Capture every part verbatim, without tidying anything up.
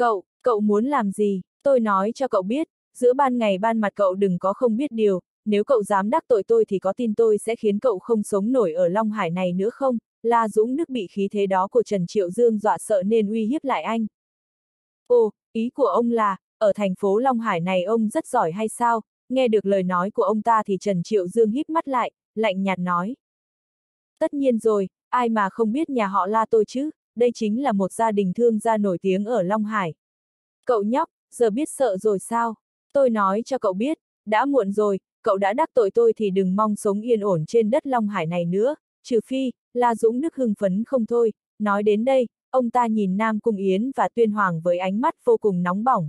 Cậu, cậu muốn làm gì? Tôi nói cho cậu biết, giữa ban ngày ban mặt cậu đừng có không biết điều, nếu cậu dám đắc tội tôi thì có tin tôi sẽ khiến cậu không sống nổi ở Long Hải này nữa không? La Dũng Đức bị khí thế đó của Trần Triệu Dương dọa sợ nên uy hiếp lại anh. Ồ, ý của ông là, ở thành phố Long Hải này ông rất giỏi hay sao? Nghe được lời nói của ông ta thì Trần Triệu Dương híp mắt lại, lạnh nhạt nói. Tất nhiên rồi, ai mà không biết nhà họ La tôi chứ, đây chính là một gia đình thương gia nổi tiếng ở Long Hải. Cậu nhóc, giờ biết sợ rồi sao? Tôi nói cho cậu biết, đã muộn rồi, cậu đã đắc tội tôi thì đừng mong sống yên ổn trên đất Long Hải này nữa, trừ phi, La Dũng Đức hưng phấn không thôi. Nói đến đây, ông ta nhìn Nam Cung Yến và Tuyên Hoàng với ánh mắt vô cùng nóng bỏng.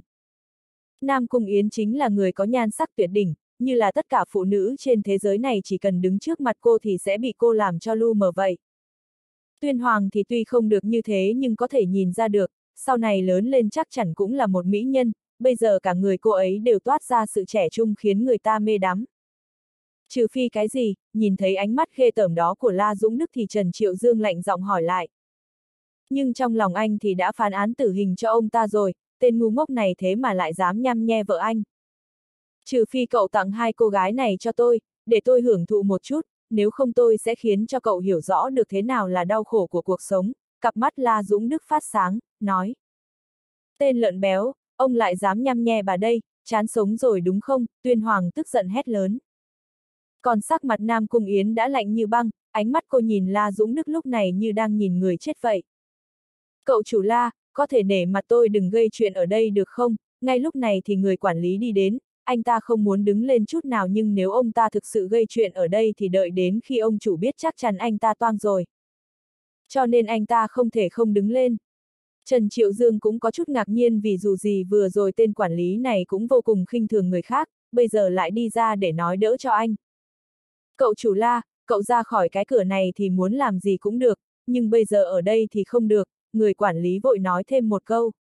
Nam Cung Yến chính là người có nhan sắc tuyệt đỉnh, như là tất cả phụ nữ trên thế giới này chỉ cần đứng trước mặt cô thì sẽ bị cô làm cho lu mờ vậy. Tuyên Hoàng thì tuy không được như thế nhưng có thể nhìn ra được, sau này lớn lên chắc chắn cũng là một mỹ nhân, bây giờ cả người cô ấy đều toát ra sự trẻ trung khiến người ta mê đắm. Trừ phi cái gì, nhìn thấy ánh mắt ghê tởm đó của La Dũng Đức thì Trần Triệu Dương lạnh giọng hỏi lại. Nhưng trong lòng anh thì đã phán án tử hình cho ông ta rồi, tên ngu ngốc này thế mà lại dám nhăm nhe vợ anh. Trừ phi cậu tặng hai cô gái này cho tôi, để tôi hưởng thụ một chút, nếu không tôi sẽ khiến cho cậu hiểu rõ được thế nào là đau khổ của cuộc sống. Cặp mắt La Dũng Đức phát sáng, nói. Tên lợn béo, ông lại dám nhăm nhe bà đây, chán sống rồi đúng không? Tuyên Hoàng tức giận hét lớn. Còn sắc mặt Nam Cung Yến đã lạnh như băng, ánh mắt cô nhìn La Dũng Đức lúc này như đang nhìn người chết vậy. Cậu chủ La, có thể nể mặt tôi đừng gây chuyện ở đây được không? Ngay lúc này thì người quản lý đi đến, anh ta không muốn đứng lên chút nào nhưng nếu ông ta thực sự gây chuyện ở đây thì đợi đến khi ông chủ biết chắc chắn anh ta toang rồi. Cho nên anh ta không thể không đứng lên. Trần Triệu Dương cũng có chút ngạc nhiên vì dù gì vừa rồi tên quản lý này cũng vô cùng khinh thường người khác, bây giờ lại đi ra để nói đỡ cho anh. Cậu chủ La, cậu ra khỏi cái cửa này thì muốn làm gì cũng được, nhưng bây giờ ở đây thì không được, người quản lý vội nói thêm một câu.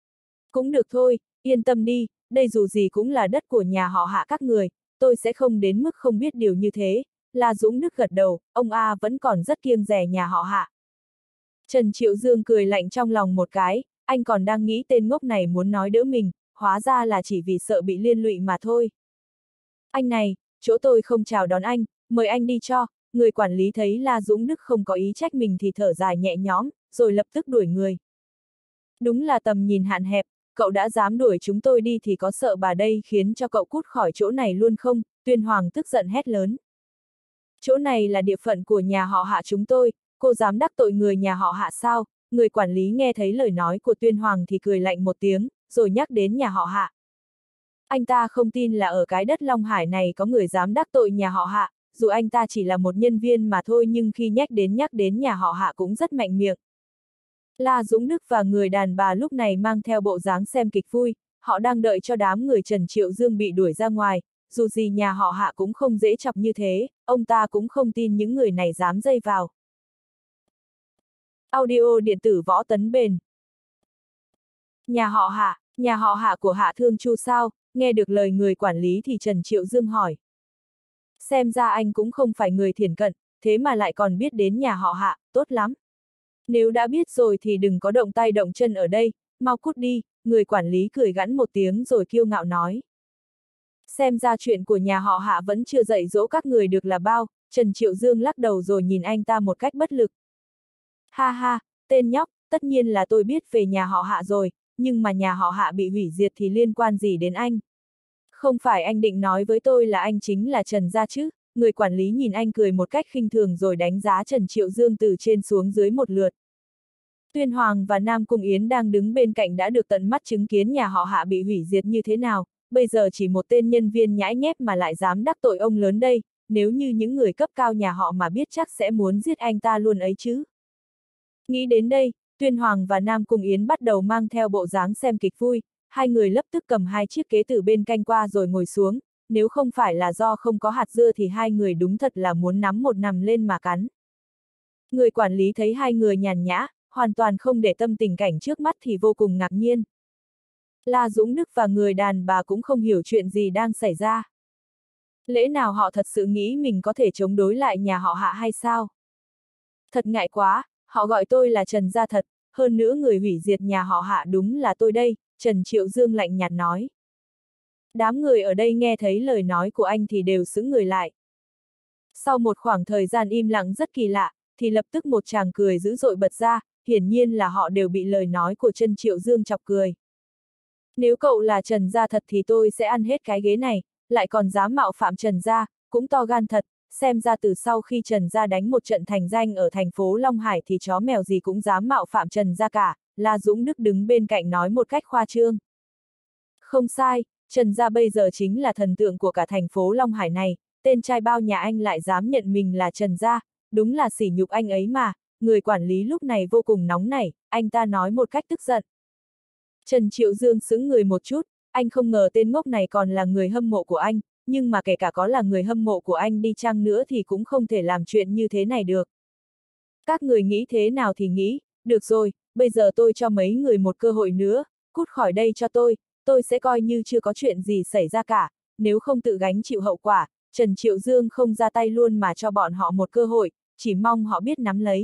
Cũng được thôi, yên tâm đi, đây dù gì cũng là đất của nhà họ Hạ các người, tôi sẽ không đến mức không biết điều như thế. La Dũng Đức gật đầu, ông A vẫn còn rất kiêng dè nhà họ Hạ. Trần Triệu Dương cười lạnh trong lòng một cái, anh còn đang nghĩ tên ngốc này muốn nói đỡ mình, hóa ra là chỉ vì sợ bị liên lụy mà thôi. Anh này, chỗ tôi không chào đón anh, mời anh đi cho. Người quản lý thấy La Dũng Đức không có ý trách mình thì thở dài nhẹ nhõm, rồi lập tức đuổi người. Đúng là tầm nhìn hạn hẹp, cậu đã dám đuổi chúng tôi đi thì có sợ bà đây khiến cho cậu cút khỏi chỗ này luôn không? Tuyên Hoàng tức giận hét lớn. Chỗ này là địa phận của nhà họ Hạ chúng tôi, cô dám đắc tội người nhà họ Hạ sao? Người quản lý nghe thấy lời nói của Tuyên Hoàng thì cười lạnh một tiếng, rồi nhắc đến nhà họ Hạ. Anh ta không tin là ở cái đất Long Hải này có người dám đắc tội nhà họ Hạ, dù anh ta chỉ là một nhân viên mà thôi nhưng khi nhắc đến nhắc đến nhà họ Hạ cũng rất mạnh miệng. La Dũng Đức và người đàn bà lúc này mang theo bộ dáng xem kịch vui, họ đang đợi cho đám người Trần Triệu Dương bị đuổi ra ngoài, dù gì nhà họ Hạ cũng không dễ chọc như thế, ông ta cũng không tin những người này dám dây vào. Audio điện tử Võ Tấn Bền. Nhà họ Hạ, nhà họ Hạ của Hạ Thương Chu sao? Nghe được lời người quản lý thì Trần Triệu Dương hỏi. Xem ra anh cũng không phải người thiển cận, thế mà lại còn biết đến nhà họ Hạ, tốt lắm. Nếu đã biết rồi thì đừng có động tay động chân ở đây, mau cút đi, người quản lý cười gãn một tiếng rồi kiêu ngạo nói. Xem ra chuyện của nhà họ Hạ vẫn chưa dạy dỗ các người được là bao, Trần Triệu Dương lắc đầu rồi nhìn anh ta một cách bất lực. Ha ha, tên nhóc, tất nhiên là tôi biết về nhà họ Hạ rồi, nhưng mà nhà họ Hạ bị hủy diệt thì liên quan gì đến anh? Không phải anh định nói với tôi là anh chính là Trần gia chứ? Người quản lý nhìn anh cười một cách khinh thường rồi đánh giá Trần Triệu Dương từ trên xuống dưới một lượt. Tuyên Hoàng và Nam Cung Yến đang đứng bên cạnh đã được tận mắt chứng kiến nhà họ Hạ bị hủy diệt như thế nào, bây giờ chỉ một tên nhân viên nhãi nhép mà lại dám đắc tội ông lớn đây, nếu như những người cấp cao nhà họ mà biết chắc sẽ muốn giết anh ta luôn ấy chứ. Nghĩ đến đây, Tuyên Hoàng và Nam Cung Yến bắt đầu mang theo bộ dáng xem kịch vui, hai người lập tức cầm hai chiếc ghế từ bên cạnh qua rồi ngồi xuống, nếu không phải là do không có hạt dưa thì hai người đúng thật là muốn nắm một nằm lên mà cắn. Người quản lý thấy hai người nhàn nhã, hoàn toàn không để tâm tình cảnh trước mắt thì vô cùng ngạc nhiên. La Dũng Đức và người đàn bà cũng không hiểu chuyện gì đang xảy ra. Lẽ nào họ thật sự nghĩ mình có thể chống đối lại nhà họ Hạ hay sao? Thật ngại quá, họ gọi tôi là Trần gia thật, hơn nữa người hủy diệt nhà họ Hạ đúng là tôi đây, Trần Triệu Dương lạnh nhạt nói. Đám người ở đây nghe thấy lời nói của anh thì đều sững người lại. Sau một khoảng thời gian im lặng rất kỳ lạ, thì lập tức một tràng cười dữ dội bật ra, hiển nhiên là họ đều bị lời nói của Trần Triệu Dương chọc cười. Nếu cậu là Trần gia thật thì tôi sẽ ăn hết cái ghế này, lại còn dám mạo phạm Trần gia, cũng to gan thật, xem ra từ sau khi Trần gia đánh một trận thành danh ở thành phố Long Hải thì chó mèo gì cũng dám mạo phạm Trần gia cả, La Dũng Đức đứng bên cạnh nói một cách khoa trương. Không sai, Trần gia bây giờ chính là thần tượng của cả thành phố Long Hải này, tên trai bao nhà anh lại dám nhận mình là Trần gia, đúng là sỉ nhục anh ấy mà, người quản lý lúc này vô cùng nóng nảy, anh ta nói một cách tức giận. Trần Triệu Dương sững người một chút, anh không ngờ tên ngốc này còn là người hâm mộ của anh, nhưng mà kể cả có là người hâm mộ của anh đi chăng nữa thì cũng không thể làm chuyện như thế này được. Các người nghĩ thế nào thì nghĩ, được rồi, bây giờ tôi cho mấy người một cơ hội nữa, cút khỏi đây cho tôi, tôi sẽ coi như chưa có chuyện gì xảy ra cả, nếu không tự gánh chịu hậu quả, Trần Triệu Dương không ra tay luôn mà cho bọn họ một cơ hội, chỉ mong họ biết nắm lấy.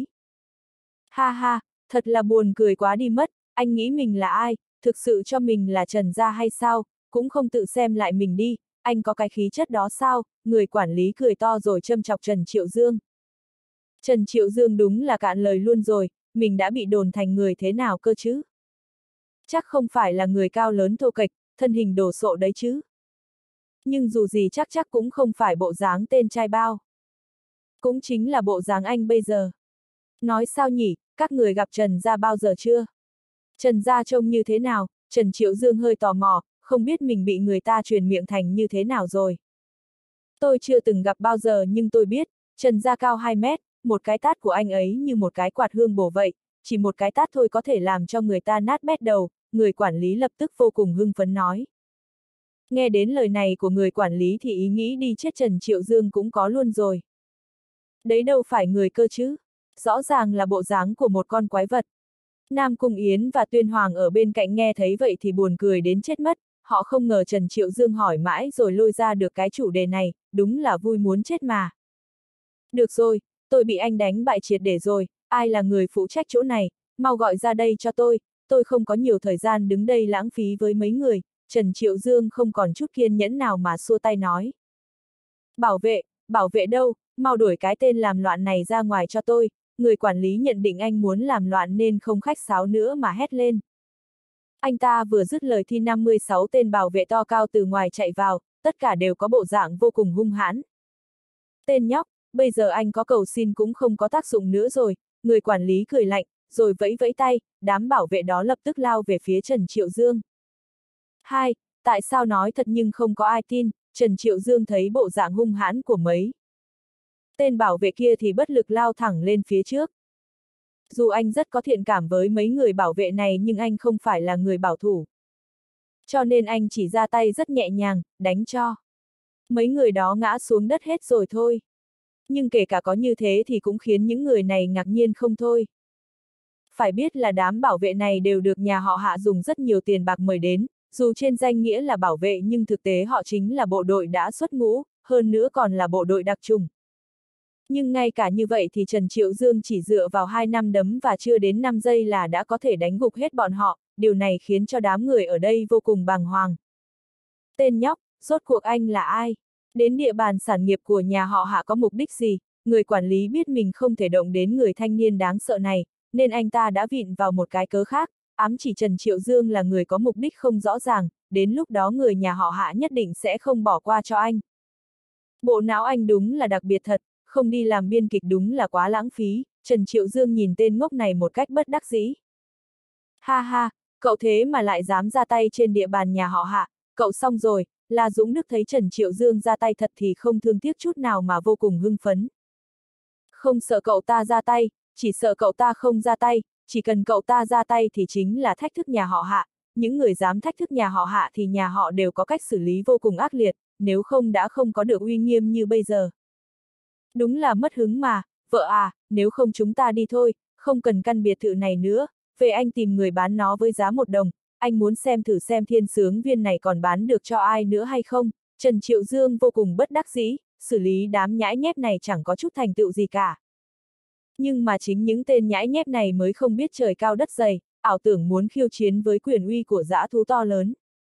Ha ha, thật là buồn cười quá đi mất, anh nghĩ mình là ai, thực sự cho mình là Trần gia hay sao, cũng không tự xem lại mình đi, anh có cái khí chất đó sao, người quản lý cười to rồi châm chọc Trần Triệu Dương. Trần Triệu Dương đúng là cạn lời luôn rồi, mình đã bị đồn thành người thế nào cơ chứ? Chắc không phải là người cao lớn thô kệch, thân hình đồ sộ đấy chứ. Nhưng dù gì chắc chắc cũng không phải bộ dáng tên trai bao. Cũng chính là bộ dáng anh bây giờ. Nói sao nhỉ, các người gặp Trần gia bao giờ chưa? Trần gia trông như thế nào? Trần Triệu Dương hơi tò mò, không biết mình bị người ta truyền miệng thành như thế nào rồi. Tôi chưa từng gặp bao giờ nhưng tôi biết, Trần gia cao hai mét, một cái tát của anh ấy như một cái quạt hương bổ vậy, chỉ một cái tát thôi có thể làm cho người ta nát bét đầu, người quản lý lập tức vô cùng hưng phấn nói. Nghe đến lời này của người quản lý thì ý nghĩ đi chết Trần Triệu Dương cũng có luôn rồi. Đấy đâu phải người cơ chứ, rõ ràng là bộ dáng của một con quái vật. Nam Cung Yến và Tuyên Hoàng ở bên cạnh nghe thấy vậy thì buồn cười đến chết mất, họ không ngờ Trần Triệu Dương hỏi mãi rồi lôi ra được cái chủ đề này, đúng là vui muốn chết mà. Được rồi, tôi bị anh đánh bại triệt để rồi, ai là người phụ trách chỗ này, mau gọi ra đây cho tôi, tôi không có nhiều thời gian đứng đây lãng phí với mấy người, Trần Triệu Dương không còn chút kiên nhẫn nào mà xua tay nói. Bảo vệ, bảo vệ đâu, mau đuổi cái tên làm loạn này ra ngoài cho tôi, người quản lý nhận định anh muốn làm loạn nên không khách sáo nữa mà hét lên. Anh ta vừa dứt lời thì năm mươi sáu tên bảo vệ to cao từ ngoài chạy vào, tất cả đều có bộ dạng vô cùng hung hãn. Tên nhóc, bây giờ anh có cầu xin cũng không có tác dụng nữa rồi, người quản lý cười lạnh, rồi vẫy vẫy tay, đám bảo vệ đó lập tức lao về phía Trần Triệu Dương. Hai, tại sao nói thật nhưng không có ai tin, Trần Triệu Dương thấy bộ dạng hung hãn của mấy tên bảo vệ kia thì bất lực lao thẳng lên phía trước. Dù anh rất có thiện cảm với mấy người bảo vệ này nhưng anh không phải là người bảo thủ. Cho nên anh chỉ ra tay rất nhẹ nhàng, đánh cho. Mấy người đó ngã xuống đất hết rồi thôi. Nhưng kể cả có như thế thì cũng khiến những người này ngạc nhiên không thôi. Phải biết là đám bảo vệ này đều được nhà họ Hạ dùng rất nhiều tiền bạc mời đến, dù trên danh nghĩa là bảo vệ nhưng thực tế họ chính là bộ đội đã xuất ngũ, hơn nữa còn là bộ đội đặc trùng. Nhưng ngay cả như vậy thì Trần Triệu Dương chỉ dựa vào hai năm đấm và chưa đến năm giây là đã có thể đánh gục hết bọn họ, điều này khiến cho đám người ở đây vô cùng bàng hoàng. Tên nhóc, rốt cuộc anh là ai? Đến địa bàn sản nghiệp của nhà họ Hạ có mục đích gì? Người quản lý biết mình không thể động đến người thanh niên đáng sợ này, nên anh ta đã vịn vào một cái cớ khác, ám chỉ Trần Triệu Dương là người có mục đích không rõ ràng, đến lúc đó người nhà họ Hạ nhất định sẽ không bỏ qua cho anh. Bộ não anh đúng là đặc biệt thật, không đi làm biên kịch đúng là quá lãng phí, Trần Triệu Dương nhìn tên ngốc này một cách bất đắc dĩ. Ha ha, cậu thế mà lại dám ra tay trên địa bàn nhà họ Hạ, cậu xong rồi, La Dũng Đức thấy Trần Triệu Dương ra tay thật thì không thương tiếc chút nào mà vô cùng hưng phấn. Không sợ cậu ta ra tay, chỉ sợ cậu ta không ra tay, chỉ cần cậu ta ra tay thì chính là thách thức nhà họ Hạ, những người dám thách thức nhà họ Hạ thì nhà họ đều có cách xử lý vô cùng ác liệt, nếu không đã không có được uy nghiêm như bây giờ. Đúng là mất hứng mà, vợ à, nếu không chúng ta đi thôi, không cần căn biệt thự này nữa, về anh tìm người bán nó với giá một đồng, anh muốn xem thử xem thiên sướng viên này còn bán được cho ai nữa hay không. Trần Triệu Dương vô cùng bất đắc dĩ, xử lý đám nhãi nhép này chẳng có chút thành tựu gì cả. Nhưng mà chính những tên nhãi nhép này mới không biết trời cao đất dày, ảo tưởng muốn khiêu chiến với quyền uy của dã thú to lớn.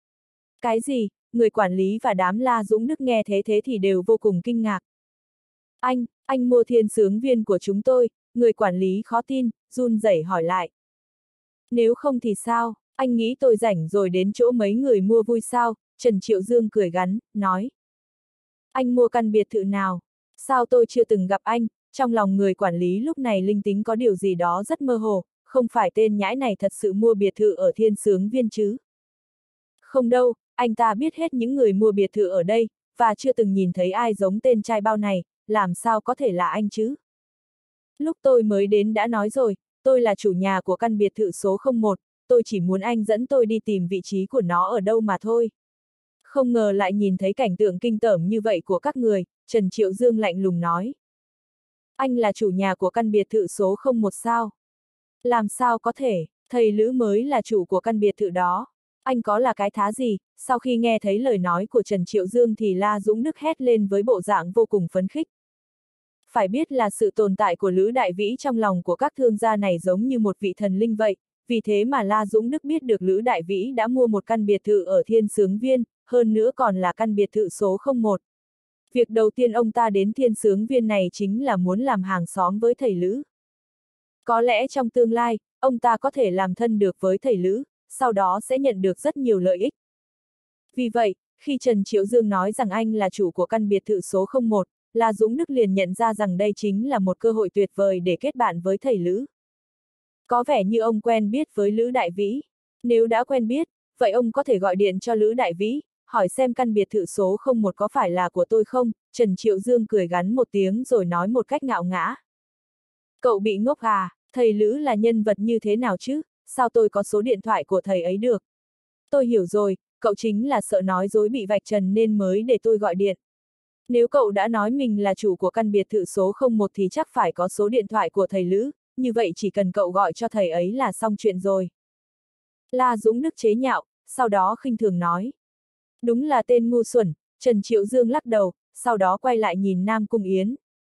Cái gì? Người quản lý và đám La Dũng Đức nghe thế thế thì đều vô cùng kinh ngạc. Anh, anh mua thiên sướng viên của chúng tôi, người quản lý khó tin, run rẩy hỏi lại. Nếu không thì sao, anh nghĩ tôi rảnh rồi đến chỗ mấy người mua vui sao? Trần Triệu Dương cười gắn, nói. Anh mua căn biệt thự nào? Sao tôi chưa từng gặp anh? Trong lòng người quản lý lúc này linh tính có điều gì đó rất mơ hồ, không phải tên nhãi này thật sự mua biệt thự ở thiên sướng viên chứ? Không đâu, anh ta biết hết những người mua biệt thự ở đây, và chưa từng nhìn thấy ai giống tên trai bao này, làm sao có thể là anh chứ? Lúc tôi mới đến đã nói rồi, tôi là chủ nhà của căn biệt thự số không một, tôi chỉ muốn anh dẫn tôi đi tìm vị trí của nó ở đâu mà thôi. Không ngờ lại nhìn thấy cảnh tượng kinh tởm như vậy của các người, Trần Triệu Dương lạnh lùng nói. Anh là chủ nhà của căn biệt thự số không một sao? Làm sao có thể, thầy Lữ mới là chủ của căn biệt thự đó. Anh có là cái thá gì? Sau khi nghe thấy lời nói của Trần Triệu Dương thì La Dũng Đức hét lên với bộ dạng vô cùng phấn khích. Phải biết là sự tồn tại của Lữ Đại Vĩ trong lòng của các thương gia này giống như một vị thần linh vậy, vì thế mà La Dũng Đức biết được Lữ Đại Vĩ đã mua một căn biệt thự ở Thiên Sướng Viên, hơn nữa còn là căn biệt thự số không một. Việc đầu tiên ông ta đến Thiên Sướng Viên này chính là muốn làm hàng xóm với thầy Lữ. Có lẽ trong tương lai, ông ta có thể làm thân được với thầy Lữ, sau đó sẽ nhận được rất nhiều lợi ích. Vì vậy, khi Trần Triệu Dương nói rằng anh là chủ của căn biệt thự số không một, La Dũng Đức liền nhận ra rằng đây chính là một cơ hội tuyệt vời để kết bạn với thầy Lữ. Có vẻ như ông quen biết với Lữ Đại Vĩ. Nếu đã quen biết, vậy ông có thể gọi điện cho Lữ Đại Vĩ, hỏi xem căn biệt thự số không một có phải là của tôi không? Trần Triệu Dương cười gắn một tiếng rồi nói một cách ngạo nghã. Cậu bị ngốc à, thầy Lữ là nhân vật như thế nào chứ, sao tôi có số điện thoại của thầy ấy được? Tôi hiểu rồi, cậu chính là sợ nói dối bị vạch trần nên mới để tôi gọi điện. Nếu cậu đã nói mình là chủ của căn biệt thự số không một thì chắc phải có số điện thoại của thầy Lữ, như vậy chỉ cần cậu gọi cho thầy ấy là xong chuyện rồi. La Dũng Đức chế nhạo, sau đó khinh thường nói. Đúng là tên ngu xuẩn, Trần Triệu Dương lắc đầu, sau đó quay lại nhìn Nam Cung Yến.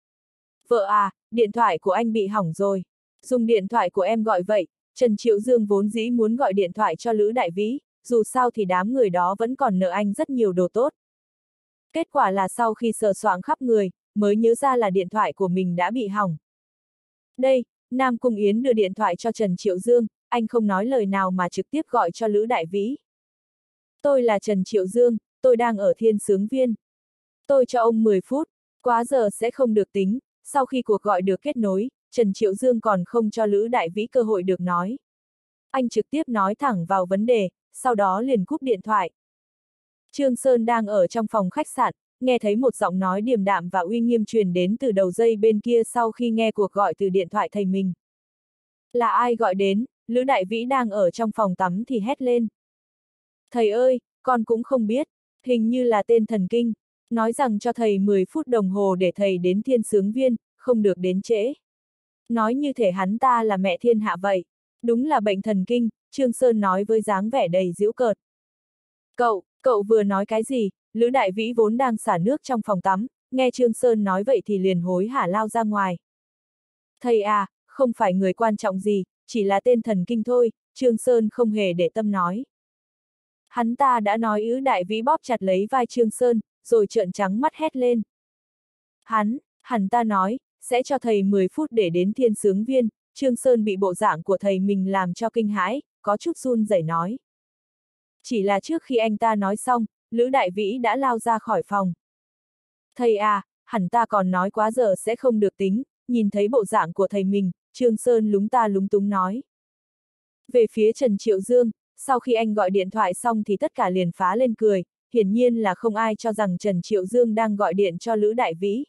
Vợ à, điện thoại của anh bị hỏng rồi. Dùng điện thoại của em gọi vậy, Trần Triệu Dương vốn dĩ muốn gọi điện thoại cho Lữ Đại Vĩ, dù sao thì đám người đó vẫn còn nợ anh rất nhiều đồ tốt. Kết quả là sau khi sờ soạng khắp người, mới nhớ ra là điện thoại của mình đã bị hỏng. Đây, Nam Cung Yến đưa điện thoại cho Trần Triệu Dương, anh không nói lời nào mà trực tiếp gọi cho Lữ Đại Vĩ. Tôi là Trần Triệu Dương, tôi đang ở Thiên Sướng Viên. Tôi cho ông mười phút, quá giờ sẽ không được tính. Sau khi cuộc gọi được kết nối, Trần Triệu Dương còn không cho Lữ Đại Vĩ cơ hội được nói. Anh trực tiếp nói thẳng vào vấn đề, sau đó liền cúp điện thoại. Trương Sơn đang ở trong phòng khách sạn, nghe thấy một giọng nói điềm đạm và uy nghiêm truyền đến từ đầu dây bên kia sau khi nghe cuộc gọi từ điện thoại thầy mình. Là ai gọi đến? Lữ Đại Vĩ đang ở trong phòng tắm thì hét lên. Thầy ơi, con cũng không biết, hình như là tên thần kinh, nói rằng cho thầy mười phút đồng hồ để thầy đến Thiên Sướng Viên, không được đến trễ. Nói như thể hắn ta là mẹ thiên hạ vậy, đúng là bệnh thần kinh, Trương Sơn nói với dáng vẻ đầy giễu cợt. Cậu, cậu vừa nói cái gì? Lữ Đại Vĩ vốn đang xả nước trong phòng tắm, nghe Trương Sơn nói vậy thì liền hối hả lao ra ngoài. Thầy à, không phải người quan trọng gì, chỉ là tên thần kinh thôi, Trương Sơn không hề để tâm nói. Hắn ta đã nói Lữ Đại Vĩ bóp chặt lấy vai Trương Sơn, rồi trợn trắng mắt hét lên. Hắn, hắn ta nói, sẽ cho thầy mười phút để đến Thiên Sướng Viên, Trương Sơn bị bộ dạng của thầy mình làm cho kinh hãi, có chút run rẩy nói. Chỉ là trước khi anh ta nói xong, Lữ Đại Vĩ đã lao ra khỏi phòng. Thầy à, hẳn ta còn nói quá giờ sẽ không được tính, nhìn thấy bộ dạng của thầy mình, Trương Sơn lúng ta lúng túng nói. Về phía Trần Triệu Dương, sau khi anh gọi điện thoại xong thì tất cả liền phá lên cười, hiển nhiên là không ai cho rằng Trần Triệu Dương đang gọi điện cho Lữ Đại Vĩ.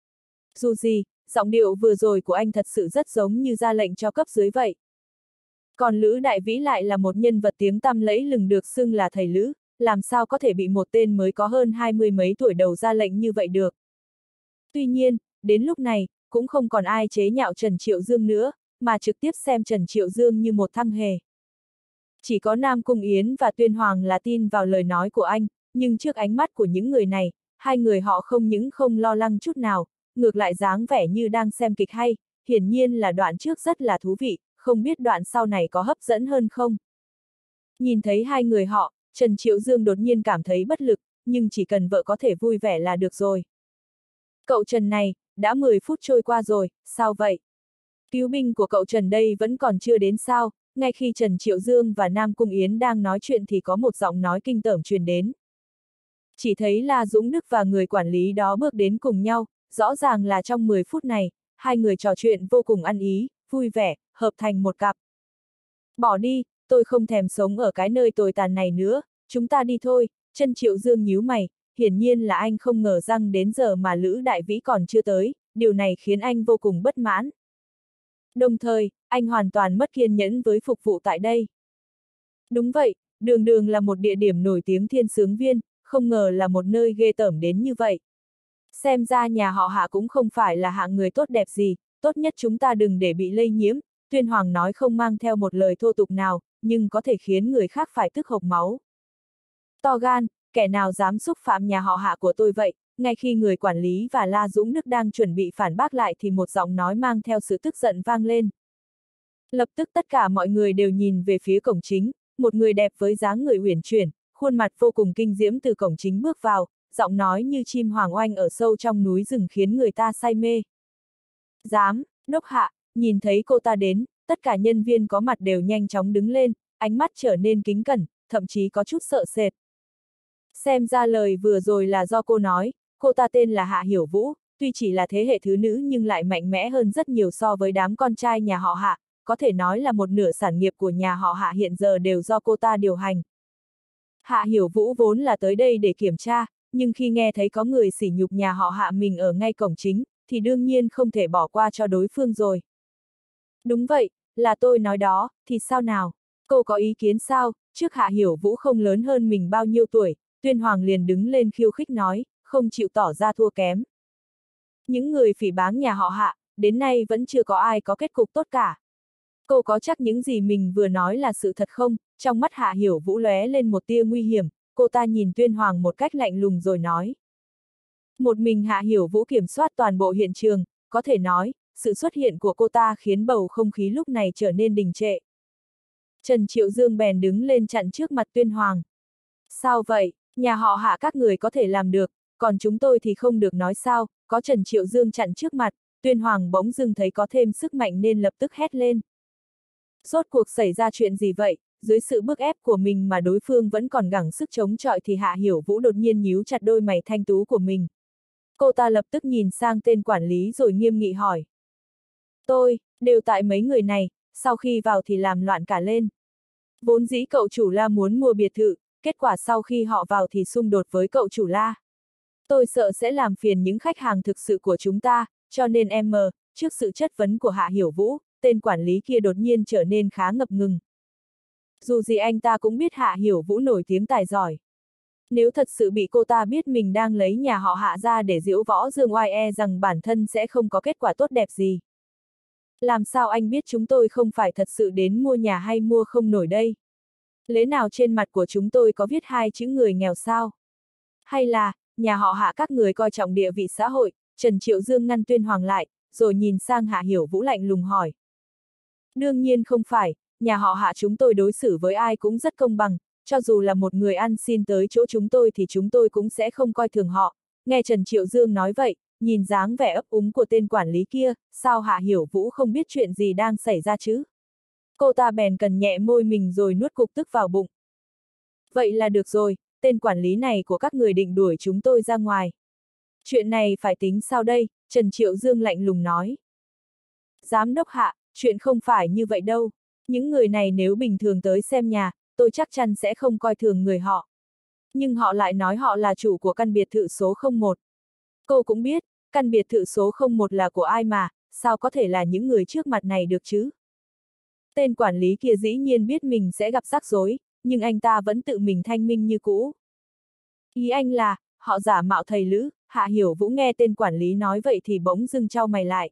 Dù gì, giọng điệu vừa rồi của anh thật sự rất giống như ra lệnh cho cấp dưới vậy. Còn Lữ Đại Vĩ lại là một nhân vật tiếng tăm lẫy lừng được xưng là thầy Lữ, làm sao có thể bị một tên mới có hơn hai mươi mấy tuổi đầu ra lệnh như vậy được. Tuy nhiên, đến lúc này, cũng không còn ai chế nhạo Trần Triệu Dương nữa, mà trực tiếp xem Trần Triệu Dương như một thăng hề. Chỉ có Nam Cung Yến và Tuyên Hoàng là tin vào lời nói của anh, nhưng trước ánh mắt của những người này, hai người họ không những không lo lắng chút nào, ngược lại dáng vẻ như đang xem kịch hay, hiển nhiên là đoạn trước rất là thú vị, không biết đoạn sau này có hấp dẫn hơn không. Nhìn thấy hai người họ, Trần Triệu Dương đột nhiên cảm thấy bất lực, nhưng chỉ cần vợ có thể vui vẻ là được rồi. Cậu Trần này, đã mười phút trôi qua rồi, sao vậy? Cứu binh của cậu Trần đây vẫn còn chưa đến sao? Ngay khi Trần Triệu Dương và Nam Cung Yến đang nói chuyện thì có một giọng nói kinh tởm truyền đến. Chỉ thấy là Dũng Đức và người quản lý đó bước đến cùng nhau, rõ ràng là trong mười phút này, hai người trò chuyện vô cùng ăn ý, vui vẻ, hợp thành một cặp. Bỏ đi, tôi không thèm sống ở cái nơi tồi tàn này nữa, chúng ta đi thôi. Trần Triệu Dương nhíu mày, hiển nhiên là anh không ngờ rằng đến giờ mà Lữ Đại Vĩ còn chưa tới, điều này khiến anh vô cùng bất mãn. Đồng thời, anh hoàn toàn mất kiên nhẫn với phục vụ tại đây. Đúng vậy, đường đường là một địa điểm nổi tiếng thiên sướng viên, không ngờ là một nơi ghê tởm đến như vậy. Xem ra nhà họ Hạ cũng không phải là hạng người tốt đẹp gì, tốt nhất chúng ta đừng để bị lây nhiễm. Tuyên Hoàng nói không mang theo một lời thô tục nào, nhưng có thể khiến người khác phải tức hộc máu. To gan, kẻ nào dám xúc phạm nhà họ Hạ của tôi vậy? Ngay khi người quản lý và La Dũng Đức đang chuẩn bị phản bác lại thì một giọng nói mang theo sự tức giận vang lên. Lập tức tất cả mọi người đều nhìn về phía cổng chính, một người đẹp với dáng người uyển chuyển, khuôn mặt vô cùng kinh diễm từ cổng chính bước vào, giọng nói như chim hoàng oanh ở sâu trong núi rừng khiến người ta say mê. Dám, đốc hạ, nhìn thấy cô ta đến, tất cả nhân viên có mặt đều nhanh chóng đứng lên, ánh mắt trở nên kính cẩn, thậm chí có chút sợ sệt. Xem ra lời vừa rồi là do cô nói, cô ta tên là Hạ Hiểu Vũ, tuy chỉ là thế hệ thứ nữ nhưng lại mạnh mẽ hơn rất nhiều so với đám con trai nhà họ Hạ, có thể nói là một nửa sản nghiệp của nhà họ Hạ hiện giờ đều do cô ta điều hành. Hạ Hiểu Vũ vốn là tới đây để kiểm tra, nhưng khi nghe thấy có người sỉ nhục nhà họ Hạ mình ở ngay cổng chính, thì đương nhiên không thể bỏ qua cho đối phương rồi. Đúng vậy, là tôi nói đó, thì sao nào? Cô có ý kiến sao? Trước Hạ Hiểu Vũ không lớn hơn mình bao nhiêu tuổi, Tuyên Hoàng liền đứng lên khiêu khích nói, không chịu tỏ ra thua kém. Những người phỉ báng nhà họ Hạ, đến nay vẫn chưa có ai có kết cục tốt cả. Cô có chắc những gì mình vừa nói là sự thật không? Trong mắt Hạ Hiểu Vũ lóe lên một tia nguy hiểm, cô ta nhìn Tuyên Hoàng một cách lạnh lùng rồi nói. Một mình Hạ Hiểu Vũ kiểm soát toàn bộ hiện trường, có thể nói, sự xuất hiện của cô ta khiến bầu không khí lúc này trở nên đình trệ. Trần Triệu Dương bèn đứng lên chặn trước mặt Tuyên Hoàng. Sao vậy, nhà họ Hạ các người có thể làm được, còn chúng tôi thì không được nói sao? Có Trần Triệu Dương chặn trước mặt, Tuyên Hoàng bỗng dưng thấy có thêm sức mạnh nên lập tức hét lên. Rốt cuộc xảy ra chuyện gì vậy? Dưới sự bức ép của mình mà đối phương vẫn còn gắng sức chống chọi thì Hạ Hiểu Vũ đột nhiên nhíu chặt đôi mày thanh tú của mình. Cô ta lập tức nhìn sang tên quản lý rồi nghiêm nghị hỏi. Tôi, đều tại mấy người này, sau khi vào thì làm loạn cả lên. Vốn dĩ cậu chủ La muốn mua biệt thự, kết quả sau khi họ vào thì xung đột với cậu chủ La. Tôi sợ sẽ làm phiền những khách hàng thực sự của chúng ta, cho nên em mờ, trước sự chất vấn của Hạ Hiểu Vũ, tên quản lý kia đột nhiên trở nên khá ngập ngừng. Dù gì anh ta cũng biết Hạ Hiểu Vũ nổi tiếng tài giỏi. Nếu thật sự bị cô ta biết mình đang lấy nhà họ Hạ ra để giễu võ dương oai e rằng bản thân sẽ không có kết quả tốt đẹp gì. Làm sao anh biết chúng tôi không phải thật sự đến mua nhà hay mua không nổi đây? Lẽ nào trên mặt của chúng tôi có viết hai chữ người nghèo sao? Hay là, nhà họ Hạ các người coi trọng địa vị xã hội? Trần Triệu Dương ngăn Tuyên Hoàng lại, rồi nhìn sang Hạ Hiểu Vũ lạnh lùng hỏi. Đương nhiên không phải, nhà họ Hạ chúng tôi đối xử với ai cũng rất công bằng, cho dù là một người ăn xin tới chỗ chúng tôi thì chúng tôi cũng sẽ không coi thường họ. Nghe Trần Triệu Dương nói vậy, nhìn dáng vẻ ấp úng của tên quản lý kia, sao Hạ Hiểu Vũ không biết chuyện gì đang xảy ra chứ? Cô ta bèn cần nhẹ môi mình rồi nuốt cục tức vào bụng. Vậy là được rồi, tên quản lý này của các người định đuổi chúng tôi ra ngoài. Chuyện này phải tính sao đây? Trần Triệu Dương lạnh lùng nói. Giám đốc Hạ, chuyện không phải như vậy đâu. Những người này nếu bình thường tới xem nhà, tôi chắc chắn sẽ không coi thường người họ. Nhưng họ lại nói họ là chủ của căn biệt thự số không một. Cô cũng biết, căn biệt thự số không một là của ai mà, sao có thể là những người trước mặt này được chứ? Tên quản lý kia dĩ nhiên biết mình sẽ gặp rắc rối, nhưng anh ta vẫn tự mình thanh minh như cũ. Ý anh là, họ giả mạo thầy Lữ. Hạ Hiểu Vũ nghe tên quản lý nói vậy thì bỗng dưng chau mày lại.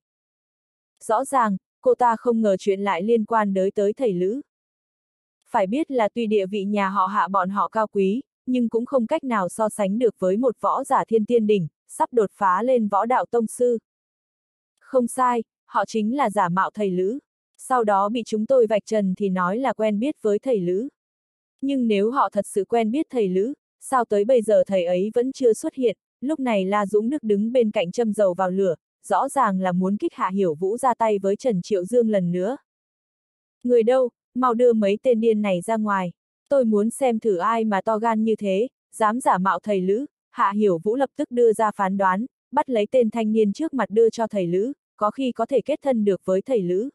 Rõ ràng, cô ta không ngờ chuyện lại liên quan tới tới thầy Lữ. Phải biết là tuy địa vị nhà họ Hạ bọn họ cao quý, nhưng cũng không cách nào so sánh được với một võ giả thiên tiên đỉnh, sắp đột phá lên võ đạo tông sư. Không sai, họ chính là giả mạo thầy Lữ. Sau đó bị chúng tôi vạch trần thì nói là quen biết với thầy Lữ. Nhưng nếu họ thật sự quen biết thầy Lữ, sao tới bây giờ thầy ấy vẫn chưa xuất hiện? Lúc này La Dũng Đức đứng bên cạnh châm dầu vào lửa, rõ ràng là muốn kích Hạ Hiểu Vũ ra tay với Trần Triệu Dương lần nữa. Người đâu, mau đưa mấy tên điên này ra ngoài. Tôi muốn xem thử ai mà to gan như thế, dám giả mạo thầy Lữ. Hạ Hiểu Vũ lập tức đưa ra phán đoán, bắt lấy tên thanh niên trước mặt đưa cho thầy Lữ, có khi có thể kết thân được với thầy Lữ.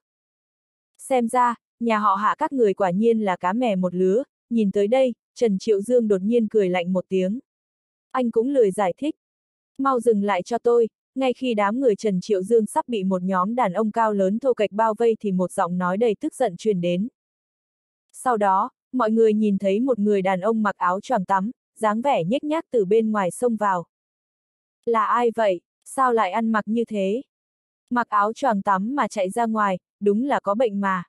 Xem ra, nhà họ Hạ các người quả nhiên là cá mè một lứa. Nhìn tới đây, Trần Triệu Dương đột nhiên cười lạnh một tiếng. Anh cũng lười giải thích. Mau dừng lại cho tôi. Ngay khi đám người Trần Triệu Dương sắp bị một nhóm đàn ông cao lớn thô kệch bao vây thì một giọng nói đầy tức giận truyền đến. Sau đó, mọi người nhìn thấy một người đàn ông mặc áo choàng tắm, dáng vẻ nhếch nhác từ bên ngoài xông vào. Là ai vậy? Sao lại ăn mặc như thế? Mặc áo choàng tắm mà chạy ra ngoài, đúng là có bệnh mà.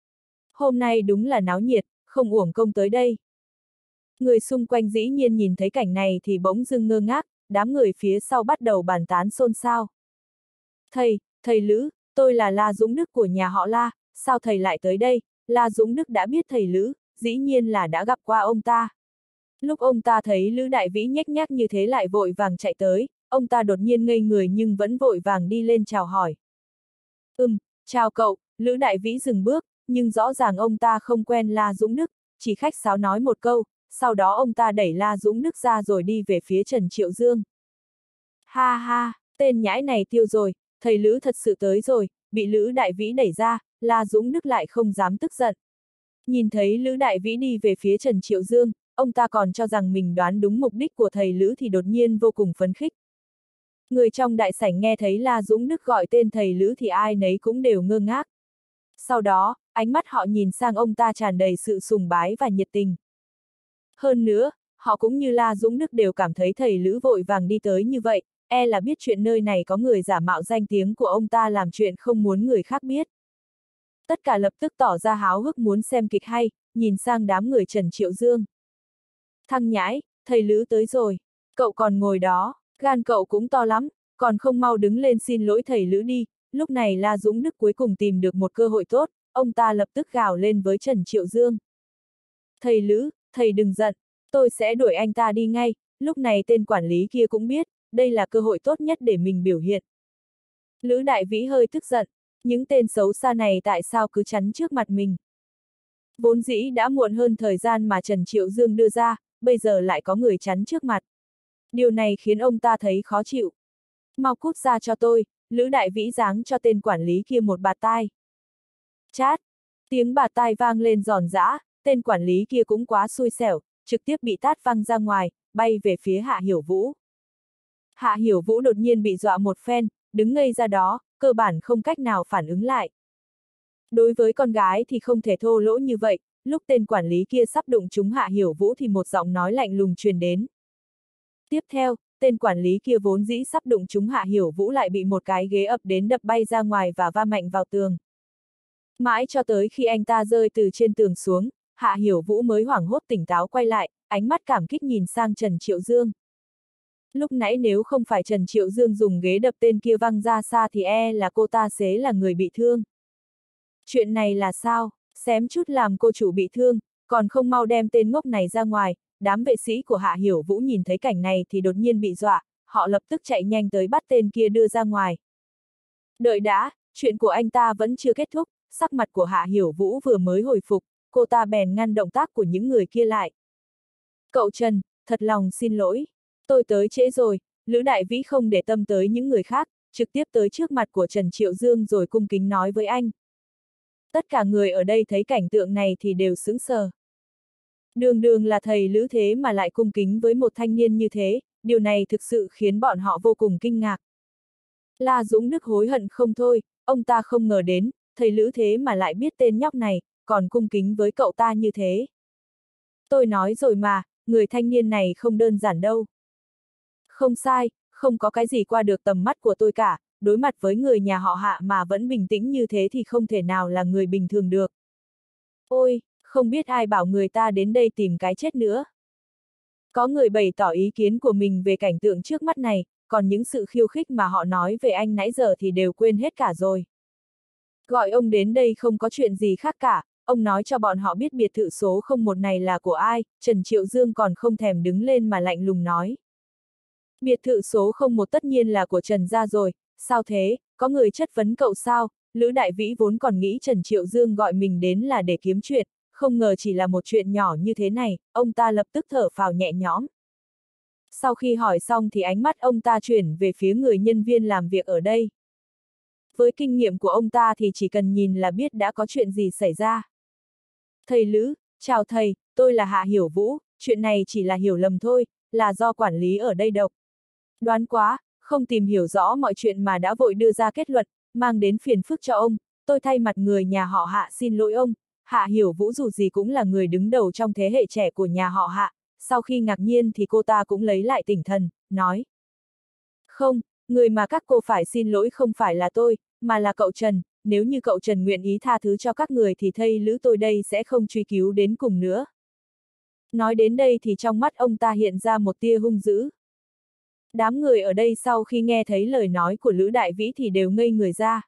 Hôm nay đúng là náo nhiệt, không uổng công tới đây. Người xung quanh dĩ nhiên nhìn thấy cảnh này thì bỗng dưng ngơ ngác, đám người phía sau bắt đầu bàn tán xôn xao. Thầy, thầy Lữ, tôi là La Dũng Đức của nhà họ La, sao thầy lại tới đây? La Dũng Đức đã biết thầy Lữ, dĩ nhiên là đã gặp qua ông ta. Lúc ông ta thấy Lữ Đại Vĩ nhếch nhác như thế lại vội vàng chạy tới, ông ta đột nhiên ngây người nhưng vẫn vội vàng đi lên chào hỏi. Ừm, chào cậu, Lữ Đại Vĩ dừng bước, nhưng rõ ràng ông ta không quen La Dũng Đức, chỉ khách sáo nói một câu, sau đó ông ta đẩy La Dũng Đức ra rồi đi về phía Trần Triệu Dương. Ha ha, tên nhãi này tiêu rồi, thầy Lữ thật sự tới rồi, bị Lữ Đại Vĩ đẩy ra, La Dũng Đức lại không dám tức giận. Nhìn thấy Lữ Đại Vĩ đi về phía Trần Triệu Dương, ông ta còn cho rằng mình đoán đúng mục đích của thầy Lữ thì đột nhiên vô cùng phấn khích. Người trong đại sảnh nghe thấy La Dũng Đức gọi tên thầy Lữ thì ai nấy cũng đều ngơ ngác. Sau đó, ánh mắt họ nhìn sang ông ta tràn đầy sự sùng bái và nhiệt tình. Hơn nữa, họ cũng như La Dũng Đức đều cảm thấy thầy Lữ vội vàng đi tới như vậy, e là biết chuyện nơi này có người giả mạo danh tiếng của ông ta làm chuyện không muốn người khác biết. Tất cả lập tức tỏ ra háo hức muốn xem kịch hay, nhìn sang đám người Trần Triệu Dương. Thằng nhãi, thầy Lữ tới rồi, cậu còn ngồi đó, gan cậu cũng to lắm, còn không mau đứng lên xin lỗi thầy Lữ đi. Lúc này La Dũng Đức cuối cùng tìm được một cơ hội tốt, ông ta lập tức gào lên với Trần Triệu Dương. Thầy Lữ, thầy đừng giận, tôi sẽ đuổi anh ta đi ngay. Lúc này tên quản lý kia cũng biết, đây là cơ hội tốt nhất để mình biểu hiện. Lữ Đại Vĩ hơi tức giận, những tên xấu xa này tại sao cứ chắn trước mặt mình. Vốn dĩ đã muộn hơn thời gian mà Trần Triệu Dương đưa ra, bây giờ lại có người chắn trước mặt. Điều này khiến ông ta thấy khó chịu. Mau cút ra cho tôi, Lữ Đại Vĩ giáng cho tên quản lý kia một bạt tai. Chát, tiếng bạt tai vang lên giòn giã, tên quản lý kia cũng quá xui xẻo, trực tiếp bị tát văng ra ngoài, bay về phía Hạ Hiểu Vũ. Hạ Hiểu Vũ đột nhiên bị dọa một phen, đứng ngây ra đó, cơ bản không cách nào phản ứng lại. Đối với con gái thì không thể thô lỗ như vậy, lúc tên quản lý kia sắp đụng trúng Hạ Hiểu Vũ thì một giọng nói lạnh lùng truyền đến. Tiếp theo, tên quản lý kia vốn dĩ sắp đụng trúng Hạ Hiểu Vũ lại bị một cái ghế ập đến đập bay ra ngoài và va mạnh vào tường. Mãi cho tới khi anh ta rơi từ trên tường xuống, Hạ Hiểu Vũ mới hoảng hốt tỉnh táo quay lại, ánh mắt cảm kích nhìn sang Trần Triệu Dương. Lúc nãy nếu không phải Trần Triệu Dương dùng ghế đập tên kia văng ra xa thì e là cô ta sẽ là người bị thương. Chuyện này là sao, xém chút làm cô chủ bị thương, còn không mau đem tên ngốc này ra ngoài. Đám vệ sĩ của Hạ Hiểu Vũ nhìn thấy cảnh này thì đột nhiên bị dọa, họ lập tức chạy nhanh tới bắt tên kia đưa ra ngoài. Đợi đã, chuyện của anh ta vẫn chưa kết thúc, sắc mặt của Hạ Hiểu Vũ vừa mới hồi phục, cô ta bèn ngăn động tác của những người kia lại. Cậu Trần, thật lòng xin lỗi, tôi tới trễ rồi. Lữ Đại Vĩ không để tâm tới những người khác, trực tiếp tới trước mặt của Trần Triệu Dương rồi cung kính nói với anh. Tất cả người ở đây thấy cảnh tượng này thì đều sững sờ. Đường đường là thầy Lữ thế mà lại cung kính với một thanh niên như thế, điều này thực sự khiến bọn họ vô cùng kinh ngạc. La Dũng Đức hối hận không thôi, ông ta không ngờ đến, thầy Lữ thế mà lại biết tên nhóc này, còn cung kính với cậu ta như thế. Tôi nói rồi mà, người thanh niên này không đơn giản đâu. Không sai, không có cái gì qua được tầm mắt của tôi cả, đối mặt với người nhà họ Hạ mà vẫn bình tĩnh như thế thì không thể nào là người bình thường được. Ôi! Không biết ai bảo người ta đến đây tìm cái chết nữa. Có người bày tỏ ý kiến của mình về cảnh tượng trước mắt này, còn những sự khiêu khích mà họ nói về anh nãy giờ thì đều quên hết cả rồi. Gọi ông đến đây không có chuyện gì khác cả, ông nói cho bọn họ biết biệt thự số không một này là của ai, Trần Triệu Dương còn không thèm đứng lên mà lạnh lùng nói. Biệt thự số không một tất nhiên là của Trần gia rồi, sao thế, có người chất vấn cậu sao? Lữ Đại Vĩ vốn còn nghĩ Trần Triệu Dương gọi mình đến là để kiếm chuyện, không ngờ chỉ là một chuyện nhỏ như thế này, ông ta lập tức thở phào nhẹ nhõm. Sau khi hỏi xong thì ánh mắt ông ta chuyển về phía người nhân viên làm việc ở đây. Với kinh nghiệm của ông ta thì chỉ cần nhìn là biết đã có chuyện gì xảy ra. Thầy Lữ, chào thầy, tôi là Hạ Hiểu Vũ, chuyện này chỉ là hiểu lầm thôi, là do quản lý ở đây độc đoán quá, không tìm hiểu rõ mọi chuyện mà đã vội đưa ra kết luận, mang đến phiền phức cho ông, tôi thay mặt người nhà họ Hạ xin lỗi ông. Hạ Hiểu Vũ dù gì cũng là người đứng đầu trong thế hệ trẻ của nhà họ Hạ, sau khi ngạc nhiên thì cô ta cũng lấy lại tinh thần, nói. Không, người mà các cô phải xin lỗi không phải là tôi, mà là cậu Trần, nếu như cậu Trần nguyện ý tha thứ cho các người thì thầy Lữ tôi đây sẽ không truy cứu đến cùng nữa. Nói đến đây thì trong mắt ông ta hiện ra một tia hung dữ. Đám người ở đây sau khi nghe thấy lời nói của Lữ Đại Vĩ thì đều ngây người ra.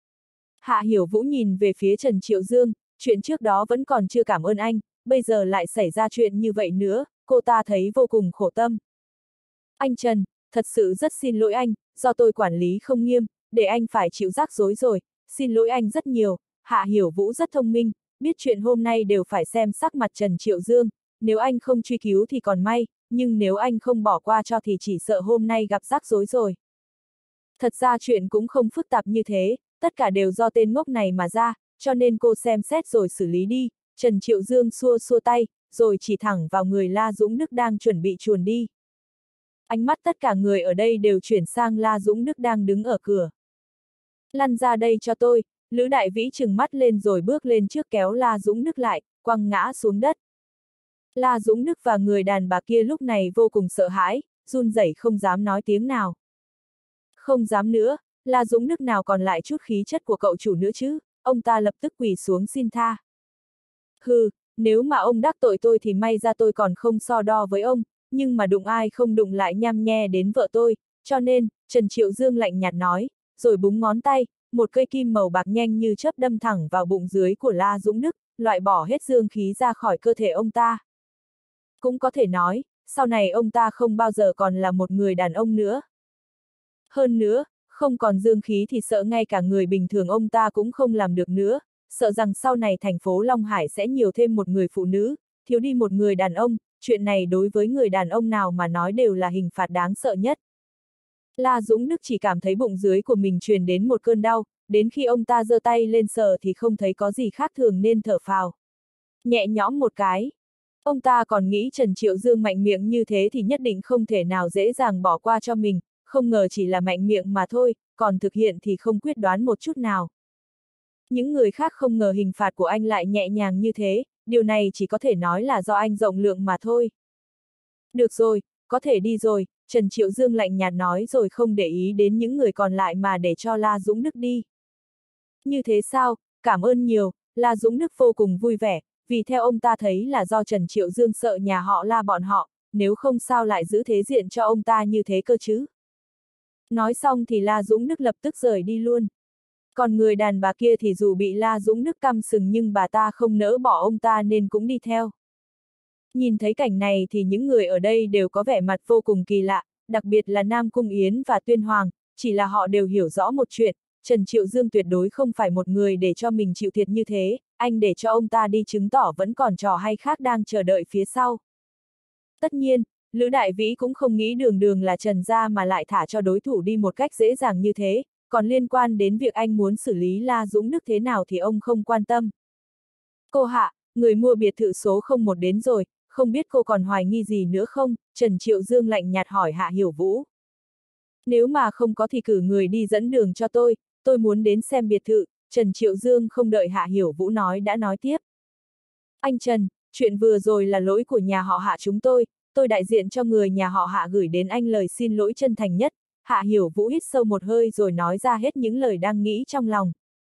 Hạ Hiểu Vũ nhìn về phía Trần Triệu Dương, chuyện trước đó vẫn còn chưa cảm ơn anh, bây giờ lại xảy ra chuyện như vậy nữa, cô ta thấy vô cùng khổ tâm. Anh Trần, thật sự rất xin lỗi anh, do tôi quản lý không nghiêm, để anh phải chịu rắc rối rồi, xin lỗi anh rất nhiều. Hạ Hiểu Vũ rất thông minh, biết chuyện hôm nay đều phải xem sắc mặt Trần Triệu Dương, nếu anh không truy cứu thì còn may, nhưng nếu anh không bỏ qua cho thì chỉ sợ hôm nay gặp rắc rối rồi. Thật ra chuyện cũng không phức tạp như thế, tất cả đều do tên ngốc này mà ra, cho nên cô xem xét rồi xử lý đi. Trần Triệu Dương xua xua tay, rồi chỉ thẳng vào người La Dũng Đức đang chuẩn bị chuồn đi. Ánh mắt tất cả người ở đây đều chuyển sang La Dũng Đức đang đứng ở cửa. Lăn ra đây cho tôi, Lữ Đại Vĩ trừng mắt lên rồi bước lên trước kéo La Dũng Đức lại, quăng ngã xuống đất. La Dũng Đức và người đàn bà kia lúc này vô cùng sợ hãi, run rẩy không dám nói tiếng nào. Không dám nữa, La Dũng Đức nào còn lại chút khí chất của cậu chủ nữa chứ, ông ta lập tức quỳ xuống xin tha. Hừ, nếu mà ông đắc tội tôi thì may ra tôi còn không so đo với ông, nhưng mà đụng ai không đụng lại nhăm nhe đến vợ tôi, cho nên, Trần Triệu Dương lạnh nhạt nói, rồi búng ngón tay, một cây kim màu bạc nhanh như chớp đâm thẳng vào bụng dưới của La Dũng Đức, loại bỏ hết dương khí ra khỏi cơ thể ông ta. Cũng có thể nói, sau này ông ta không bao giờ còn là một người đàn ông nữa. Hơn nữa, không còn dương khí thì sợ ngay cả người bình thường ông ta cũng không làm được nữa, sợ rằng sau này thành phố Long Hải sẽ nhiều thêm một người phụ nữ, thiếu đi một người đàn ông, chuyện này đối với người đàn ông nào mà nói đều là hình phạt đáng sợ nhất. La Dũng Đức chỉ cảm thấy bụng dưới của mình truyền đến một cơn đau, đến khi ông ta giơ tay lên sờ thì không thấy có gì khác thường nên thở phào. Nhẹ nhõm một cái. Ông ta còn nghĩ Trần Triệu Dương mạnh miệng như thế thì nhất định không thể nào dễ dàng bỏ qua cho mình, không ngờ chỉ là mạnh miệng mà thôi, còn thực hiện thì không quyết đoán một chút nào. Những người khác không ngờ hình phạt của anh lại nhẹ nhàng như thế, điều này chỉ có thể nói là do anh rộng lượng mà thôi. Được rồi, có thể đi rồi, Trần Triệu Dương lạnh nhạt nói rồi không để ý đến những người còn lại mà để cho La Dũng Đức đi. Như thế sao, cảm ơn nhiều, La Dũng Đức vô cùng vui vẻ, vì theo ông ta thấy là do Trần Triệu Dương sợ nhà họ La bọn họ, nếu không sao lại giữ thế diện cho ông ta như thế cơ chứ. Nói xong thì La Dũng Đức lập tức rời đi luôn. Còn người đàn bà kia thì dù bị La Dũng Đức căm sừng nhưng bà ta không nỡ bỏ ông ta nên cũng đi theo. Nhìn thấy cảnh này thì những người ở đây đều có vẻ mặt vô cùng kỳ lạ, đặc biệt là Nam Cung Yến và Tuyên Hoàng, chỉ là họ đều hiểu rõ một chuyện, Trần Triệu Dương tuyệt đối không phải một người để cho mình chịu thiệt như thế, anh để cho ông ta đi chứng tỏ vẫn còn trò hay khác đang chờ đợi phía sau. Tất nhiên, Lữ Đại Vĩ cũng không nghĩ đường đường là Trần gia mà lại thả cho đối thủ đi một cách dễ dàng như thế, còn liên quan đến việc anh muốn xử lý La Dũng Đức thế nào thì ông không quan tâm. Cô Hạ, người mua biệt thự số không một đến rồi, không biết cô còn hoài nghi gì nữa không? Trần Triệu Dương lạnh nhạt hỏi Hạ Hiểu Vũ. Nếu mà không có thì cử người đi dẫn đường cho tôi, tôi muốn đến xem biệt thự. Trần Triệu Dương không đợi Hạ Hiểu Vũ nói đã nói tiếp. Anh Trần, chuyện vừa rồi là lỗi của nhà họ Hạ chúng tôi, tôi đại diện cho người nhà họ Hạ gửi đến anh lời xin lỗi chân thành nhất. Hạ Hiểu Vũ hít sâu một hơi rồi nói ra hết những lời đang nghĩ trong lòng.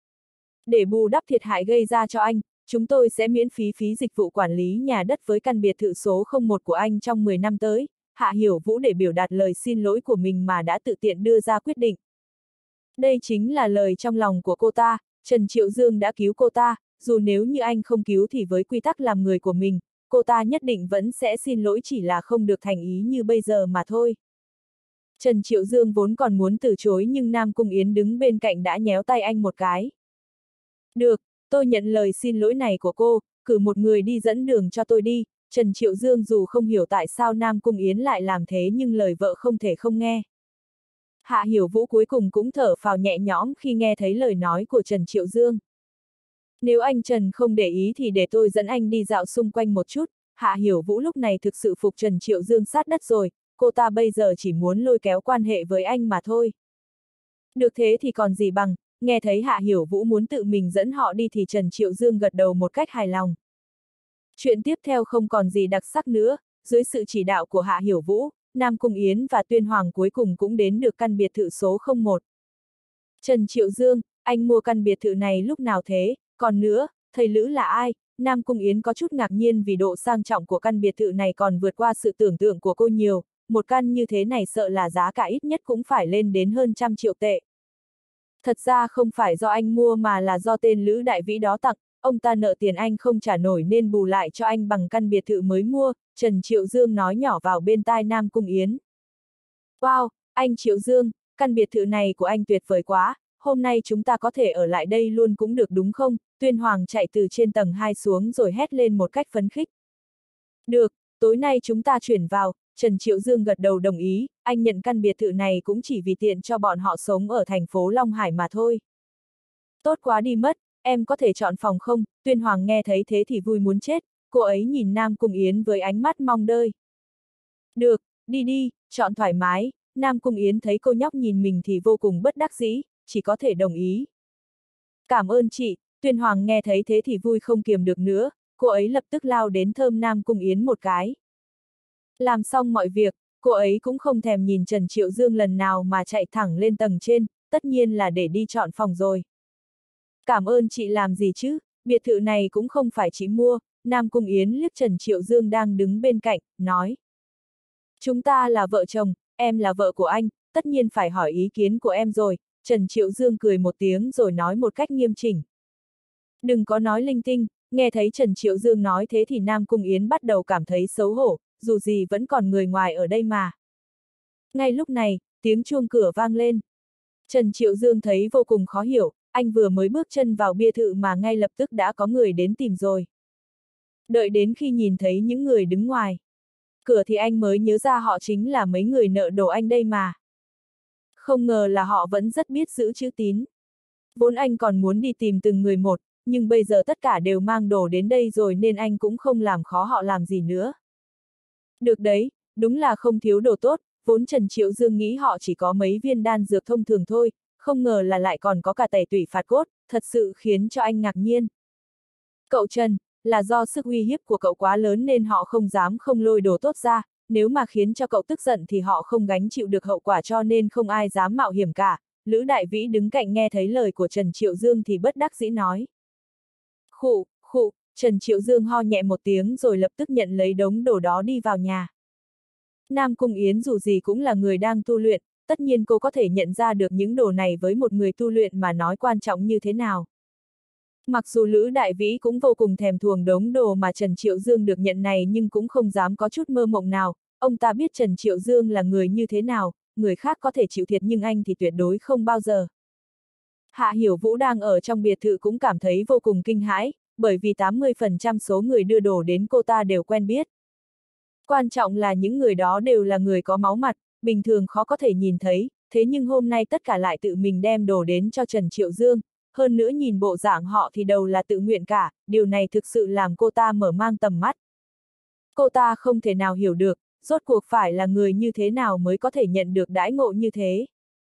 Để bù đắp thiệt hại gây ra cho anh, chúng tôi sẽ miễn phí phí dịch vụ quản lý nhà đất với căn biệt thự số không một của anh trong mười năm tới. Hạ Hiểu Vũ để biểu đạt lời xin lỗi của mình mà đã tự tiện đưa ra quyết định. Đây chính là lời trong lòng của cô ta, Trần Triệu Dương đã cứu cô ta, dù nếu như anh không cứu thì với quy tắc làm người của mình, cô ta nhất định vẫn sẽ xin lỗi, chỉ là không được thành ý như bây giờ mà thôi. Trần Triệu Dương vốn còn muốn từ chối nhưng Nam Cung Yến đứng bên cạnh đã nhéo tay anh một cái. Được, tôi nhận lời xin lỗi này của cô, cử một người đi dẫn đường cho tôi đi. Trần Triệu Dương dù không hiểu tại sao Nam Cung Yến lại làm thế nhưng lời vợ không thể không nghe. Hạ Hiểu Vũ cuối cùng cũng thở phào nhẹ nhõm khi nghe thấy lời nói của Trần Triệu Dương. Nếu anh Trần không để ý thì để tôi dẫn anh đi dạo xung quanh một chút. Hạ Hiểu Vũ lúc này thực sự phục Trần Triệu Dương sát đất rồi, cô ta bây giờ chỉ muốn lôi kéo quan hệ với anh mà thôi. Được thế thì còn gì bằng, nghe thấy Hạ Hiểu Vũ muốn tự mình dẫn họ đi thì Trần Triệu Dương gật đầu một cách hài lòng. Chuyện tiếp theo không còn gì đặc sắc nữa, dưới sự chỉ đạo của Hạ Hiểu Vũ, Nam Cung Yến và Tuyên Hoàng cuối cùng cũng đến được căn biệt thự số không một. Trần Triệu Dương, anh mua căn biệt thự này lúc nào thế? Còn nữa, thầy Lữ là ai? Nam Cung Yến có chút ngạc nhiên vì độ sang trọng của căn biệt thự này còn vượt qua sự tưởng tượng của cô nhiều, một căn như thế này sợ là giá cả ít nhất cũng phải lên đến hơn trăm triệu tệ. Thật ra không phải do anh mua mà là do tên Lữ Đại Vĩ đó tặng, ông ta nợ tiền anh không trả nổi nên bù lại cho anh bằng căn biệt thự mới mua, Trần Triệu Dương nói nhỏ vào bên tai Nam Cung Yến. Wow, anh Triệu Dương, căn biệt thự này của anh tuyệt vời quá, hôm nay chúng ta có thể ở lại đây luôn cũng được đúng không? Tuyên Hoàng chạy từ trên tầng hai xuống rồi hét lên một cách phấn khích. Được, tối nay chúng ta chuyển vào. Trần Triệu Dương gật đầu đồng ý, anh nhận căn biệt thự này cũng chỉ vì tiện cho bọn họ sống ở thành phố Long Hải mà thôi. Tốt quá đi mất, em có thể chọn phòng không? Tuyên Hoàng nghe thấy thế thì vui muốn chết, cô ấy nhìn Nam Cung Yến với ánh mắt mong đợi. Được, đi đi, chọn thoải mái. Nam Cung Yến thấy cô nhóc nhìn mình thì vô cùng bất đắc dĩ, chỉ có thể đồng ý. Cảm ơn chị. Tuyên Hoàng nghe thấy thế thì vui không kiềm được nữa, cô ấy lập tức lao đến thơm Nam Cung Yến một cái. Làm xong mọi việc, cô ấy cũng không thèm nhìn Trần Triệu Dương lần nào mà chạy thẳng lên tầng trên, tất nhiên là để đi chọn phòng rồi. Cảm ơn chị làm gì chứ, biệt thự này cũng không phải chị mua, Nam Cung Yến liếc Trần Triệu Dương đang đứng bên cạnh, nói. Chúng ta là vợ chồng, em là vợ của anh, tất nhiên phải hỏi ý kiến của em rồi, Trần Triệu Dương cười một tiếng rồi nói một cách nghiêm chỉnh. Đừng có nói linh tinh, nghe thấy Trần Triệu Dương nói thế thì Nam Cung Yến bắt đầu cảm thấy xấu hổ, dù gì vẫn còn người ngoài ở đây mà. Ngay lúc này, tiếng chuông cửa vang lên. Trần Triệu Dương thấy vô cùng khó hiểu, anh vừa mới bước chân vào biệt thự mà ngay lập tức đã có người đến tìm rồi. Đợi đến khi nhìn thấy những người đứng ngoài cửa thì anh mới nhớ ra họ chính là mấy người nợ đồ anh đây mà. Không ngờ là họ vẫn rất biết giữ chữ tín. Vốn anh còn muốn đi tìm từng người một, nhưng bây giờ tất cả đều mang đồ đến đây rồi nên anh cũng không làm khó họ làm gì nữa. Được đấy, đúng là không thiếu đồ tốt, vốn Trần Triệu Dương nghĩ họ chỉ có mấy viên đan dược thông thường thôi, không ngờ là lại còn có cả tẩy tủy phạt cốt, thật sự khiến cho anh ngạc nhiên. Cậu Trần, là do sức uy hiếp của cậu quá lớn nên họ không dám không lôi đồ tốt ra, nếu mà khiến cho cậu tức giận thì họ không gánh chịu được hậu quả cho nên không ai dám mạo hiểm cả. Lữ Đại Vĩ đứng cạnh nghe thấy lời của Trần Triệu Dương thì bất đắc dĩ nói. Khụ, khụ, Trần Triệu Dương ho nhẹ một tiếng rồi lập tức nhận lấy đống đồ đó đi vào nhà. Nam Cung Yến dù gì cũng là người đang tu luyện, tất nhiên cô có thể nhận ra được những đồ này với một người tu luyện mà nói quan trọng như thế nào. Mặc dù Lữ Đại Vĩ cũng vô cùng thèm thuồng đống đồ mà Trần Triệu Dương được nhận này nhưng cũng không dám có chút mơ mộng nào, ông ta biết Trần Triệu Dương là người như thế nào, người khác có thể chịu thiệt nhưng anh thì tuyệt đối không bao giờ. Hạ Hiểu Vũ đang ở trong biệt thự cũng cảm thấy vô cùng kinh hãi, bởi vì tám mươi phần trăm số người đưa đồ đến cô ta đều quen biết. Quan trọng là những người đó đều là người có máu mặt, bình thường khó có thể nhìn thấy, thế nhưng hôm nay tất cả lại tự mình đem đồ đến cho Trần Triệu Dương, hơn nữa nhìn bộ dạng họ thì đều là tự nguyện cả, điều này thực sự làm cô ta mở mang tầm mắt. Cô ta không thể nào hiểu được, rốt cuộc phải là người như thế nào mới có thể nhận được đãi ngộ như thế.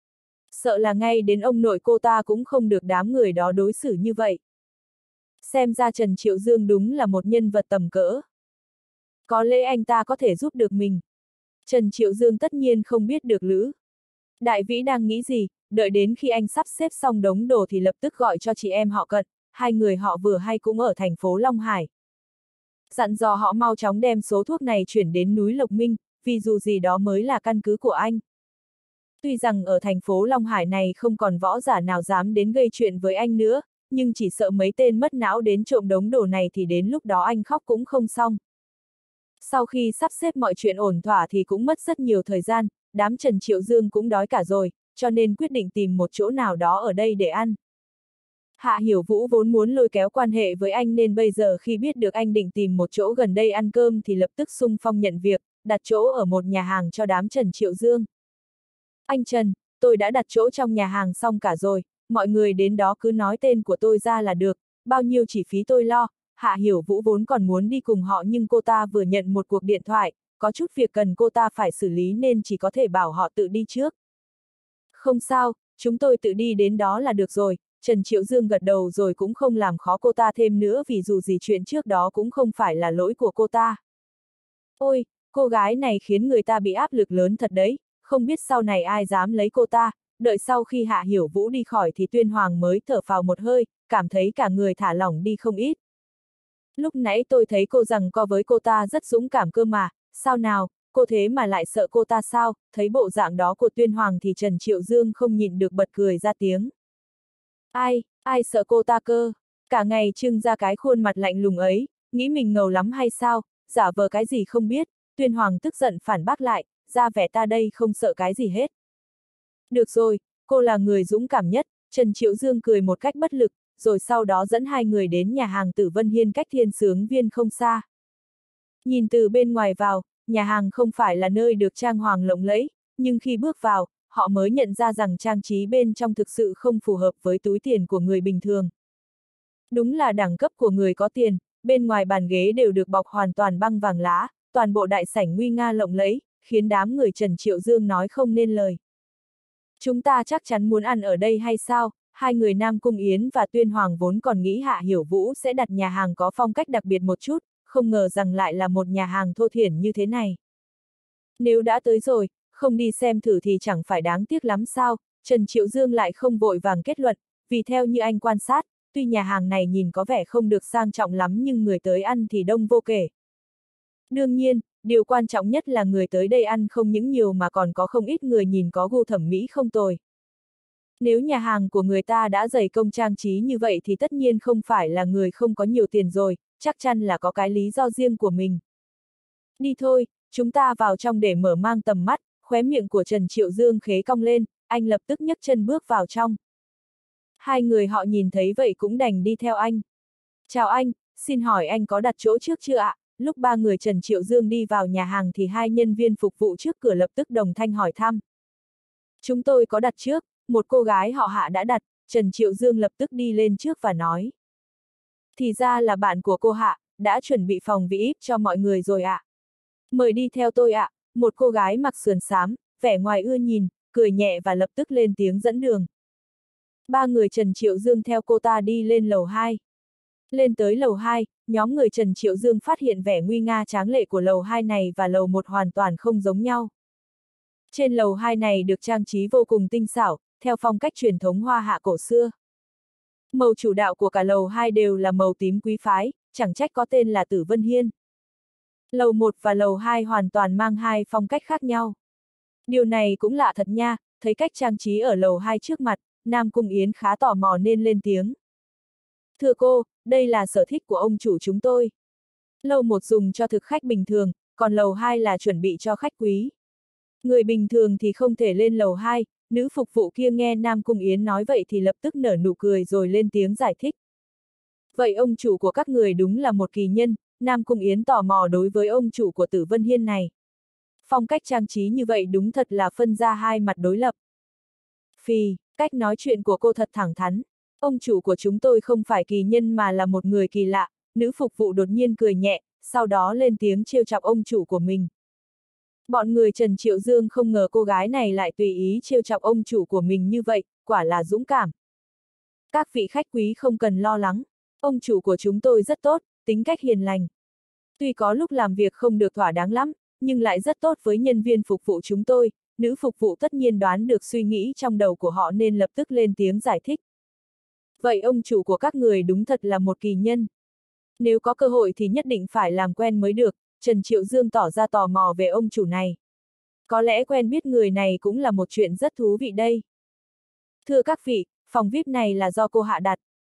Sợ là ngay đến ông nội cô ta cũng không được đám người đó đối xử như vậy. Xem ra Trần Triệu Dương đúng là một nhân vật tầm cỡ. Có lẽ anh ta có thể giúp được mình. Trần Triệu Dương tất nhiên không biết được Lữ Đại Vĩ đang nghĩ gì, đợi đến khi anh sắp xếp xong đống đồ thì lập tức gọi cho chị em họ Cận, hai người họ vừa hay cũng ở thành phố Long Hải. Dặn dò họ mau chóng đem số thuốc này chuyển đến núi Lộc Minh, vì dù gì đó mới là căn cứ của anh. Tuy rằng ở thành phố Long Hải này không còn võ giả nào dám đến gây chuyện với anh nữa, nhưng chỉ sợ mấy tên mất não đến trộm đống đồ này thì đến lúc đó anh khóc cũng không xong. Sau khi sắp xếp mọi chuyện ổn thỏa thì cũng mất rất nhiều thời gian, đám Trần Triệu Dương cũng đói cả rồi, cho nên quyết định tìm một chỗ nào đó ở đây để ăn. Hạ Hiểu Vũ vốn muốn lôi kéo quan hệ với anh nên bây giờ khi biết được anh định tìm một chỗ gần đây ăn cơm thì lập tức xung phong nhận việc, đặt chỗ ở một nhà hàng cho đám Trần Triệu Dương. Anh Trần, tôi đã đặt chỗ trong nhà hàng xong cả rồi, mọi người đến đó cứ nói tên của tôi ra là được, bao nhiêu chi phí tôi lo. Hạ Hiểu Vũ vốn còn muốn đi cùng họ nhưng cô ta vừa nhận một cuộc điện thoại, có chút việc cần cô ta phải xử lý nên chỉ có thể bảo họ tự đi trước. Không sao, chúng tôi tự đi đến đó là được rồi. Trần Triệu Dương gật đầu rồi cũng không làm khó cô ta thêm nữa vì dù gì chuyện trước đó cũng không phải là lỗi của cô ta. Ôi, cô gái này khiến người ta bị áp lực lớn thật đấy, không biết sau này ai dám lấy cô ta. Đợi sau khi Hạ Hiểu Vũ đi khỏi thì Tuyên Hoàng mới thở phào một hơi, cảm thấy cả người thả lỏng đi không ít. Lúc nãy tôi thấy cô rằng co với cô ta rất dũng cảm cơ mà, sao nào, cô thế mà lại sợ cô ta sao? Thấy bộ dạng đó của Tuyên Hoàng thì Trần Triệu Dương không nhịn được bật cười ra tiếng. Ai, ai sợ cô ta cơ? Cả ngày trưng ra cái khuôn mặt lạnh lùng ấy, nghĩ mình ngầu lắm hay sao, giả vờ cái gì không biết. Tuyên Hoàng tức giận phản bác lại, ra vẻ ta đây không sợ cái gì hết. Được rồi, cô là người dũng cảm nhất. Trần Triệu Dương cười một cách bất lực, rồi sau đó dẫn hai người đến nhà hàng Tử Vân Hiên cách Thiên Sướng Viên không xa. Nhìn từ bên ngoài vào, nhà hàng không phải là nơi được trang hoàng lộng lẫy, nhưng khi bước vào, họ mới nhận ra rằng trang trí bên trong thực sự không phù hợp với túi tiền của người bình thường. Đúng là đẳng cấp của người có tiền, bên ngoài bàn ghế đều được bọc hoàn toàn băng vàng lá, toàn bộ đại sảnh nguy nga lộng lẫy, khiến đám người Trần Triệu Dương nói không nên lời. Chúng ta chắc chắn muốn ăn ở đây hay sao? Hai người Nam Cung Yến và Tuyên Hoàng vốn còn nghĩ Hạ Hiểu Vũ sẽ đặt nhà hàng có phong cách đặc biệt một chút, không ngờ rằng lại là một nhà hàng thô thiển như thế này. Nếu đã tới rồi, không đi xem thử thì chẳng phải đáng tiếc lắm sao? Trần Triệu Dương lại không vội vàng kết luận, vì theo như anh quan sát, tuy nhà hàng này nhìn có vẻ không được sang trọng lắm nhưng người tới ăn thì đông vô kể. Đương nhiên, điều quan trọng nhất là người tới đây ăn không những nhiều mà còn có không ít người nhìn có gu thẩm mỹ không tồi. Nếu nhà hàng của người ta đã dày công trang trí như vậy thì tất nhiên không phải là người không có nhiều tiền rồi, chắc chắn là có cái lý do riêng của mình. Đi thôi, chúng ta vào trong để mở mang tầm mắt. Khóe miệng của Trần Triệu Dương khế cong lên, anh lập tức nhấc chân bước vào trong. Hai người họ nhìn thấy vậy cũng đành đi theo anh. Chào anh, xin hỏi anh có đặt chỗ trước chưa ạ? Lúc ba người Trần Triệu Dương đi vào nhà hàng thì hai nhân viên phục vụ trước cửa lập tức đồng thanh hỏi thăm. Chúng tôi có đặt trước, một cô gái họ Hạ đã đặt. Trần Triệu Dương lập tức đi lên trước và nói. Thì ra là bạn của cô Hạ, đã chuẩn bị phòng vi ai pi cho mọi người rồi ạ. Mời đi theo tôi ạ. Một cô gái mặc sườn xám, vẻ ngoài ưa nhìn, cười nhẹ và lập tức lên tiếng dẫn đường. Ba người Trần Triệu Dương theo cô ta đi lên lầu hai. Lên tới lầu hai, nhóm người Trần Triệu Dương phát hiện vẻ nguy nga tráng lệ của lầu hai này và lầu một hoàn toàn không giống nhau. Trên lầu hai này được trang trí vô cùng tinh xảo, theo phong cách truyền thống Hoa Hạ cổ xưa. Màu chủ đạo của cả lầu hai đều là màu tím quý phái, chẳng trách có tên là Tử Vân Hiên. Lầu một và lầu hai hoàn toàn mang hai phong cách khác nhau. Điều này cũng lạ thật nha, thấy cách trang trí ở lầu hai trước mặt, Nam Cung Yến khá tò mò nên lên tiếng. Thưa cô, đây là sở thích của ông chủ chúng tôi. Lầu một dùng cho thực khách bình thường, còn lầu hai là chuẩn bị cho khách quý. Người bình thường thì không thể lên lầu hai, nữ phục vụ kia nghe Nam Cung Yến nói vậy thì lập tức nở nụ cười rồi lên tiếng giải thích. Vậy ông chủ của các người đúng là một kỳ nhân, Nam Cung Yến tò mò đối với ông chủ của Tử Vân Hiên này. Phong cách trang trí như vậy đúng thật là phân ra hai mặt đối lập. Phì, cách nói chuyện của cô thật thẳng thắn. Ông chủ của chúng tôi không phải kỳ nhân mà là một người kỳ lạ, nữ phục vụ đột nhiên cười nhẹ, sau đó lên tiếng trêu chọc ông chủ của mình. Bọn người Trần Triệu Dương không ngờ cô gái này lại tùy ý trêu chọc ông chủ của mình như vậy, quả là dũng cảm. Các vị khách quý không cần lo lắng, ông chủ của chúng tôi rất tốt, tính cách hiền lành. Tuy có lúc làm việc không được thỏa đáng lắm, nhưng lại rất tốt với nhân viên phục vụ chúng tôi. Nữ phục vụ tất nhiên đoán được suy nghĩ trong đầu của họ nên lập tức lên tiếng giải thích. Vậy ông chủ của các người đúng thật là một kỳ nhân. Nếu có cơ hội thì nhất định phải làm quen mới được. Trần Triệu Dương tỏ ra tò mò về ông chủ này. Có lẽ quen biết người này cũng là một chuyện rất thú vị đây. Thưa các vị, phòng vi ai pi này là do cô Hạ đặt.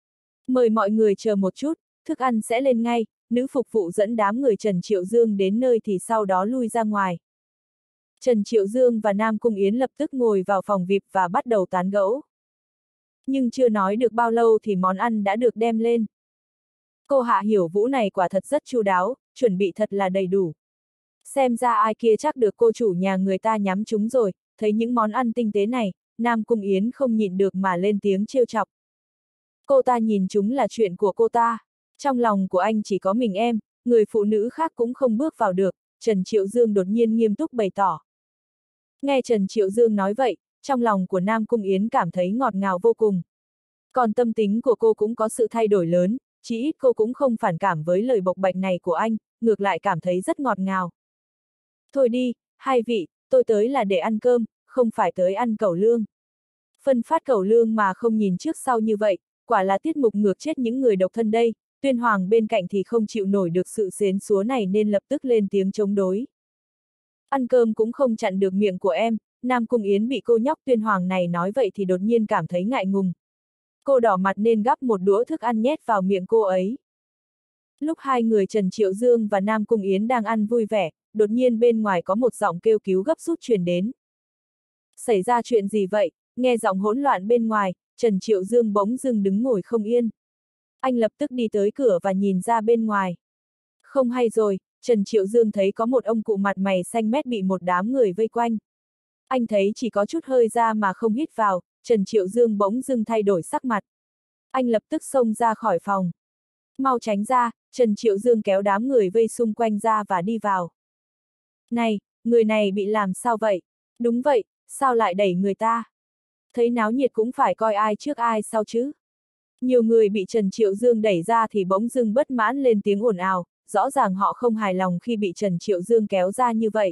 Mời mọi người chờ một chút, thức ăn sẽ lên ngay, nữ phục vụ dẫn đám người Trần Triệu Dương đến nơi thì sau đó lui ra ngoài. Trần Triệu Dương và Nam Cung Yến lập tức ngồi vào phòng vê i pê và bắt đầu tán gẫu. Nhưng chưa nói được bao lâu thì món ăn đã được đem lên. Cô Hạ Hiểu Vũ này quả thật rất chu đáo, chuẩn bị thật là đầy đủ. Xem ra ai kia chắc được cô chủ nhà người ta nhắm trúng rồi, thấy những món ăn tinh tế này, Nam Cung Yến không nhịn được mà lên tiếng trêu chọc. Cô ta nhìn chúng là chuyện của cô ta. Trong lòng của anh chỉ có mình em, người phụ nữ khác cũng không bước vào được, Trần Triệu Dương đột nhiên nghiêm túc bày tỏ. Nghe Trần Triệu Dương nói vậy, trong lòng của Nam Cung Yến cảm thấy ngọt ngào vô cùng. Còn tâm tính của cô cũng có sự thay đổi lớn, chỉ ít cô cũng không phản cảm với lời bộc bạch này của anh, ngược lại cảm thấy rất ngọt ngào. Thôi đi, hai vị, tôi tới là để ăn cơm, không phải tới ăn cẩu lương. Phân phát cẩu lương mà không nhìn trước sau như vậy, quả là tiết mục ngược chết những người độc thân đây. Tuyên Hoàng bên cạnh thì không chịu nổi được sự xến xúa này nên lập tức lên tiếng chống đối. Ăn cơm cũng không chặn được miệng của em, Nam Cung Yến bị cô nhóc Tuyên Hoàng này nói vậy thì đột nhiên cảm thấy ngại ngùng. Cô đỏ mặt nên gắp một đũa thức ăn nhét vào miệng cô ấy. Lúc hai người Trần Triệu Dương và Nam Cung Yến đang ăn vui vẻ, đột nhiên bên ngoài có một giọng kêu cứu gấp rút truyền đến. Xảy ra chuyện gì vậy? Nghe giọng hỗn loạn bên ngoài, Trần Triệu Dương bỗng dưng đứng ngồi không yên. Anh lập tức đi tới cửa và nhìn ra bên ngoài. Không hay rồi, Trần Triệu Dương thấy có một ông cụ mặt mày xanh mét bị một đám người vây quanh. Anh thấy chỉ có chút hơi ra mà không hít vào, Trần Triệu Dương bỗng dưng thay đổi sắc mặt. Anh lập tức xông ra khỏi phòng. Mau tránh ra, Trần Triệu Dương kéo đám người vây xung quanh ra và đi vào. Này, người này bị làm sao vậy? Đúng vậy, sao lại đẩy người ta? Thấy náo nhiệt cũng phải coi ai trước ai sau chứ. Nhiều người bị Trần Triệu Dương đẩy ra thì bỗng dưng bất mãn lên tiếng ồn ào, rõ ràng họ không hài lòng khi bị Trần Triệu Dương kéo ra như vậy.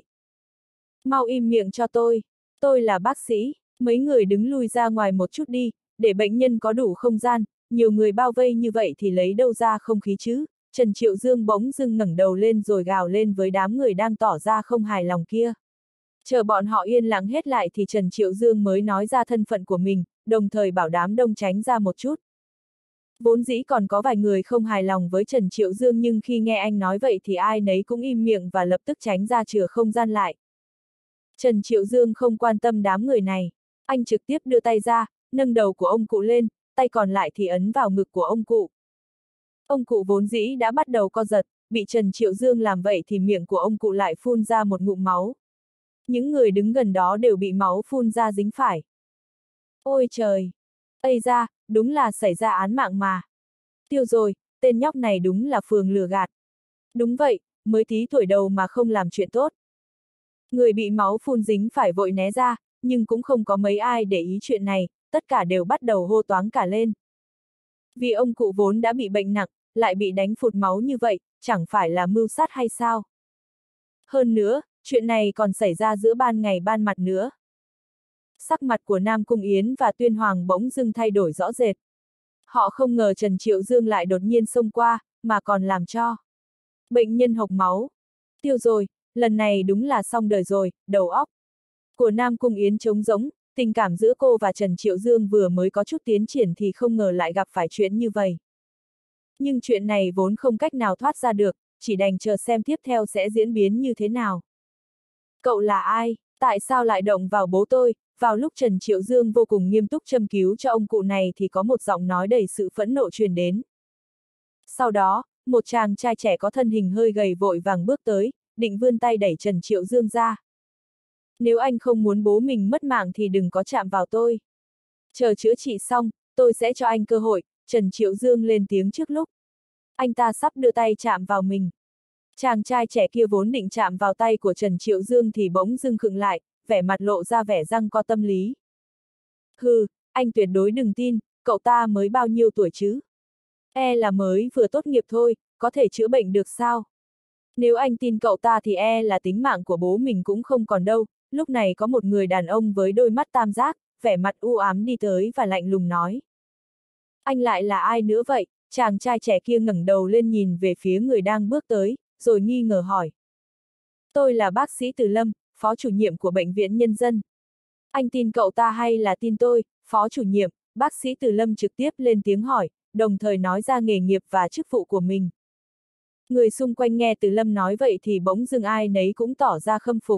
Mau im miệng cho tôi, tôi là bác sĩ, mấy người đứng lui ra ngoài một chút đi, để bệnh nhân có đủ không gian, nhiều người bao vây như vậy thì lấy đâu ra không khí chứ. Trần Triệu Dương bỗng dưng ngẩng đầu lên rồi gào lên với đám người đang tỏ ra không hài lòng kia. Chờ bọn họ yên lặng hết lại thì Trần Triệu Dương mới nói ra thân phận của mình, đồng thời bảo đám đông tránh ra một chút. Vốn dĩ còn có vài người không hài lòng với Trần Triệu Dương nhưng khi nghe anh nói vậy thì ai nấy cũng im miệng và lập tức tránh ra chừa không gian lại. Trần Triệu Dương không quan tâm đám người này. Anh trực tiếp đưa tay ra, nâng đầu của ông cụ lên, tay còn lại thì ấn vào ngực của ông cụ. Ông cụ vốn dĩ đã bắt đầu co giật, bị Trần Triệu Dương làm vậy thì miệng của ông cụ lại phun ra một ngụm máu. Những người đứng gần đó đều bị máu phun ra dính phải. Ôi trời! Ây da, đúng là xảy ra án mạng mà. Tiêu rồi, tên nhóc này đúng là phường lừa gạt. Đúng vậy, mới tí tuổi đầu mà không làm chuyện tốt. Người bị máu phun dính phải vội né ra, nhưng cũng không có mấy ai để ý chuyện này, tất cả đều bắt đầu hô toáng cả lên. Vì ông cụ vốn đã bị bệnh nặng, lại bị đánh phụt máu như vậy, chẳng phải là mưu sát hay sao? Hơn nữa, chuyện này còn xảy ra giữa ban ngày ban mặt nữa. Sắc mặt của Nam Cung Yến và Tuyên Hoàng bỗng dưng thay đổi rõ rệt. Họ không ngờ Trần Triệu Dương lại đột nhiên xông qua, mà còn làm cho bệnh nhân hộc máu. Tiêu rồi, lần này đúng là xong đời rồi, đầu óc của Nam Cung Yến trống rỗng, tình cảm giữa cô và Trần Triệu Dương vừa mới có chút tiến triển thì không ngờ lại gặp phải chuyện như vậy. Nhưng chuyện này vốn không cách nào thoát ra được, chỉ đành chờ xem tiếp theo sẽ diễn biến như thế nào. Cậu là ai? Tại sao lại động vào bố tôi? Vào lúc Trần Triệu Dương vô cùng nghiêm túc châm cứu cho ông cụ này thì có một giọng nói đầy sự phẫn nộ truyền đến. Sau đó, một chàng trai trẻ có thân hình hơi gầy vội vàng bước tới, định vươn tay đẩy Trần Triệu Dương ra. Nếu anh không muốn bố mình mất mạng thì đừng có chạm vào tôi. Chờ chữa trị xong, tôi sẽ cho anh cơ hội, Trần Triệu Dương lên tiếng trước lúc. Anh ta sắp đưa tay chạm vào mình. Chàng trai trẻ kia vốn định chạm vào tay của Trần Triệu Dương thì bỗng dưng khựng lại, vẻ mặt lộ ra vẻ răng co tâm lý. Hừ, anh tuyệt đối đừng tin, cậu ta mới bao nhiêu tuổi chứ? E là mới vừa tốt nghiệp thôi, có thể chữa bệnh được sao? Nếu anh tin cậu ta thì e là tính mạng của bố mình cũng không còn đâu. Lúc này có một người đàn ông với đôi mắt tam giác, vẻ mặt u ám đi tới và lạnh lùng nói. Anh lại là ai nữa vậy? Chàng trai trẻ kia ngẩng đầu lên nhìn về phía người đang bước tới, rồi nghi ngờ hỏi. Tôi là bác sĩ Từ Lâm, phó chủ nhiệm của Bệnh viện Nhân dân. Anh tin cậu ta hay là tin tôi, phó chủ nhiệm? Bác sĩ Từ Lâm trực tiếp lên tiếng hỏi, đồng thời nói ra nghề nghiệp và chức vụ của mình. Người xung quanh nghe Từ Lâm nói vậy thì bỗng dưng ai nấy cũng tỏ ra khâm phục.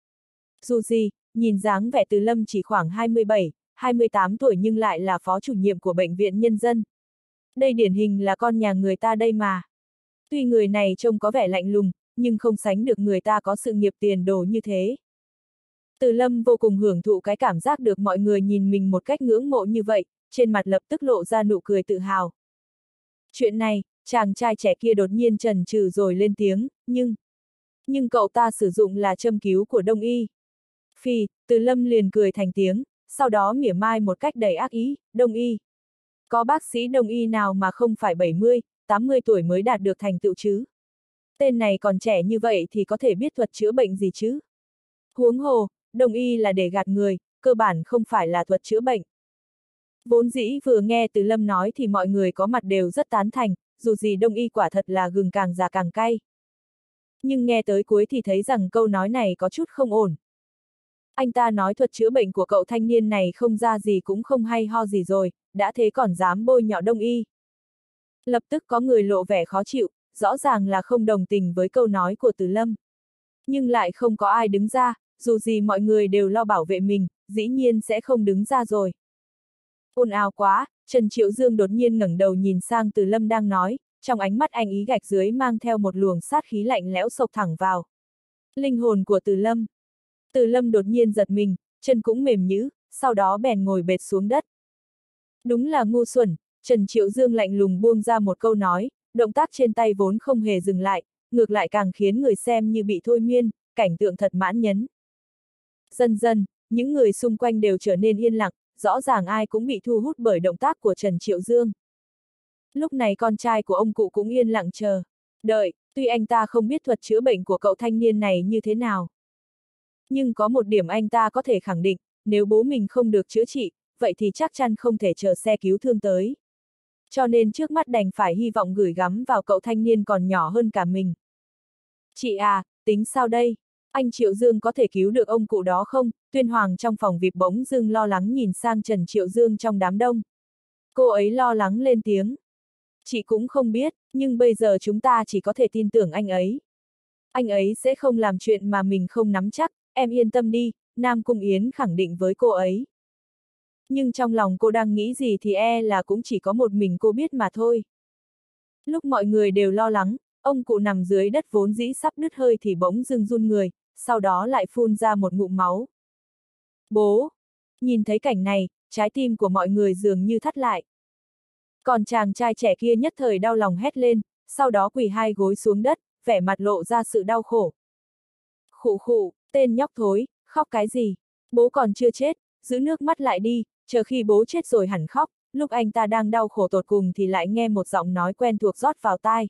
Dù gì, nhìn dáng vẻ Từ Lâm chỉ khoảng hai mươi bảy, hai mươi tám tuổi nhưng lại là phó chủ nhiệm của bệnh viện nhân dân. Đây điển hình là con nhà người ta đây mà. Tuy người này trông có vẻ lạnh lùng, nhưng không sánh được người ta có sự nghiệp tiền đồ như thế. Từ Lâm vô cùng hưởng thụ cái cảm giác được mọi người nhìn mình một cách ngưỡng mộ như vậy, trên mặt lập tức lộ ra nụ cười tự hào. Chuyện này, chàng trai trẻ kia đột nhiên chần chừ rồi lên tiếng, nhưng... Nhưng cậu ta sử dụng là châm cứu của Đông y. Phi, Từ Lâm liền cười thành tiếng, sau đó mỉa mai một cách đầy ác ý, Đông y. Có bác sĩ Đông y nào mà không phải bảy mươi, tám mươi tuổi mới đạt được thành tựu chứ? Tên này còn trẻ như vậy thì có thể biết thuật chữa bệnh gì chứ? Huống hồ, Đông y là để gạt người, cơ bản không phải là thuật chữa bệnh. Vốn dĩ vừa nghe Từ Lâm nói thì mọi người có mặt đều rất tán thành, dù gì Đông y quả thật là gừng càng già càng cay. Nhưng nghe tới cuối thì thấy rằng câu nói này có chút không ổn. Anh ta nói thuật chữa bệnh của cậu thanh niên này không ra gì cũng không hay ho gì rồi, đã thế còn dám bôi nhọ Đông y. Lập tức có người lộ vẻ khó chịu, rõ ràng là không đồng tình với câu nói của Từ Lâm. Nhưng lại không có ai đứng ra, dù gì mọi người đều lo bảo vệ mình, dĩ nhiên sẽ không đứng ra rồi. Ồn ào quá, Trần Triệu Dương đột nhiên ngẩng đầu nhìn sang Từ Lâm đang nói, trong ánh mắt anh ý gạch dưới mang theo một luồng sát khí lạnh lẽo sộc thẳng vào. Linh hồn của Từ Lâm. Từ Lâm đột nhiên giật mình, chân cũng mềm nhũn, sau đó bèn ngồi bệt xuống đất. Đúng là ngu xuẩn, Trần Triệu Dương lạnh lùng buông ra một câu nói, động tác trên tay vốn không hề dừng lại, ngược lại càng khiến người xem như bị thôi miên, cảnh tượng thật mãn nhấn. Dần dần, những người xung quanh đều trở nên yên lặng, rõ ràng ai cũng bị thu hút bởi động tác của Trần Triệu Dương. Lúc này con trai của ông cụ cũng yên lặng chờ, đợi, tuy anh ta không biết thuật chữa bệnh của cậu thanh niên này như thế nào. Nhưng có một điểm anh ta có thể khẳng định, nếu bố mình không được chữa trị, vậy thì chắc chắn không thể chờ xe cứu thương tới. Cho nên trước mắt đành phải hy vọng gửi gắm vào cậu thanh niên còn nhỏ hơn cả mình. Chị à, tính sao đây? Anh Triệu Dương có thể cứu được ông cụ đó không? Tuyên Hoàng trong phòng vip bỗng dưng lo lắng nhìn sang Trần Triệu Dương trong đám đông. Cô ấy lo lắng lên tiếng. Chị cũng không biết, nhưng bây giờ chúng ta chỉ có thể tin tưởng anh ấy. Anh ấy sẽ không làm chuyện mà mình không nắm chắc, em yên tâm đi, Nam Cung Yến khẳng định với cô ấy. Nhưng trong lòng cô đang nghĩ gì thì e là cũng chỉ có một mình cô biết mà thôi. Lúc mọi người đều lo lắng, ông cụ nằm dưới đất vốn dĩ sắp đứt hơi thì bỗng dưng run người, sau đó lại phun ra một ngụm máu. Bố! Nhìn thấy cảnh này, trái tim của mọi người dường như thắt lại. Còn chàng trai trẻ kia nhất thời đau lòng hét lên, sau đó quỳ hai gối xuống đất, vẻ mặt lộ ra sự đau khổ. Khụ khụ, tên nhóc thối, khóc cái gì? Bố còn chưa chết, giữ nước mắt lại đi, chờ khi bố chết rồi hẳn khóc. Lúc anh ta đang đau khổ tột cùng thì lại nghe một giọng nói quen thuộc rót vào tai.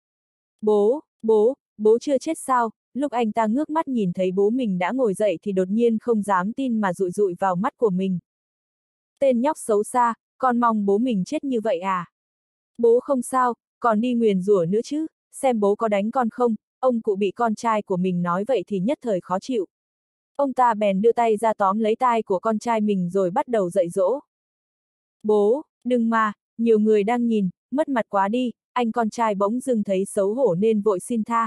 Bố, bố, bố chưa chết sao? Lúc anh ta ngước mắt nhìn thấy bố mình đã ngồi dậy thì đột nhiên không dám tin mà dụi dụi vào mắt của mình. Tên nhóc xấu xa, con mong bố mình chết như vậy à? Bố không sao, còn đi nguyền rủa nữa chứ, xem bố có đánh con không? Ông cụ bị con trai của mình nói vậy thì nhất thời khó chịu. Ông ta bèn đưa tay ra tóm lấy tai của con trai mình rồi bắt đầu dạy dỗ. Bố, đừng mà, nhiều người đang nhìn, mất mặt quá đi, anh con trai bỗng dưng thấy xấu hổ nên vội xin tha.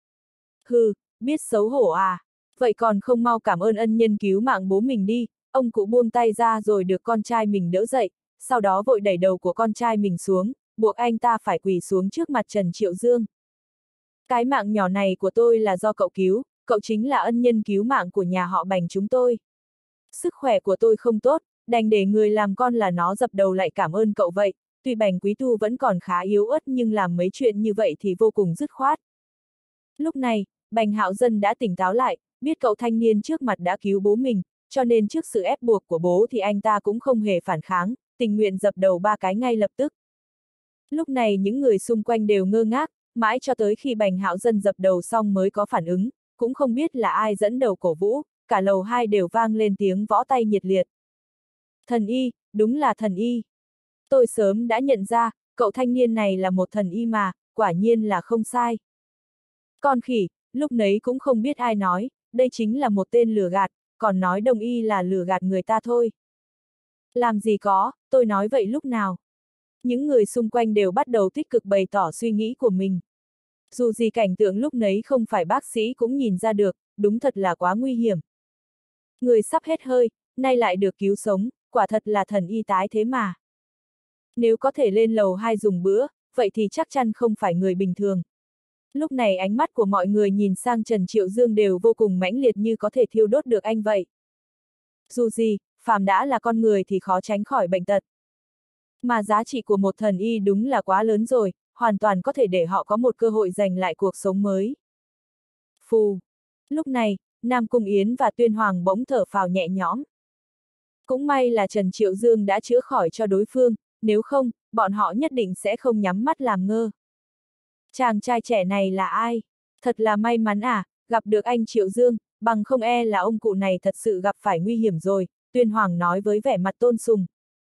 Hừ, biết xấu hổ à? Vậy còn không mau cảm ơn ân nhân cứu mạng bố mình đi. Ông cụ buông tay ra rồi được con trai mình đỡ dậy, sau đó vội đẩy đầu của con trai mình xuống, buộc anh ta phải quỳ xuống trước mặt Trần Triệu Dương. Cái mạng nhỏ này của tôi là do cậu cứu, cậu chính là ân nhân cứu mạng của nhà họ Bành chúng tôi. Sức khỏe của tôi không tốt, đành để người làm con là nó dập đầu lại cảm ơn cậu vậy, tuy Bành Quý Tu vẫn còn khá yếu ớt nhưng làm mấy chuyện như vậy thì vô cùng dứt khoát. Lúc này, Bành Hạo Dân đã tỉnh táo lại, biết cậu thanh niên trước mặt đã cứu bố mình, cho nên trước sự ép buộc của bố thì anh ta cũng không hề phản kháng, tình nguyện dập đầu ba cái ngay lập tức. Lúc này những người xung quanh đều ngơ ngác, mãi cho tới khi Bành Hạo Dân dập đầu xong mới có phản ứng, cũng không biết là ai dẫn đầu cổ vũ, cả lầu hai đều vang lên tiếng võ tay nhiệt liệt. Thần y, đúng là thần y. Tôi sớm đã nhận ra, cậu thanh niên này là một thần y mà, quả nhiên là không sai. Con khỉ, lúc nấy cũng không biết ai nói, đây chính là một tên lừa gạt, còn nói Đông y là lừa gạt người ta thôi. Làm gì có, tôi nói vậy lúc nào? Những người xung quanh đều bắt đầu tích cực bày tỏ suy nghĩ của mình. Dù gì cảnh tượng lúc nấy không phải bác sĩ cũng nhìn ra được, đúng thật là quá nguy hiểm. Người sắp hết hơi, nay lại được cứu sống, quả thật là thần y tái thế mà. Nếu có thể lên lầu hai dùng bữa, vậy thì chắc chắn không phải người bình thường. Lúc này ánh mắt của mọi người nhìn sang Trần Triệu Dương đều vô cùng mãnh liệt như có thể thiêu đốt được anh vậy. Dù gì, phàm đã là con người thì khó tránh khỏi bệnh tật. Mà giá trị của một thần y đúng là quá lớn rồi, hoàn toàn có thể để họ có một cơ hội giành lại cuộc sống mới. Phù. Lúc này, Nam Cung Yến và Tuyên Hoàng bỗng thở phào nhẹ nhõm. Cũng may là Trần Triệu Dương đã chữa khỏi cho đối phương, nếu không, bọn họ nhất định sẽ không nhắm mắt làm ngơ. Chàng trai trẻ này là ai? Thật là may mắn à, gặp được anh Triệu Dương, bằng không e là ông cụ này thật sự gặp phải nguy hiểm rồi, Tuyên Hoàng nói với vẻ mặt tôn sùng.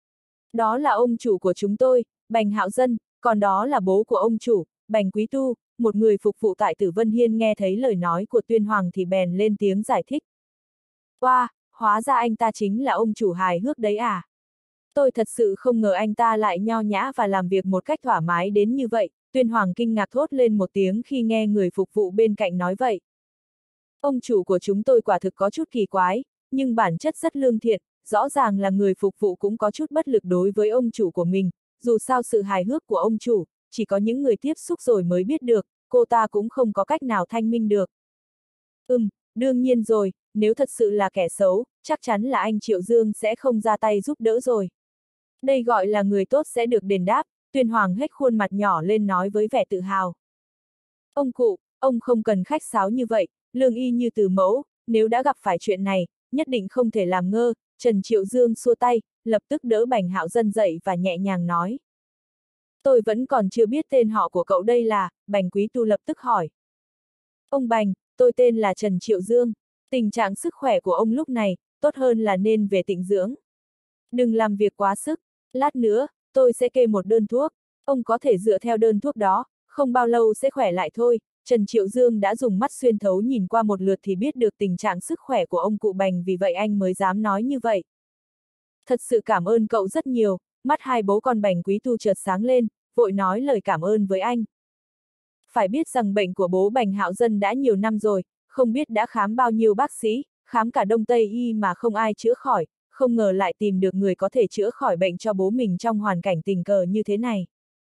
Đó là ông chủ của chúng tôi, Bành Hạo Dân, còn đó là bố của ông chủ, Bành Quý Tu, một người phục vụ tại Tử Vân Hiên nghe thấy lời nói của Tuyên Hoàng thì bèn lên tiếng giải thích. Wow, hóa ra anh ta chính là ông chủ hài hước đấy à? Tôi thật sự không ngờ anh ta lại nho nhã và làm việc một cách thoải mái đến như vậy, Tuyên Hoàng kinh ngạc thốt lên một tiếng khi nghe người phục vụ bên cạnh nói vậy. Ông chủ của chúng tôi quả thực có chút kỳ quái, nhưng bản chất rất lương thiện, rõ ràng là người phục vụ cũng có chút bất lực đối với ông chủ của mình, dù sao sự hài hước của ông chủ, chỉ có những người tiếp xúc rồi mới biết được, cô ta cũng không có cách nào thanh minh được. Ừm, đương nhiên rồi, nếu thật sự là kẻ xấu, chắc chắn là anh Triệu Dương sẽ không ra tay giúp đỡ rồi. Đây gọi là người tốt sẽ được đền đáp, Tuyên Hoàng hết khuôn mặt nhỏ lên nói với vẻ tự hào. Ông cụ, ông không cần khách sáo như vậy, lương y như từ mẫu, nếu đã gặp phải chuyện này, nhất định không thể làm ngơ, Trần Triệu Dương xua tay, lập tức đỡ Bành Hạo Dân dậy và nhẹ nhàng nói. Tôi vẫn còn chưa biết tên họ của cậu đây là, Bành Quý Tu lập tức hỏi. Ông Bành, tôi tên là Trần Triệu Dương, tình trạng sức khỏe của ông lúc này, tốt hơn là nên về tịnh dưỡng. Đừng làm việc quá sức, lát nữa, tôi sẽ kê một đơn thuốc, ông có thể dựa theo đơn thuốc đó, không bao lâu sẽ khỏe lại thôi. Trần Triệu Dương đã dùng mắt xuyên thấu nhìn qua một lượt thì biết được tình trạng sức khỏe của ông cụ Bành, vì vậy anh mới dám nói như vậy. Thật sự cảm ơn cậu rất nhiều, mắt hai bố con Bành Quý Tu chợt sáng lên, vội nói lời cảm ơn với anh. Phải biết rằng bệnh của bố Bành Hạo Dân đã nhiều năm rồi, không biết đã khám bao nhiêu bác sĩ, khám cả Đông Tây y mà không ai chữa khỏi, không ngờ lại tìm được người có thể chữa khỏi bệnh cho bố mình trong hoàn cảnh tình cờ như thế này.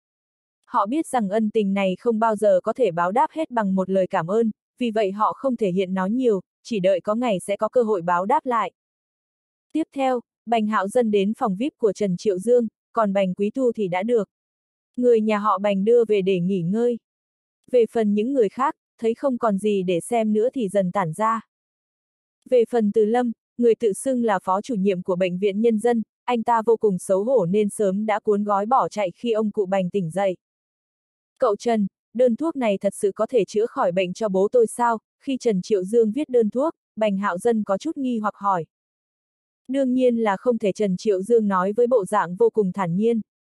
Họ biết rằng ân tình này không bao giờ có thể báo đáp hết bằng một lời cảm ơn, vì vậy họ không thể hiện nó nhiều, chỉ đợi có ngày sẽ có cơ hội báo đáp lại. Tiếp theo, Bành Hạo Dân đến phòng vi ai pi của Trần Triệu Dương, còn Bành Quý Tu thì đã được người nhà họ Bành đưa về để nghỉ ngơi. Về phần những người khác, thấy không còn gì để xem nữa thì dần tản ra. Về phần Từ Lâm, người tự xưng là phó chủ nhiệm của Bệnh viện Nhân dân, anh ta vô cùng xấu hổ nên sớm đã cuốn gói bỏ chạy khi ông cụ Bành tỉnh dậy. Cậu Trần, đơn thuốc này thật sự có thể chữa khỏi bệnh cho bố tôi sao? Khi Trần Triệu Dương viết đơn thuốc, Bành Hạo Dân có chút nghi hoặc hỏi. Đương nhiên là không thể, Trần Triệu Dương nói với bộ dạng vô cùng thản nhiên.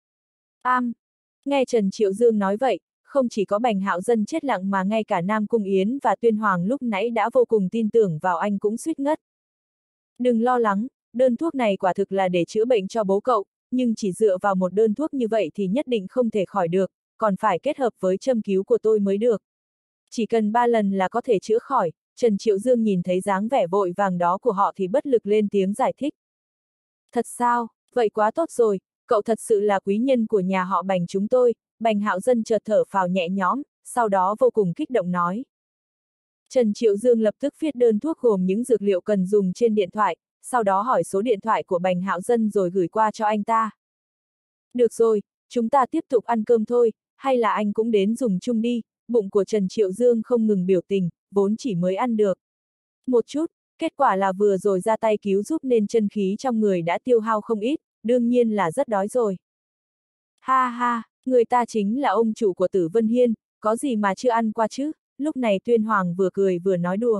Am, nghe Trần Triệu Dương nói vậy, không chỉ có Bành Hạo Dân chết lặng mà ngay cả Nam Cung Yến và Tuyên Hoàng lúc nãy đã vô cùng tin tưởng vào anh cũng suýt ngất. Đừng lo lắng, đơn thuốc này quả thực là để chữa bệnh cho bố cậu, nhưng chỉ dựa vào một đơn thuốc như vậy thì nhất định không thể khỏi được, còn phải kết hợp với châm cứu của tôi mới được. Chỉ cần ba lần là có thể chữa khỏi. Trần Triệu Dương nhìn thấy dáng vẻ vội vàng đó của họ thì bất lực lên tiếng giải thích. Thật sao, vậy quá tốt rồi, cậu thật sự là quý nhân của nhà họ Bành chúng tôi. Bành Hạo Dân chợt thở phào nhẹ nhõm, sau đó vô cùng kích động nói. Trần Triệu Dương lập tức viết đơn thuốc gồm những dược liệu cần dùng trên điện thoại, sau đó hỏi số điện thoại của Bành Hạo Dân rồi gửi qua cho anh ta. Được rồi, chúng ta tiếp tục ăn cơm thôi, hay là anh cũng đến dùng chung đi. Bụng của Trần Triệu Dương không ngừng biểu tình, vốn chỉ mới ăn được một chút, kết quả là vừa rồi ra tay cứu giúp nên chân khí trong người đã tiêu hao không ít, đương nhiên là rất đói rồi. Ha ha, người ta chính là ông chủ của Tử Vân Hiên, có gì mà chưa ăn qua chứ? Lúc này Tuyên Hoàng vừa cười vừa nói đùa.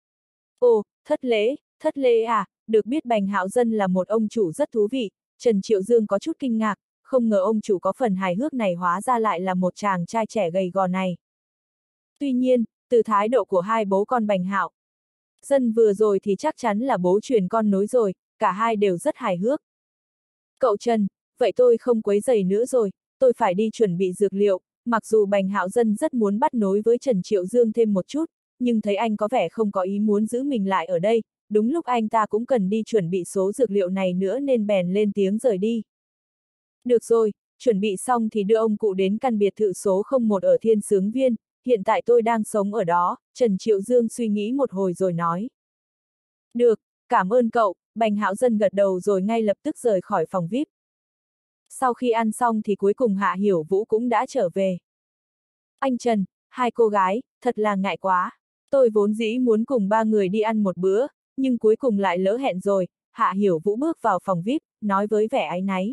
Ồ, thất lễ, thất lễ à, được biết Bành Hạo Dân là một ông chủ rất thú vị. Trần Triệu Dương có chút kinh ngạc, không ngờ ông chủ có phần hài hước này hóa ra lại là một chàng trai trẻ gầy gò này. Tuy nhiên, từ thái độ của hai bố con Bành Hạo Dân vừa rồi thì chắc chắn là bố truyền con nối rồi, cả hai đều rất hài hước. Cậu Trần, vậy tôi không quấy rầy nữa rồi, tôi phải đi chuẩn bị dược liệu. Mặc dù Bành Hạo Dân rất muốn bắt nối với Trần Triệu Dương thêm một chút, nhưng thấy anh có vẻ không có ý muốn giữ mình lại ở đây, đúng lúc anh ta cũng cần đi chuẩn bị số dược liệu này nữa nên bèn lên tiếng rời đi. Được rồi, chuẩn bị xong thì đưa ông cụ đến căn biệt thự số không một ở Thiên Sướng Viên, hiện tại tôi đang sống ở đó, Trần Triệu Dương suy nghĩ một hồi rồi nói. Được, cảm ơn cậu, Bành Hạo Dân gật đầu rồi ngay lập tức rời khỏi phòng vi ai pi. Sau khi ăn xong thì cuối cùng Hạ Hiểu Vũ cũng đã trở về. Anh Trần, hai cô gái, thật là ngại quá. Tôi vốn dĩ muốn cùng ba người đi ăn một bữa, nhưng cuối cùng lại lỡ hẹn rồi. Hạ Hiểu Vũ bước vào phòng vi ai pi, nói với vẻ áy náy.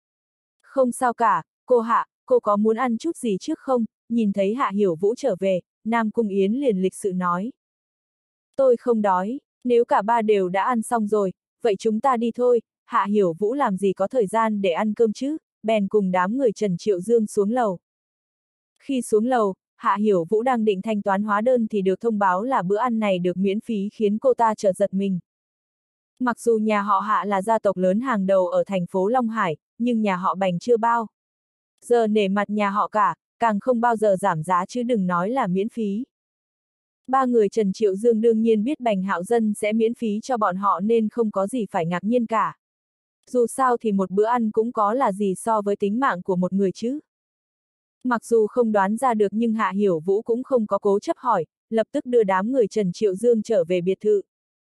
Không sao cả, cô Hạ, cô có muốn ăn chút gì trước không? Nhìn thấy Hạ Hiểu Vũ trở về, Nam Cung Yến liền lịch sự nói. Tôi không đói, nếu cả ba đều đã ăn xong rồi, vậy chúng ta đi thôi. Hạ Hiểu Vũ làm gì có thời gian để ăn cơm chứ, bèn cùng đám người Trần Triệu Dương xuống lầu. Khi xuống lầu, Hạ Hiểu Vũ đang định thanh toán hóa đơn thì được thông báo là bữa ăn này được miễn phí khiến cô ta chợt giật mình. Mặc dù nhà họ Hạ là gia tộc lớn hàng đầu ở thành phố Long Hải, nhưng nhà họ Bành chưa bao giờ nể mặt nhà họ cả, càng không bao giờ giảm giá chứ đừng nói là miễn phí. Ba người Trần Triệu Dương đương nhiên biết Bành Hạo Dân sẽ miễn phí cho bọn họ nên không có gì phải ngạc nhiên cả. Dù sao thì một bữa ăn cũng có là gì so với tính mạng của một người chứ. Mặc dù không đoán ra được nhưng Hạ Hiểu Vũ cũng không có cố chấp hỏi, lập tức đưa đám người Trần Triệu Dương trở về biệt thự.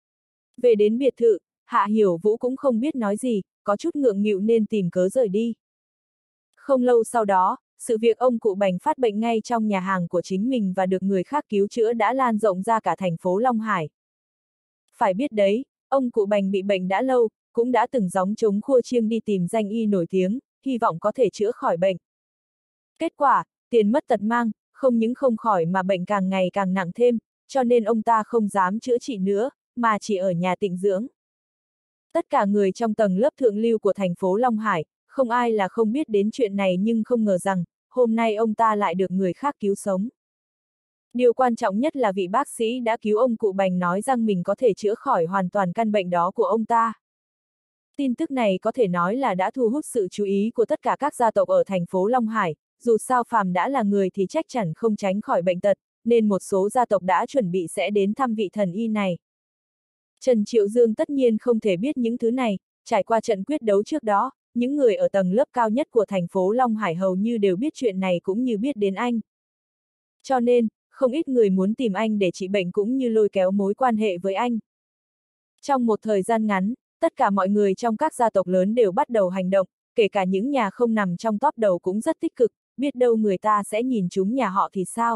Về đến biệt thự, Hạ Hiểu Vũ cũng không biết nói gì, có chút ngượng nghịu nên tìm cớ rời đi. Không lâu sau đó, sự việc ông cụ Bành phát bệnh ngay trong nhà hàng của chính mình và được người khác cứu chữa đã lan rộng ra cả thành phố Long Hải. Phải biết đấy, ông cụ Bành bị bệnh đã lâu, cũng đã từng gióng trống khua chiêng đi tìm danh y nổi tiếng, hy vọng có thể chữa khỏi bệnh. Kết quả, tiền mất tật mang, không những không khỏi mà bệnh càng ngày càng nặng thêm, cho nên ông ta không dám chữa trị nữa, mà chỉ ở nhà tịnh dưỡng. Tất cả người trong tầng lớp thượng lưu của thành phố Long Hải, không ai là không biết đến chuyện này nhưng không ngờ rằng, hôm nay ông ta lại được người khác cứu sống. Điều quan trọng nhất là vị bác sĩ đã cứu ông cụ Bành nói rằng mình có thể chữa khỏi hoàn toàn căn bệnh đó của ông ta. Tin tức này có thể nói là đã thu hút sự chú ý của tất cả các gia tộc ở thành phố Long Hải, dù sao phàm đã là người thì chắc chắn không tránh khỏi bệnh tật, nên một số gia tộc đã chuẩn bị sẽ đến thăm vị thần y này. Trần Triệu Dương tất nhiên không thể biết những thứ này, trải qua trận quyết đấu trước đó, những người ở tầng lớp cao nhất của thành phố Long Hải hầu như đều biết chuyện này cũng như biết đến anh. Cho nên, không ít người muốn tìm anh để trị bệnh cũng như lôi kéo mối quan hệ với anh. Trong một thời gian ngắn, tất cả mọi người trong các gia tộc lớn đều bắt đầu hành động, kể cả những nhà không nằm trong top đầu cũng rất tích cực, biết đâu người ta sẽ nhìn chúng nhà họ thì sao.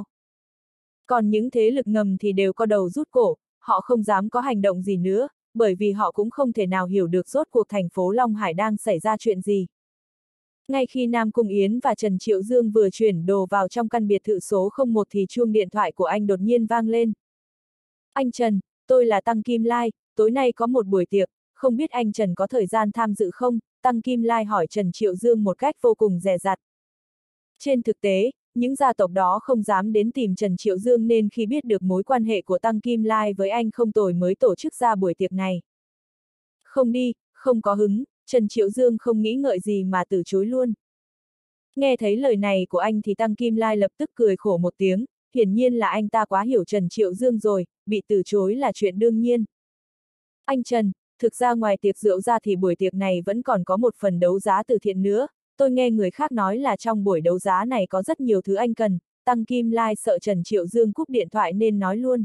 Còn những thế lực ngầm thì đều co đầu rút cổ, họ không dám có hành động gì nữa, bởi vì họ cũng không thể nào hiểu được rốt cuộc thành phố Long Hải đang xảy ra chuyện gì. Ngay khi Nam Cung Yến và Trần Triệu Dương vừa chuyển đồ vào trong căn biệt thự số không một thì chuông điện thoại của anh đột nhiên vang lên. Anh Trần, tôi là Tăng Kim Lai, tối nay có một buổi tiệc, không biết anh Trần có thời gian tham dự không? Tăng Kim Lai hỏi Trần Triệu Dương một cách vô cùng dè dặt. Trên thực tế, những gia tộc đó không dám đến tìm Trần Triệu Dương nên khi biết được mối quan hệ của Tăng Kim Lai với anh không tồi mới tổ chức ra buổi tiệc này. Không đi, không có hứng, Trần Triệu Dương không nghĩ ngợi gì mà từ chối luôn. Nghe thấy lời này của anh thì Tăng Kim Lai lập tức cười khổ một tiếng, hiển nhiên là anh ta quá hiểu Trần Triệu Dương rồi, bị từ chối là chuyện đương nhiên. Anh Trần, thực ra ngoài tiệc rượu ra thì buổi tiệc này vẫn còn có một phần đấu giá từ thiện nữa, tôi nghe người khác nói là trong buổi đấu giá này có rất nhiều thứ anh cần. Tăng Kim Lai sợ Trần Triệu Dương cúp điện thoại nên nói luôn.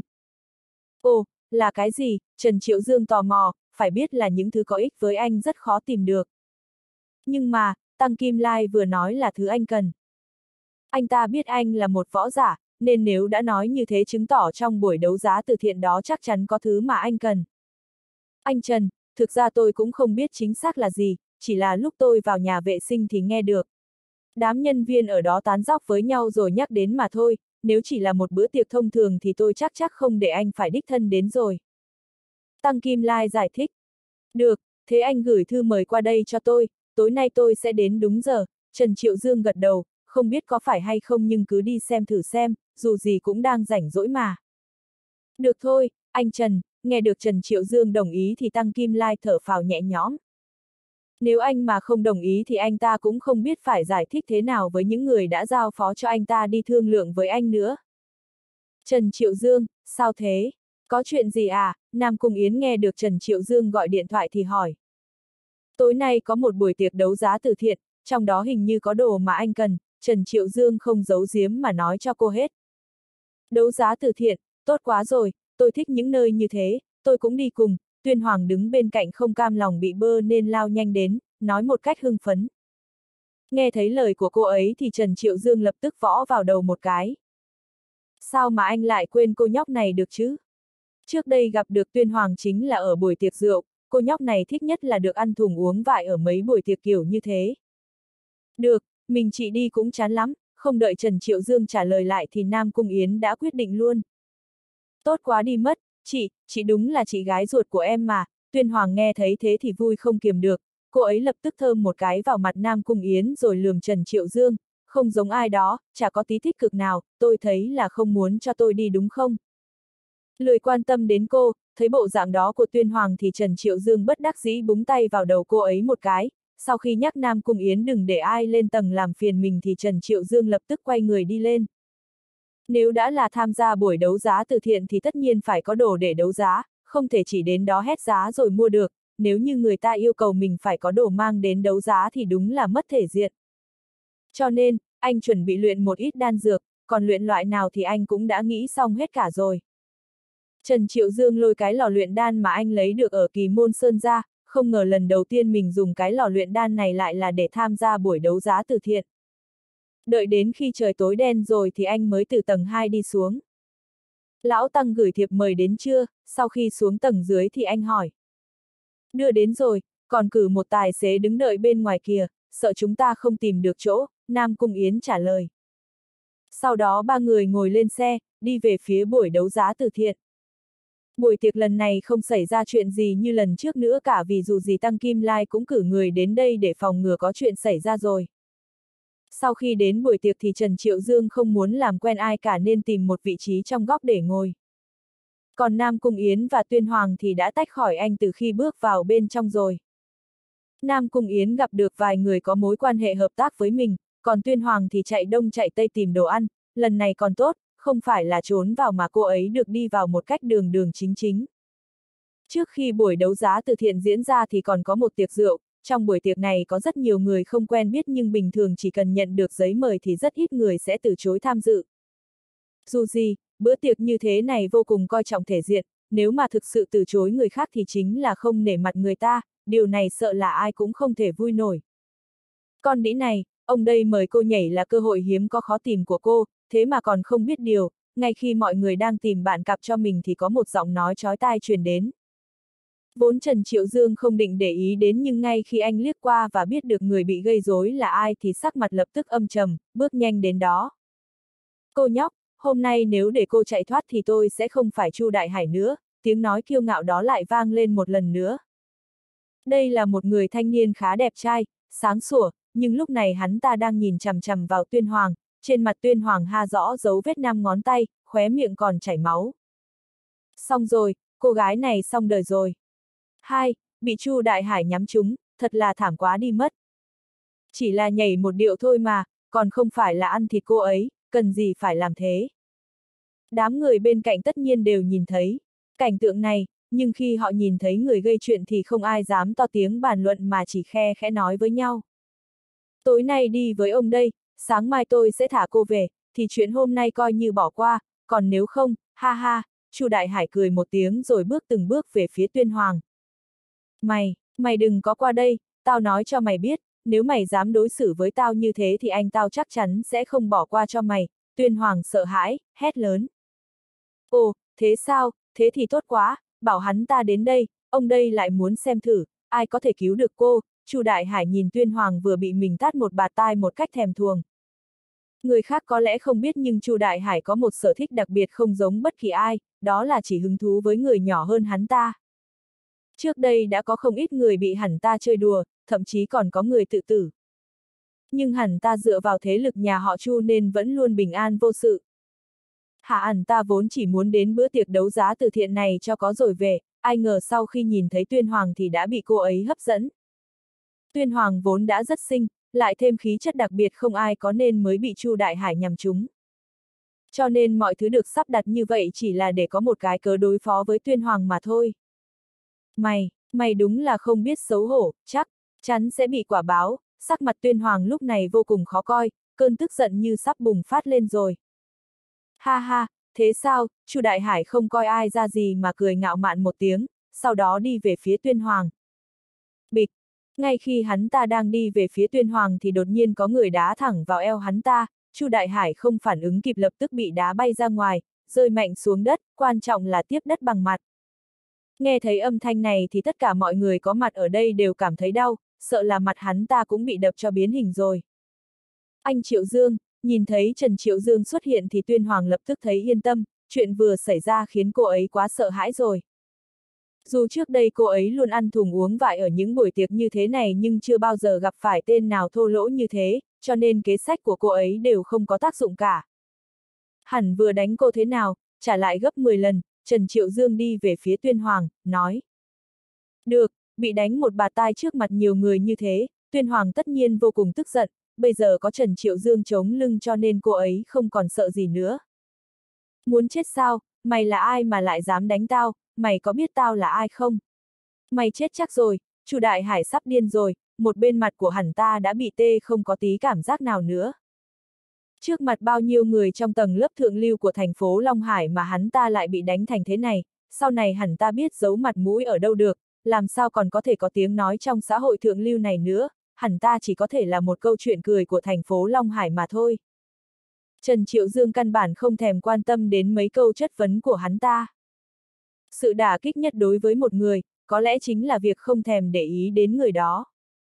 Ồ, là cái gì? Trần Triệu Dương tò mò, phải biết là những thứ có ích với anh rất khó tìm được. Nhưng mà, Tăng Kim Lai vừa nói là thứ anh cần. Anh ta biết anh là một võ giả, nên nếu đã nói như thế chứng tỏ trong buổi đấu giá từ thiện đó chắc chắn có thứ mà anh cần. Anh Trần, thực ra tôi cũng không biết chính xác là gì, chỉ là lúc tôi vào nhà vệ sinh thì nghe được. Đám nhân viên ở đó tán dóc với nhau rồi nhắc đến mà thôi, nếu chỉ là một bữa tiệc thông thường thì tôi chắc chắc không để anh phải đích thân đến rồi. Tăng Kim Lai giải thích. Được, thế anh gửi thư mời qua đây cho tôi, tối nay tôi sẽ đến đúng giờ. Trần Triệu Dương gật đầu, không biết có phải hay không nhưng cứ đi xem thử xem, dù gì cũng đang rảnh rỗi mà. Được thôi, anh Trần, nghe được Trần Triệu Dương đồng ý thì Tăng Kim Lai thở phào nhẹ nhõm. Nếu anh mà không đồng ý thì anh ta cũng không biết phải giải thích thế nào với những người đã giao phó cho anh ta đi thương lượng với anh nữa. Trần Triệu Dương, sao thế? Có chuyện gì à? Nam Cung Yến nghe được Trần Triệu Dương gọi điện thoại thì hỏi. Tối nay có một buổi tiệc đấu giá từ thiện, trong đó hình như có đồ mà anh cần, Trần Triệu Dương không giấu giếm mà nói cho cô hết. Đấu giá từ thiện, tốt quá rồi, tôi thích những nơi như thế, tôi cũng đi cùng. Tuyên Hoàng đứng bên cạnh không cam lòng bị bơ nên lao nhanh đến, nói một cách hưng phấn. Nghe thấy lời của cô ấy thì Trần Triệu Dương lập tức võ vào đầu một cái. Sao mà anh lại quên cô nhóc này được chứ? Trước đây gặp được Tuyên Hoàng chính là ở buổi tiệc rượu, cô nhóc này thích nhất là được ăn thùng uống vại ở mấy buổi tiệc kiểu như thế. Được, mình chị đi cũng chán lắm, không đợi Trần Triệu Dương trả lời lại thì Nam Cung Yến đã quyết định luôn. Tốt quá đi mất, chị, chị đúng là chị gái ruột của em mà. Tuyên Hoàng nghe thấy thế thì vui không kiềm được, cô ấy lập tức thơm một cái vào mặt Nam Cung Yến rồi lườm Trần Triệu Dương, không giống ai đó, chả có tí tích cực nào, tôi thấy là không muốn cho tôi đi đúng không? Lười quan tâm đến cô, thấy bộ dạng đó của Tuyên Hoàng thì Trần Triệu Dương bất đắc dĩ búng tay vào đầu cô ấy một cái, sau khi nhắc Nam Cung Yến đừng để ai lên tầng làm phiền mình thì Trần Triệu Dương lập tức quay người đi lên. Nếu đã là tham gia buổi đấu giá từ thiện thì tất nhiên phải có đồ để đấu giá, không thể chỉ đến đó hét giá rồi mua được, nếu như người ta yêu cầu mình phải có đồ mang đến đấu giá thì đúng là mất thể diện. Cho nên, anh chuẩn bị luyện một ít đan dược, còn luyện loại nào thì anh cũng đã nghĩ xong hết cả rồi. Trần Triệu Dương lôi cái lò luyện đan mà anh lấy được ở Kỳ Môn Sơn ra, không ngờ lần đầu tiên mình dùng cái lò luyện đan này lại là để tham gia buổi đấu giá từ thiện. Đợi đến khi trời tối đen rồi thì anh mới từ tầng hai đi xuống. Lão Tăng gửi thiệp mời đến chưa? Sau khi xuống tầng dưới thì anh hỏi. Đưa đến rồi, còn cử một tài xế đứng đợi bên ngoài kìa, sợ chúng ta không tìm được chỗ, Nam Cung Yến trả lời. Sau đó ba người ngồi lên xe, đi về phía buổi đấu giá từ thiện. Buổi tiệc lần này không xảy ra chuyện gì như lần trước nữa cả vì dù gì Tăng Kim Lai cũng cử người đến đây để phòng ngừa có chuyện xảy ra rồi. Sau khi đến buổi tiệc thì Trần Triệu Dương không muốn làm quen ai cả nên tìm một vị trí trong góc để ngồi. Còn Nam Cung Yến và Tuyên Hoàng thì đã tách khỏi anh từ khi bước vào bên trong rồi. Nam Cung Yến gặp được vài người có mối quan hệ hợp tác với mình, còn Tuyên Hoàng thì chạy đông chạy tây tìm đồ ăn, lần này còn tốt, không phải là trốn vào mà cô ấy được đi vào một cách đường đường chính chính. Trước khi buổi đấu giá từ thiện diễn ra thì còn có một tiệc rượu, trong buổi tiệc này có rất nhiều người không quen biết nhưng bình thường chỉ cần nhận được giấy mời thì rất ít người sẽ từ chối tham dự. Dù gì, bữa tiệc như thế này vô cùng coi trọng thể diện, nếu mà thực sự từ chối người khác thì chính là không nể mặt người ta, điều này sợ là ai cũng không thể vui nổi. Con đĩ này, ông đây mời cô nhảy là cơ hội hiếm có khó tìm của cô, thế mà còn không biết điều, ngay khi mọi người đang tìm bạn cặp cho mình thì có một giọng nói chói tai truyền đến. Vốn Trần Triệu Dương không định để ý đến nhưng ngay khi anh liếc qua và biết được người bị gây rối là ai thì sắc mặt lập tức âm trầm, bước nhanh đến đó. Cô nhóc, hôm nay nếu để cô chạy thoát thì tôi sẽ không phải Chu Đại Hải nữa, tiếng nói kiêu ngạo đó lại vang lên một lần nữa. Đây là một người thanh niên khá đẹp trai, sáng sủa, nhưng lúc này hắn ta đang nhìn chằm chằm vào Tuyên Hoàng, trên mặt Tuyên Hoàng ha rõ dấu vết năm ngón tay, khóe miệng còn chảy máu. Xong rồi, cô gái này xong đời rồi. Hai, bị Chu Đại Hải nhắm trúng, thật là thảm quá đi mất. Chỉ là nhảy một điệu thôi mà, còn không phải là ăn thịt cô ấy, cần gì phải làm thế. Đám người bên cạnh tất nhiên đều nhìn thấy cảnh tượng này, nhưng khi họ nhìn thấy người gây chuyện thì không ai dám to tiếng bàn luận mà chỉ khe khẽ nói với nhau. Tối nay đi với ông đây, sáng mai tôi sẽ thả cô về, thì chuyện hôm nay coi như bỏ qua, còn nếu không, ha ha, Chu Đại Hải cười một tiếng rồi bước từng bước về phía Tuyên Hoàng. Mày, mày đừng có qua đây, tao nói cho mày biết, nếu mày dám đối xử với tao như thế thì anh tao chắc chắn sẽ không bỏ qua cho mày, Tuyên Hoàng sợ hãi, hét lớn. Ồ, thế sao, thế thì tốt quá, bảo hắn ta đến đây, ông đây lại muốn xem thử, ai có thể cứu được cô. Chu Đại Hải nhìn Tuyên Hoàng vừa bị mình tát một bạt tai một cách thèm thuồng. Người khác có lẽ không biết nhưng Chu Đại Hải có một sở thích đặc biệt không giống bất kỳ ai, đó là chỉ hứng thú với người nhỏ hơn hắn ta. Trước đây đã có không ít người bị hắn ta chơi đùa, thậm chí còn có người tự tử. Nhưng hắn ta dựa vào thế lực nhà họ Chu nên vẫn luôn bình an vô sự. Hạ ẩn ta vốn chỉ muốn đến bữa tiệc đấu giá từ thiện này cho có rồi về, ai ngờ sau khi nhìn thấy Tuyên Hoàng thì đã bị cô ấy hấp dẫn. Tuyên Hoàng vốn đã rất xinh, lại thêm khí chất đặc biệt không ai có nên mới bị Chu Đại Hải nhằm trúng. Cho nên mọi thứ được sắp đặt như vậy chỉ là để có một cái cớ đối phó với Tuyên Hoàng mà thôi. Mày, mày đúng là không biết xấu hổ, chắc chắn sẽ bị quả báo. Sắc mặt Tuyên Hoàng lúc này vô cùng khó coi, cơn tức giận như sắp bùng phát lên rồi. Ha ha, thế sao? Chu Đại Hải không coi ai ra gì mà cười ngạo mạn một tiếng, sau đó đi về phía Tuyên Hoàng. Bịch! Ngay khi hắn ta đang đi về phía Tuyên Hoàng thì đột nhiên có người đá thẳng vào eo hắn ta, Chu Đại Hải không phản ứng kịp lập tức bị đá bay ra ngoài, rơi mạnh xuống đất, quan trọng là tiếp đất bằng mặt. Nghe thấy âm thanh này thì tất cả mọi người có mặt ở đây đều cảm thấy đau, sợ là mặt hắn ta cũng bị đập cho biến hình rồi. Anh Triệu Dương, nhìn thấy Trần Triệu Dương xuất hiện thì Tuyên Hoàng lập tức thấy yên tâm, chuyện vừa xảy ra khiến cô ấy quá sợ hãi rồi. Dù trước đây cô ấy luôn ăn thùng uống vại ở những buổi tiệc như thế này nhưng chưa bao giờ gặp phải tên nào thô lỗ như thế, cho nên kế sách của cô ấy đều không có tác dụng cả. Hẳn vừa đánh cô thế nào, trả lại gấp mười lần, Trần Triệu Dương đi về phía Tuyên Hoàng, nói. Được, bị đánh một bạt tai trước mặt nhiều người như thế, Tuyên Hoàng tất nhiên vô cùng tức giận, bây giờ có Trần Triệu Dương chống lưng cho nên cô ấy không còn sợ gì nữa. Muốn chết sao, mày là ai mà lại dám đánh tao, mày có biết tao là ai không? Mày chết chắc rồi, Chu Đại Hải sắp điên rồi, một bên mặt của hắn ta đã bị tê không có tí cảm giác nào nữa. Trước mặt bao nhiêu người trong tầng lớp thượng lưu của thành phố Long Hải mà hắn ta lại bị đánh thành thế này, sau này hắn ta biết giấu mặt mũi ở đâu được, làm sao còn có thể có tiếng nói trong xã hội thượng lưu này nữa, hắn ta chỉ có thể là một câu chuyện cười của thành phố Long Hải mà thôi. Trần Triệu Dương căn bản không thèm quan tâm đến mấy câu chất vấn của hắn ta. Sự đả kích nhất đối với một người, có lẽ chính là việc không thèm để ý đến người đó.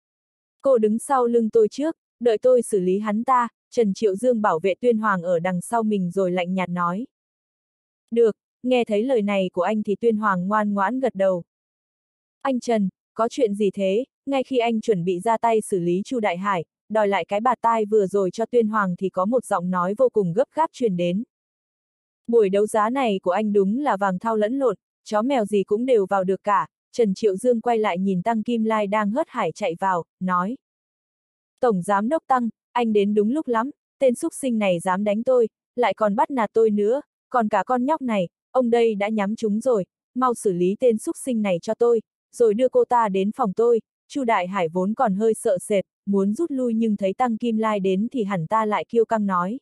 Cô đứng sau lưng tôi trước, đợi tôi xử lý hắn ta, Trần Triệu Dương bảo vệ Tuyên Hoàng ở đằng sau mình rồi lạnh nhạt nói. Được, nghe thấy lời này của anh thì Tuyên Hoàng ngoan ngoãn gật đầu. Anh Trần, có chuyện gì thế? Ngay khi anh chuẩn bị ra tay xử lý Chu Đại Hải, đòi lại cái bạt tai vừa rồi cho Tuyên Hoàng thì có một giọng nói vô cùng gấp gáp truyền đến. Buổi đấu giá này của anh đúng là vàng thau lẫn lộn, chó mèo gì cũng đều vào được cả. Trần Triệu Dương quay lại nhìn Tăng Kim Lai đang hớt hải chạy vào, nói. Tổng Giám Đốc Tăng, anh đến đúng lúc lắm, tên xúc sinh này dám đánh tôi, lại còn bắt nạt tôi nữa, còn cả con nhóc này, ông đây đã nhắm chúng rồi, mau xử lý tên xúc sinh này cho tôi, rồi đưa cô ta đến phòng tôi. Chu Đại Hải vốn còn hơi sợ sệt, muốn rút lui nhưng thấy Tăng Kim Lai đến thì hẳn ta lại kiêu căng nói.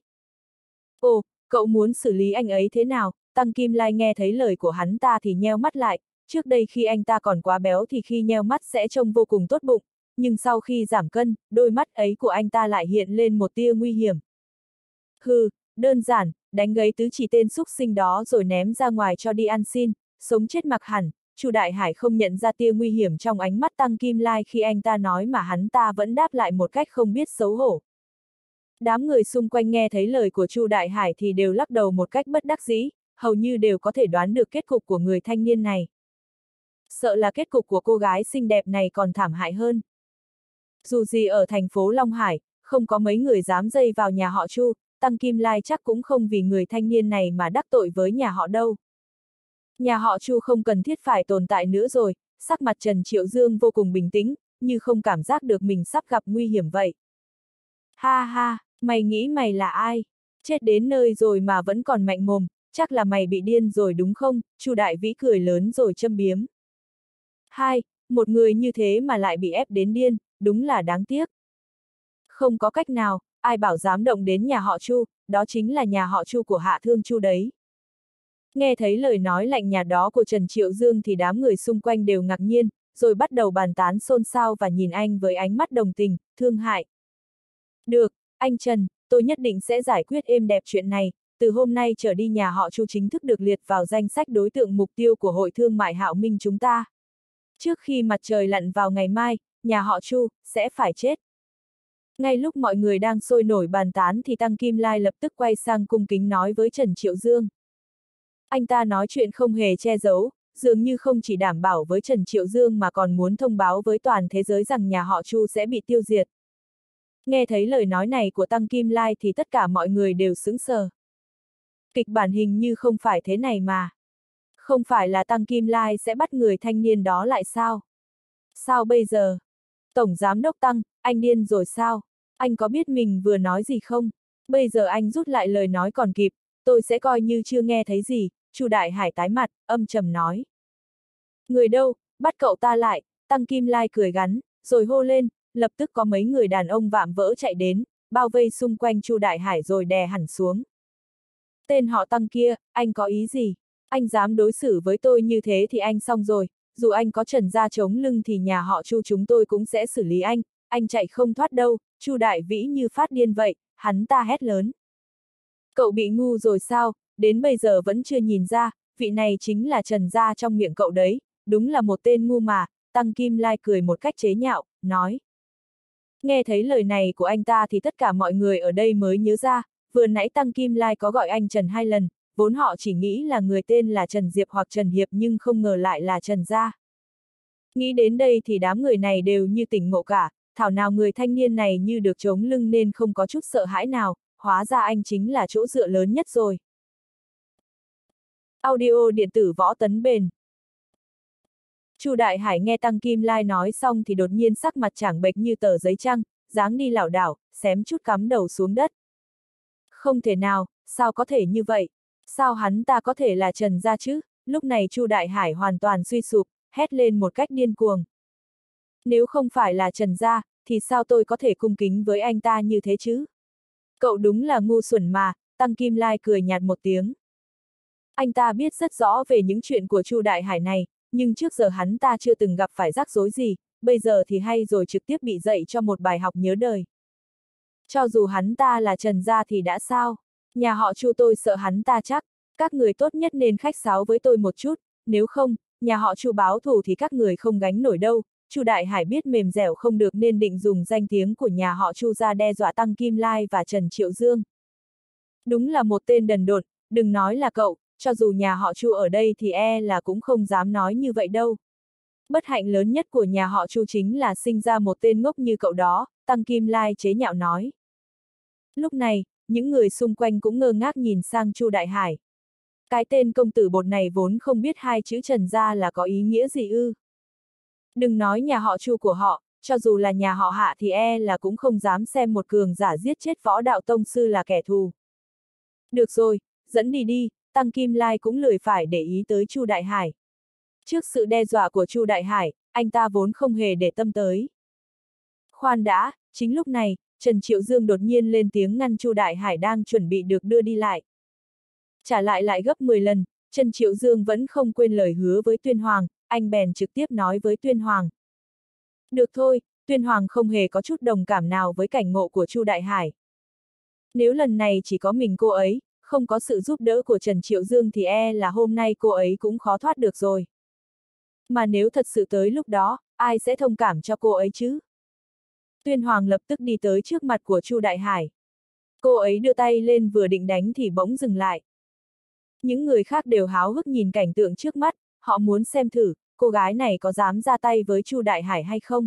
Ồ, cậu muốn xử lý anh ấy thế nào? Tăng Kim Lai nghe thấy lời của hắn ta thì nheo mắt lại, trước đây khi anh ta còn quá béo thì khi nheo mắt sẽ trông vô cùng tốt bụng, nhưng sau khi giảm cân, đôi mắt ấy của anh ta lại hiện lên một tia nguy hiểm. Hừ, đơn giản, đánh gấy tứ chỉ tên xúc sinh đó rồi ném ra ngoài cho đi ăn xin, sống chết mặc hẳn. Chu Đại Hải không nhận ra tia nguy hiểm trong ánh mắt Tăng Kim Lai khi anh ta nói mà hắn ta vẫn đáp lại một cách không biết xấu hổ. Đám người xung quanh nghe thấy lời của Chu Đại Hải thì đều lắc đầu một cách bất đắc dĩ, hầu như đều có thể đoán được kết cục của người thanh niên này. Sợ là kết cục của cô gái xinh đẹp này còn thảm hại hơn. Dù gì ở thành phố Long Hải, không có mấy người dám dây vào nhà họ Chu, Tăng Kim Lai chắc cũng không vì người thanh niên này mà đắc tội với nhà họ đâu. Nhà họ Chu không cần thiết phải tồn tại nữa rồi, sắc mặt Trần Triệu Dương vô cùng bình tĩnh, như không cảm giác được mình sắp gặp nguy hiểm vậy. Ha ha, mày nghĩ mày là ai? Chết đến nơi rồi mà vẫn còn mạnh mồm, chắc là mày bị điên rồi đúng không? Chu Đại Vĩ cười lớn rồi châm biếm. Hai, một người như thế mà lại bị ép đến điên, đúng là đáng tiếc. Không có cách nào, ai bảo dám động đến nhà họ Chu, đó chính là nhà họ Chu của Hạ Thương Chu đấy. Nghe thấy lời nói lạnh nhạt đó của Trần Triệu Dương thì đám người xung quanh đều ngạc nhiên, rồi bắt đầu bàn tán xôn xao và nhìn anh với ánh mắt đồng tình, thương hại. Được, anh Trần, tôi nhất định sẽ giải quyết êm đẹp chuyện này, từ hôm nay trở đi nhà họ Chu chính thức được liệt vào danh sách đối tượng mục tiêu của Hội Thương mại Hạo Minh chúng ta. Trước khi mặt trời lặn vào ngày mai, nhà họ Chu sẽ phải chết. Ngay lúc mọi người đang sôi nổi bàn tán thì Tăng Kim Lai lập tức quay sang cung kính nói với Trần Triệu Dương. Anh ta nói chuyện không hề che giấu, dường như không chỉ đảm bảo với Trần Triệu Dương mà còn muốn thông báo với toàn thế giới rằng nhà họ Chu sẽ bị tiêu diệt. Nghe thấy lời nói này của Tăng Kim Lai thì tất cả mọi người đều sững sờ. Kịch bản hình như không phải thế này mà. Không phải là Tăng Kim Lai sẽ bắt người thanh niên đó lại sao? Sao bây giờ? Tổng giám đốc Tăng, anh điên rồi sao? Anh có biết mình vừa nói gì không? Bây giờ anh rút lại lời nói còn kịp, tôi sẽ coi như chưa nghe thấy gì, Chu Đại Hải tái mặt, âm trầm nói. Người đâu, bắt cậu ta lại, Tăng Kim Lai cười gắn, rồi hô lên, lập tức có mấy người đàn ông vạm vỡ chạy đến, bao vây xung quanh Chu Đại Hải rồi đè hẳn xuống. Tên họ Tăng kia, anh có ý gì? Anh dám đối xử với tôi như thế thì anh xong rồi, dù anh có Trần gia chống lưng thì nhà họ Chu chúng tôi cũng sẽ xử lý anh, anh chạy không thoát đâu, Chu Đại Vĩ như phát điên vậy, hắn ta hét lớn. Cậu bị ngu rồi sao, đến bây giờ vẫn chưa nhìn ra, vị này chính là Trần gia trong miệng cậu đấy, đúng là một tên ngu mà, Tăng Kim Lai cười một cách chế nhạo, nói. Nghe thấy lời này của anh ta thì tất cả mọi người ở đây mới nhớ ra, vừa nãy Tăng Kim Lai có gọi anh Trần hai lần, vốn họ chỉ nghĩ là người tên là Trần Diệp hoặc Trần Hiệp nhưng không ngờ lại là Trần gia. Nghĩ đến đây thì đám người này đều như tỉnh ngộ cả, thảo nào người thanh niên này như được chống lưng nên không có chút sợ hãi nào, hóa ra anh chính là chỗ dựa lớn nhất rồi. Audio điện tử Võ Tấn Bền. Chu Đại Hải nghe Tăng Kim Lai nói xong thì đột nhiên sắc mặt chảng bệch như tờ giấy trắng, dáng đi lảo đảo, xém chút cắm đầu xuống đất. Không thể nào, sao có thể như vậy? Sao hắn ta có thể là Trần gia chứ? Lúc này Chu Đại Hải hoàn toàn suy sụp, hét lên một cách điên cuồng. Nếu không phải là Trần gia, thì sao tôi có thể cung kính với anh ta như thế chứ? Cậu đúng là ngu xuẩn mà, Tăng Kim Lai cười nhạt một tiếng. Anh ta biết rất rõ về những chuyện của Chu Đại Hải này, nhưng trước giờ hắn ta chưa từng gặp phải rắc rối gì, bây giờ thì hay rồi trực tiếp bị dạy cho một bài học nhớ đời. Cho dù hắn ta là Trần gia thì đã sao? Nhà họ Chu tôi sợ hắn ta chắc, các người tốt nhất nên khách sáo với tôi một chút, nếu không, nhà họ Chu báo thù thì các người không gánh nổi đâu. Chu Đại Hải biết mềm dẻo không được nên định dùng danh tiếng của nhà họ Chu ra đe dọa Tăng Kim Lai và Trần Triệu Dương. Đúng là một tên đần độn, đừng nói là cậu, cho dù nhà họ Chu ở đây thì e là cũng không dám nói như vậy đâu. Bất hạnh lớn nhất của nhà họ Chu chính là sinh ra một tên ngốc như cậu đó, Tăng Kim Lai chế nhạo nói. Lúc này, những người xung quanh cũng ngơ ngác nhìn sang Chu Đại Hải. Cái tên công tử bột này vốn không biết hai chữ Trần gia là có ý nghĩa gì ư. Đừng nói nhà họ Chu của họ, cho dù là nhà họ Hạ thì e là cũng không dám xem một cường giả giết chết võ đạo tông sư là kẻ thù. Được rồi, dẫn đi đi, Tăng Kim Lai cũng lười phải để ý tới Chu Đại Hải. Trước sự đe dọa của Chu Đại Hải, anh ta vốn không hề để tâm tới. Khoan đã, chính lúc này, Trần Triệu Dương đột nhiên lên tiếng ngăn Chu Đại Hải đang chuẩn bị được đưa đi lại. Trả lại lại gấp mười lần, Trần Triệu Dương vẫn không quên lời hứa với Tuyên Hoàng, anh bèn trực tiếp nói với Tuyên Hoàng. Được thôi, Tuyên Hoàng không hề có chút đồng cảm nào với cảnh ngộ của Chu Đại Hải. Nếu lần này chỉ có mình cô ấy, không có sự giúp đỡ của Trần Triệu Dương thì e là hôm nay cô ấy cũng khó thoát được rồi. Mà nếu thật sự tới lúc đó, ai sẽ thông cảm cho cô ấy chứ? Tuyên Hoàng lập tức đi tới trước mặt của Chu Đại Hải. Cô ấy đưa tay lên vừa định đánh thì bỗng dừng lại. Những người khác đều háo hức nhìn cảnh tượng trước mắt, họ muốn xem thử, cô gái này có dám ra tay với Chu Đại Hải hay không?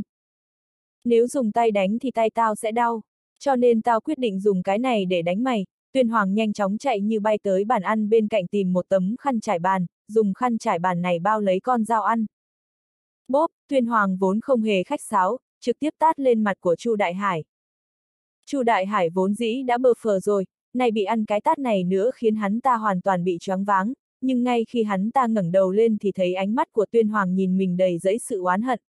Nếu dùng tay đánh thì tay tao sẽ đau, cho nên tao quyết định dùng cái này để đánh mày. Tuyên Hoàng nhanh chóng chạy như bay tới bàn ăn bên cạnh tìm một tấm khăn trải bàn, dùng khăn trải bàn này bao lấy con dao ăn. Bốp, Tuyên Hoàng vốn không hề khách sáo, trực tiếp tát lên mặt của Chu Đại Hải. Chu Đại Hải vốn dĩ đã bơ phờ rồi, này bị ăn cái tát này nữa khiến hắn ta hoàn toàn bị choáng váng, nhưng ngay khi hắn ta ngẩng đầu lên thì thấy ánh mắt của Tuyên Hoàng nhìn mình đầy dẫy sự oán hận.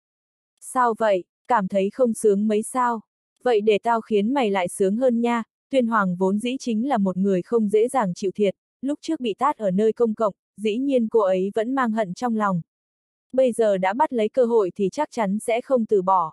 Sao vậy, cảm thấy không sướng mấy sao? Vậy để tao khiến mày lại sướng hơn nha. Tuyên Hoàng vốn dĩ chính là một người không dễ dàng chịu thiệt, lúc trước bị tát ở nơi công cộng, dĩ nhiên cô ấy vẫn mang hận trong lòng. Bây giờ đã bắt lấy cơ hội thì chắc chắn sẽ không từ bỏ.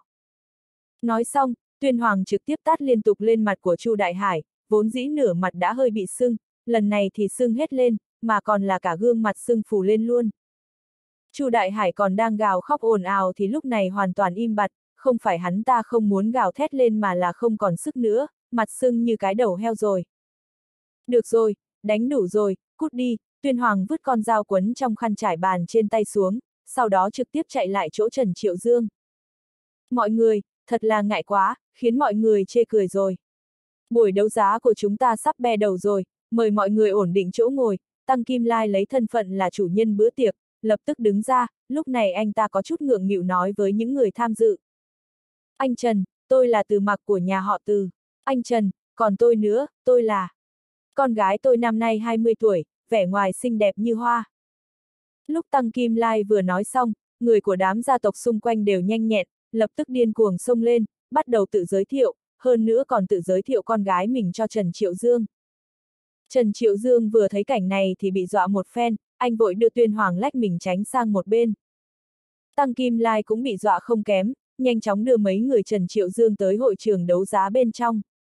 Nói xong, Tuyên Hoàng trực tiếp tát liên tục lên mặt của Chu Đại Hải, vốn dĩ nửa mặt đã hơi bị sưng, lần này thì sưng hết lên, mà còn là cả gương mặt sưng phù lên luôn. Chu Đại Hải còn đang gào khóc ồn ào thì lúc này hoàn toàn im bặt, không phải hắn ta không muốn gào thét lên mà là không còn sức nữa, mặt sưng như cái đầu heo rồi. Được rồi, đánh đủ rồi, cút đi. Tuyên Hoàng vứt con dao quấn trong khăn trải bàn trên tay xuống, sau đó trực tiếp chạy lại chỗ Trần Triệu Dương. Mọi người, thật là ngại quá, khiến mọi người chê cười rồi. Buổi đấu giá của chúng ta sắp be đầu rồi, mời mọi người ổn định chỗ ngồi. Tăng Kim Lai lấy thân phận là chủ nhân bữa tiệc, lập tức đứng ra, lúc này anh ta có chút ngượng nghịu nói với những người tham dự. Anh Trần, tôi là Từ Mặc của nhà họ Từ. Anh Trần, còn tôi nữa, tôi là... Con gái tôi năm nay hai mươi tuổi, vẻ ngoài xinh đẹp như hoa. Lúc Tăng Kim Lai vừa nói xong, người của đám gia tộc xung quanh đều nhanh nhẹn, lập tức điên cuồng xông lên, bắt đầu tự giới thiệu, hơn nữa còn tự giới thiệu con gái mình cho Trần Triệu Dương. Trần Triệu Dương vừa thấy cảnh này thì bị dọa một phen, anh vội đưa Tuyên Hoàng lách mình tránh sang một bên. Tăng Kim Lai cũng bị dọa không kém, nhanh chóng đưa mấy người Trần Triệu Dương tới hội trường đấu giá bên trong.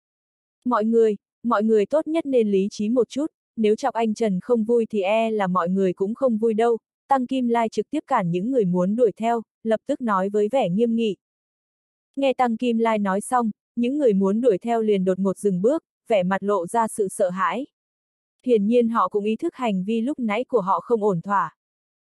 Mọi người, mọi người tốt nhất nên lý trí một chút, nếu chọc anh Trần không vui thì e là mọi người cũng không vui đâu. Tăng Kim Lai trực tiếp cản những người muốn đuổi theo, lập tức nói với vẻ nghiêm nghị. Nghe Tăng Kim Lai nói xong, những người muốn đuổi theo liền đột ngột dừng bước, vẻ mặt lộ ra sự sợ hãi. Hiển nhiên họ cũng ý thức hành vi lúc nãy của họ không ổn thỏa.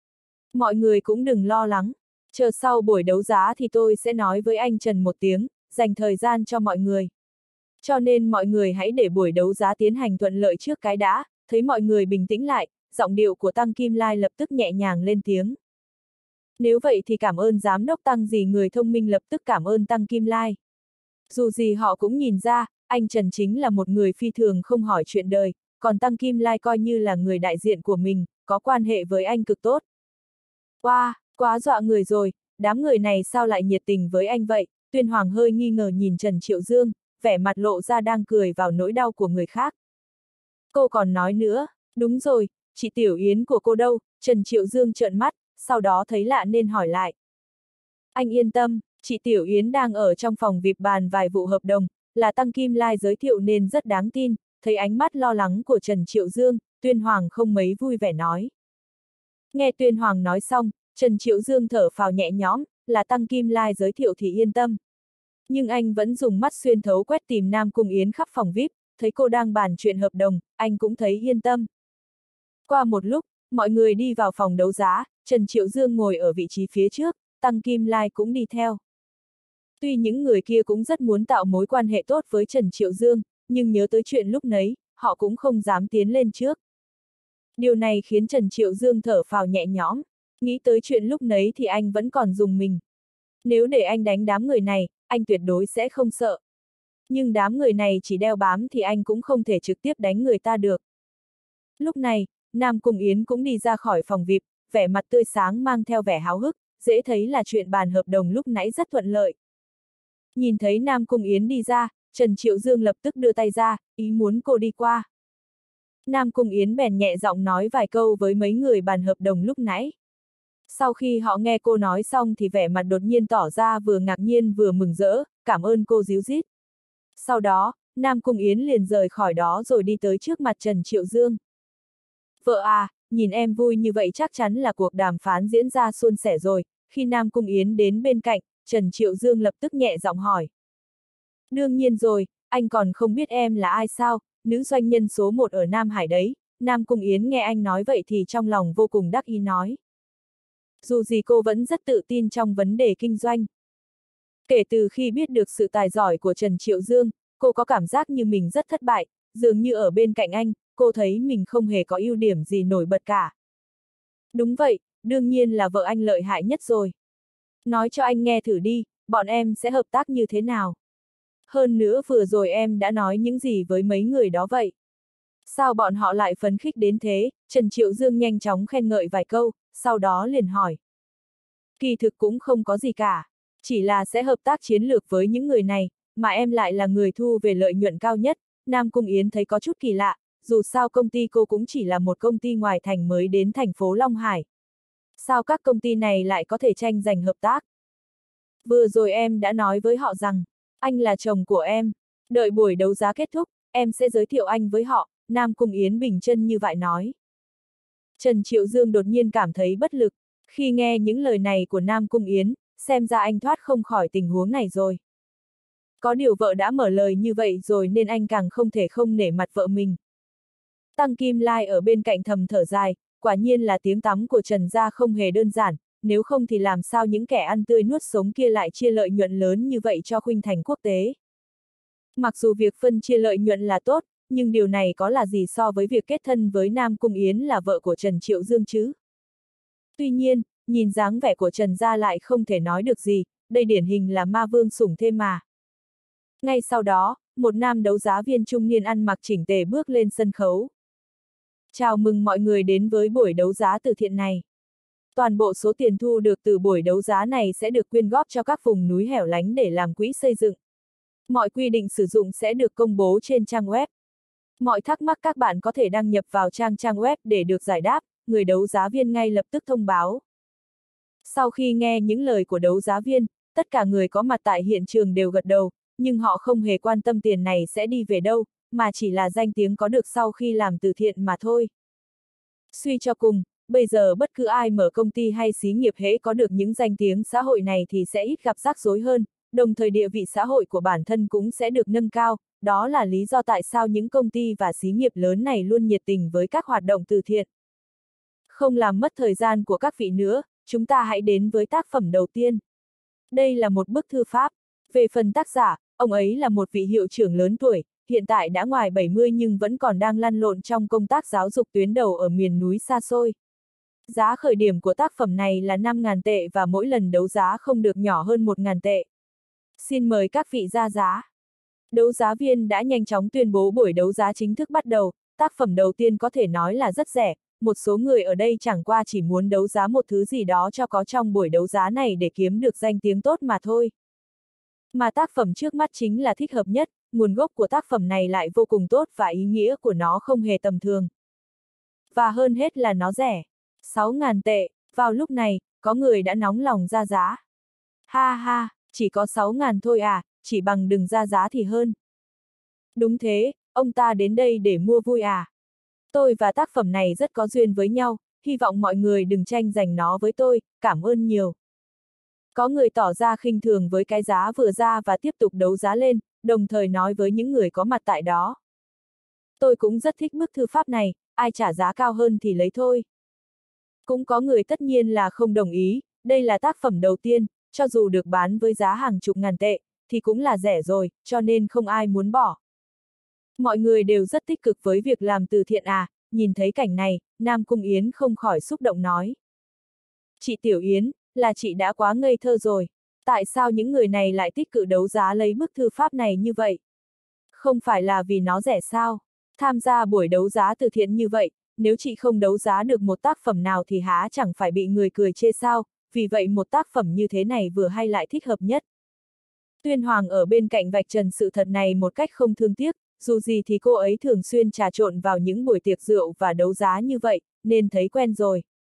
Mọi người cũng đừng lo lắng, chờ sau buổi đấu giá thì tôi sẽ nói với anh Trần một tiếng, dành thời gian cho mọi người. Cho nên mọi người hãy để buổi đấu giá tiến hành thuận lợi trước cái đã. Thấy mọi người bình tĩnh lại, giọng điệu của Tăng Kim Lai lập tức nhẹ nhàng lên tiếng. Nếu vậy thì cảm ơn giám đốc Tăng gì, người thông minh lập tức cảm ơn Tăng Kim Lai. Dù gì họ cũng nhìn ra, anh Trần chính là một người phi thường không hỏi chuyện đời, còn Tăng Kim Lai coi như là người đại diện của mình, có quan hệ với anh cực tốt. Wow, quá dọa người rồi, đám người này sao lại nhiệt tình với anh vậy? Tuyên Hoàng hơi nghi ngờ nhìn Trần Triệu Dương, vẻ mặt lộ ra đang cười vào nỗi đau của người khác. Cô còn nói nữa, đúng rồi, chị Tiểu Yến của cô đâu? Trần Triệu Dương trợn mắt, sau đó thấy lạ nên hỏi lại. Anh yên tâm, chị Tiểu Yến đang ở trong phòng vi ai pi bàn vài vụ hợp đồng, là Tăng Kim Lai giới thiệu nên rất đáng tin. Thấy ánh mắt lo lắng của Trần Triệu Dương, Tuyên Hoàng không mấy vui vẻ nói. Nghe Tuyên Hoàng nói xong, Trần Triệu Dương thở phào nhẹ nhõm, là Tăng Kim Lai giới thiệu thì yên tâm. Nhưng anh vẫn dùng mắt xuyên thấu quét tìm Nam Cung Yến khắp phòng vi ai pi, thấy cô đang bàn chuyện hợp đồng, anh cũng thấy yên tâm. Qua một lúc, mọi người đi vào phòng đấu giá, Trần Triệu Dương ngồi ở vị trí phía trước, Tăng Kim Lai cũng đi theo. Tuy những người kia cũng rất muốn tạo mối quan hệ tốt với Trần Triệu Dương, nhưng nhớ tới chuyện lúc nấy, họ cũng không dám tiến lên trước. Điều này khiến Trần Triệu Dương thở phào nhẹ nhõm, nghĩ tới chuyện lúc nấy thì anh vẫn còn rùng mình. Nếu để anh đánh đám người này, anh tuyệt đối sẽ không sợ. Nhưng đám người này chỉ đeo bám thì anh cũng không thể trực tiếp đánh người ta được. Lúc này, Nam Cung Yến cũng đi ra khỏi phòng vi ai pi, vẻ mặt tươi sáng mang theo vẻ háo hức, dễ thấy là chuyện bàn hợp đồng lúc nãy rất thuận lợi. Nhìn thấy Nam Cung Yến đi ra, Trần Triệu Dương lập tức đưa tay ra, ý muốn cô đi qua. Nam Cung Yến bèn nhẹ giọng nói vài câu với mấy người bàn hợp đồng lúc nãy. Sau khi họ nghe cô nói xong thì vẻ mặt đột nhiên tỏ ra vừa ngạc nhiên vừa mừng rỡ, cảm ơn cô díu dít. Sau đó, Nam Cung Yến liền rời khỏi đó rồi đi tới trước mặt Trần Triệu Dương. Vợ à, nhìn em vui như vậy chắc chắn là cuộc đàm phán diễn ra suôn sẻ rồi. Khi Nam Cung Yến đến bên cạnh, Trần Triệu Dương lập tức nhẹ giọng hỏi. Đương nhiên rồi, anh còn không biết em là ai sao, nữ doanh nhân số một ở Nam Hải đấy. Nam Cung Yến nghe anh nói vậy thì trong lòng vô cùng đắc ý nói. Dù gì cô vẫn rất tự tin trong vấn đề kinh doanh. Kể từ khi biết được sự tài giỏi của Trần Triệu Dương, cô có cảm giác như mình rất thất bại, dường như ở bên cạnh anh, cô thấy mình không hề có ưu điểm gì nổi bật cả. Đúng vậy, đương nhiên là vợ anh lợi hại nhất rồi. Nói cho anh nghe thử đi, bọn em sẽ hợp tác như thế nào? Hơn nữa vừa rồi em đã nói những gì với mấy người đó vậy? Sao bọn họ lại phấn khích đến thế? Trần Triệu Dương nhanh chóng khen ngợi vài câu, sau đó liền hỏi. Kỳ thực cũng không có gì cả, chỉ là sẽ hợp tác chiến lược với những người này, mà em lại là người thu về lợi nhuận cao nhất. Nam Cung Yến thấy có chút kỳ lạ, dù sao công ty cô cũng chỉ là một công ty ngoài thành mới đến thành phố Long Hải. Sao các công ty này lại có thể tranh giành hợp tác? Vừa rồi em đã nói với họ rằng, anh là chồng của em, đợi buổi đấu giá kết thúc, em sẽ giới thiệu anh với họ, Nam Cung Yến bình chân như vậy nói. Trần Triệu Dương đột nhiên cảm thấy bất lực, khi nghe những lời này của Nam Cung Yến, xem ra anh thoát không khỏi tình huống này rồi. Có điều vợ đã mở lời như vậy rồi nên anh càng không thể không nể mặt vợ mình. Tăng Kim Lai ở bên cạnh thầm thở dài, quả nhiên là tiếng tăm của Trần gia không hề đơn giản, nếu không thì làm sao những kẻ ăn tươi nuốt sống kia lại chia lợi nhuận lớn như vậy cho Khuynh Thành Quốc tế. Mặc dù việc phân chia lợi nhuận là tốt, nhưng điều này có là gì so với việc kết thân với Nam Cung Yến là vợ của Trần Triệu Dương chứ? Tuy nhiên, nhìn dáng vẻ của Trần gia lại không thể nói được gì, đây điển hình là ma vương sủng thêm mà. Ngay sau đó, một nam đấu giá viên trung niên ăn mặc chỉnh tề bước lên sân khấu. Chào mừng mọi người đến với buổi đấu giá từ thiện này. Toàn bộ số tiền thu được từ buổi đấu giá này sẽ được quyên góp cho các vùng núi hẻo lánh để làm quỹ xây dựng. Mọi quy định sử dụng sẽ được công bố trên trang web. Mọi thắc mắc các bạn có thể đăng nhập vào trang trang web để được giải đáp, người đấu giá viên ngay lập tức thông báo. Sau khi nghe những lời của đấu giá viên, tất cả người có mặt tại hiện trường đều gật đầu, nhưng họ không hề quan tâm tiền này sẽ đi về đâu, mà chỉ là danh tiếng có được sau khi làm từ thiện mà thôi. Suy cho cùng, bây giờ bất cứ ai mở công ty hay xí nghiệp hễ có được những danh tiếng xã hội này thì sẽ ít gặp rắc rối hơn, đồng thời địa vị xã hội của bản thân cũng sẽ được nâng cao, đó là lý do tại sao những công ty và xí nghiệp lớn này luôn nhiệt tình với các hoạt động từ thiện. Không làm mất thời gian của các vị nữa, chúng ta hãy đến với tác phẩm đầu tiên. Đây là một bức thư pháp. Về phần tác giả, ông ấy là một vị hiệu trưởng lớn tuổi, hiện tại đã ngoài bảy mươi nhưng vẫn còn đang lăn lộn trong công tác giáo dục tuyến đầu ở miền núi xa xôi. Giá khởi điểm của tác phẩm này là năm nghìn tệ và mỗi lần đấu giá không được nhỏ hơn một nghìn tệ. Xin mời các vị ra giá. Đấu giá viên đã nhanh chóng tuyên bố buổi đấu giá chính thức bắt đầu, tác phẩm đầu tiên có thể nói là rất rẻ, một số người ở đây chẳng qua chỉ muốn đấu giá một thứ gì đó cho có trong buổi đấu giá này để kiếm được danh tiếng tốt mà thôi. Mà tác phẩm trước mắt chính là thích hợp nhất, nguồn gốc của tác phẩm này lại vô cùng tốt và ý nghĩa của nó không hề tầm thường. Và hơn hết là nó rẻ. sáu nghìn tệ, vào lúc này, có người đã nóng lòng ra giá. Ha ha, chỉ có sáu nghìn thôi à, chỉ bằng đừng ra giá thì hơn. Đúng thế, ông ta đến đây để mua vui à. Tôi và tác phẩm này rất có duyên với nhau, hy vọng mọi người đừng tranh giành nó với tôi, cảm ơn nhiều. Có người tỏ ra khinh thường với cái giá vừa ra và tiếp tục đấu giá lên, đồng thời nói với những người có mặt tại đó. Tôi cũng rất thích bức thư pháp này, ai trả giá cao hơn thì lấy thôi. Cũng có người tất nhiên là không đồng ý, đây là tác phẩm đầu tiên, cho dù được bán với giá hàng chục ngàn tệ, thì cũng là rẻ rồi, cho nên không ai muốn bỏ. Mọi người đều rất tích cực với việc làm từ thiện à, nhìn thấy cảnh này, Nam Cung Yến không khỏi xúc động nói. Chị Tiểu Yến, là chị đã quá ngây thơ rồi, tại sao những người này lại tích cực đấu giá lấy bức thư pháp này như vậy? Không phải là vì nó rẻ sao? Tham gia buổi đấu giá từ thiện như vậy, nếu chị không đấu giá được một tác phẩm nào thì há chẳng phải bị người cười chê sao, vì vậy một tác phẩm như thế này vừa hay lại thích hợp nhất. Tuyên Hoàng ở bên cạnh vạch trần sự thật này một cách không thương tiếc, dù gì thì cô ấy thường xuyên trà trộn vào những buổi tiệc rượu và đấu giá như vậy, nên thấy quen rồi.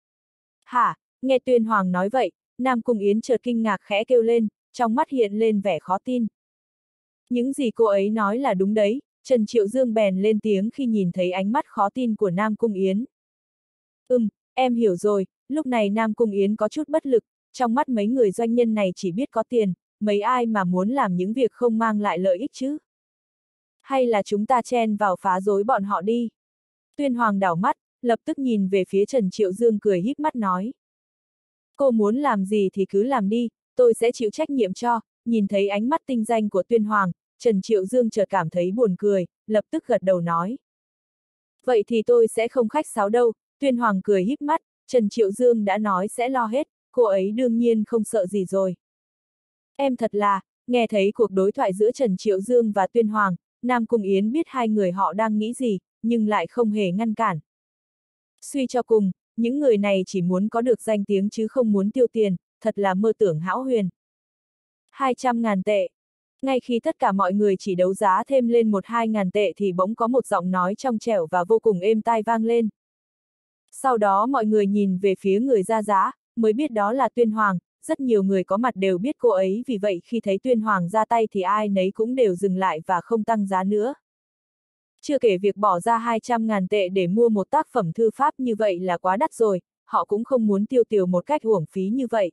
Hả, nghe Tuyên Hoàng nói vậy, Nam Cung Yến chợt kinh ngạc khẽ kêu lên, trong mắt hiện lên vẻ khó tin. Những gì cô ấy nói là đúng đấy, Trần Triệu Dương bèn lên tiếng khi nhìn thấy ánh mắt khó tin của Nam Cung Yến. Ừm, em hiểu rồi, lúc này Nam Cung Yến có chút bất lực, trong mắt mấy người doanh nhân này chỉ biết có tiền, mấy ai mà muốn làm những việc không mang lại lợi ích chứ? Hay là chúng ta chen vào phá rối bọn họ đi? Tuyên Hoàng đảo mắt, lập tức nhìn về phía Trần Triệu Dương cười híp mắt nói. Cô muốn làm gì thì cứ làm đi, tôi sẽ chịu trách nhiệm cho. Nhìn thấy ánh mắt tinh danh của Tuyên Hoàng, Trần Triệu Dương chợt cảm thấy buồn cười, lập tức gật đầu nói. Vậy thì tôi sẽ không khách sáo đâu, Tuyên Hoàng cười híp mắt, Trần Triệu Dương đã nói sẽ lo hết, cô ấy đương nhiên không sợ gì rồi. Em thật là, nghe thấy cuộc đối thoại giữa Trần Triệu Dương và Tuyên Hoàng, Nam Cung Yến biết hai người họ đang nghĩ gì, nhưng lại không hề ngăn cản. Suy cho cùng, những người này chỉ muốn có được danh tiếng chứ không muốn tiêu tiền, thật là mơ tưởng hão huyền. hai trăm ngàn tệ. Ngay khi tất cả mọi người chỉ đấu giá thêm lên một hai ngàn tệ thì bỗng có một giọng nói trong trẻo và vô cùng êm tai vang lên. Sau đó mọi người nhìn về phía người ra giá, mới biết đó là Tuyên Hoàng, rất nhiều người có mặt đều biết cô ấy vì vậy khi thấy Tuyên Hoàng ra tay thì ai nấy cũng đều dừng lại và không tăng giá nữa. Chưa kể việc bỏ ra hai trăm ngàn tệ để mua một tác phẩm thư pháp như vậy là quá đắt rồi, họ cũng không muốn tiêu tiền một cách uổng phí như vậy.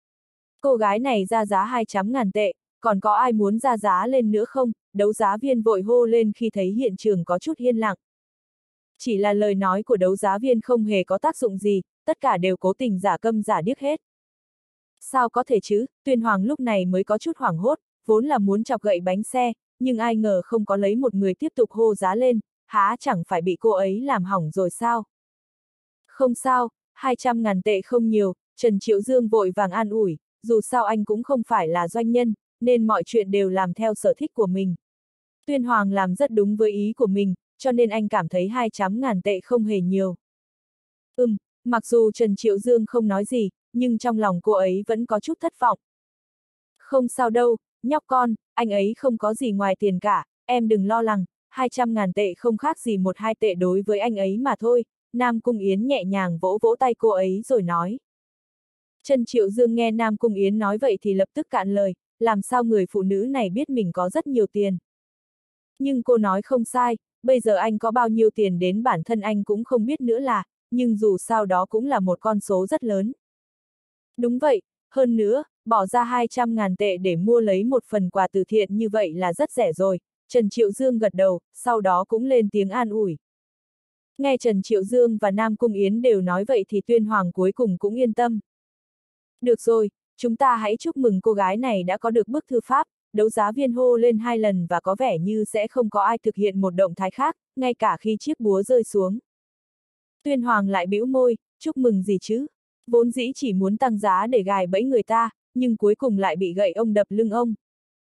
Cô gái này ra giá hai trăm ngàn tệ, còn có ai muốn ra giá lên nữa không? Đấu giá viên vội hô lên khi thấy hiện trường có chút yên lặng. Chỉ là lời nói của đấu giá viên không hề có tác dụng gì, tất cả đều cố tình giả câm giả điếc hết. Sao có thể chứ, Tuyên Hoàng lúc này mới có chút hoảng hốt, vốn là muốn chọc gậy bánh xe, nhưng ai ngờ không có lấy một người tiếp tục hô giá lên, há chẳng phải bị cô ấy làm hỏng rồi sao? Không sao, hai trăm ngàn tệ không nhiều, Trần Triệu Dương vội vàng an ủi, dù sao anh cũng không phải là doanh nhân, nên mọi chuyện đều làm theo sở thích của mình. Tuyên Hoàng làm rất đúng với ý của mình, cho nên anh cảm thấy hai trăm ngàn tệ không hề nhiều. Ừm, mặc dù Trần Triệu Dương không nói gì, nhưng trong lòng cô ấy vẫn có chút thất vọng. Không sao đâu, nhóc con, anh ấy không có gì ngoài tiền cả, em đừng lo lắng, hai trăm ngàn tệ không khác gì một hai tệ đối với anh ấy mà thôi. Nam Cung Yến nhẹ nhàng vỗ vỗ tay cô ấy rồi nói. Trần Triệu Dương nghe Nam Cung Yến nói vậy thì lập tức cạn lời, làm sao người phụ nữ này biết mình có rất nhiều tiền. Nhưng cô nói không sai, bây giờ anh có bao nhiêu tiền đến bản thân anh cũng không biết nữa là, nhưng dù sao đó cũng là một con số rất lớn. Đúng vậy, hơn nữa, bỏ ra hai trăm ngàn tệ để mua lấy một phần quà từ thiện như vậy là rất rẻ rồi. Trần Triệu Dương gật đầu, sau đó cũng lên tiếng an ủi. Nghe Trần Triệu Dương và Nam Cung Yến đều nói vậy thì Tuyên Hoàng cuối cùng cũng yên tâm. Được rồi, chúng ta hãy chúc mừng cô gái này đã có được bức thư pháp, đấu giá viên hô lên hai lần và có vẻ như sẽ không có ai thực hiện một động thái khác, ngay cả khi chiếc búa rơi xuống. Tuyên Hoàng lại bĩu môi, chúc mừng gì chứ? Vốn dĩ chỉ muốn tăng giá để gài bẫy người ta, nhưng cuối cùng lại bị gậy ông đập lưng ông.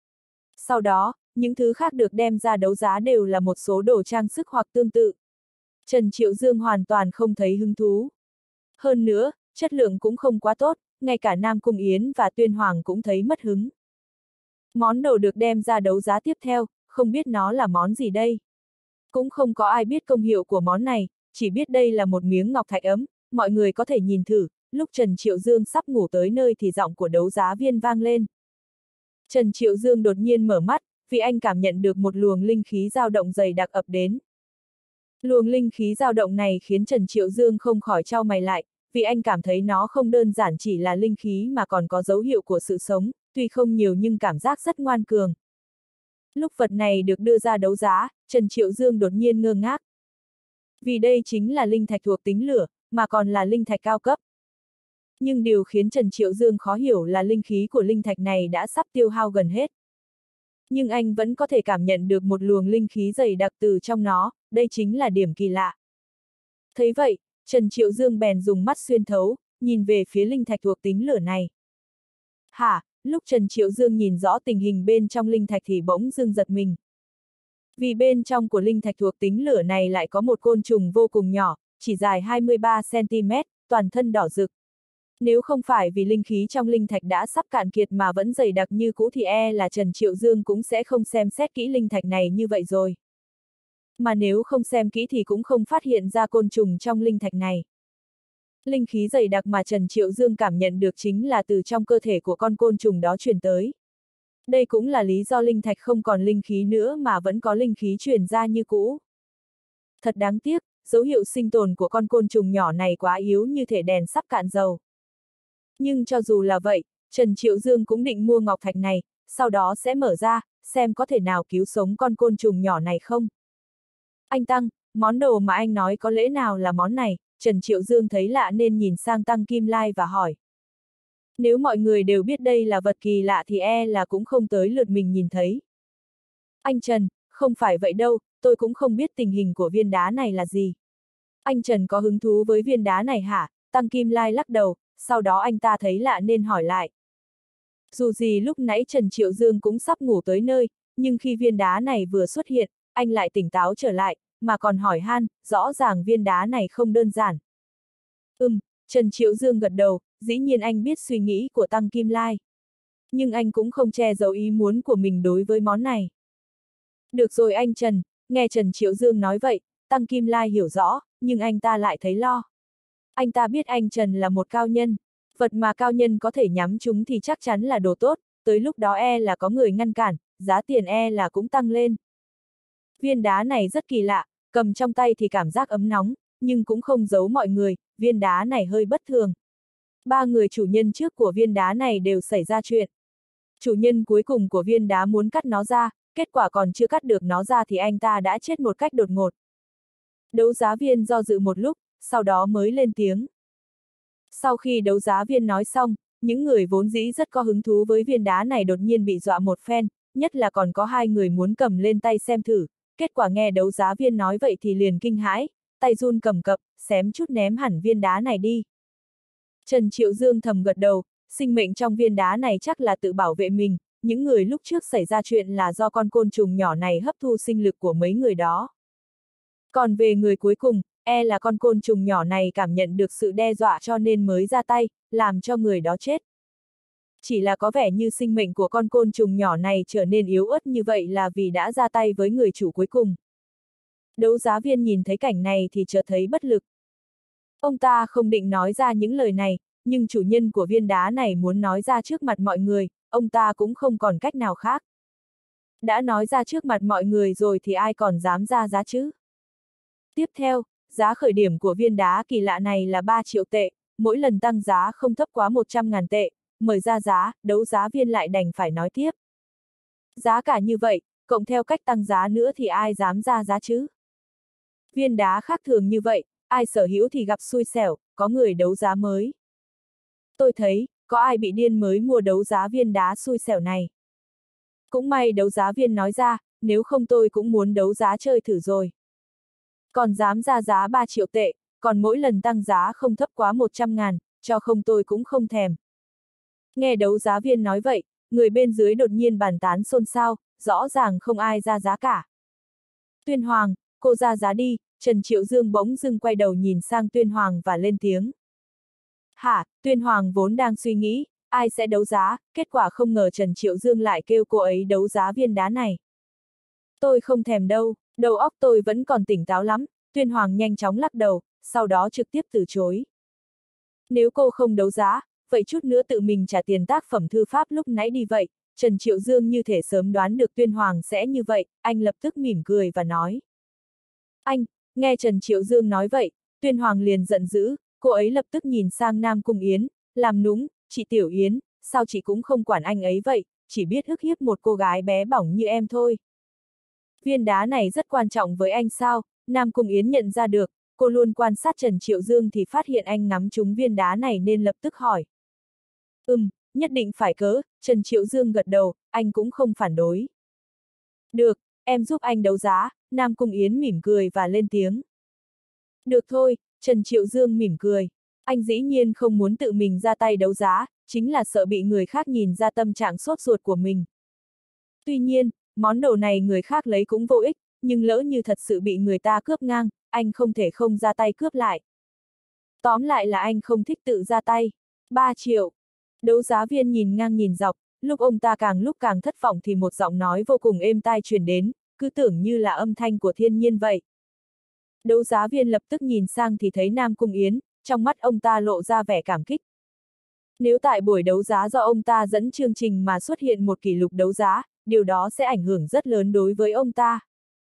Sau đó, những thứ khác được đem ra đấu giá đều là một số đồ trang sức hoặc tương tự. Trần Triệu Dương hoàn toàn không thấy hứng thú. Hơn nữa, chất lượng cũng không quá tốt, ngay cả Nam Cung Yến và Tuyên Hoàng cũng thấy mất hứng. Món đồ được đem ra đấu giá tiếp theo, không biết nó là món gì đây. Cũng không có ai biết công hiệu của món này, chỉ biết đây là một miếng ngọc thạch ấm, mọi người có thể nhìn thử. Lúc Trần Triệu Dương sắp ngủ tới nơi thì giọng của đấu giá viên vang lên. Trần Triệu Dương đột nhiên mở mắt, vì anh cảm nhận được một luồng linh khí dao động dày đặc ập đến. Luồng linh khí dao động này khiến Trần Triệu Dương không khỏi chau mày lại, vì anh cảm thấy nó không đơn giản chỉ là linh khí mà còn có dấu hiệu của sự sống, tuy không nhiều nhưng cảm giác rất ngoan cường. Lúc vật này được đưa ra đấu giá, Trần Triệu Dương đột nhiên ngơ ngác. Vì đây chính là linh thạch thuộc tính lửa, mà còn là linh thạch cao cấp. Nhưng điều khiến Trần Triệu Dương khó hiểu là linh khí của linh thạch này đã sắp tiêu hao gần hết. Nhưng anh vẫn có thể cảm nhận được một luồng linh khí dày đặc từ trong nó, đây chính là điểm kỳ lạ. Thấy vậy, Trần Triệu Dương bèn dùng mắt xuyên thấu, nhìn về phía linh thạch thuộc tính lửa này. Hả, lúc Trần Triệu Dương nhìn rõ tình hình bên trong linh thạch thì bỗng dưng giật mình. Vì bên trong của linh thạch thuộc tính lửa này lại có một côn trùng vô cùng nhỏ, chỉ dài hai mươi ba xăng ti mét, toàn thân đỏ rực. Nếu không phải vì linh khí trong linh thạch đã sắp cạn kiệt mà vẫn dày đặc như cũ thì e là Trần Triệu Dương cũng sẽ không xem xét kỹ linh thạch này như vậy rồi. Mà nếu không xem kỹ thì cũng không phát hiện ra côn trùng trong linh thạch này. Linh khí dày đặc mà Trần Triệu Dương cảm nhận được chính là từ trong cơ thể của con côn trùng đó truyền tới. Đây cũng là lý do linh thạch không còn linh khí nữa mà vẫn có linh khí truyền ra như cũ. Thật đáng tiếc, dấu hiệu sinh tồn của con côn trùng nhỏ này quá yếu như thể đèn sắp cạn dầu. Nhưng cho dù là vậy, Trần Triệu Dương cũng định mua ngọc thạch này, sau đó sẽ mở ra, xem có thể nào cứu sống con côn trùng nhỏ này không. Anh Tăng, món đồ mà anh nói có lẽ nào là món này? Trần Triệu Dương thấy lạ nên nhìn sang Tăng Kim Lai và hỏi. Nếu mọi người đều biết đây là vật kỳ lạ thì e là cũng không tới lượt mình nhìn thấy. Anh Trần, không phải vậy đâu, tôi cũng không biết tình hình của viên đá này là gì. Anh Trần có hứng thú với viên đá này hả? Tăng Kim Lai lắc đầu, sau đó anh ta thấy lạ nên hỏi lại. Dù gì lúc nãy Trần Triệu Dương cũng sắp ngủ tới nơi, nhưng khi viên đá này vừa xuất hiện, anh lại tỉnh táo trở lại, mà còn hỏi han, rõ ràng viên đá này không đơn giản. Ừm, Trần Triệu Dương gật đầu, dĩ nhiên anh biết suy nghĩ của Tăng Kim Lai. Nhưng anh cũng không che giấu ý muốn của mình đối với món này. Được rồi anh Trần, nghe Trần Triệu Dương nói vậy, Tăng Kim Lai hiểu rõ, nhưng anh ta lại thấy lo. Anh ta biết anh Trần là một cao nhân, vật mà cao nhân có thể nhắm chúng thì chắc chắn là đồ tốt, tới lúc đó e là có người ngăn cản, giá tiền e là cũng tăng lên. Viên đá này rất kỳ lạ, cầm trong tay thì cảm giác ấm nóng, nhưng cũng không giấu mọi người, viên đá này hơi bất thường. Ba người chủ nhân trước của viên đá này đều xảy ra chuyện. Chủ nhân cuối cùng của viên đá muốn cắt nó ra, kết quả còn chưa cắt được nó ra thì anh ta đã chết một cách đột ngột. Đấu giá viên do dự một lúc, sau đó mới lên tiếng. Sau khi đấu giá viên nói xong, những người vốn dĩ rất có hứng thú với viên đá này đột nhiên bị dọa một phen, nhất là còn có hai người muốn cầm lên tay xem thử, kết quả nghe đấu giá viên nói vậy thì liền kinh hãi, tay run cầm cập, xém chút ném hẳn viên đá này đi. Trần Triệu Dương thầm gật đầu, sinh mệnh trong viên đá này chắc là tự bảo vệ mình, những người lúc trước xảy ra chuyện là do con côn trùng nhỏ này hấp thu sinh lực của mấy người đó. Còn về người cuối cùng, e là con côn trùng nhỏ này cảm nhận được sự đe dọa cho nên mới ra tay, làm cho người đó chết. Chỉ là có vẻ như sinh mệnh của con côn trùng nhỏ này trở nên yếu ớt như vậy là vì đã ra tay với người chủ cuối cùng. Đấu giá viên nhìn thấy cảnh này thì chợt thấy bất lực. Ông ta không định nói ra những lời này, nhưng chủ nhân của viên đá này muốn nói ra trước mặt mọi người, ông ta cũng không còn cách nào khác. Đã nói ra trước mặt mọi người rồi thì ai còn dám ra giá chứ? Tiếp theo, giá khởi điểm của viên đá kỳ lạ này là ba triệu tệ, mỗi lần tăng giá không thấp quá một trăm ngàn tệ, mời ra giá, đấu giá viên lại đành phải nói tiếp. Giá cả như vậy, cộng theo cách tăng giá nữa thì ai dám ra giá chứ? Viên đá khác thường như vậy, ai sở hữu thì gặp xui xẻo, có người đấu giá mới. Tôi thấy, có ai bị điên mới mua đấu giá viên đá xui xẻo này. Cũng may đấu giá viên nói ra, nếu không tôi cũng muốn đấu giá chơi thử rồi. Còn dám ra giá ba triệu tệ, còn mỗi lần tăng giá không thấp quá một trăm ngàn, cho không tôi cũng không thèm. Nghe đấu giá viên nói vậy, người bên dưới đột nhiên bàn tán xôn xao, rõ ràng không ai ra giá cả. Tuyên Hoàng, cô ra giá đi, Trần Triệu Dương bỗng dưng quay đầu nhìn sang Tuyên Hoàng và lên tiếng. Hả, Tuyên Hoàng vốn đang suy nghĩ, ai sẽ đấu giá, kết quả không ngờ Trần Triệu Dương lại kêu cô ấy đấu giá viên đá này. Tôi không thèm đâu, đầu óc tôi vẫn còn tỉnh táo lắm, Tuyên Hoàng nhanh chóng lắc đầu, sau đó trực tiếp từ chối. Nếu cô không đấu giá, vậy chút nữa tự mình trả tiền tác phẩm thư pháp lúc nãy đi vậy. Trần Triệu Dương như thể sớm đoán được Tuyên Hoàng sẽ như vậy, anh lập tức mỉm cười và nói. Anh, nghe Trần Triệu Dương nói vậy, Tuyên Hoàng liền giận dữ, cô ấy lập tức nhìn sang Nam Cung Yến, làm núng, chị Tiểu Yến, sao chị cũng không quản anh ấy vậy, chỉ biết ức hiếp một cô gái bé bỏng như em thôi. Viên đá này rất quan trọng với anh sao? Nam Cung Yến nhận ra được, cô luôn quan sát Trần Triệu Dương thì phát hiện anh ngắm trúng viên đá này nên lập tức hỏi. Ừm, nhất định phải cớ, Trần Triệu Dương gật đầu, anh cũng không phản đối. Được, em giúp anh đấu giá, Nam Cung Yến mỉm cười và lên tiếng. Được thôi, Trần Triệu Dương mỉm cười. Anh dĩ nhiên không muốn tự mình ra tay đấu giá, chính là sợ bị người khác nhìn ra tâm trạng sốt ruột của mình. Tuy nhiên, món đồ này người khác lấy cũng vô ích, nhưng lỡ như thật sự bị người ta cướp ngang, anh không thể không ra tay cướp lại. Tóm lại là anh không thích tự ra tay. ba triệu. Đấu giá viên nhìn ngang nhìn dọc, lúc ông ta càng lúc càng thất vọng thì một giọng nói vô cùng êm tai truyền đến, cứ tưởng như là âm thanh của thiên nhiên vậy. Đấu giá viên lập tức nhìn sang thì thấy Nam Cung Yến, trong mắt ông ta lộ ra vẻ cảm kích. Nếu tại buổi đấu giá do ông ta dẫn chương trình mà xuất hiện một kỷ lục đấu giá, điều đó sẽ ảnh hưởng rất lớn đối với ông ta.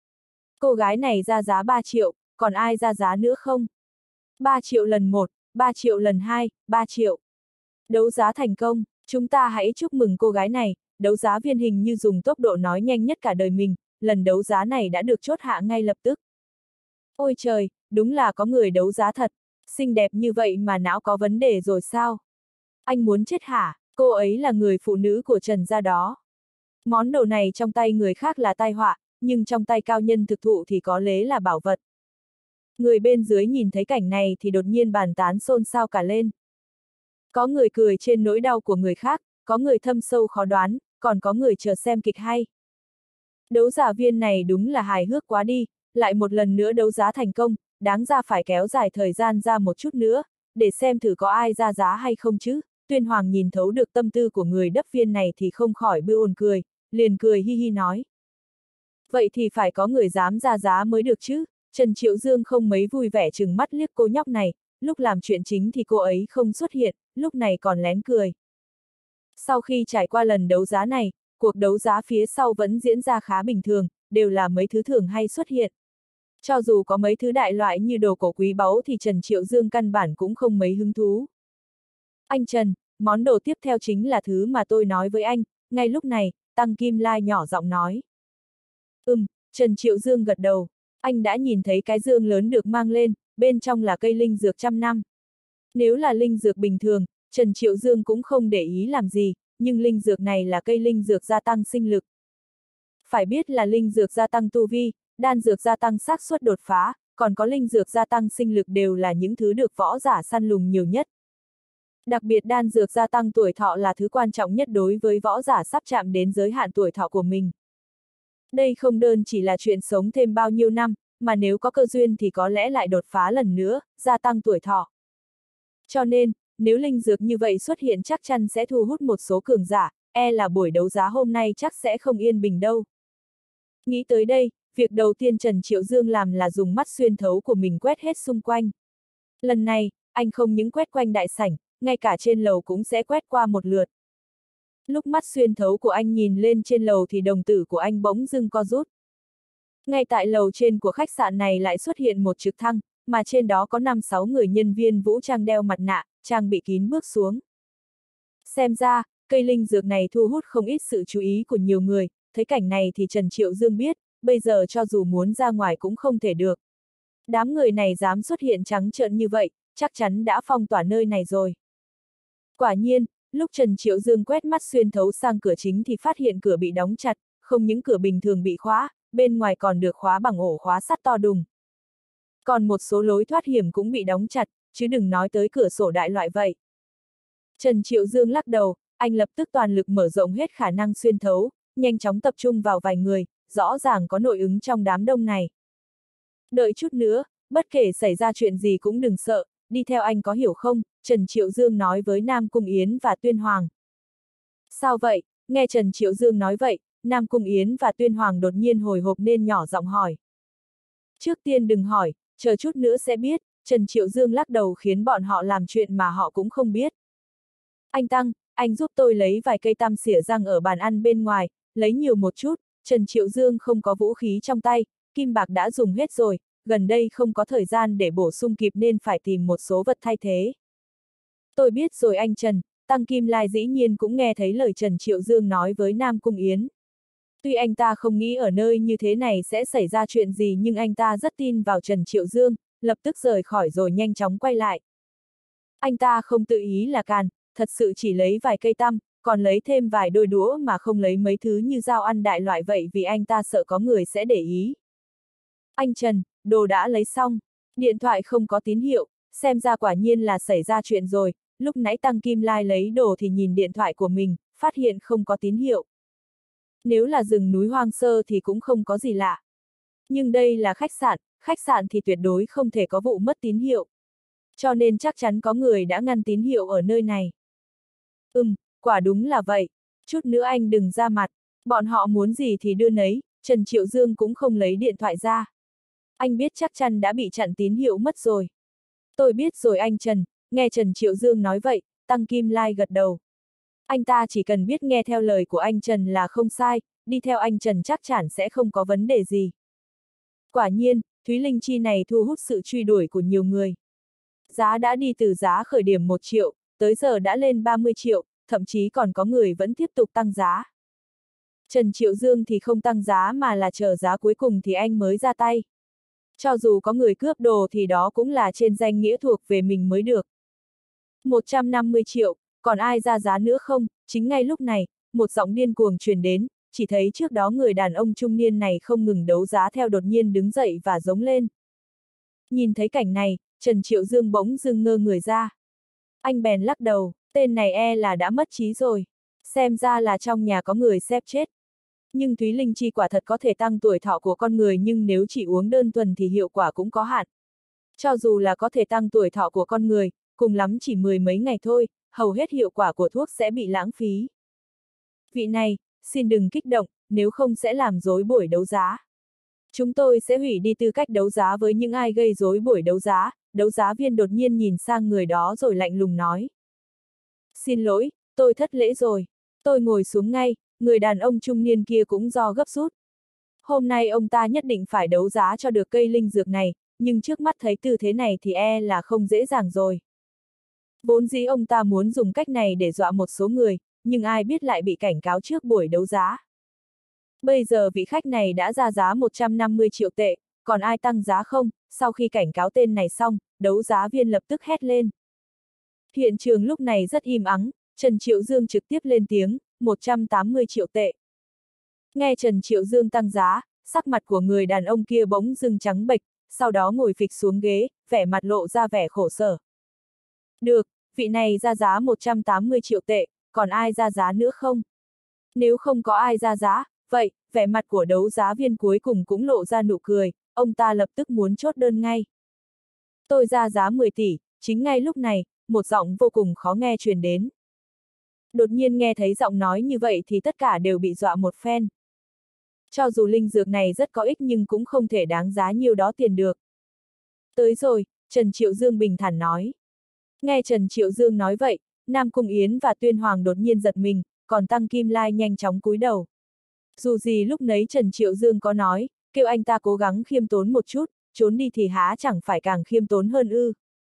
Cô gái này ra giá ba triệu, còn ai ra giá nữa không? ba triệu lần một, ba triệu lần hai, ba triệu. Đấu giá thành công, chúng ta hãy chúc mừng cô gái này, đấu giá viên hình như dùng tốc độ nói nhanh nhất cả đời mình, lần đấu giá này đã được chốt hạ ngay lập tức. Ôi trời, đúng là có người đấu giá thật, xinh đẹp như vậy mà não có vấn đề rồi sao? Anh muốn chết hả? Cô ấy là người phụ nữ của Trần gia đó. Món đồ này trong tay người khác là tai họa, nhưng trong tay cao nhân thực thụ thì có lẽ là bảo vật. Người bên dưới nhìn thấy cảnh này thì đột nhiên bàn tán xôn xao cả lên. Có người cười trên nỗi đau của người khác, có người thâm sâu khó đoán, còn có người chờ xem kịch hay. Đấu giá viên này đúng là hài hước quá đi, lại một lần nữa đấu giá thành công, đáng ra phải kéo dài thời gian ra một chút nữa, để xem thử có ai ra giá hay không chứ. Tuyên Hoàng nhìn thấu được tâm tư của người đắp viên này thì không khỏi bư ồn cười, liền cười hi hi nói. Vậy thì phải có người dám ra giá mới được chứ. Trần Triệu Dương không mấy vui vẻ trừng mắt liếc cô nhóc này, lúc làm chuyện chính thì cô ấy không xuất hiện, lúc này còn lén cười. Sau khi trải qua lần đấu giá này, cuộc đấu giá phía sau vẫn diễn ra khá bình thường, đều là mấy thứ thường hay xuất hiện. Cho dù có mấy thứ đại loại như đồ cổ quý báu thì Trần Triệu Dương căn bản cũng không mấy hứng thú. Anh Trần, món đồ tiếp theo chính là thứ mà tôi nói với anh, ngay lúc này, Tăng Kim Lai nhỏ giọng nói. Ừm, Trần Triệu Dương gật đầu, anh đã nhìn thấy cái dương lớn được mang lên, bên trong là cây linh dược trăm năm. Nếu là linh dược bình thường, Trần Triệu Dương cũng không để ý làm gì, nhưng linh dược này là cây linh dược gia tăng sinh lực. Phải biết là linh dược gia tăng tu vi, đan dược gia tăng xác suất đột phá, còn có linh dược gia tăng sinh lực đều là những thứ được võ giả săn lùng nhiều nhất. Đặc biệt đan dược gia tăng tuổi thọ là thứ quan trọng nhất đối với võ giả sắp chạm đến giới hạn tuổi thọ của mình. Đây không đơn chỉ là chuyện sống thêm bao nhiêu năm, mà nếu có cơ duyên thì có lẽ lại đột phá lần nữa, gia tăng tuổi thọ. Cho nên, nếu linh dược như vậy xuất hiện chắc chắn sẽ thu hút một số cường giả, e là buổi đấu giá hôm nay chắc sẽ không yên bình đâu. Nghĩ tới đây, việc đầu tiên Trần Triệu Dương làm là dùng mắt xuyên thấu của mình quét hết xung quanh. Lần này, anh không những quét quanh đại sảnh, ngay cả trên lầu cũng sẽ quét qua một lượt. Lúc mắt xuyên thấu của anh nhìn lên trên lầu thì đồng tử của anh bỗng dưng co rút. Ngay tại lầu trên của khách sạn này lại xuất hiện một trực thăng, mà trên đó có năm sáu người nhân viên vũ trang đeo mặt nạ, trang bị kín bước xuống. Xem ra, cây linh dược này thu hút không ít sự chú ý của nhiều người, thấy cảnh này thì Trần Triệu Dương biết, bây giờ cho dù muốn ra ngoài cũng không thể được. Đám người này dám xuất hiện trắng trợn như vậy, chắc chắn đã phong tỏa nơi này rồi. Quả nhiên, lúc Trần Triệu Dương quét mắt xuyên thấu sang cửa chính thì phát hiện cửa bị đóng chặt, không những cửa bình thường bị khóa, bên ngoài còn được khóa bằng ổ khóa sắt to đùng. Còn một số lối thoát hiểm cũng bị đóng chặt, chứ đừng nói tới cửa sổ đại loại vậy. Trần Triệu Dương lắc đầu, anh lập tức toàn lực mở rộng hết khả năng xuyên thấu, nhanh chóng tập trung vào vài người, rõ ràng có nội ứng trong đám đông này. Đợi chút nữa, bất kể xảy ra chuyện gì cũng đừng sợ, đi theo anh có hiểu không? Trần Triệu Dương nói với Nam Cung Yến và Tuyên Hoàng. Sao vậy? Nghe Trần Triệu Dương nói vậy, Nam Cung Yến và Tuyên Hoàng đột nhiên hồi hộp nên nhỏ giọng hỏi. Trước tiên đừng hỏi, chờ chút nữa sẽ biết, Trần Triệu Dương lắc đầu khiến bọn họ làm chuyện mà họ cũng không biết. Anh Tăng, anh giúp tôi lấy vài cây tăm xỉa răng ở bàn ăn bên ngoài, lấy nhiều một chút, Trần Triệu Dương không có vũ khí trong tay, kim bạc đã dùng hết rồi, gần đây không có thời gian để bổ sung kịp nên phải tìm một số vật thay thế. Tôi biết rồi anh Trần, Tăng Kim Lai dĩ nhiên cũng nghe thấy lời Trần Triệu Dương nói với Nam Cung Yến. Tuy anh ta không nghĩ ở nơi như thế này sẽ xảy ra chuyện gì nhưng anh ta rất tin vào Trần Triệu Dương, lập tức rời khỏi rồi nhanh chóng quay lại. Anh ta không tự ý là càn, thật sự chỉ lấy vài cây tăm, còn lấy thêm vài đôi đũa mà không lấy mấy thứ như dao ăn đại loại vậy vì anh ta sợ có người sẽ để ý. Anh Trần, đồ đã lấy xong, điện thoại không có tín hiệu, xem ra quả nhiên là xảy ra chuyện rồi, lúc nãy Tăng Kim Lai lấy đồ thì nhìn điện thoại của mình, phát hiện không có tín hiệu. Nếu là rừng núi hoang sơ thì cũng không có gì lạ. Nhưng đây là khách sạn, khách sạn thì tuyệt đối không thể có vụ mất tín hiệu. Cho nên chắc chắn có người đã ngăn tín hiệu ở nơi này. Ừm, quả đúng là vậy. Chút nữa anh đừng ra mặt, bọn họ muốn gì thì đưa nấy, Trần Triệu Dương cũng không lấy điện thoại ra. Anh biết chắc chắn đã bị chặn tín hiệu mất rồi. Tôi biết rồi anh Trần, nghe Trần Triệu Dương nói vậy, Tăng Kim Lai gật đầu. Anh ta chỉ cần biết nghe theo lời của anh Trần là không sai, đi theo anh Trần chắc chắn sẽ không có vấn đề gì. Quả nhiên, Thúy Linh Chi này thu hút sự truy đuổi của nhiều người. Giá đã đi từ giá khởi điểm một triệu, tới giờ đã lên ba mươi triệu, thậm chí còn có người vẫn tiếp tục tăng giá. Trần Triệu Dương thì không tăng giá mà là chờ giá cuối cùng thì anh mới ra tay. Cho dù có người cướp đồ thì đó cũng là trên danh nghĩa thuộc về mình mới được. một trăm năm mươi triệu, còn ai ra giá nữa không? Chính ngay lúc này, một giọng điên cuồng truyền đến, chỉ thấy trước đó người đàn ông trung niên này không ngừng đấu giá theo đột nhiên đứng dậy và giống lên. Nhìn thấy cảnh này, Trần Triệu Dương bỗng dưng ngơ người ra. Anh bèn lắc đầu, tên này e là đã mất trí rồi. Xem ra là trong nhà có người xếp chết. Nhưng Thúy Linh Chi quả thật có thể tăng tuổi thọ của con người nhưng nếu chỉ uống đơn thuần thì hiệu quả cũng có hạn. Cho dù là có thể tăng tuổi thọ của con người, cùng lắm chỉ mười mấy ngày thôi, hầu hết hiệu quả của thuốc sẽ bị lãng phí. Vị này, xin đừng kích động, nếu không sẽ làm rối buổi đấu giá. Chúng tôi sẽ hủy đi tư cách đấu giá với những ai gây rối buổi đấu giá, đấu giá viên đột nhiên nhìn sang người đó rồi lạnh lùng nói. Xin lỗi, tôi thất lễ rồi. Tôi ngồi xuống ngay, người đàn ông trung niên kia cũng do gấp rút. Hôm nay ông ta nhất định phải đấu giá cho được cây linh dược này, nhưng trước mắt thấy tư thế này thì e là không dễ dàng rồi. Vốn dĩ ông ta muốn dùng cách này để dọa một số người, nhưng ai biết lại bị cảnh cáo trước buổi đấu giá. Bây giờ vị khách này đã ra giá một trăm năm mươi triệu tệ, còn ai tăng giá không? Sau khi cảnh cáo tên này xong, đấu giá viên lập tức hét lên. Hiện trường lúc này rất im ắng, Trần Triệu Dương trực tiếp lên tiếng, một trăm tám mươi triệu tệ. Nghe Trần Triệu Dương tăng giá, sắc mặt của người đàn ông kia bỗng dưng trắng bệch, sau đó ngồi phịch xuống ghế, vẻ mặt lộ ra vẻ khổ sở. Được, vị này ra giá một trăm tám mươi triệu tệ, còn ai ra giá nữa không? Nếu không có ai ra giá, vậy, vẻ mặt của đấu giá viên cuối cùng cũng lộ ra nụ cười, ông ta lập tức muốn chốt đơn ngay. Tôi ra giá mười tỷ, chính ngay lúc này, một giọng vô cùng khó nghe truyền đến. Đột nhiên nghe thấy giọng nói như vậy thì tất cả đều bị dọa một phen. Cho dù linh dược này rất có ích nhưng cũng không thể đáng giá nhiều đó tiền được. Tới rồi, Trần Triệu Dương bình thản nói. Nghe Trần Triệu Dương nói vậy, Nam Cung Yến và Tuyên Hoàng đột nhiên giật mình, còn Tăng Kim Lai nhanh chóng cúi đầu. Dù gì lúc nấy Trần Triệu Dương có nói, kêu anh ta cố gắng khiêm tốn một chút, trốn đi thì há chẳng phải càng khiêm tốn hơn ư.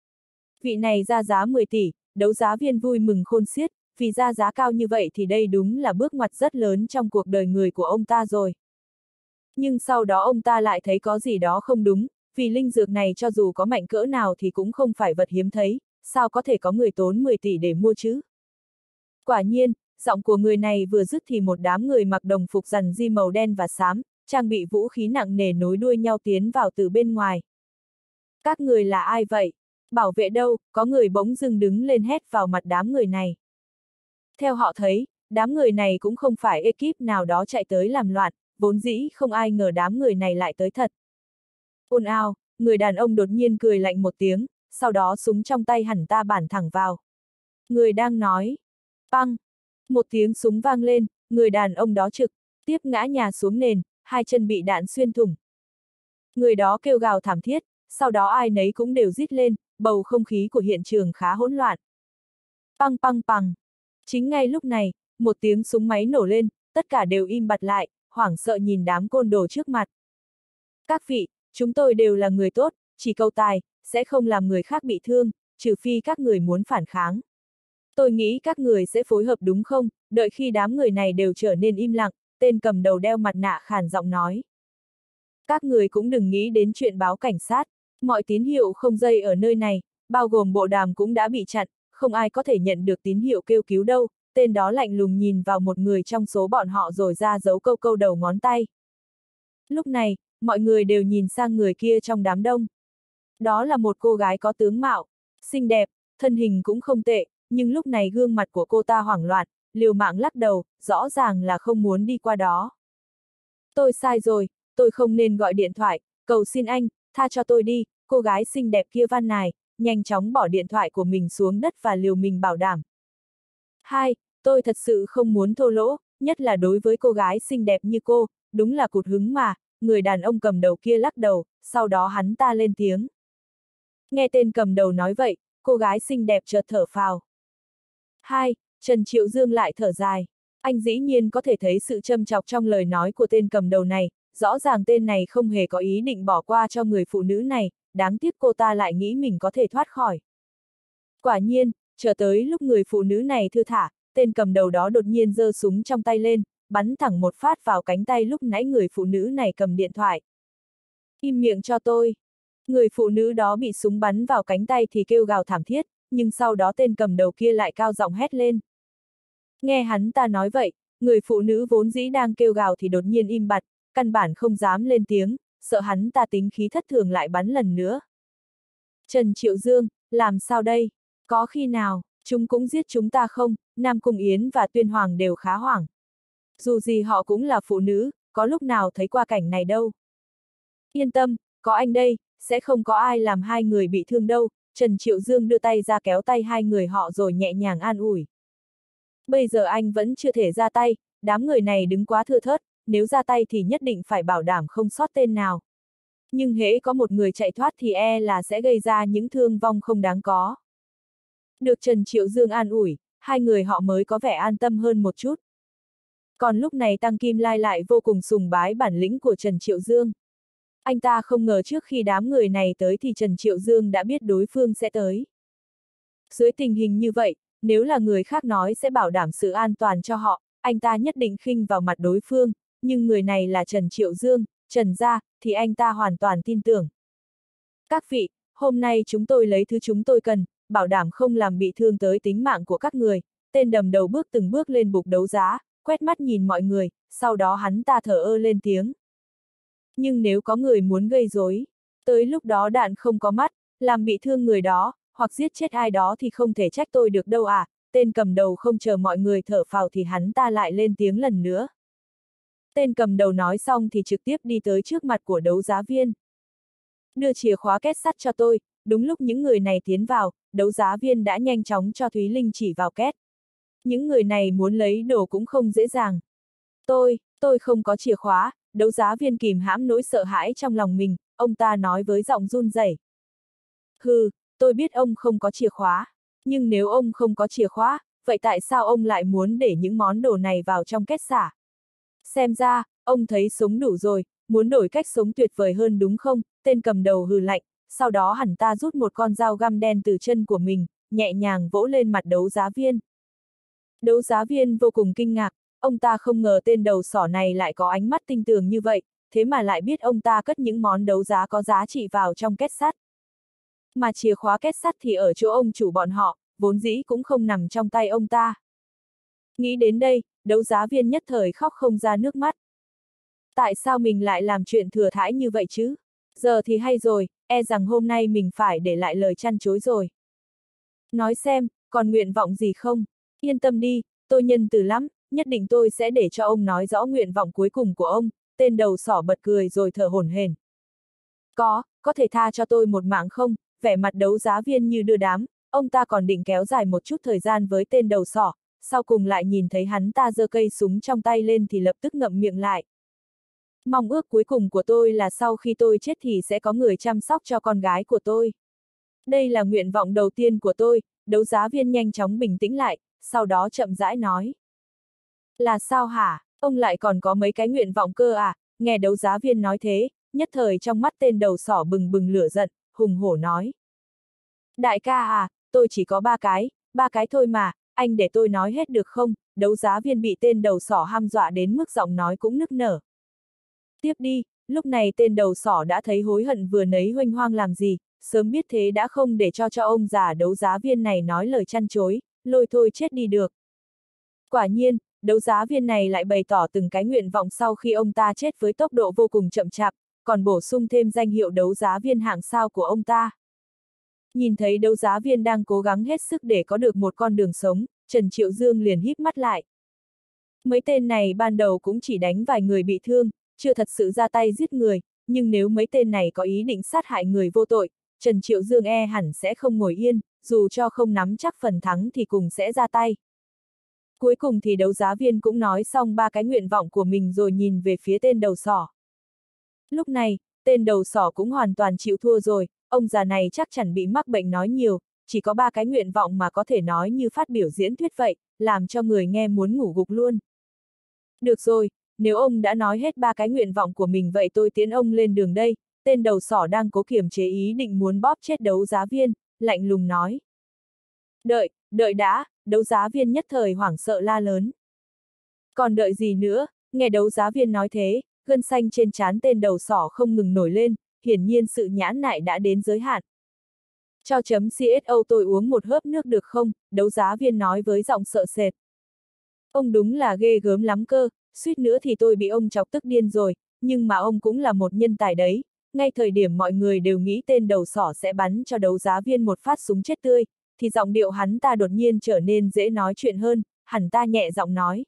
Vị này ra giá mười tỷ, đấu giá viên vui mừng khôn xiết, vì ra giá cao như vậy thì đây đúng là bước ngoặt rất lớn trong cuộc đời người của ông ta rồi. Nhưng sau đó ông ta lại thấy có gì đó không đúng, vì linh dược này cho dù có mạnh cỡ nào thì cũng không phải vật hiếm thấy, sao có thể có người tốn mười tỷ để mua chứ? Quả nhiên, giọng của người này vừa dứt thì một đám người mặc đồng phục rằn ri màu đen và xám, trang bị vũ khí nặng nề nối đuôi nhau tiến vào từ bên ngoài. Các người là ai vậy? Bảo vệ đâu? Có người bỗng dưng đứng lên hét vào mặt đám người này. Theo họ thấy, đám người này cũng không phải ekip nào đó chạy tới làm loạn, vốn dĩ không ai ngờ đám người này lại tới thật. Ồn ào, người đàn ông đột nhiên cười lạnh một tiếng, sau đó súng trong tay hẳn ta bản thẳng vào. Người đang nói. Păng. Một tiếng súng vang lên, người đàn ông đó trực tiếp ngã nhào xuống nền, hai chân bị đạn xuyên thủng. Người đó kêu gào thảm thiết, sau đó ai nấy cũng đều rít lên, bầu không khí của hiện trường khá hỗn loạn. Păng păng păng. Chính ngay lúc này, một tiếng súng máy nổ lên, tất cả đều im bặt lại, hoảng sợ nhìn đám côn đồ trước mặt. Các vị, chúng tôi đều là người tốt, chỉ cầu tài, sẽ không làm người khác bị thương, trừ phi các người muốn phản kháng. Tôi nghĩ các người sẽ phối hợp đúng không? Đợi khi đám người này đều trở nên im lặng, tên cầm đầu đeo mặt nạ khàn giọng nói. Các người cũng đừng nghĩ đến chuyện báo cảnh sát, mọi tín hiệu không dây ở nơi này, bao gồm bộ đàm cũng đã bị chặn, không ai có thể nhận được tín hiệu kêu cứu đâu. Tên đó lạnh lùng nhìn vào một người trong số bọn họ rồi ra dấu câu câu đầu ngón tay. Lúc này, mọi người đều nhìn sang người kia trong đám đông. Đó là một cô gái có tướng mạo, xinh đẹp, thân hình cũng không tệ, nhưng lúc này gương mặt của cô ta hoảng loạn, liều mạng lắc đầu, rõ ràng là không muốn đi qua đó. Tôi sai rồi, tôi không nên gọi điện thoại, cầu xin anh, tha cho tôi đi, cô gái xinh đẹp kia van nài, nhanh chóng bỏ điện thoại của mình xuống đất và liều mình bảo đảm. Hai, tôi thật sự không muốn thô lỗ, nhất là đối với cô gái xinh đẹp như cô, đúng là cụt hứng mà, người đàn ông cầm đầu kia lắc đầu, sau đó hắn ta lên tiếng. Nghe tên cầm đầu nói vậy, cô gái xinh đẹp chợt thở phào. Hai, Trần Triệu Dương lại thở dài. Anh dĩ nhiên có thể thấy sự châm chọc trong lời nói của tên cầm đầu này, rõ ràng tên này không hề có ý định bỏ qua cho người phụ nữ này, đáng tiếc cô ta lại nghĩ mình có thể thoát khỏi. Quả nhiên, chờ tới lúc người phụ nữ này thư thả, tên cầm đầu đó đột nhiên giơ súng trong tay lên, bắn thẳng một phát vào cánh tay lúc nãy người phụ nữ này cầm điện thoại. Im miệng cho tôi. Người phụ nữ đó bị súng bắn vào cánh tay thì kêu gào thảm thiết, nhưng sau đó tên cầm đầu kia lại cao giọng hét lên. Nghe hắn ta nói vậy, người phụ nữ vốn dĩ đang kêu gào thì đột nhiên im bặt, căn bản không dám lên tiếng, sợ hắn ta tính khí thất thường lại bắn lần nữa. Trần Triệu Dương, làm sao đây? Có khi nào, chúng cũng giết chúng ta không? Nam Cung Yến và Tuyên Hoàng đều khá hoảng. Dù gì họ cũng là phụ nữ, có lúc nào thấy qua cảnh này đâu. Yên tâm, có anh đây, sẽ không có ai làm hai người bị thương đâu. Trần Triệu Dương đưa tay ra kéo tay hai người họ rồi nhẹ nhàng an ủi. Bây giờ anh vẫn chưa thể ra tay, đám người này đứng quá thưa thớt, nếu ra tay thì nhất định phải bảo đảm không sót tên nào. Nhưng hễ có một người chạy thoát thì e là sẽ gây ra những thương vong không đáng có. Được Trần Triệu Dương an ủi, hai người họ mới có vẻ an tâm hơn một chút. Còn lúc này Tăng Kim Lai lại vô cùng sùng bái bản lĩnh của Trần Triệu Dương. Anh ta không ngờ trước khi đám người này tới thì Trần Triệu Dương đã biết đối phương sẽ tới. Dưới tình hình như vậy, nếu là người khác nói sẽ bảo đảm sự an toàn cho họ, anh ta nhất định khinh vào mặt đối phương, nhưng người này là Trần Triệu Dương, Trần gia, thì anh ta hoàn toàn tin tưởng. Các vị, hôm nay chúng tôi lấy thứ chúng tôi cần, bảo đảm không làm bị thương tới tính mạng của các người. Tên đầm đầu bước từng bước lên bục đấu giá, quét mắt nhìn mọi người, sau đó hắn ta thở ơ lên tiếng. Nhưng nếu có người muốn gây rối, tới lúc đó đạn không có mắt, làm bị thương người đó, hoặc giết chết ai đó thì không thể trách tôi được đâu à, tên cầm đầu không chờ mọi người thở phào thì hắn ta lại lên tiếng lần nữa. Tên cầm đầu nói xong thì trực tiếp đi tới trước mặt của đấu giá viên. Đưa chìa khóa két sắt cho tôi, đúng lúc những người này tiến vào, đấu giá viên đã nhanh chóng cho Thúy Linh chỉ vào két. Những người này muốn lấy đồ cũng không dễ dàng. Tôi, tôi không có chìa khóa, đấu giá viên kìm hãm nỗi sợ hãi trong lòng mình, ông ta nói với giọng run rẩy. Hừ, tôi biết ông không có chìa khóa, nhưng nếu ông không có chìa khóa, vậy tại sao ông lại muốn để những món đồ này vào trong két xả? Xem ra, ông thấy sống đủ rồi, muốn đổi cách sống tuyệt vời hơn đúng không? Tên cầm đầu hừ lạnh, sau đó hắn ta rút một con dao găm đen từ chân của mình, nhẹ nhàng vỗ lên mặt đấu giá viên. Đấu giá viên vô cùng kinh ngạc, ông ta không ngờ tên đầu sỏ này lại có ánh mắt tinh tường như vậy, thế mà lại biết ông ta cất những món đấu giá có giá trị vào trong két sắt. Mà chìa khóa két sắt thì ở chỗ ông chủ bọn họ, vốn dĩ cũng không nằm trong tay ông ta. Nghĩ đến đây, đấu giá viên nhất thời khóc không ra nước mắt. Tại sao mình lại làm chuyện thừa thãi như vậy chứ? Giờ thì hay rồi, e rằng hôm nay mình phải để lại lời chăn chối rồi. Nói xem, còn nguyện vọng gì không? Yên tâm đi, tôi nhân từ lắm, nhất định tôi sẽ để cho ông nói rõ nguyện vọng cuối cùng của ông. Tên đầu sỏ bật cười rồi thở hổn hển. Có, có thể tha cho tôi một mạng không? Vẻ mặt đấu giá viên như đưa đám, ông ta còn định kéo dài một chút thời gian với tên đầu sỏ, sau cùng lại nhìn thấy hắn ta giơ cây súng trong tay lên thì lập tức ngậm miệng lại. Mong ước cuối cùng của tôi là sau khi tôi chết thì sẽ có người chăm sóc cho con gái của tôi. Đây là nguyện vọng đầu tiên của tôi, đấu giá viên nhanh chóng bình tĩnh lại, sau đó chậm rãi nói. Là sao hả, ông lại còn có mấy cái nguyện vọng cơ à? Nghe đấu giá viên nói thế, nhất thời trong mắt tên đầu sỏ bừng bừng lửa giận, hùng hổ nói. Đại ca à, tôi chỉ có ba cái, ba cái thôi mà, anh để tôi nói hết được không? Đấu giá viên bị tên đầu sỏ hăm dọa đến mức giọng nói cũng nức nở. Tiếp đi, lúc này tên đầu sỏ đã thấy hối hận vừa nấy huênh hoang làm gì, sớm biết thế đã không để cho cho ông già đấu giá viên này nói lời chăn chối, lôi thôi chết đi được. Quả nhiên, đấu giá viên này lại bày tỏ từng cái nguyện vọng sau khi ông ta chết với tốc độ vô cùng chậm chạp, còn bổ sung thêm danh hiệu đấu giá viên hạng sao của ông ta. Nhìn thấy đấu giá viên đang cố gắng hết sức để có được một con đường sống, Trần Triệu Dương liền híp mắt lại. Mấy tên này ban đầu cũng chỉ đánh vài người bị thương, chưa thật sự ra tay giết người, nhưng nếu mấy tên này có ý định sát hại người vô tội, Trần Triệu Dương e hẳn sẽ không ngồi yên, dù cho không nắm chắc phần thắng thì cùng sẽ ra tay. Cuối cùng thì đấu giá viên cũng nói xong ba cái nguyện vọng của mình rồi nhìn về phía tên đầu sỏ. Lúc này, tên đầu sỏ cũng hoàn toàn chịu thua rồi, ông già này chắc chắn bị mắc bệnh nói nhiều, chỉ có ba cái nguyện vọng mà có thể nói như phát biểu diễn thuyết vậy, làm cho người nghe muốn ngủ gục luôn. Được rồi, nếu ông đã nói hết ba cái nguyện vọng của mình vậy tôi tiến ông lên đường đây, tên đầu sỏ đang cố kiềm chế ý định muốn bóp chết đấu giá viên, lạnh lùng nói. Đợi, đợi đã, đấu giá viên nhất thời hoảng sợ la lớn. Còn đợi gì nữa, nghe đấu giá viên nói thế, gân xanh trên trán tên đầu sỏ không ngừng nổi lên, hiển nhiên sự nhãn nại đã đến giới hạn. Cho chấm xê ét o tôi uống một hớp nước được không, đấu giá viên nói với giọng sợ sệt. Ông đúng là ghê gớm lắm cơ, suýt nữa thì tôi bị ông chọc tức điên rồi, nhưng mà ông cũng là một nhân tài đấy, ngay thời điểm mọi người đều nghĩ tên đầu sỏ sẽ bắn cho đấu giá viên một phát súng chết tươi, thì giọng điệu hắn ta đột nhiên trở nên dễ nói chuyện hơn, hắn ta nhẹ giọng nói.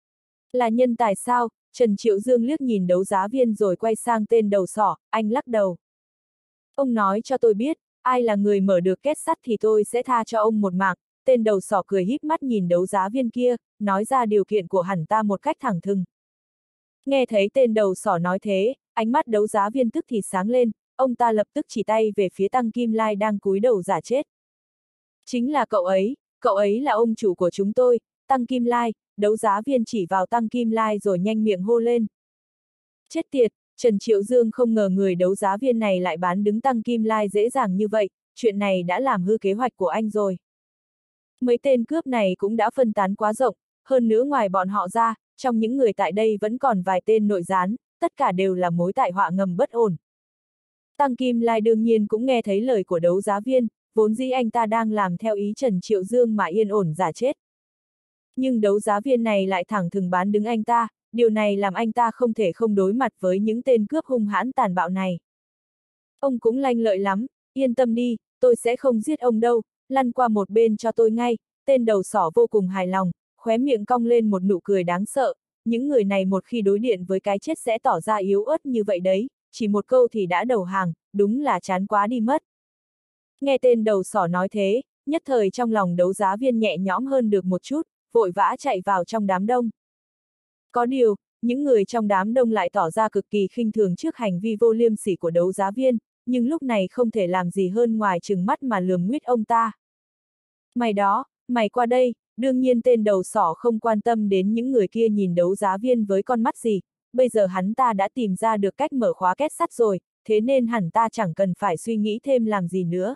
Là nhân tài sao? Trần Triệu Dương liếc nhìn đấu giá viên rồi quay sang tên đầu sỏ, anh lắc đầu. Ông nói cho tôi biết, ai là người mở được két sắt thì tôi sẽ tha cho ông một mạng. Tên đầu sỏ cười híp mắt nhìn đấu giá viên kia, nói ra điều kiện của hắn ta một cách thẳng thừng. Nghe thấy tên đầu sỏ nói thế, ánh mắt đấu giá viên tức thì sáng lên, ông ta lập tức chỉ tay về phía Tăng Kim Lai đang cúi đầu giả chết. Chính là cậu ấy, cậu ấy là ông chủ của chúng tôi, Tăng Kim Lai, đấu giá viên chỉ vào Tăng Kim Lai rồi nhanh miệng hô lên. Chết tiệt, Trần Triệu Dương không ngờ người đấu giá viên này lại bán đứng Tăng Kim Lai dễ dàng như vậy, chuyện này đã làm hư kế hoạch của anh rồi. Mấy tên cướp này cũng đã phân tán quá rộng, hơn nữa ngoài bọn họ ra, trong những người tại đây vẫn còn vài tên nội gián, tất cả đều là mối tai họa ngầm bất ổn. Tăng Kim Lai đương nhiên cũng nghe thấy lời của đấu giá viên, vốn dĩ anh ta đang làm theo ý Trần Triệu Dương mà yên ổn giả chết. Nhưng đấu giá viên này lại thẳng thừng bán đứng anh ta, điều này làm anh ta không thể không đối mặt với những tên cướp hung hãn tàn bạo này. Ông cũng lanh lợi lắm, yên tâm đi, tôi sẽ không giết ông đâu, lăn qua một bên cho tôi ngay. Tên đầu sỏ vô cùng hài lòng, khóe miệng cong lên một nụ cười đáng sợ, những người này một khi đối điện với cái chết sẽ tỏ ra yếu ớt như vậy đấy, chỉ một câu thì đã đầu hàng, đúng là chán quá đi mất. Nghe tên đầu sỏ nói thế, nhất thời trong lòng đấu giá viên nhẹ nhõm hơn được một chút, vội vã chạy vào trong đám đông. Có điều, những người trong đám đông lại tỏ ra cực kỳ khinh thường trước hành vi vô liêm sỉ của đấu giá viên, nhưng lúc này không thể làm gì hơn ngoài trừng mắt mà lườm nguýt ông ta. Mày đó, mày qua đây, đương nhiên tên đầu sỏ không quan tâm đến những người kia nhìn đấu giá viên với con mắt gì, bây giờ hắn ta đã tìm ra được cách mở khóa két sắt rồi, thế nên hẳn ta chẳng cần phải suy nghĩ thêm làm gì nữa.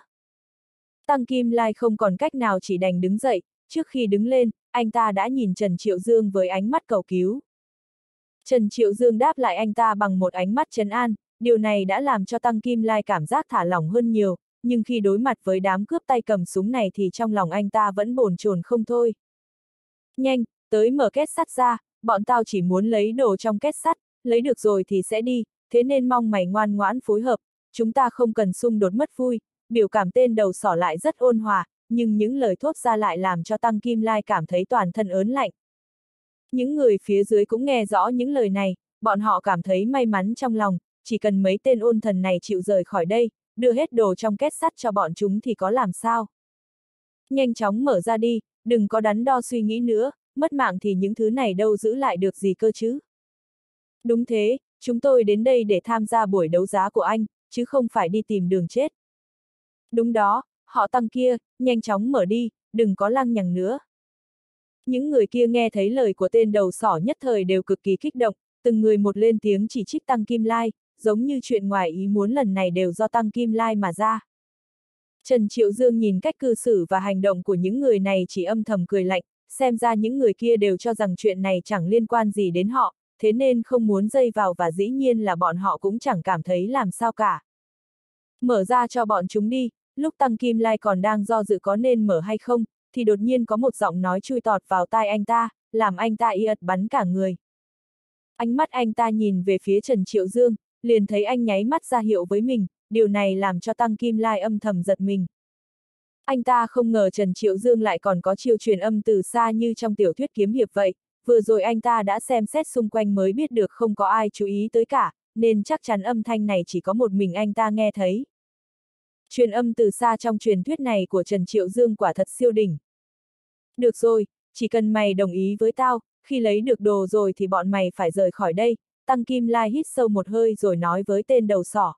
Tăng Kim Lai không còn cách nào chỉ đành đứng dậy, trước khi đứng lên, anh ta đã nhìn Trần Triệu Dương với ánh mắt cầu cứu. Trần Triệu Dương đáp lại anh ta bằng một ánh mắt trấn an, điều này đã làm cho Tăng Kim Lai cảm giác thả lỏng hơn nhiều, nhưng khi đối mặt với đám cướp tay cầm súng này thì trong lòng anh ta vẫn bồn chồn không thôi. Nhanh, tới mở két sắt ra, bọn tao chỉ muốn lấy đồ trong két sắt, lấy được rồi thì sẽ đi, thế nên mong mày ngoan ngoãn phối hợp, chúng ta không cần xung đột mất vui. Biểu cảm tên đầu sỏ lại rất ôn hòa, nhưng những lời thốt ra lại làm cho Tăng Kim Lai cảm thấy toàn thân ớn lạnh. Những người phía dưới cũng nghe rõ những lời này, bọn họ cảm thấy may mắn trong lòng, chỉ cần mấy tên ôn thần này chịu rời khỏi đây, đưa hết đồ trong két sắt cho bọn chúng thì có làm sao. Nhanh chóng mở ra đi, đừng có đắn đo suy nghĩ nữa, mất mạng thì những thứ này đâu giữ lại được gì cơ chứ. Đúng thế, chúng tôi đến đây để tham gia buổi đấu giá của anh, chứ không phải đi tìm đường chết. Đúng đó, họ Tăng kia, nhanh chóng mở đi, đừng có lăng nhằng nữa. Những người kia nghe thấy lời của tên đầu sỏ nhất thời đều cực kỳ kích động, từng người một lên tiếng chỉ trích Tăng Kim Lai, giống như chuyện ngoài ý muốn lần này đều do Tăng Kim Lai mà ra. Trần Triệu Dương nhìn cách cư xử và hành động của những người này chỉ âm thầm cười lạnh, xem ra những người kia đều cho rằng chuyện này chẳng liên quan gì đến họ, thế nên không muốn dây vào và dĩ nhiên là bọn họ cũng chẳng cảm thấy làm sao cả. Mở ra cho bọn chúng đi. Lúc Tăng Kim Lai còn đang do dự có nên mở hay không, thì đột nhiên có một giọng nói chui tọt vào tai anh ta, làm anh ta y ật bắn cả người. Ánh mắt anh ta nhìn về phía Trần Triệu Dương, liền thấy anh nháy mắt ra hiệu với mình, điều này làm cho Tăng Kim Lai âm thầm giật mình. Anh ta không ngờ Trần Triệu Dương lại còn có chiêu truyền âm từ xa như trong tiểu thuyết kiếm hiệp vậy, vừa rồi anh ta đã xem xét xung quanh mới biết được không có ai chú ý tới cả, nên chắc chắn âm thanh này chỉ có một mình anh ta nghe thấy. Truyền âm từ xa trong truyền thuyết này của Trần Triệu Dương quả thật siêu đỉnh. Được rồi, chỉ cần mày đồng ý với tao, khi lấy được đồ rồi thì bọn mày phải rời khỏi đây. Tăng Kim Lai hít sâu một hơi rồi nói với tên đầu sỏ.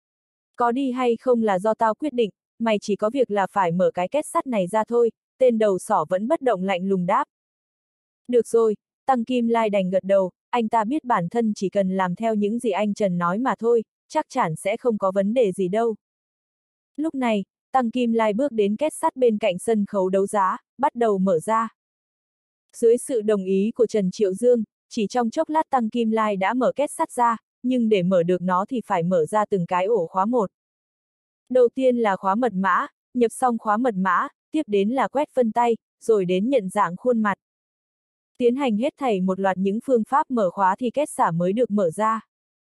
Có đi hay không là do tao quyết định, mày chỉ có việc là phải mở cái két sắt này ra thôi. Tên đầu sỏ vẫn bất động lạnh lùng đáp. Được rồi, Tăng Kim Lai đành gật đầu, anh ta biết bản thân chỉ cần làm theo những gì anh Trần nói mà thôi, chắc chắn sẽ không có vấn đề gì đâu. Lúc này, Tăng Kim Lai bước đến két sắt bên cạnh sân khấu đấu giá, bắt đầu mở ra. Dưới sự đồng ý của Trần Triệu Dương, chỉ trong chốc lát Tăng Kim Lai đã mở két sắt ra, nhưng để mở được nó thì phải mở ra từng cái ổ khóa một. Đầu tiên là khóa mật mã, nhập xong khóa mật mã, tiếp đến là quét vân tay, rồi đến nhận dạng khuôn mặt. Tiến hành hết thảy một loạt những phương pháp mở khóa thì két xả mới được mở ra.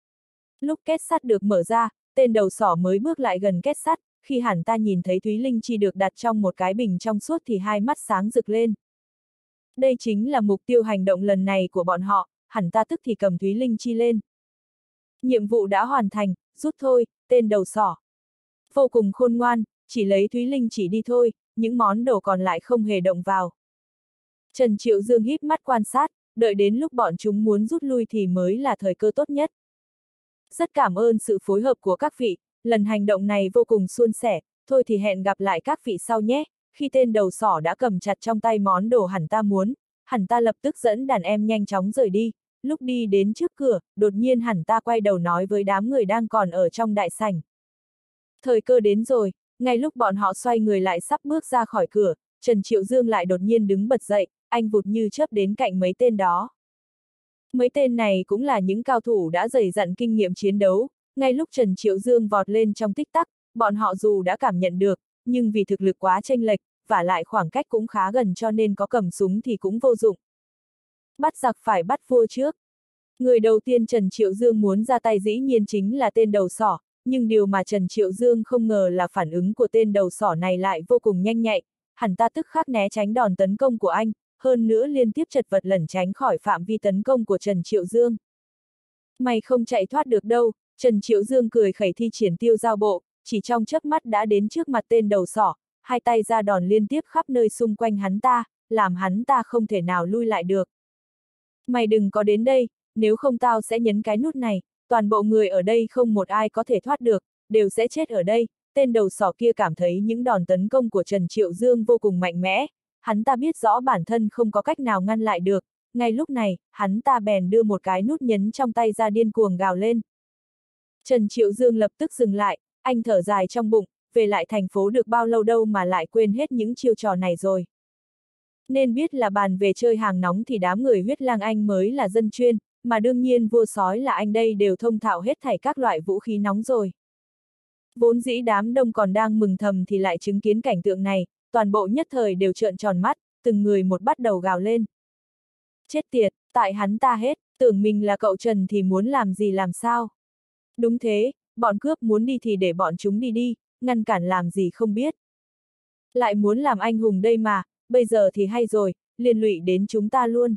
Lúc két sắt được mở ra, tên đầu sỏ mới bước lại gần két sắt, khi hẳn ta nhìn thấy Thúy Linh Chi được đặt trong một cái bình trong suốt thì hai mắt sáng rực lên. Đây chính là mục tiêu hành động lần này của bọn họ, hẳn ta tức thì cầm Thúy Linh Chi lên. Nhiệm vụ đã hoàn thành, rút thôi, tên đầu sỏ. Vô cùng khôn ngoan, chỉ lấy Thúy Linh chỉ đi thôi, những món đồ còn lại không hề động vào. Trần Triệu Dương híp mắt quan sát, đợi đến lúc bọn chúng muốn rút lui thì mới là thời cơ tốt nhất. Rất cảm ơn sự phối hợp của các vị, lần hành động này vô cùng suôn sẻ, thôi thì hẹn gặp lại các vị sau nhé. Khi tên đầu sỏ đã cầm chặt trong tay món đồ hẳn ta muốn, hẳn ta lập tức dẫn đàn em nhanh chóng rời đi. Lúc đi đến trước cửa, đột nhiên hẳn ta quay đầu nói với đám người đang còn ở trong đại sảnh. Thời cơ đến rồi, ngay lúc bọn họ xoay người lại sắp bước ra khỏi cửa, Trần Triệu Dương lại đột nhiên đứng bật dậy, anh vụt như chớp đến cạnh mấy tên đó. Mấy tên này cũng là những cao thủ đã dày dặn kinh nghiệm chiến đấu, ngay lúc Trần Triệu Dương vọt lên trong tích tắc, bọn họ dù đã cảm nhận được, nhưng vì thực lực quá chênh lệch, và lại khoảng cách cũng khá gần cho nên có cầm súng thì cũng vô dụng. Bắt giặc phải bắt vua trước. Người đầu tiên Trần Triệu Dương muốn ra tay dĩ nhiên chính là tên đầu sỏ, nhưng điều mà Trần Triệu Dương không ngờ là phản ứng của tên đầu sỏ này lại vô cùng nhanh nhạy, hắn ta tức khắc né tránh đòn tấn công của anh, hơn nữa liên tiếp chật vật lẩn tránh khỏi phạm vi tấn công của Trần Triệu Dương. Mày không chạy thoát được đâu, Trần Triệu Dương cười khẩy thi triển tiêu giao bộ, chỉ trong chớp mắt đã đến trước mặt tên đầu sỏ, hai tay ra đòn liên tiếp khắp nơi xung quanh hắn ta, làm hắn ta không thể nào lui lại được. Mày đừng có đến đây, nếu không tao sẽ nhấn cái nút này, toàn bộ người ở đây không một ai có thể thoát được, đều sẽ chết ở đây. Tên đầu sỏ kia cảm thấy những đòn tấn công của Trần Triệu Dương vô cùng mạnh mẽ, hắn ta biết rõ bản thân không có cách nào ngăn lại được, ngay lúc này, hắn ta bèn đưa một cái nút nhấn trong tay ra điên cuồng gào lên. Trần Triệu Dương lập tức dừng lại, anh thở dài trong bụng, về lại thành phố được bao lâu đâu mà lại quên hết những chiêu trò này rồi. Nên biết là bàn về chơi hàng nóng thì đám người huyết lang anh mới là dân chuyên, mà đương nhiên vua sói là anh đây đều thông thạo hết thảy các loại vũ khí nóng rồi. Vốn dĩ đám đông còn đang mừng thầm thì lại chứng kiến cảnh tượng này, toàn bộ nhất thời đều trợn tròn mắt, từng người một bắt đầu gào lên. Chết tiệt, tại hắn ta hết, tưởng mình là cậu Trần thì muốn làm gì làm sao. Đúng thế, bọn cướp muốn đi thì để bọn chúng đi đi, ngăn cản làm gì không biết. Lại muốn làm anh hùng đây mà, bây giờ thì hay rồi, liên lụy đến chúng ta luôn.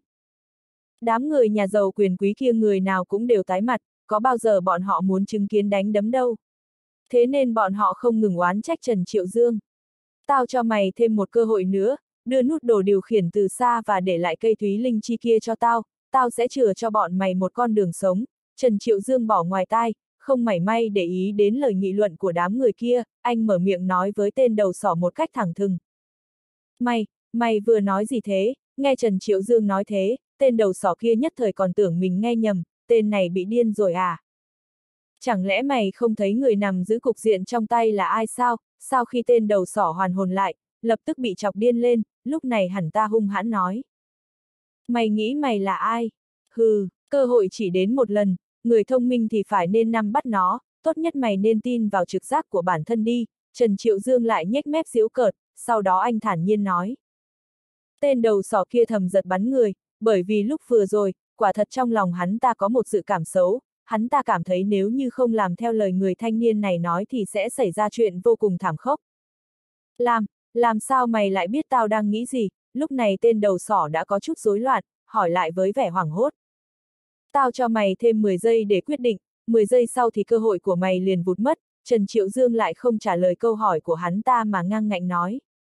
Đám người nhà giàu quyền quý kia người nào cũng đều tái mặt, có bao giờ bọn họ muốn chứng kiến đánh đấm đâu. Thế nên bọn họ không ngừng oán trách Trần Triệu Dương. Tao cho mày thêm một cơ hội nữa, đưa nút đồ điều khiển từ xa và để lại cây thúy linh chi kia cho tao, tao sẽ chừa cho bọn mày một con đường sống. Trần Triệu Dương bỏ ngoài tai, không mảy may để ý đến lời nghị luận của đám người kia, anh mở miệng nói với tên đầu sỏ một cách thẳng thừng. Mày, mày vừa nói gì thế? Nghe Trần Triệu Dương nói thế, tên đầu sỏ kia nhất thời còn tưởng mình nghe nhầm, tên này bị điên rồi à? Chẳng lẽ mày không thấy người nằm giữ cục diện trong tay là ai sao? Sau khi tên đầu sỏ hoàn hồn lại, lập tức bị chọc điên lên, lúc này hẳn ta hung hãn nói. Mày nghĩ mày là ai? Hừ, cơ hội chỉ đến một lần, người thông minh thì phải nên nắm bắt nó, tốt nhất mày nên tin vào trực giác của bản thân đi. Trần Triệu Dương lại nhếch mép giễu cợt, sau đó anh thản nhiên nói. Tên đầu sỏ kia thầm giật bắn người, bởi vì lúc vừa rồi, quả thật trong lòng hắn ta có một dự cảm xấu, hắn ta cảm thấy nếu như không làm theo lời người thanh niên này nói thì sẽ xảy ra chuyện vô cùng thảm khốc. Làm, làm sao mày lại biết tao đang nghĩ gì? Lúc này tên đầu sỏ đã có chút rối loạn, hỏi lại với vẻ hoảng hốt. Tao cho mày thêm mười giây để quyết định, mười giây sau thì cơ hội của mày liền vụt mất. Trần Triệu Dương lại không trả lời câu hỏi của hắn ta mà ngang ngạnh nói.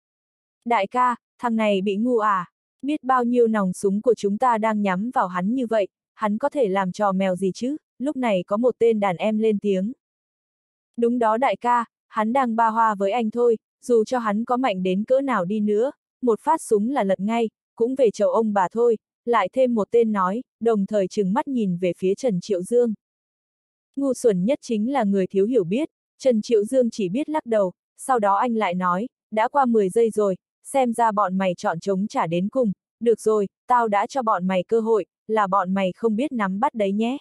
Đại ca, thằng này bị ngu à? Biết bao nhiêu nòng súng của chúng ta đang nhắm vào hắn như vậy, hắn có thể làm trò mèo gì chứ? Lúc này có một tên đàn em lên tiếng. Đúng đó đại ca, hắn đang ba hoa với anh thôi, dù cho hắn có mạnh đến cỡ nào đi nữa, một phát súng là lật ngay, cũng về chầu ông bà thôi. Lại thêm một tên nói, đồng thời trừng mắt nhìn về phía Trần Triệu Dương. Ngu xuẩn nhất chính là người thiếu hiểu biết, Trần Triệu Dương chỉ biết lắc đầu, sau đó anh lại nói, đã qua mười giây rồi, xem ra bọn mày chọn chống trả đến cùng, được rồi, tao đã cho bọn mày cơ hội, là bọn mày không biết nắm bắt đấy nhé.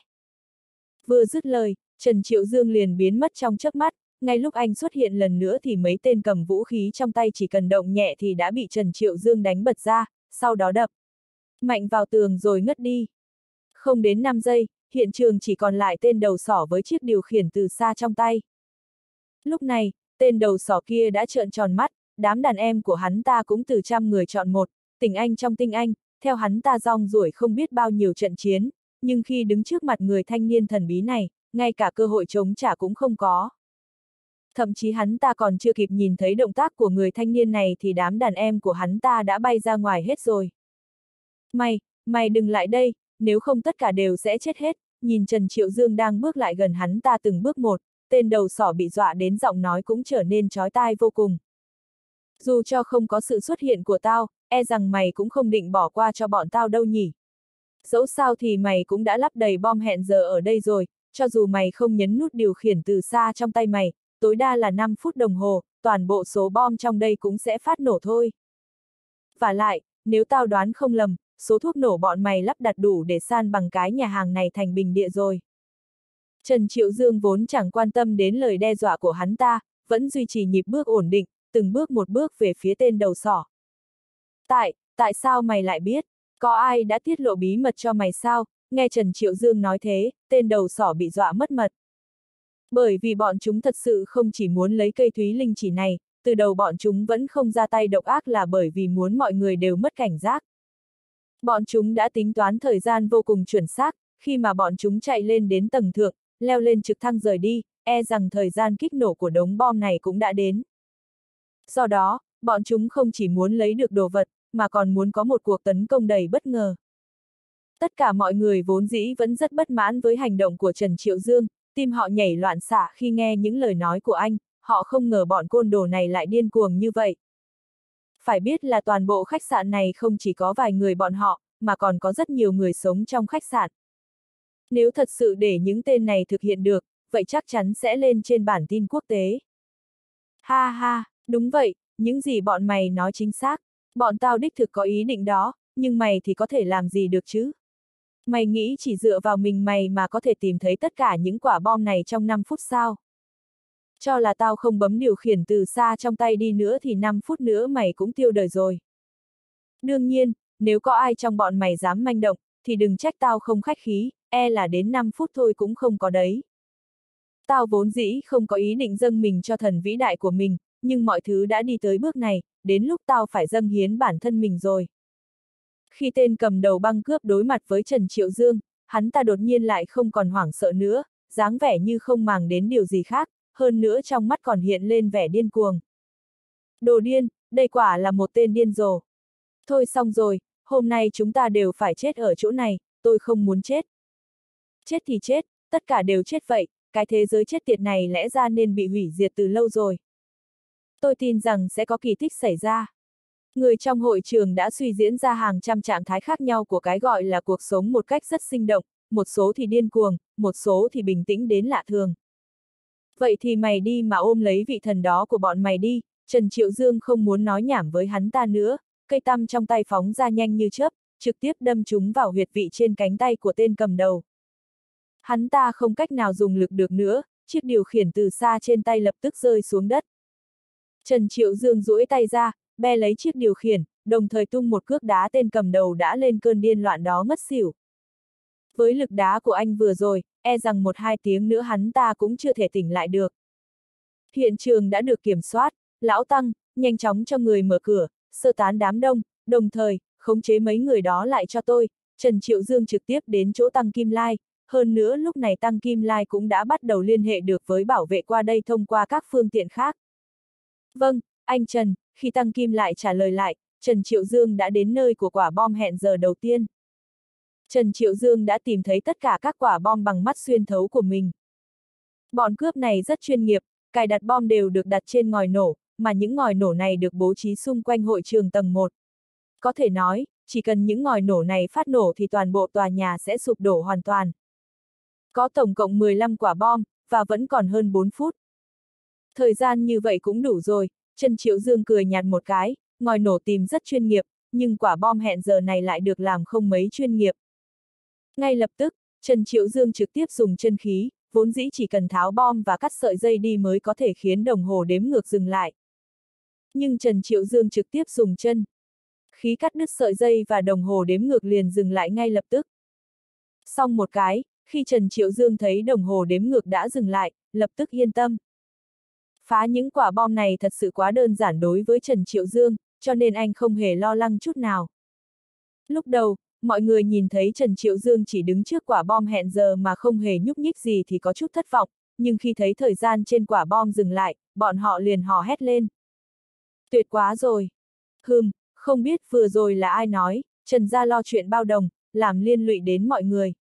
Vừa dứt lời, Trần Triệu Dương liền biến mất trong chớp mắt, ngay lúc anh xuất hiện lần nữa thì mấy tên cầm vũ khí trong tay chỉ cần động nhẹ thì đã bị Trần Triệu Dương đánh bật ra, sau đó đập mạnh vào tường rồi ngất đi. Không đến năm giây, hiện trường chỉ còn lại tên đầu sỏ với chiếc điều khiển từ xa trong tay. Lúc này, tên đầu sỏ kia đã trợn tròn mắt, đám đàn em của hắn ta cũng từ trăm người chọn một, tình anh trong tinh anh, theo hắn ta rong ruổi không biết bao nhiêu trận chiến, nhưng khi đứng trước mặt người thanh niên thần bí này, ngay cả cơ hội chống trả cũng không có. Thậm chí hắn ta còn chưa kịp nhìn thấy động tác của người thanh niên này thì đám đàn em của hắn ta đã bay ra ngoài hết rồi. Mày, mày đừng lại đây, nếu không tất cả đều sẽ chết hết. Nhìn Trần Triệu Dương đang bước lại gần hắn ta từng bước một, tên đầu sỏ bị dọa đến giọng nói cũng trở nên chói tai vô cùng. Dù cho không có sự xuất hiện của tao, e rằng mày cũng không định bỏ qua cho bọn tao đâu nhỉ. Dẫu sao thì mày cũng đã lắp đầy bom hẹn giờ ở đây rồi, cho dù mày không nhấn nút điều khiển từ xa trong tay mày, tối đa là năm phút đồng hồ, toàn bộ số bom trong đây cũng sẽ phát nổ thôi. Vả lại, nếu tao đoán không lầm, số thuốc nổ bọn mày lắp đặt đủ để san bằng cái nhà hàng này thành bình địa rồi. Trần Triệu Dương vốn chẳng quan tâm đến lời đe dọa của hắn ta, vẫn duy trì nhịp bước ổn định, từng bước một bước về phía tên đầu sỏ. Tại, tại sao mày lại biết? Có ai đã tiết lộ bí mật cho mày sao? Nghe Trần Triệu Dương nói thế, tên đầu sỏ bị dọa mất mật. Bởi vì bọn chúng thật sự không chỉ muốn lấy cây thúy linh chỉ này, từ đầu bọn chúng vẫn không ra tay độc ác là bởi vì muốn mọi người đều mất cảnh giác. Bọn chúng đã tính toán thời gian vô cùng chuẩn xác, khi mà bọn chúng chạy lên đến tầng thượng, leo lên trực thăng rời đi, e rằng thời gian kích nổ của đống bom này cũng đã đến. Do đó, bọn chúng không chỉ muốn lấy được đồ vật, mà còn muốn có một cuộc tấn công đầy bất ngờ. Tất cả mọi người vốn dĩ vẫn rất bất mãn với hành động của Trần Triệu Dương, tim họ nhảy loạn xạ khi nghe những lời nói của anh, họ không ngờ bọn côn đồ này lại điên cuồng như vậy. Phải biết là toàn bộ khách sạn này không chỉ có vài người bọn họ, mà còn có rất nhiều người sống trong khách sạn. Nếu thật sự để những tên này thực hiện được, vậy chắc chắn sẽ lên trên bản tin quốc tế. Ha ha, đúng vậy, những gì bọn mày nói chính xác. Bọn tao đích thực có ý định đó, nhưng mày thì có thể làm gì được chứ? Mày nghĩ chỉ dựa vào mình mày mà có thể tìm thấy tất cả những quả bom này trong năm phút sao? Cho là tao không bấm điều khiển từ xa trong tay đi nữa thì năm phút nữa mày cũng tiêu đời rồi. Đương nhiên, nếu có ai trong bọn mày dám manh động, thì đừng trách tao không khách khí, e là đến năm phút thôi cũng không có đấy. Tao vốn dĩ không có ý định dâng mình cho thần vĩ đại của mình, nhưng mọi thứ đã đi tới bước này, đến lúc tao phải dâng hiến bản thân mình rồi. Khi tên cầm đầu băng cướp đối mặt với Trần Triệu Dương, hắn ta đột nhiên lại không còn hoảng sợ nữa, dáng vẻ như không màng đến điều gì khác, hơn nữa trong mắt còn hiện lên vẻ điên cuồng. Đồ điên, đây quả là một tên điên rồ. Thôi xong rồi, hôm nay chúng ta đều phải chết ở chỗ này, tôi không muốn chết. Chết thì chết, tất cả đều chết vậy, cái thế giới chết tiệt này lẽ ra nên bị hủy diệt từ lâu rồi. Tôi tin rằng sẽ có kỳ tích xảy ra. Người trong hội trường đã suy diễn ra hàng trăm trạng thái khác nhau của cái gọi là cuộc sống một cách rất sinh động, một số thì điên cuồng, một số thì bình tĩnh đến lạ thường. Vậy thì mày đi mà ôm lấy vị thần đó của bọn mày đi, Trần Triệu Dương không muốn nói nhảm với hắn ta nữa, cây tăm trong tay phóng ra nhanh như chớp, trực tiếp đâm trúng vào huyệt vị trên cánh tay của tên cầm đầu. Hắn ta không cách nào dùng lực được nữa, chiếc điều khiển từ xa trên tay lập tức rơi xuống đất. Trần Triệu Dương duỗi tay ra, be lấy chiếc điều khiển, đồng thời tung một cước đá tên cầm đầu đã lên cơn điên loạn đó ngất xỉu. Với lực đá của anh vừa rồi, e rằng một hai tiếng nữa hắn ta cũng chưa thể tỉnh lại được. Hiện trường đã được kiểm soát, Lão Tăng, nhanh chóng cho người mở cửa, sơ tán đám đông, đồng thời, khống chế mấy người đó lại cho tôi. Trần Triệu Dương trực tiếp đến chỗ Tăng Kim Lai, hơn nữa lúc này Tăng Kim Lai cũng đã bắt đầu liên hệ được với bảo vệ qua đây thông qua các phương tiện khác. Vâng, anh Trần, khi Tăng Kim lại trả lời lại, Trần Triệu Dương đã đến nơi của quả bom hẹn giờ đầu tiên. Trần Triệu Dương đã tìm thấy tất cả các quả bom bằng mắt xuyên thấu của mình. Bọn cướp này rất chuyên nghiệp, cài đặt bom đều được đặt trên ngòi nổ, mà những ngòi nổ này được bố trí xung quanh hội trường tầng một. Có thể nói, chỉ cần những ngòi nổ này phát nổ thì toàn bộ tòa nhà sẽ sụp đổ hoàn toàn. Có tổng cộng mười lăm quả bom, và vẫn còn hơn bốn phút. Thời gian như vậy cũng đủ rồi, Trần Triệu Dương cười nhạt một cái, ngòi nổ tìm rất chuyên nghiệp, nhưng quả bom hẹn giờ này lại được làm không mấy chuyên nghiệp. Ngay lập tức, Trần Triệu Dương trực tiếp dùng chân khí, vốn dĩ chỉ cần tháo bom và cắt sợi dây đi mới có thể khiến đồng hồ đếm ngược dừng lại. Nhưng Trần Triệu Dương trực tiếp dùng chân. Khí cắt đứt sợi dây và đồng hồ đếm ngược liền dừng lại ngay lập tức. Xong một cái, khi Trần Triệu Dương thấy đồng hồ đếm ngược đã dừng lại, lập tức yên tâm. Phá những quả bom này thật sự quá đơn giản đối với Trần Triệu Dương, cho nên anh không hề lo lắng chút nào. Lúc đầu, mọi người nhìn thấy Trần Triệu Dương chỉ đứng trước quả bom hẹn giờ mà không hề nhúc nhích gì thì có chút thất vọng, nhưng khi thấy thời gian trên quả bom dừng lại, bọn họ liền hò hét lên. Tuyệt quá rồi! Hừm, không biết vừa rồi là ai nói, Trần gia lo chuyện bao đồng, làm liên lụy đến mọi người.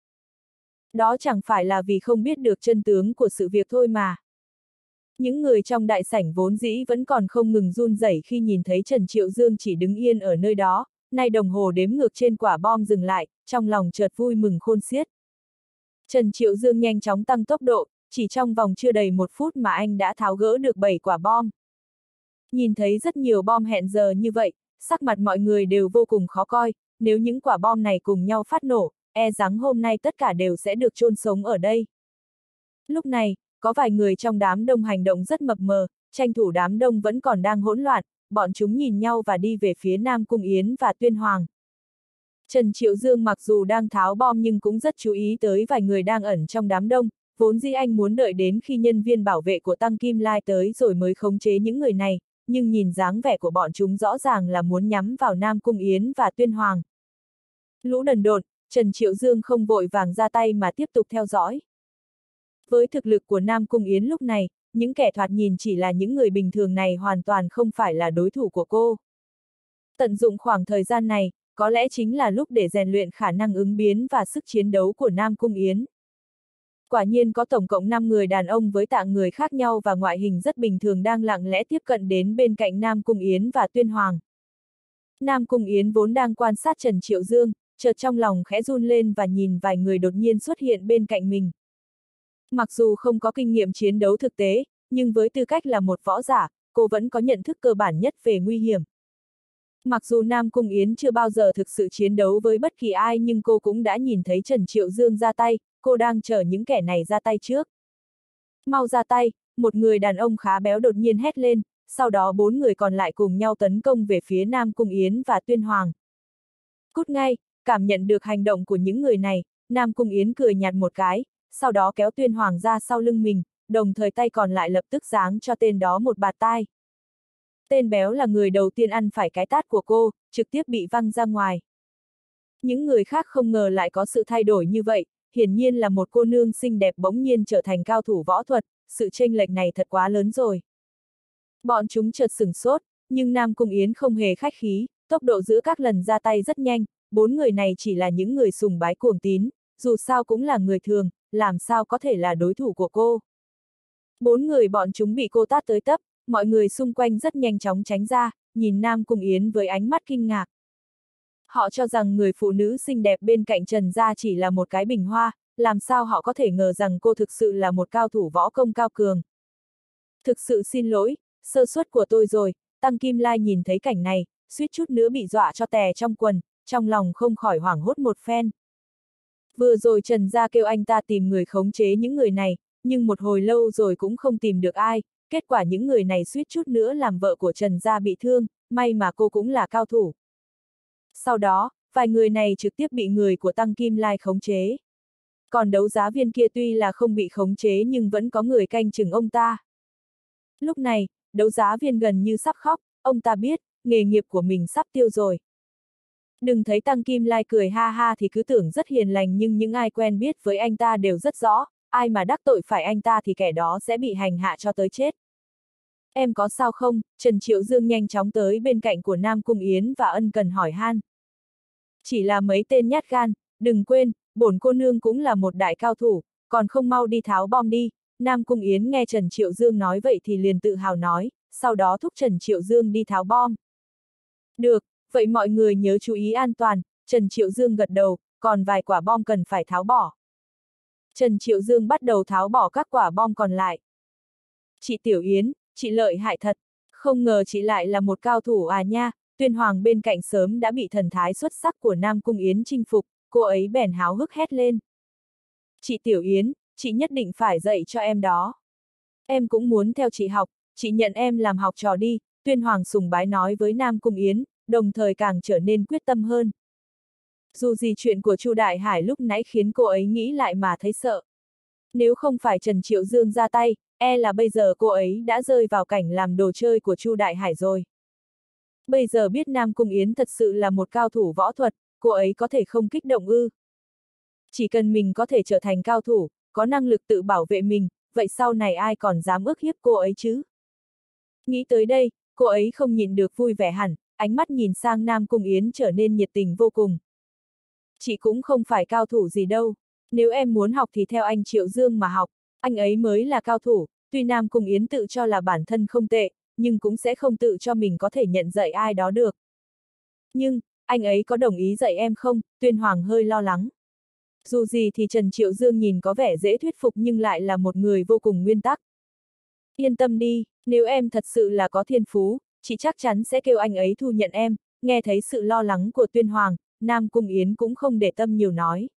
Đó chẳng phải là vì không biết được chân tướng của sự việc thôi mà. Những người trong đại sảnh vốn dĩ vẫn còn không ngừng run rẩy khi nhìn thấy Trần Triệu Dương chỉ đứng yên ở nơi đó, nay đồng hồ đếm ngược trên quả bom dừng lại, trong lòng chợt vui mừng khôn xiết. Trần Triệu Dương nhanh chóng tăng tốc độ, chỉ trong vòng chưa đầy một phút mà anh đã tháo gỡ được bảy quả bom. Nhìn thấy rất nhiều bom hẹn giờ như vậy, sắc mặt mọi người đều vô cùng khó coi, nếu những quả bom này cùng nhau phát nổ, e rằng hôm nay tất cả đều sẽ được chôn sống ở đây. Lúc này, có vài người trong đám đông hành động rất mập mờ, tranh thủ đám đông vẫn còn đang hỗn loạn, bọn chúng nhìn nhau và đi về phía Nam Cung Yến và Tuyên Hoàng. Trần Triệu Dương mặc dù đang tháo bom nhưng cũng rất chú ý tới vài người đang ẩn trong đám đông, Vốn dĩ anh muốn đợi đến khi nhân viên bảo vệ của Tăng Kim Lai tới rồi mới khống chế những người này, nhưng nhìn dáng vẻ của bọn chúng rõ ràng là muốn nhắm vào Nam Cung Yến và Tuyên Hoàng. Lũ đần độn, Trần Triệu Dương không vội vàng ra tay mà tiếp tục theo dõi. Với thực lực của Nam Cung Yến lúc này, những kẻ thoạt nhìn chỉ là những người bình thường này hoàn toàn không phải là đối thủ của cô. Tận dụng khoảng thời gian này, có lẽ chính là lúc để rèn luyện khả năng ứng biến và sức chiến đấu của Nam Cung Yến. Quả nhiên có tổng cộng năm người đàn ông với tạng người khác nhau và ngoại hình rất bình thường đang lặng lẽ tiếp cận đến bên cạnh Nam Cung Yến và Tuyên Hoàng. Nam Cung Yến vốn đang quan sát Trần Triệu Dương, chợt trong lòng khẽ run lên và nhìn vài người đột nhiên xuất hiện bên cạnh mình. Mặc dù không có kinh nghiệm chiến đấu thực tế, nhưng với tư cách là một võ giả, cô vẫn có nhận thức cơ bản nhất về nguy hiểm. Mặc dù Nam Cung Yến chưa bao giờ thực sự chiến đấu với bất kỳ ai nhưng cô cũng đã nhìn thấy Trần Triệu Dương ra tay, cô đang chờ những kẻ này ra tay trước. Mau ra tay, một người đàn ông khá béo đột nhiên hét lên, sau đó bốn người còn lại cùng nhau tấn công về phía Nam Cung Yến và Tuyên Hoàng. Cút ngay, cảm nhận được hành động của những người này, Nam Cung Yến cười nhạt một cái, sau đó kéo Tuyên Hoàng ra sau lưng mình, đồng thời tay còn lại lập tức giáng cho tên đó một bạt tai. Tên béo là người đầu tiên ăn phải cái tát của cô, trực tiếp bị văng ra ngoài. Những người khác không ngờ lại có sự thay đổi như vậy, hiển nhiên là một cô nương xinh đẹp bỗng nhiên trở thành cao thủ võ thuật, sự chênh lệch này thật quá lớn rồi. Bọn chúng chợt sửng sốt, nhưng Nam Cung Yến không hề khách khí, tốc độ giữa các lần ra tay rất nhanh, bốn người này chỉ là những người sùng bái cuồng tín, dù sao cũng là người thường, làm sao có thể là đối thủ của cô. Bốn người bọn chúng bị cô tát tới tấp, mọi người xung quanh rất nhanh chóng tránh ra, nhìn Nam Cung Yến với ánh mắt kinh ngạc. Họ cho rằng người phụ nữ xinh đẹp bên cạnh Trần Gia chỉ là một cái bình hoa, làm sao họ có thể ngờ rằng cô thực sự là một cao thủ võ công cao cường. Thực sự xin lỗi, sơ suất của tôi rồi, Tăng Kim Lai nhìn thấy cảnh này, suýt chút nữa bị dọa cho tè trong quần, trong lòng không khỏi hoảng hốt một phen. Vừa rồi Trần Gia kêu anh ta tìm người khống chế những người này, nhưng một hồi lâu rồi cũng không tìm được ai, kết quả những người này suýt chút nữa làm vợ của Trần Gia bị thương, may mà cô cũng là cao thủ. Sau đó, vài người này trực tiếp bị người của Tăng Kim Lai khống chế. Còn đấu giá viên kia tuy là không bị khống chế nhưng vẫn có người canh chừng ông ta. Lúc này, đấu giá viên gần như sắp khóc, ông ta biết, nghề nghiệp của mình sắp tiêu rồi. Đừng thấy Tăng Kim Lai cười ha ha thì cứ tưởng rất hiền lành nhưng những ai quen biết với anh ta đều rất rõ, ai mà đắc tội phải anh ta thì kẻ đó sẽ bị hành hạ cho tới chết. Em có sao không? Trần Triệu Dương nhanh chóng tới bên cạnh của Nam Cung Yến và ân cần hỏi han. Chỉ là mấy tên nhát gan, đừng quên, bổn cô nương cũng là một đại cao thủ, còn không mau đi tháo bom đi. Nam Cung Yến nghe Trần Triệu Dương nói vậy thì liền tự hào nói, sau đó thúc Trần Triệu Dương đi tháo bom. Được, vậy mọi người nhớ chú ý an toàn, Trần Triệu Dương gật đầu, còn vài quả bom cần phải tháo bỏ. Trần Triệu Dương bắt đầu tháo bỏ các quả bom còn lại. Chị Tiểu Yến, chị lợi hại thật, không ngờ chị lại là một cao thủ à nha. Tuyên Hoàng bên cạnh sớm đã bị thần thái xuất sắc của Nam Cung Yến chinh phục, cô ấy bèn háo hức hét lên. Chị Tiểu Yến, chị nhất định phải dạy cho em đó. Em cũng muốn theo chị học, chị nhận em làm học trò đi, Tuyên Hoàng sùng bái nói với Nam Cung Yến, đồng thời càng trở nên quyết tâm hơn. Dù gì chuyện của Chu Đại Hải lúc nãy khiến cô ấy nghĩ lại mà thấy sợ. Nếu không phải Trần Triệu Dương ra tay, e là bây giờ cô ấy đã rơi vào cảnh làm đồ chơi của Chu Đại Hải rồi. Bây giờ biết Nam Cung Yến thật sự là một cao thủ võ thuật, cô ấy có thể không kích động ư. Chỉ cần mình có thể trở thành cao thủ, có năng lực tự bảo vệ mình, vậy sau này ai còn dám ức hiếp cô ấy chứ? Nghĩ tới đây, cô ấy không nhịn được vui vẻ hẳn, ánh mắt nhìn sang Nam Cung Yến trở nên nhiệt tình vô cùng. Chị cũng không phải cao thủ gì đâu, nếu em muốn học thì theo anh Triệu Dương mà học, anh ấy mới là cao thủ, tuy Nam Cung Yến tự cho là bản thân không tệ, nhưng cũng sẽ không tự cho mình có thể nhận dạy ai đó được. Nhưng, anh ấy có đồng ý dạy em không? Tuyên Hoàng hơi lo lắng. Dù gì thì Trần Triệu Dương nhìn có vẻ dễ thuyết phục nhưng lại là một người vô cùng nguyên tắc. Yên tâm đi, nếu em thật sự là có thiên phú, chị chắc chắn sẽ kêu anh ấy thu nhận em. Nghe thấy sự lo lắng của Tuyên Hoàng, Nam Cung Yến cũng không để tâm nhiều nói.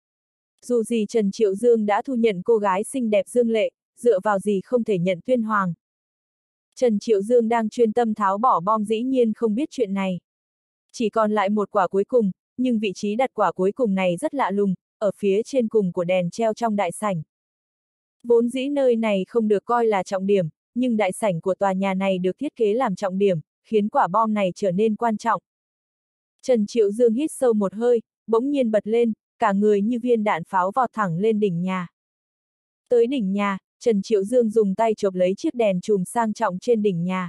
Dù gì Trần Triệu Dương đã thu nhận cô gái xinh đẹp Dương Lệ, dựa vào gì không thể nhận Tuyên Hoàng. Trần Triệu Dương đang chuyên tâm tháo bỏ bom dĩ nhiên không biết chuyện này. Chỉ còn lại một quả cuối cùng, nhưng vị trí đặt quả cuối cùng này rất lạ lùng, ở phía trên cùng của đèn treo trong đại sảnh. Vốn dĩ nơi này không được coi là trọng điểm, nhưng đại sảnh của tòa nhà này được thiết kế làm trọng điểm, khiến quả bom này trở nên quan trọng. Trần Triệu Dương hít sâu một hơi, bỗng nhiên bật lên, cả người như viên đạn pháo vọt thẳng lên đỉnh nhà. Tới đỉnh nhà, Trần Triệu Dương dùng tay chộp lấy chiếc đèn chùm sang trọng trên đỉnh nhà.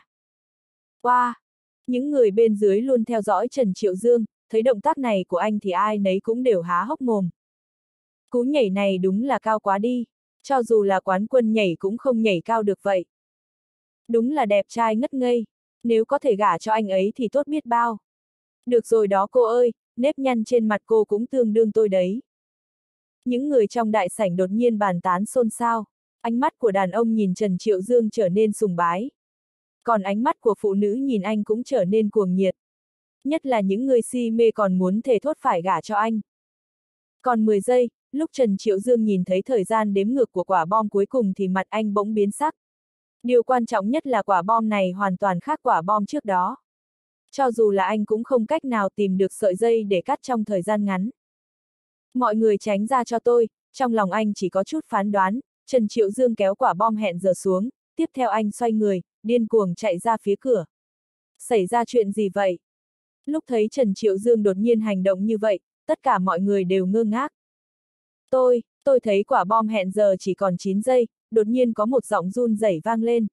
Wow! Những người bên dưới luôn theo dõi Trần Triệu Dương, thấy động tác này của anh thì ai nấy cũng đều há hốc mồm. Cú nhảy này đúng là cao quá đi, cho dù là quán quân nhảy cũng không nhảy cao được vậy. Đúng là đẹp trai ngất ngây, nếu có thể gả cho anh ấy thì tốt biết bao. Được rồi đó cô ơi, nếp nhăn trên mặt cô cũng tương đương tôi đấy. Những người trong đại sảnh đột nhiên bàn tán xôn xao, ánh mắt của đàn ông nhìn Trần Triệu Dương trở nên sùng bái. Còn ánh mắt của phụ nữ nhìn anh cũng trở nên cuồng nhiệt. Nhất là những người si mê còn muốn thề thốt phải gả cho anh. Còn mười giây, lúc Trần Triệu Dương nhìn thấy thời gian đếm ngược của quả bom cuối cùng thì mặt anh bỗng biến sắc. Điều quan trọng nhất là quả bom này hoàn toàn khác quả bom trước đó. Cho dù là anh cũng không cách nào tìm được sợi dây để cắt trong thời gian ngắn. Mọi người tránh ra cho tôi, trong lòng anh chỉ có chút phán đoán, Trần Triệu Dương kéo quả bom hẹn giờ xuống, tiếp theo anh xoay người, điên cuồng chạy ra phía cửa. Xảy ra chuyện gì vậy? Lúc thấy Trần Triệu Dương đột nhiên hành động như vậy, tất cả mọi người đều ngơ ngác. Tôi, tôi thấy quả bom hẹn giờ chỉ còn chín giây, đột nhiên có một giọng run rẩy vang lên.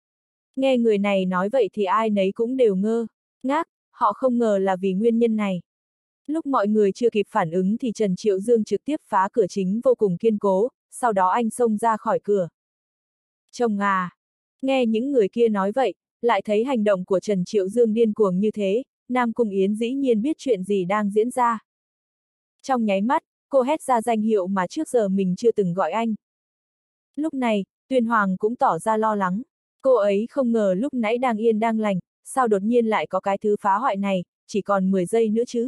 Nghe người này nói vậy thì ai nấy cũng đều ngơ ngác, họ không ngờ là vì nguyên nhân này. Lúc mọi người chưa kịp phản ứng thì Trần Triệu Dương trực tiếp phá cửa chính vô cùng kiên cố, sau đó anh xông ra khỏi cửa. Chồng à! Nghe những người kia nói vậy, lại thấy hành động của Trần Triệu Dương điên cuồng như thế, Nam Cung Yến dĩ nhiên biết chuyện gì đang diễn ra. Trong nháy mắt, cô hét ra danh hiệu mà trước giờ mình chưa từng gọi anh. Lúc này, Tuyên Hoàng cũng tỏ ra lo lắng. Cô ấy không ngờ lúc nãy đang yên đang lành, sao đột nhiên lại có cái thứ phá hoại này, chỉ còn mười giây nữa chứ.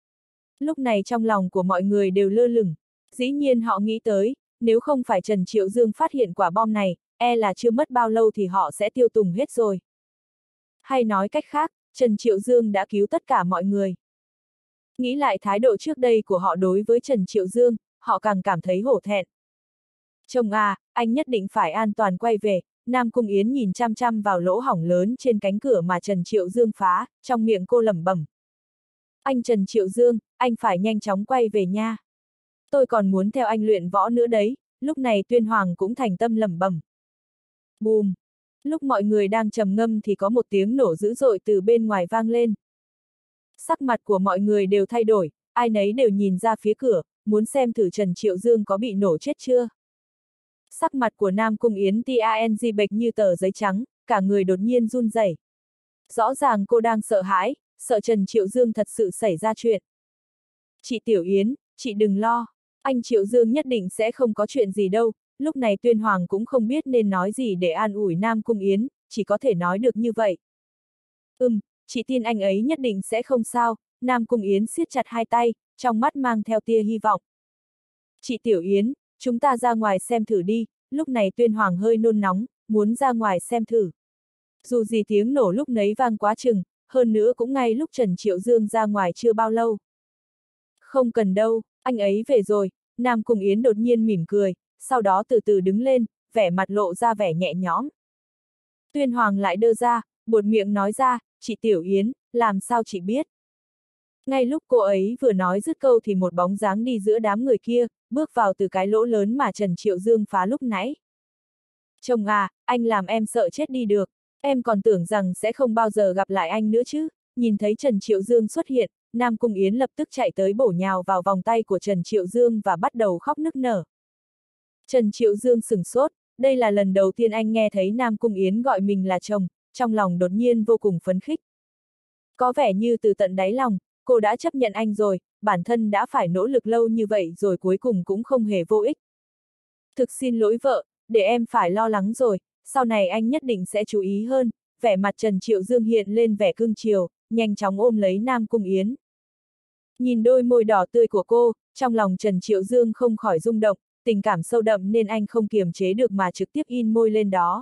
Lúc này trong lòng của mọi người đều lơ lửng, dĩ nhiên họ nghĩ tới, nếu không phải Trần Triệu Dương phát hiện quả bom này, e là chưa mất bao lâu thì họ sẽ tiêu tùng hết rồi. Hay nói cách khác, Trần Triệu Dương đã cứu tất cả mọi người. Nghĩ lại thái độ trước đây của họ đối với Trần Triệu Dương, họ càng cảm thấy hổ thẹn. Chồng à, anh nhất định phải an toàn quay về. Nam Cung Yến nhìn chăm chăm vào lỗ hổng lớn trên cánh cửa mà Trần Triệu Dương phá, trong miệng cô lẩm bẩm. Anh Trần Triệu Dương, anh phải nhanh chóng quay về nha. Tôi còn muốn theo anh luyện võ nữa đấy. Lúc này Tuyên Hoàng cũng thành tâm lẩm bẩm. Bùm! Lúc mọi người đang trầm ngâm thì có một tiếng nổ dữ dội từ bên ngoài vang lên. Sắc mặt của mọi người đều thay đổi, ai nấy đều nhìn ra phía cửa, muốn xem thử Trần Triệu Dương có bị nổ chết chưa. Sắc mặt của Nam Cung Yến tang bệch như tờ giấy trắng, cả người đột nhiên run rẩy. Rõ ràng cô đang sợ hãi, sợ Trần Triệu Dương thật sự xảy ra chuyện. Chị Tiểu Yến, chị đừng lo, anh Triệu Dương nhất định sẽ không có chuyện gì đâu. Lúc này Tuyên Hoàng cũng không biết nên nói gì để an ủi Nam Cung Yến, chỉ có thể nói được như vậy. Ừm, chị tin anh ấy nhất định sẽ không sao. Nam Cung Yến siết chặt hai tay, trong mắt mang theo tia hy vọng. Chị Tiểu Yến, chúng ta ra ngoài xem thử đi. Lúc này Tuyên Hoàng hơi nôn nóng, muốn ra ngoài xem thử. Dù gì tiếng nổ lúc nấy vang quá chừng, hơn nữa cũng ngay lúc Trần Triệu Dương ra ngoài chưa bao lâu. Không cần đâu, anh ấy về rồi. Nam Cung Yến đột nhiên mỉm cười, sau đó từ từ đứng lên, vẻ mặt lộ ra vẻ nhẹ nhõm. Tuyên Hoàng lại đơ ra, buột miệng nói ra, chị Tiểu Yến, làm sao chị biết? Ngay lúc cô ấy vừa nói dứt câu thì một bóng dáng đi giữa đám người kia, bước vào từ cái lỗ lớn mà Trần Triệu Dương phá lúc nãy. Chồng à, anh làm em sợ chết đi được, em còn tưởng rằng sẽ không bao giờ gặp lại anh nữa chứ. Nhìn thấy Trần Triệu Dương xuất hiện, Nam Cung Yến lập tức chạy tới bổ nhào vào vòng tay của Trần Triệu Dương và bắt đầu khóc nức nở. Trần Triệu Dương sửng sốt, đây là lần đầu tiên anh nghe thấy Nam Cung Yến gọi mình là chồng, trong lòng đột nhiên vô cùng phấn khích. Có vẻ như từ tận đáy lòng, cô đã chấp nhận anh rồi, bản thân đã phải nỗ lực lâu như vậy rồi cuối cùng cũng không hề vô ích. Thực xin lỗi vợ, để em phải lo lắng rồi, sau này anh nhất định sẽ chú ý hơn. Vẻ mặt Trần Triệu Dương hiện lên vẻ cưng chiều, nhanh chóng ôm lấy Nam Cung Yến. Nhìn đôi môi đỏ tươi của cô, trong lòng Trần Triệu Dương không khỏi rung động, tình cảm sâu đậm nên anh không kiềm chế được mà trực tiếp in môi lên đó.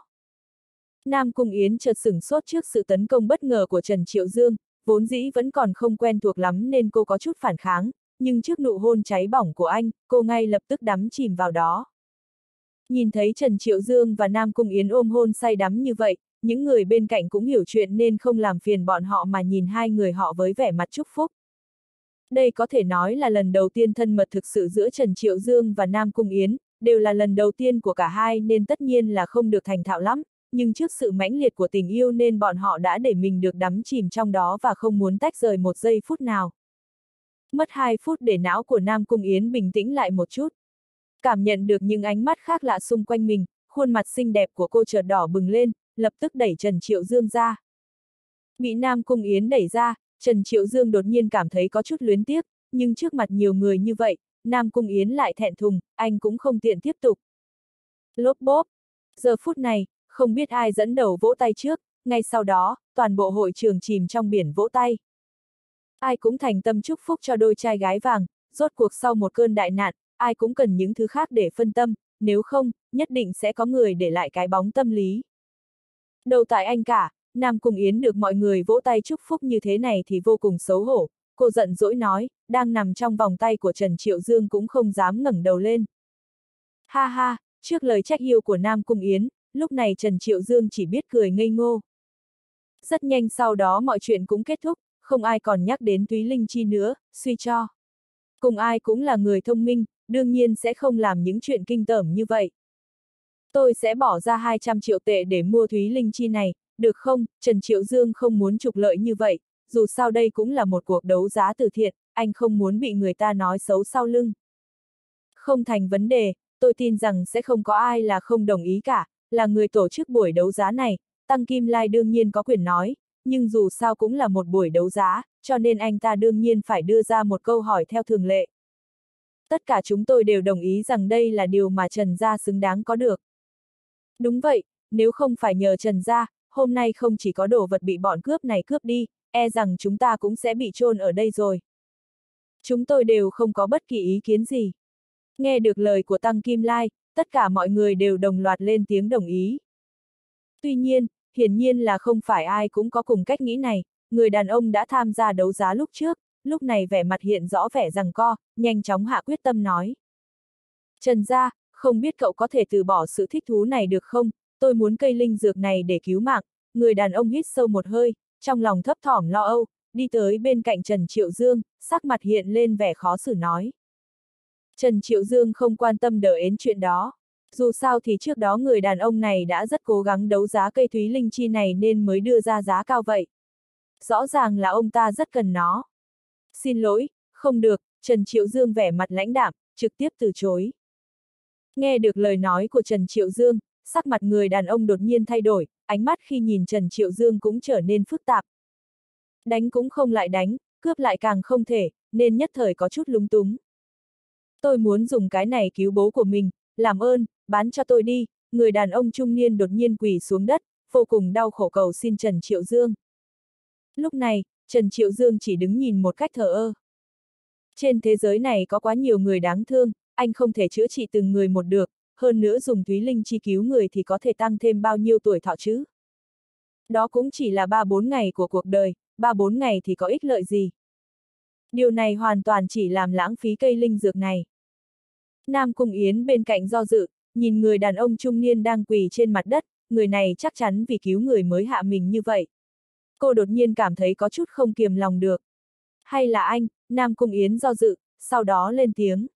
Nam Cung Yến chợt sửng sốt trước sự tấn công bất ngờ của Trần Triệu Dương, vốn dĩ vẫn còn không quen thuộc lắm nên cô có chút phản kháng, nhưng trước nụ hôn cháy bỏng của anh, cô ngay lập tức đắm chìm vào đó. Nhìn thấy Trần Triệu Dương và Nam Cung Yến ôm hôn say đắm như vậy, những người bên cạnh cũng hiểu chuyện nên không làm phiền bọn họ mà nhìn hai người họ với vẻ mặt chúc phúc. Đây có thể nói là lần đầu tiên thân mật thực sự giữa Trần Triệu Dương và Nam Cung Yến, đều là lần đầu tiên của cả hai nên tất nhiên là không được thành thạo lắm, nhưng trước sự mãnh liệt của tình yêu nên bọn họ đã để mình được đắm chìm trong đó và không muốn tách rời một giây phút nào. Mất hai phút để não của Nam Cung Yến bình tĩnh lại một chút. Cảm nhận được những ánh mắt khác lạ xung quanh mình, khuôn mặt xinh đẹp của cô chợt đỏ bừng lên, lập tức đẩy Trần Triệu Dương ra. Bị Nam Cung Yến đẩy ra, Trần Triệu Dương đột nhiên cảm thấy có chút luyến tiếc, nhưng trước mặt nhiều người như vậy, Nam Cung Yến lại thẹn thùng, anh cũng không tiện tiếp tục. Lốp bốp. Giờ phút này, không biết ai dẫn đầu vỗ tay trước, ngay sau đó, toàn bộ hội trường chìm trong biển vỗ tay. Ai cũng thành tâm chúc phúc cho đôi trai gái vàng, rốt cuộc sau một cơn đại nạn, ai cũng cần những thứ khác để phân tâm, nếu không, nhất định sẽ có người để lại cái bóng tâm lý. Đâu tại anh cả, Nam Cung Yến được mọi người vỗ tay chúc phúc như thế này thì vô cùng xấu hổ, cô giận dỗi nói, đang nằm trong vòng tay của Trần Triệu Dương cũng không dám ngẩng đầu lên. Ha ha, trước lời trách yêu của Nam Cung Yến, lúc này Trần Triệu Dương chỉ biết cười ngây ngô. Rất nhanh sau đó mọi chuyện cũng kết thúc, không ai còn nhắc đến Thúy Linh Chi nữa, suy cho. Cùng ai cũng là người thông minh, đương nhiên sẽ không làm những chuyện kinh tởm như vậy. Tôi sẽ bỏ ra hai trăm triệu tệ để mua Thúy Linh Chi này, được không? Trần Triệu Dương không muốn trục lợi như vậy, dù sao đây cũng là một cuộc đấu giá từ thiện, anh không muốn bị người ta nói xấu sau lưng. Không thành vấn đề, tôi tin rằng sẽ không có ai là không đồng ý cả, là người tổ chức buổi đấu giá này, Tăng Kim Lai đương nhiên có quyền nói, nhưng dù sao cũng là một buổi đấu giá, cho nên anh ta đương nhiên phải đưa ra một câu hỏi theo thường lệ. Tất cả chúng tôi đều đồng ý rằng đây là điều mà Trần Gia xứng đáng có được. Đúng vậy, nếu không phải nhờ Trần Gia, hôm nay không chỉ có đồ vật bị bọn cướp này cướp đi, e rằng chúng ta cũng sẽ bị chôn ở đây rồi. Chúng tôi đều không có bất kỳ ý kiến gì. Nghe được lời của Tăng Kim Lai, tất cả mọi người đều đồng loạt lên tiếng đồng ý. Tuy nhiên, hiển nhiên là không phải ai cũng có cùng cách nghĩ này, người đàn ông đã tham gia đấu giá lúc trước, lúc này vẻ mặt hiện rõ vẻ giằng co, nhanh chóng hạ quyết tâm nói. Trần Gia, không biết cậu có thể từ bỏ sự thích thú này được không, tôi muốn cây linh dược này để cứu mạng. Người đàn ông hít sâu một hơi, trong lòng thấp thỏm lo âu, đi tới bên cạnh Trần Triệu Dương, sắc mặt hiện lên vẻ khó xử nói. Trần Triệu Dương không quan tâm đỡ đến chuyện đó. Dù sao thì trước đó người đàn ông này đã rất cố gắng đấu giá cây Thúy Linh Chi này nên mới đưa ra giá cao vậy. Rõ ràng là ông ta rất cần nó. Xin lỗi, không được, Trần Triệu Dương vẻ mặt lãnh đạm, trực tiếp từ chối. Nghe được lời nói của Trần Triệu Dương, sắc mặt người đàn ông đột nhiên thay đổi, ánh mắt khi nhìn Trần Triệu Dương cũng trở nên phức tạp. Đánh cũng không lại đánh, cướp lại càng không thể, nên nhất thời có chút lúng túng. Tôi muốn dùng cái này cứu bố của mình, làm ơn, bán cho tôi đi, người đàn ông trung niên đột nhiên quỳ xuống đất, vô cùng đau khổ cầu xin Trần Triệu Dương. Lúc này, Trần Triệu Dương chỉ đứng nhìn một cách thờ ơ. Trên thế giới này có quá nhiều người đáng thương, anh không thể chữa trị từng người một được, hơn nữa dùng Thúy Linh Chi cứu người thì có thể tăng thêm bao nhiêu tuổi thọ chứ? Đó cũng chỉ là ba bốn ngày của cuộc đời, ba bốn ngày thì có ích lợi gì? Điều này hoàn toàn chỉ làm lãng phí cây linh dược này. Nam Cung Yến bên cạnh do dự, nhìn người đàn ông trung niên đang quỳ trên mặt đất, người này chắc chắn vì cứu người mới hạ mình như vậy. Cô đột nhiên cảm thấy có chút không kiềm lòng được. Hay là anh? Nam Cung Yến do dự, sau đó lên tiếng.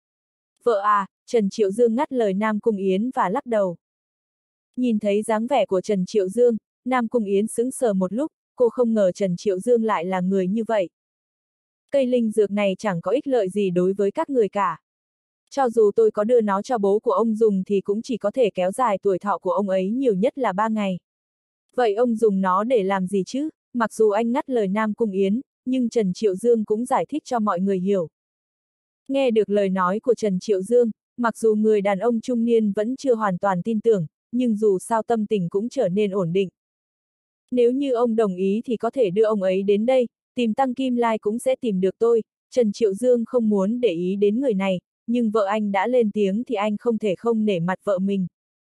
Vợ à, Trần Triệu Dương ngắt lời Nam Cung Yến và lắc đầu. Nhìn thấy dáng vẻ của Trần Triệu Dương, Nam Cung Yến sững sờ một lúc, cô không ngờ Trần Triệu Dương lại là người như vậy. Cây linh dược này chẳng có ích lợi gì đối với các người cả. Cho dù tôi có đưa nó cho bố của ông dùng thì cũng chỉ có thể kéo dài tuổi thọ của ông ấy nhiều nhất là ba ngày. Vậy ông dùng nó để làm gì chứ? Mặc dù anh ngắt lời Nam Cung Yến, nhưng Trần Triệu Dương cũng giải thích cho mọi người hiểu. Nghe được lời nói của Trần Triệu Dương, mặc dù người đàn ông trung niên vẫn chưa hoàn toàn tin tưởng, nhưng dù sao tâm tình cũng trở nên ổn định. Nếu như ông đồng ý thì có thể đưa ông ấy đến đây, tìm Tăng Kim Lai cũng sẽ tìm được tôi. Trần Triệu Dương không muốn để ý đến người này, nhưng vợ anh đã lên tiếng thì anh không thể không nể mặt vợ mình.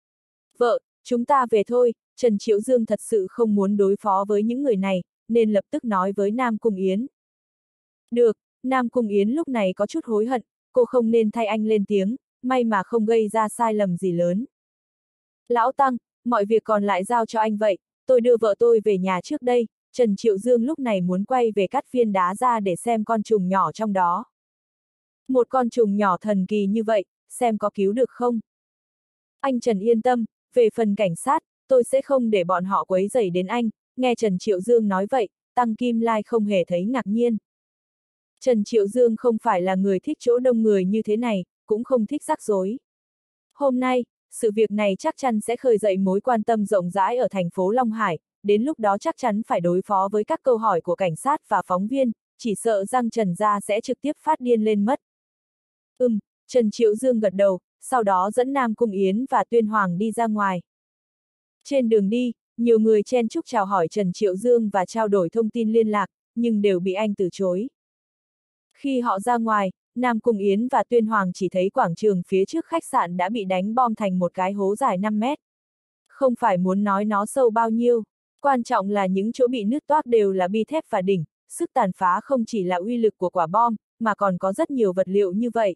Vợ, chúng ta về thôi, Trần Triệu Dương thật sự không muốn đối phó với những người này, nên lập tức nói với Nam Cung Yến. Được, Nam Cung Yến lúc này có chút hối hận, cô không nên thay anh lên tiếng, may mà không gây ra sai lầm gì lớn. Lão Tăng, mọi việc còn lại giao cho anh vậy, tôi đưa vợ tôi về nhà trước đây. Trần Triệu Dương lúc này muốn quay về cắt viên đá ra để xem con trùng nhỏ trong đó. Một con trùng nhỏ thần kỳ như vậy, xem có cứu được không? Anh Trần yên tâm, về phần cảnh sát, tôi sẽ không để bọn họ quấy rầy đến anh. Nghe Trần Triệu Dương nói vậy, Tăng Kim Lai không hề thấy ngạc nhiên. Trần Triệu Dương không phải là người thích chỗ đông người như thế này, cũng không thích rắc rối. Hôm nay, sự việc này chắc chắn sẽ khơi dậy mối quan tâm rộng rãi ở thành phố Long Hải, đến lúc đó chắc chắn phải đối phó với các câu hỏi của cảnh sát và phóng viên, chỉ sợ rằng Trần gia sẽ trực tiếp phát điên lên mất. Ừm, Trần Triệu Dương gật đầu, sau đó dẫn Nam Cung Yến và Tuyên Hoàng đi ra ngoài. Trên đường đi, nhiều người chen chúc chào hỏi Trần Triệu Dương và trao đổi thông tin liên lạc, nhưng đều bị anh từ chối. Khi họ ra ngoài, Nam Cung Yến và Tuyên Hoàng chỉ thấy quảng trường phía trước khách sạn đã bị đánh bom thành một cái hố dài năm mét. Không phải muốn nói nó sâu bao nhiêu, quan trọng là những chỗ bị nứt toác đều là bi thép và đỉnh, sức tàn phá không chỉ là uy lực của quả bom, mà còn có rất nhiều vật liệu như vậy.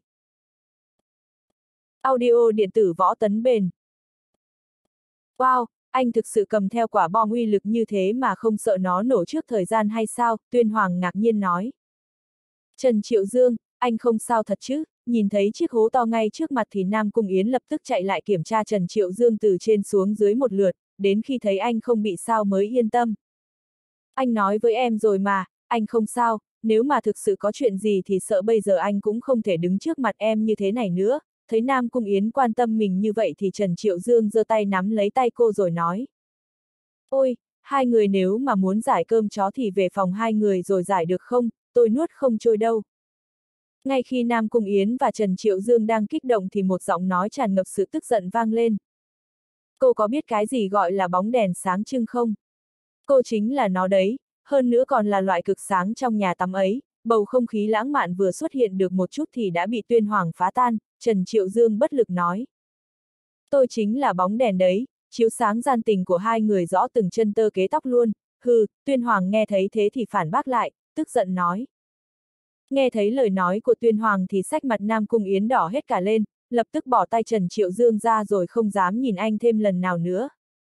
Audio điện tử Võ Tấn Bền. Wow, anh thực sự cầm theo quả bom uy lực như thế mà không sợ nó nổ trước thời gian hay sao? Tuyên Hoàng ngạc nhiên nói. Trần Triệu Dương, anh không sao thật chứ? Nhìn thấy chiếc hố to ngay trước mặt thì Nam Cung Yến lập tức chạy lại kiểm tra Trần Triệu Dương từ trên xuống dưới một lượt, đến khi thấy anh không bị sao mới yên tâm. Anh nói với em rồi mà, anh không sao, nếu mà thực sự có chuyện gì thì sợ bây giờ anh cũng không thể đứng trước mặt em như thế này nữa. Thấy Nam Cung Yến quan tâm mình như vậy thì Trần Triệu Dương giơ tay nắm lấy tay cô rồi nói. Ôi, hai người nếu mà muốn giải cơm chó thì về phòng hai người rồi giải được không, tôi nuốt không trôi đâu. Ngay khi Nam Cung Yến và Trần Triệu Dương đang kích động thì một giọng nói tràn ngập sự tức giận vang lên. Cô có biết cái gì gọi là bóng đèn sáng trưng không? Cô chính là nó đấy, hơn nữa còn là loại cực sáng trong nhà tắm ấy. Bầu không khí lãng mạn vừa xuất hiện được một chút thì đã bị Tuyên Hoàng phá tan, Trần Triệu Dương bất lực nói. Tôi chính là bóng đèn đấy, chiếu sáng gian tình của hai người rõ từng chân tơ kế tóc luôn. Hừ, Tuyên Hoàng nghe thấy thế thì phản bác lại, tức giận nói. Nghe thấy lời nói của Tuyên Hoàng thì sắc mặt Nam Cung Yến đỏ hết cả lên, lập tức bỏ tay Trần Triệu Dương ra rồi không dám nhìn anh thêm lần nào nữa.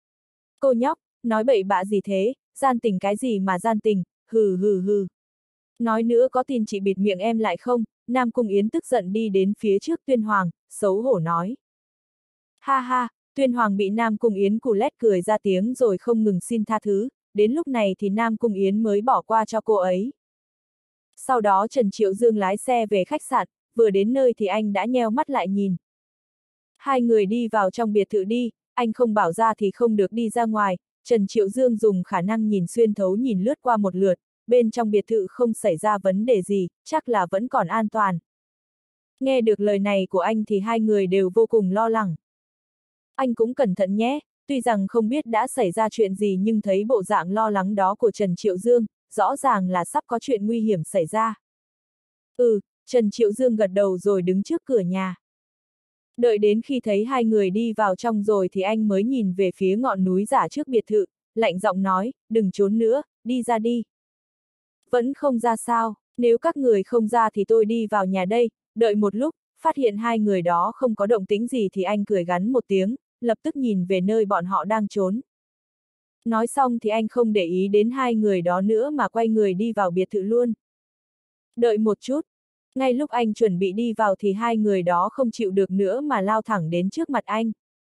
Cô nhóc, nói bậy bạ gì thế, gian tình cái gì mà gian tình, hừ hừ hừ. Nói nữa có tin chị bịt miệng em lại không? Nam Cung Yến tức giận đi đến phía trước Tuyên Hoàng, xấu hổ nói. Ha ha, Tuyên Hoàng bị Nam Cung Yến cù lét cười ra tiếng rồi không ngừng xin tha thứ, đến lúc này thì Nam Cung Yến mới bỏ qua cho cô ấy. Sau đó Trần Triệu Dương lái xe về khách sạn, vừa đến nơi thì anh đã nheo mắt lại nhìn. Hai người đi vào trong biệt thự đi, anh không bảo ra thì không được đi ra ngoài, Trần Triệu Dương dùng khả năng nhìn xuyên thấu nhìn lướt qua một lượt, bên trong biệt thự không xảy ra vấn đề gì, chắc là vẫn còn an toàn. Nghe được lời này của anh thì hai người đều vô cùng lo lắng. Anh cũng cẩn thận nhé, tuy rằng không biết đã xảy ra chuyện gì nhưng thấy bộ dạng lo lắng đó của Trần Triệu Dương, rõ ràng là sắp có chuyện nguy hiểm xảy ra. Ừ, Trần Triệu Dương gật đầu rồi đứng trước cửa nhà. Đợi đến khi thấy hai người đi vào trong rồi thì anh mới nhìn về phía ngọn núi giả trước biệt thự, lạnh giọng nói, đừng trốn nữa, đi ra đi. Vẫn không ra sao, nếu các người không ra thì tôi đi vào nhà đây, đợi một lúc, phát hiện hai người đó không có động tĩnh gì thì anh cười gắn một tiếng, lập tức nhìn về nơi bọn họ đang trốn. Nói xong thì anh không để ý đến hai người đó nữa mà quay người đi vào biệt thự luôn. Đợi một chút, ngay lúc anh chuẩn bị đi vào thì hai người đó không chịu được nữa mà lao thẳng đến trước mặt anh.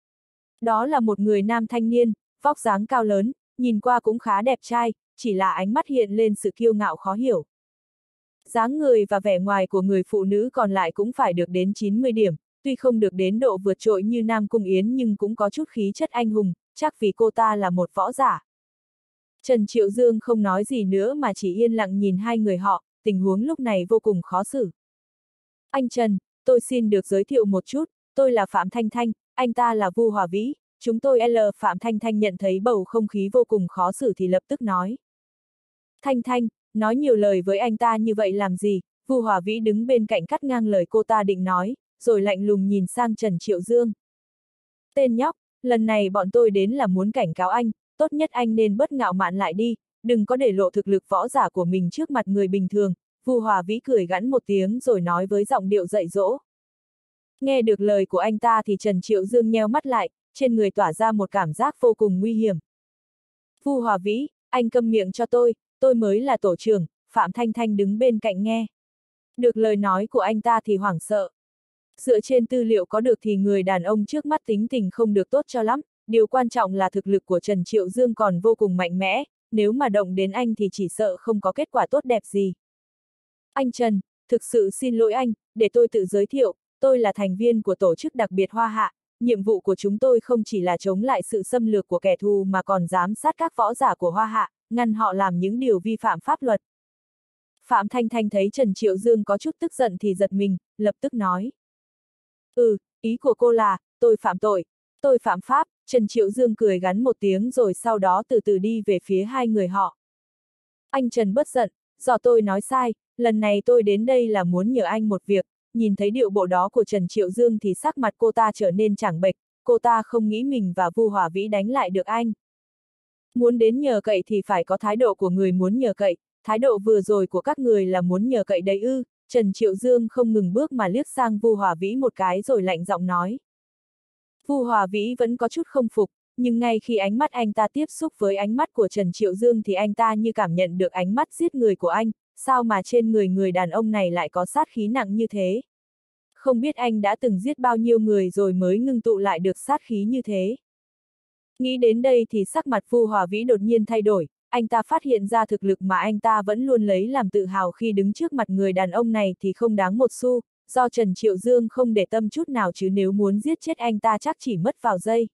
Đó là một người nam thanh niên, vóc dáng cao lớn, nhìn qua cũng khá đẹp trai, chỉ là ánh mắt hiện lên sự kiêu ngạo khó hiểu. Dáng người và vẻ ngoài của người phụ nữ còn lại cũng phải được đến chín mươi điểm, tuy không được đến độ vượt trội như Nam Cung Yến nhưng cũng có chút khí chất anh hùng, chắc vì cô ta là một võ giả. Trần Triệu Dương không nói gì nữa mà chỉ yên lặng nhìn hai người họ, tình huống lúc này vô cùng khó xử. Anh Trần, tôi xin được giới thiệu một chút, tôi là Phạm Thanh Thanh, anh ta là Vu Hòa Vĩ, chúng tôi L. Phạm Thanh Thanh nhận thấy bầu không khí vô cùng khó xử thì lập tức nói. Thanh Thanh, nói nhiều lời với anh ta như vậy làm gì? Vu Hòa Vĩ đứng bên cạnh cắt ngang lời cô ta định nói, rồi lạnh lùng nhìn sang Trần Triệu Dương. Tên nhóc, lần này bọn tôi đến là muốn cảnh cáo anh, tốt nhất anh nên bớt ngạo mạn lại đi, đừng có để lộ thực lực võ giả của mình trước mặt người bình thường. Vu Hòa Vĩ cười gắn một tiếng rồi nói với giọng điệu dạy dỗ. Nghe được lời của anh ta thì Trần Triệu Dương nheo mắt lại, trên người tỏa ra một cảm giác vô cùng nguy hiểm. Vu Hòa Vĩ, anh câm miệng cho tôi, tôi mới là tổ trưởng, Phạm Thanh Thanh đứng bên cạnh nghe. Được lời nói của anh ta thì hoảng sợ. Dựa trên tư liệu có được thì người đàn ông trước mắt tính tình không được tốt cho lắm, điều quan trọng là thực lực của Trần Triệu Dương còn vô cùng mạnh mẽ, nếu mà động đến anh thì chỉ sợ không có kết quả tốt đẹp gì. Anh Trần, thực sự xin lỗi anh, để tôi tự giới thiệu, tôi là thành viên của tổ chức đặc biệt Hoa Hạ, nhiệm vụ của chúng tôi không chỉ là chống lại sự xâm lược của kẻ thù mà còn giám sát các võ giả của Hoa Hạ, ngăn họ làm những điều vi phạm pháp luật. Phạm Thanh Thanh thấy Trần Triệu Dương có chút tức giận thì giật mình, lập tức nói. Ừ, ý của cô là, tôi phạm tội, tôi phạm pháp, Trần Triệu Dương cười gắn một tiếng rồi sau đó từ từ đi về phía hai người họ. Anh Trần bất giận, do tôi nói sai, lần này tôi đến đây là muốn nhờ anh một việc, nhìn thấy điệu bộ đó của Trần Triệu Dương thì sắc mặt cô ta trở nên trắng bệch, cô ta không nghĩ mình và Vu Hòa Vĩ đánh lại được anh. Muốn đến nhờ cậy thì phải có thái độ của người muốn nhờ cậy, thái độ vừa rồi của các người là muốn nhờ cậy đấy ư, Trần Triệu Dương không ngừng bước mà liếc sang Vu Hòa Vĩ một cái rồi lạnh giọng nói. Vu Hòa Vĩ vẫn có chút không phục, nhưng ngay khi ánh mắt anh ta tiếp xúc với ánh mắt của Trần Triệu Dương thì anh ta như cảm nhận được ánh mắt giết người của anh, sao mà trên người người đàn ông này lại có sát khí nặng như thế? Không biết anh đã từng giết bao nhiêu người rồi mới ngưng tụ lại được sát khí như thế? Nghĩ đến đây thì sắc mặt Vu Hòa Vĩ đột nhiên thay đổi, anh ta phát hiện ra thực lực mà anh ta vẫn luôn lấy làm tự hào khi đứng trước mặt người đàn ông này thì không đáng một xu, do Trần Triệu Dương không để tâm chút nào chứ nếu muốn giết chết anh ta chắc chỉ mất vào giây.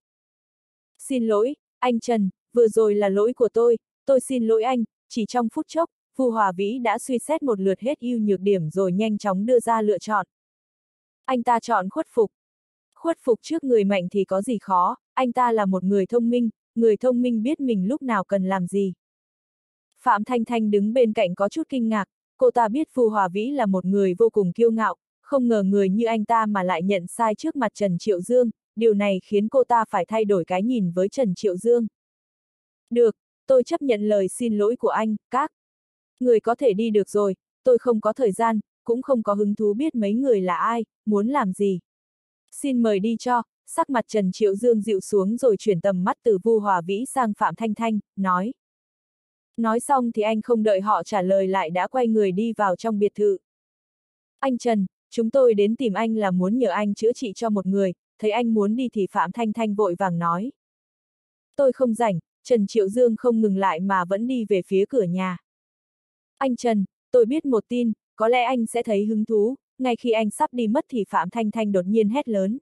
Xin lỗi, anh Trần, vừa rồi là lỗi của tôi, tôi xin lỗi anh, chỉ trong phút chốc, Vu Hòa Vĩ đã suy xét một lượt hết ưu nhược điểm rồi nhanh chóng đưa ra lựa chọn. Anh ta chọn khuất phục. Khuất phục trước người mạnh thì có gì khó, anh ta là một người thông minh, người thông minh biết mình lúc nào cần làm gì. Phạm Thanh Thanh đứng bên cạnh có chút kinh ngạc, cô ta biết Vu Hòa Vĩ là một người vô cùng kiêu ngạo, không ngờ người như anh ta mà lại nhận sai trước mặt Trần Triệu Dương, điều này khiến cô ta phải thay đổi cái nhìn với Trần Triệu Dương. Được, tôi chấp nhận lời xin lỗi của anh, các người có thể đi được rồi, tôi không có thời gian, cũng không có hứng thú biết mấy người là ai, muốn làm gì. Xin mời đi cho, sắc mặt Trần Triệu Dương dịu xuống rồi chuyển tầm mắt từ Vu Hòa Vĩ sang Phạm Thanh Thanh, nói. Nói xong thì anh không đợi họ trả lời lại đã quay người đi vào trong biệt thự. Anh Trần, chúng tôi đến tìm anh là muốn nhờ anh chữa trị cho một người, thấy anh muốn đi thì Phạm Thanh Thanh vội vàng nói. Tôi không rảnh, Trần Triệu Dương không ngừng lại mà vẫn đi về phía cửa nhà. Anh Trần, tôi biết một tin, có lẽ anh sẽ thấy hứng thú, ngay khi anh sắp đi mất thì Phạm Thanh Thanh đột nhiên hét lớn.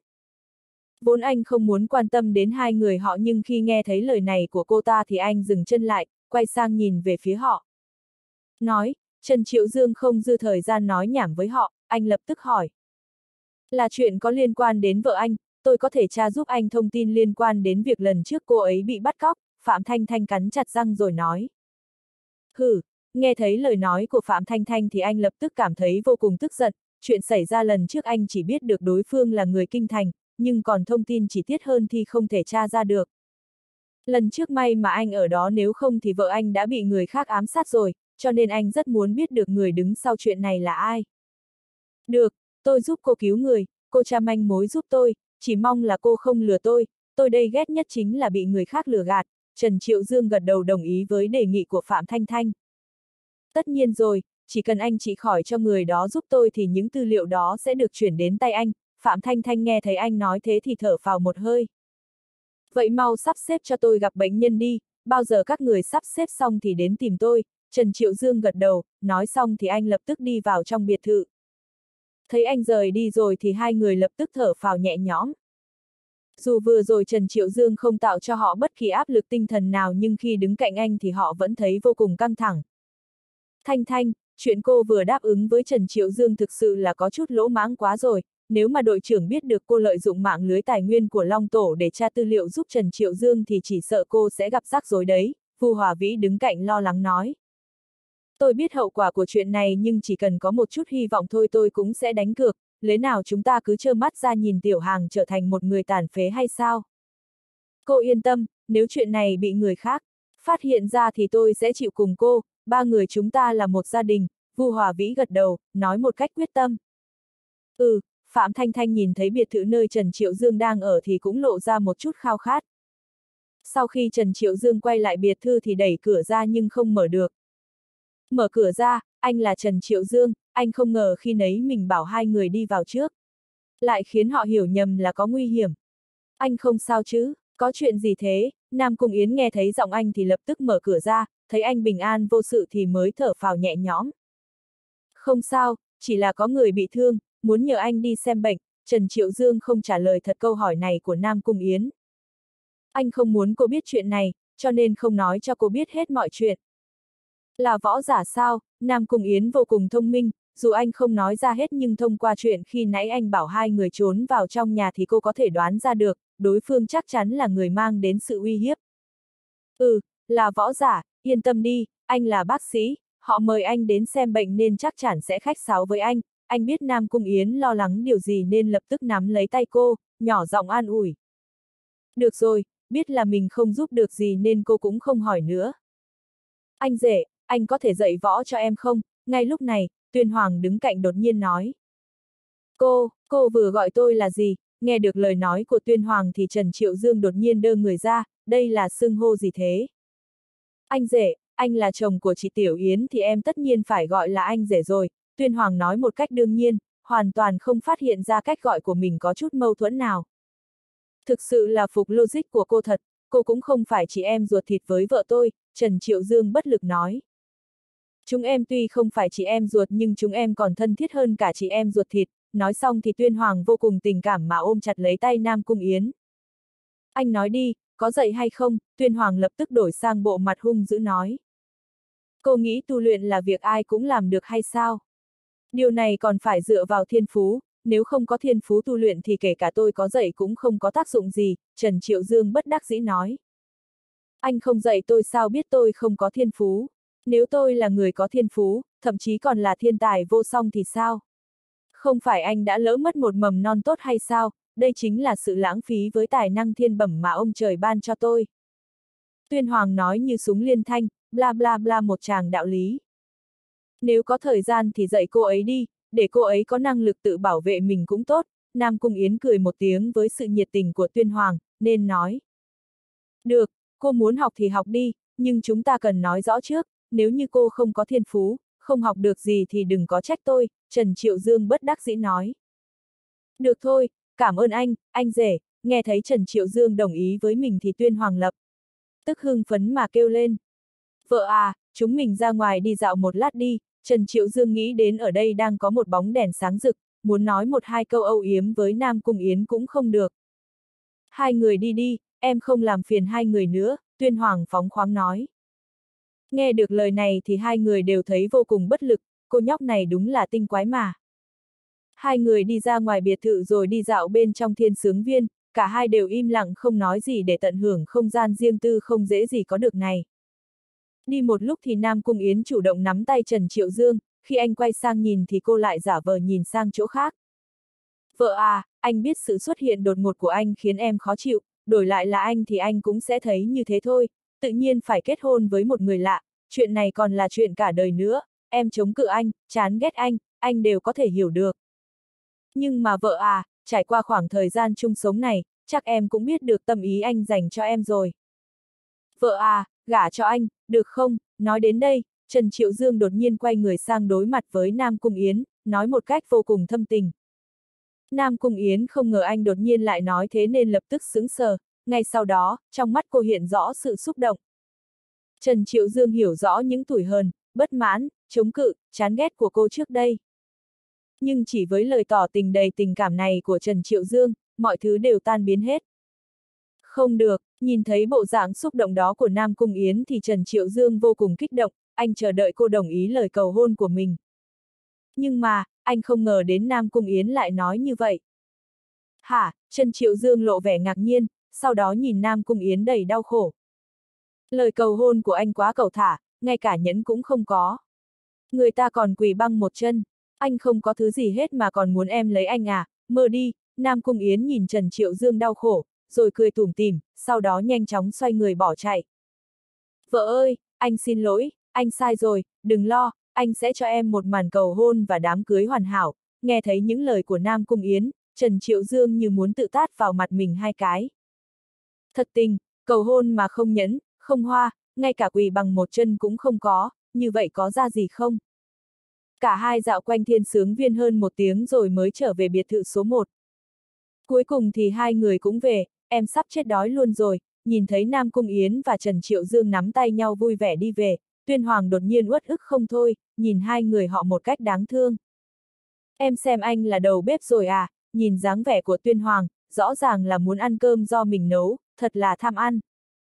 Vốn anh không muốn quan tâm đến hai người họ nhưng khi nghe thấy lời này của cô ta thì anh dừng chân lại, quay sang nhìn về phía họ. Nói, Trần Triệu Dương không dư thời gian nói nhảm với họ, anh lập tức hỏi. Là chuyện có liên quan đến vợ anh, tôi có thể tra giúp anh thông tin liên quan đến việc lần trước cô ấy bị bắt cóc, Phạm Thanh Thanh cắn chặt răng rồi nói. Hừ, nghe thấy lời nói của Phạm Thanh Thanh thì anh lập tức cảm thấy vô cùng tức giận, chuyện xảy ra lần trước anh chỉ biết được đối phương là người kinh thành, nhưng còn thông tin chi tiết hơn thì không thể tra ra được. Lần trước may mà anh ở đó nếu không thì vợ anh đã bị người khác ám sát rồi, cho nên anh rất muốn biết được người đứng sau chuyện này là ai. Được, tôi giúp cô cứu người, cô tra manh mối giúp tôi, chỉ mong là cô không lừa tôi, tôi đây ghét nhất chính là bị người khác lừa gạt, Trần Triệu Dương gật đầu đồng ý với đề nghị của Phạm Thanh Thanh. Tất nhiên rồi, chỉ cần anh trị khỏi cho người đó giúp tôi thì những tư liệu đó sẽ được chuyển đến tay anh, Phạm Thanh Thanh nghe thấy anh nói thế thì thở phào một hơi. Vậy mau sắp xếp cho tôi gặp bệnh nhân đi, bao giờ các người sắp xếp xong thì đến tìm tôi, Trần Triệu Dương gật đầu, nói xong thì anh lập tức đi vào trong biệt thự. Thấy anh rời đi rồi thì hai người lập tức thở phào nhẹ nhõm. Dù vừa rồi Trần Triệu Dương không tạo cho họ bất kỳ áp lực tinh thần nào nhưng khi đứng cạnh anh thì họ vẫn thấy vô cùng căng thẳng. Thanh Thanh, chuyện cô vừa đáp ứng với Trần Triệu Dương thực sự là có chút lỗ mãng quá rồi, nếu mà đội trưởng biết được cô lợi dụng mạng lưới tài nguyên của Long Tổ để tra tư liệu giúp Trần Triệu Dương thì chỉ sợ cô sẽ gặp rắc rối đấy, Vu Hòa Vĩ đứng cạnh lo lắng nói. Tôi biết hậu quả của chuyện này nhưng chỉ cần có một chút hy vọng thôi tôi cũng sẽ đánh cược, lẽ nào chúng ta cứ trơ mắt ra nhìn Tiểu Hàng trở thành một người tàn phế hay sao? Cô yên tâm, nếu chuyện này bị người khác phát hiện ra thì tôi sẽ chịu cùng cô, ba người chúng ta là một gia đình, Vu Hòa Vĩ gật đầu, nói một cách quyết tâm. Ừ, Phạm Thanh Thanh nhìn thấy biệt thự nơi Trần Triệu Dương đang ở thì cũng lộ ra một chút khao khát. Sau khi Trần Triệu Dương quay lại biệt thự thì đẩy cửa ra nhưng không mở được. Mở cửa ra, anh là Trần Triệu Dương, anh không ngờ khi nấy mình bảo hai người đi vào trước. Lại khiến họ hiểu nhầm là có nguy hiểm. Anh không sao chứ, có chuyện gì thế? Nam Cung Yến nghe thấy giọng anh thì lập tức mở cửa ra, thấy anh bình an vô sự thì mới thở phào nhẹ nhõm. Không sao, chỉ là có người bị thương, muốn nhờ anh đi xem bệnh. Trần Triệu Dương không trả lời thật câu hỏi này của Nam Cung Yến. Anh không muốn cô biết chuyện này, cho nên không nói cho cô biết hết mọi chuyện. Là võ giả sao? Nam Cung Yến vô cùng thông minh, dù anh không nói ra hết nhưng thông qua chuyện khi nãy anh bảo hai người trốn vào trong nhà thì cô có thể đoán ra được, đối phương chắc chắn là người mang đến sự uy hiếp. Ừ, là võ giả, yên tâm đi, anh là bác sĩ, họ mời anh đến xem bệnh nên chắc chắn sẽ khách sáo với anh. Anh biết Nam Cung Yến lo lắng điều gì nên lập tức nắm lấy tay cô, nhỏ giọng an ủi. Được rồi, biết là mình không giúp được gì nên cô cũng không hỏi nữa. Anh rể, anh có thể dạy võ cho em không? Ngay lúc này, Tuyên Hoàng đứng cạnh đột nhiên nói. Cô, cô vừa gọi tôi là gì? Nghe được lời nói của Tuyên Hoàng thì Trần Triệu Dương đột nhiên đơ người ra, đây là xưng hô gì thế? Anh rể, anh là chồng của chị Tiểu Yến thì em tất nhiên phải gọi là anh rể rồi, Tuyên Hoàng nói một cách đương nhiên, hoàn toàn không phát hiện ra cách gọi của mình có chút mâu thuẫn nào. Thực sự là phục logic của cô thật, cô cũng không phải chị em ruột thịt với vợ tôi, Trần Triệu Dương bất lực nói. Chúng em tuy không phải chị em ruột nhưng chúng em còn thân thiết hơn cả chị em ruột thịt, nói xong thì Tuyên Hoàng vô cùng tình cảm mà ôm chặt lấy tay Nam Cung Yến. Anh nói đi, có dậy hay không? Tuyên Hoàng lập tức đổi sang bộ mặt hung dữ nói. Cô nghĩ tu luyện là việc ai cũng làm được hay sao? Điều này còn phải dựa vào thiên phú, nếu không có thiên phú tu luyện thì kể cả tôi có dạy cũng không có tác dụng gì, Trần Triệu Dương bất đắc dĩ nói. Anh không dạy tôi sao biết tôi không có thiên phú? Nếu tôi là người có thiên phú, thậm chí còn là thiên tài vô song thì sao? Không phải anh đã lỡ mất một mầm non tốt hay sao? Đây chính là sự lãng phí với tài năng thiên bẩm mà ông trời ban cho tôi. Tuyên Hoàng nói như súng liên thanh, bla bla bla một tràng đạo lý. Nếu có thời gian thì dạy cô ấy đi, để cô ấy có năng lực tự bảo vệ mình cũng tốt. Nam Cung Yến cười một tiếng với sự nhiệt tình của Tuyên Hoàng, nên nói. Được, cô muốn học thì học đi, nhưng chúng ta cần nói rõ trước, nếu như cô không có thiên phú, không học được gì thì đừng có trách tôi, Trần Triệu Dương bất đắc dĩ nói. Được thôi, cảm ơn anh, anh rể, nghe thấy Trần Triệu Dương đồng ý với mình thì Tuyên Hoàng lập tức hưng phấn mà kêu lên. Vợ à, chúng mình ra ngoài đi dạo một lát đi, Trần Triệu Dương nghĩ đến ở đây đang có một bóng đèn sáng rực, muốn nói một hai câu âu yếm với Nam Cung Yến cũng không được. Hai người đi đi, em không làm phiền hai người nữa, Tuyên Hoàng phóng khoáng nói. Nghe được lời này thì hai người đều thấy vô cùng bất lực, cô nhóc này đúng là tinh quái mà. Hai người đi ra ngoài biệt thự rồi đi dạo bên trong Thiên Sướng Viên, cả hai đều im lặng không nói gì để tận hưởng không gian riêng tư không dễ gì có được này. Đi một lúc thì Nam Cung Yến chủ động nắm tay Trần Triệu Dương, khi anh quay sang nhìn thì cô lại giả vờ nhìn sang chỗ khác. Vợ à, anh biết sự xuất hiện đột ngột của anh khiến em khó chịu, đổi lại là anh thì anh cũng sẽ thấy như thế thôi, tự nhiên phải kết hôn với một người lạ, chuyện này còn là chuyện cả đời nữa, em chống cự anh, chán ghét anh, anh đều có thể hiểu được. Nhưng mà vợ à, trải qua khoảng thời gian chung sống này, chắc em cũng biết được tâm ý anh dành cho em rồi. Vợ à, gả cho anh, được không? Nói đến đây, Trần Triệu Dương đột nhiên quay người sang đối mặt với Nam Cung Yến, nói một cách vô cùng thâm tình. Nam Cung Yến không ngờ anh đột nhiên lại nói thế nên lập tức sững sờ, ngay sau đó, trong mắt cô hiện rõ sự xúc động. Trần Triệu Dương hiểu rõ những tủi hờn, bất mãn, chống cự, chán ghét của cô trước đây. Nhưng chỉ với lời tỏ tình đầy tình cảm này của Trần Triệu Dương, mọi thứ đều tan biến hết. Không được, nhìn thấy bộ dạng xúc động đó của Nam Cung Yến thì Trần Triệu Dương vô cùng kích động, anh chờ đợi cô đồng ý lời cầu hôn của mình. Nhưng mà, anh không ngờ đến Nam Cung Yến lại nói như vậy. Hả, Trần Triệu Dương lộ vẻ ngạc nhiên, sau đó nhìn Nam Cung Yến đầy đau khổ. Lời cầu hôn của anh quá cầu thả, ngay cả nhẫn cũng không có. Người ta còn quỳ băng một chân, anh không có thứ gì hết mà còn muốn em lấy anh à, mơ đi, Nam Cung Yến nhìn Trần Triệu Dương đau khổ, rồi cười tủm tỉm, sau đó nhanh chóng xoay người bỏ chạy. Vợ ơi, anh xin lỗi, anh sai rồi, đừng lo, anh sẽ cho em một màn cầu hôn và đám cưới hoàn hảo, nghe thấy những lời của Nam Cung Yến, Trần Triệu Dương như muốn tự tát vào mặt mình hai cái. Thật tình, cầu hôn mà không nhẫn, không hoa, ngay cả quỳ bằng một chân cũng không có, như vậy có ra gì không? Cả hai dạo quanh Thiên Sướng Viên hơn một tiếng rồi mới trở về biệt thự số một. Cuối cùng thì hai người cũng về, em sắp chết đói luôn rồi, nhìn thấy Nam Cung Yến và Trần Triệu Dương nắm tay nhau vui vẻ đi về, Tuyên Hoàng đột nhiên uất ức không thôi, nhìn hai người họ một cách đáng thương. Em xem anh là đầu bếp rồi à, nhìn dáng vẻ của Tuyên Hoàng, rõ ràng là muốn ăn cơm do mình nấu, thật là tham ăn.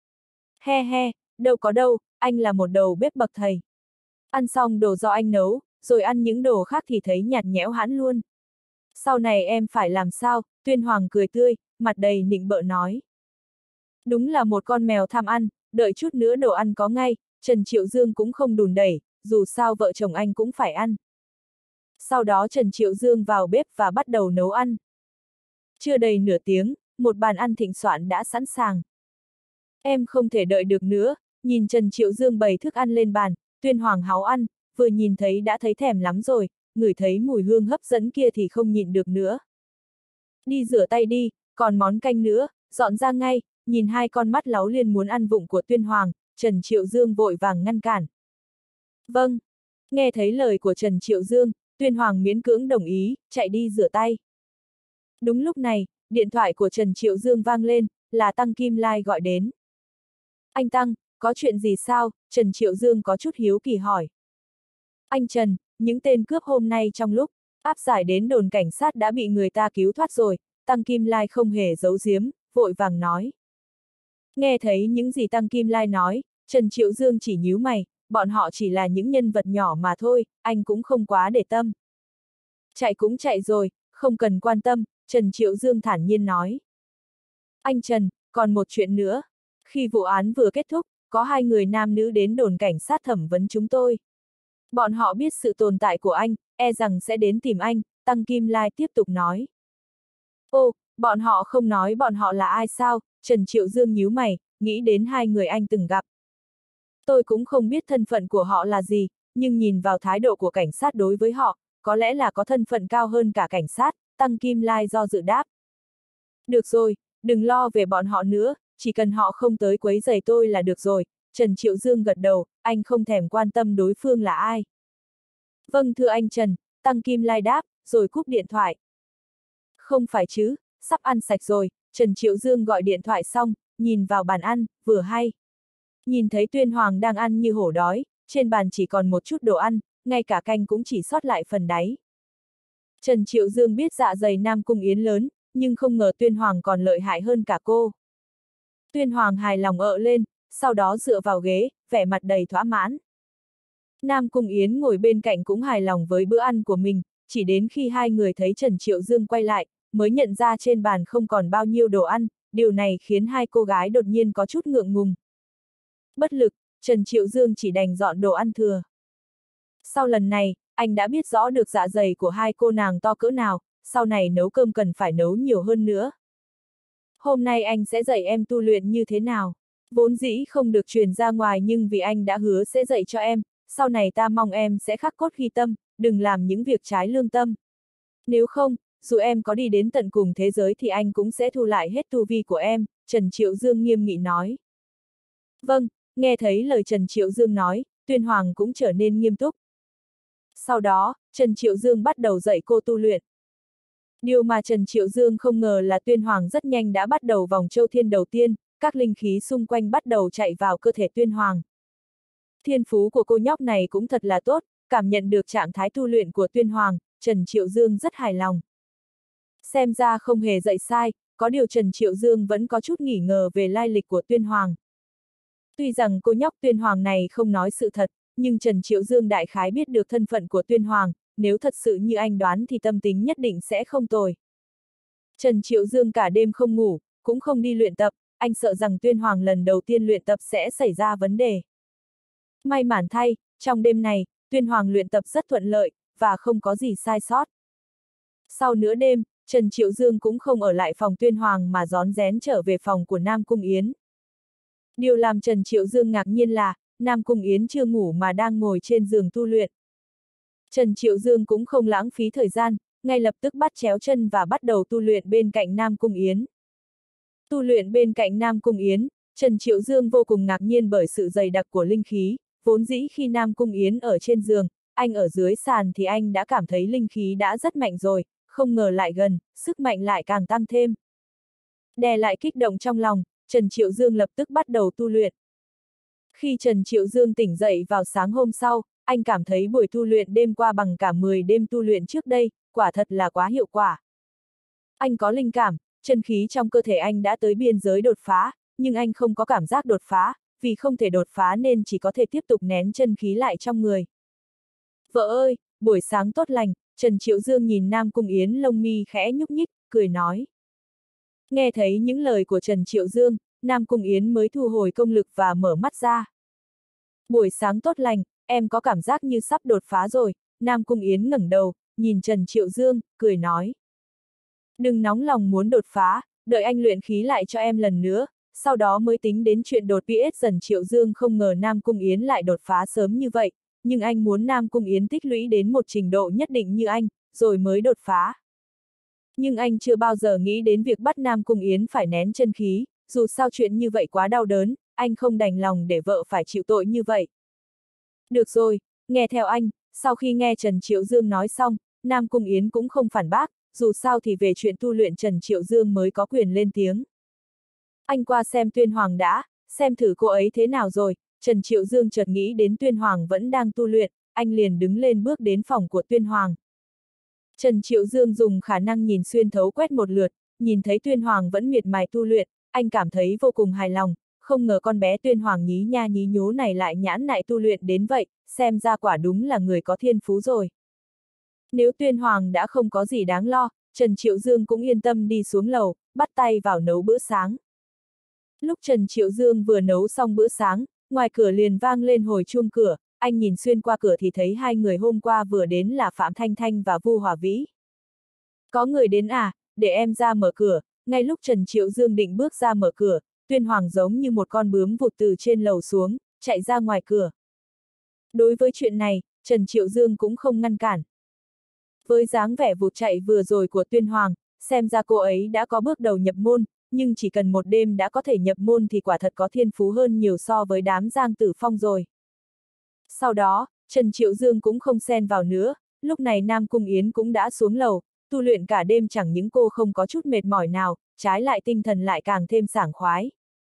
He he, đâu có đâu, anh là một đầu bếp bậc thầy. Ăn xong đồ do anh nấu, rồi ăn những đồ khác thì thấy nhạt nhẽo hẳn luôn. Sau này em phải làm sao? Tuyên Hoàng cười tươi, mặt đầy nịnh bợ nói. Đúng là một con mèo tham ăn, đợi chút nữa đồ ăn có ngay, Trần Triệu Dương cũng không đùn đẩy, dù sao vợ chồng anh cũng phải ăn. Sau đó Trần Triệu Dương vào bếp và bắt đầu nấu ăn. Chưa đầy nửa tiếng, một bàn ăn thịnh soạn đã sẵn sàng. Em không thể đợi được nữa, nhìn Trần Triệu Dương bày thức ăn lên bàn, Tuyên Hoàng háo ăn, vừa nhìn thấy đã thấy thèm lắm rồi, ngửi thấy mùi hương hấp dẫn kia thì không nhịn được nữa. Đi rửa tay đi, còn món canh nữa, dọn ra ngay, nhìn hai con mắt láu liên muốn ăn vụng của Tuyên Hoàng, Trần Triệu Dương vội vàng ngăn cản. Vâng, nghe thấy lời của Trần Triệu Dương, Tuyên Hoàng miễn cưỡng đồng ý, chạy đi rửa tay. Đúng lúc này, điện thoại của Trần Triệu Dương vang lên, là Tăng Kim Lai gọi đến. Anh Tăng, có chuyện gì sao? Trần Triệu Dương có chút hiếu kỳ hỏi. Anh Trần, những tên cướp hôm nay trong lúc áp giải đến đồn cảnh sát đã bị người ta cứu thoát rồi, Tăng Kim Lai không hề giấu giếm, vội vàng nói. Nghe thấy những gì Tăng Kim Lai nói, Trần Triệu Dương chỉ nhíu mày, bọn họ chỉ là những nhân vật nhỏ mà thôi, anh cũng không quá để tâm. Chạy cũng chạy rồi, không cần quan tâm, Trần Triệu Dương thản nhiên nói. Anh Trần, còn một chuyện nữa. Khi vụ án vừa kết thúc, có hai người nam nữ đến đồn cảnh sát thẩm vấn chúng tôi. Bọn họ biết sự tồn tại của anh, e rằng sẽ đến tìm anh, Tăng Kim Lai tiếp tục nói. Ô, bọn họ không nói bọn họ là ai sao? Trần Triệu Dương nhíu mày, nghĩ đến hai người anh từng gặp. Tôi cũng không biết thân phận của họ là gì, nhưng nhìn vào thái độ của cảnh sát đối với họ, có lẽ là có thân phận cao hơn cả cảnh sát, Tăng Kim Lai do dự đáp. Được rồi, đừng lo về bọn họ nữa, chỉ cần họ không tới quấy rầy tôi là được rồi, Trần Triệu Dương gật đầu, anh không thèm quan tâm đối phương là ai. Vâng thưa anh Trần, Tăng Kim Lai đáp, rồi cúp điện thoại. Không phải chứ, sắp ăn sạch rồi, Trần Triệu Dương gọi điện thoại xong, nhìn vào bàn ăn, vừa hay. Nhìn thấy Tuyên Hoàng đang ăn như hổ đói, trên bàn chỉ còn một chút đồ ăn, ngay cả canh cũng chỉ sót lại phần đáy. Trần Triệu Dương biết dạ dày Nam Cung Yến lớn, nhưng không ngờ Tuyên Hoàng còn lợi hại hơn cả cô. Tuyên Hoàng hài lòng ợ lên, sau đó dựa vào ghế, vẻ mặt đầy thỏa mãn. Nam Cung Yến ngồi bên cạnh cũng hài lòng với bữa ăn của mình, chỉ đến khi hai người thấy Trần Triệu Dương quay lại, mới nhận ra trên bàn không còn bao nhiêu đồ ăn, điều này khiến hai cô gái đột nhiên có chút ngượng ngùng. Bất lực, Trần Triệu Dương chỉ đành dọn đồ ăn thừa. Sau lần này, anh đã biết rõ được dạ dày của hai cô nàng to cỡ nào, sau này nấu cơm cần phải nấu nhiều hơn nữa. Hôm nay anh sẽ dạy em tu luyện như thế nào. Vốn dĩ không được truyền ra ngoài nhưng vì anh đã hứa sẽ dạy cho em, sau này ta mong em sẽ khắc cốt ghi tâm, đừng làm những việc trái lương tâm. Nếu không, dù em có đi đến tận cùng thế giới thì anh cũng sẽ thu lại hết tu vi của em, Trần Triệu Dương nghiêm nghị nói. Vâng, nghe thấy lời Trần Triệu Dương nói, Tuyên Hoàng cũng trở nên nghiêm túc. Sau đó, Trần Triệu Dương bắt đầu dạy cô tu luyện. Điều mà Trần Triệu Dương không ngờ là Tuyên Hoàng rất nhanh đã bắt đầu vòng châu thiên đầu tiên, các linh khí xung quanh bắt đầu chạy vào cơ thể Tuyên Hoàng. Thiên phú của cô nhóc này cũng thật là tốt, cảm nhận được trạng thái tu luyện của Tuyên Hoàng, Trần Triệu Dương rất hài lòng. Xem ra không hề dạy sai, có điều Trần Triệu Dương vẫn có chút nghi ngờ về lai lịch của Tuyên Hoàng. Tuy rằng cô nhóc Tuyên Hoàng này không nói sự thật, nhưng Trần Triệu Dương đại khái biết được thân phận của Tuyên Hoàng, nếu thật sự như anh đoán thì tâm tính nhất định sẽ không tồi. Trần Triệu Dương cả đêm không ngủ, cũng không đi luyện tập, anh sợ rằng Tuyên Hoàng lần đầu tiên luyện tập sẽ xảy ra vấn đề. May mắn thay, trong đêm này, Tuyên Hoàng luyện tập rất thuận lợi, và không có gì sai sót. Sau nửa đêm, Trần Triệu Dương cũng không ở lại phòng Tuyên Hoàng mà rón rén trở về phòng của Nam Cung Yến. Điều làm Trần Triệu Dương ngạc nhiên là, Nam Cung Yến chưa ngủ mà đang ngồi trên giường tu luyện. Trần Triệu Dương cũng không lãng phí thời gian, ngay lập tức bắt chéo chân và bắt đầu tu luyện bên cạnh Nam Cung Yến. Tu luyện bên cạnh Nam Cung Yến, Trần Triệu Dương vô cùng ngạc nhiên bởi sự dày đặc của linh khí, vốn dĩ khi Nam Cung Yến ở trên giường, anh ở dưới sàn thì anh đã cảm thấy linh khí đã rất mạnh rồi, không ngờ lại gần, sức mạnh lại càng tăng thêm. Đè lại kích động trong lòng, Trần Triệu Dương lập tức bắt đầu tu luyện. Khi Trần Triệu Dương tỉnh dậy vào sáng hôm sau, anh cảm thấy buổi tu luyện đêm qua bằng cả mười đêm tu luyện trước đây, quả thật là quá hiệu quả. Anh có linh cảm, chân khí trong cơ thể anh đã tới biên giới đột phá, nhưng anh không có cảm giác đột phá, vì không thể đột phá nên chỉ có thể tiếp tục nén chân khí lại trong người. Vợ ơi, buổi sáng tốt lành, Trần Triệu Dương nhìn Nam Cung Yến lông mi khẽ nhúc nhích, cười nói. Nghe thấy những lời của Trần Triệu Dương, Nam Cung Yến mới thu hồi công lực và mở mắt ra. Buổi sáng tốt lành, em có cảm giác như sắp đột phá rồi, Nam Cung Yến ngẩng đầu, nhìn Trần Triệu Dương, cười nói. Đừng nóng lòng muốn đột phá, đợi anh luyện khí lại cho em lần nữa, sau đó mới tính đến chuyện đột phá. Trần Triệu Dương không ngờ Nam Cung Yến lại đột phá sớm như vậy, nhưng anh muốn Nam Cung Yến tích lũy đến một trình độ nhất định như anh, rồi mới đột phá. Nhưng anh chưa bao giờ nghĩ đến việc bắt Nam Cung Yến phải nén chân khí, dù sao chuyện như vậy quá đau đớn, anh không đành lòng để vợ phải chịu tội như vậy. Được rồi, nghe theo anh, sau khi nghe Trần Triệu Dương nói xong, Nam Cung Yến cũng không phản bác, dù sao thì về chuyện tu luyện Trần Triệu Dương mới có quyền lên tiếng. Anh qua xem Tuyên Hoàng đã, xem thử cô ấy thế nào rồi, Trần Triệu Dương chợt nghĩ đến Tuyên Hoàng vẫn đang tu luyện, anh liền đứng lên bước đến phòng của Tuyên Hoàng. Trần Triệu Dương dùng khả năng nhìn xuyên thấu quét một lượt, nhìn thấy Tuyên Hoàng vẫn miệt mài tu luyện, anh cảm thấy vô cùng hài lòng, không ngờ con bé Tuyên Hoàng nhí nha nhí nhố này lại nhãn nại tu luyện đến vậy, xem ra quả đúng là người có thiên phú rồi. Nếu Tuyên Hoàng đã không có gì đáng lo, Trần Triệu Dương cũng yên tâm đi xuống lầu, bắt tay vào nấu bữa sáng. Lúc Trần Triệu Dương vừa nấu xong bữa sáng, ngoài cửa liền vang lên hồi chuông cửa, anh nhìn xuyên qua cửa thì thấy hai người hôm qua vừa đến là Phạm Thanh Thanh và Vu Hòa Vĩ. Có người đến à, để em ra mở cửa, ngay lúc Trần Triệu Dương định bước ra mở cửa, Tuyên Hoàng giống như một con bướm vụt từ trên lầu xuống, chạy ra ngoài cửa. Đối với chuyện này, Trần Triệu Dương cũng không ngăn cản. Với dáng vẻ vụt chạy vừa rồi của Tuyên Hoàng, xem ra cô ấy đã có bước đầu nhập môn, nhưng chỉ cần một đêm đã có thể nhập môn thì quả thật có thiên phú hơn nhiều so với đám Giang Tử Phong rồi. Sau đó, Trần Triệu Dương cũng không xen vào nữa, lúc này Nam Cung Yến cũng đã xuống lầu, tu luyện cả đêm chẳng những cô không có chút mệt mỏi nào, trái lại tinh thần lại càng thêm sảng khoái.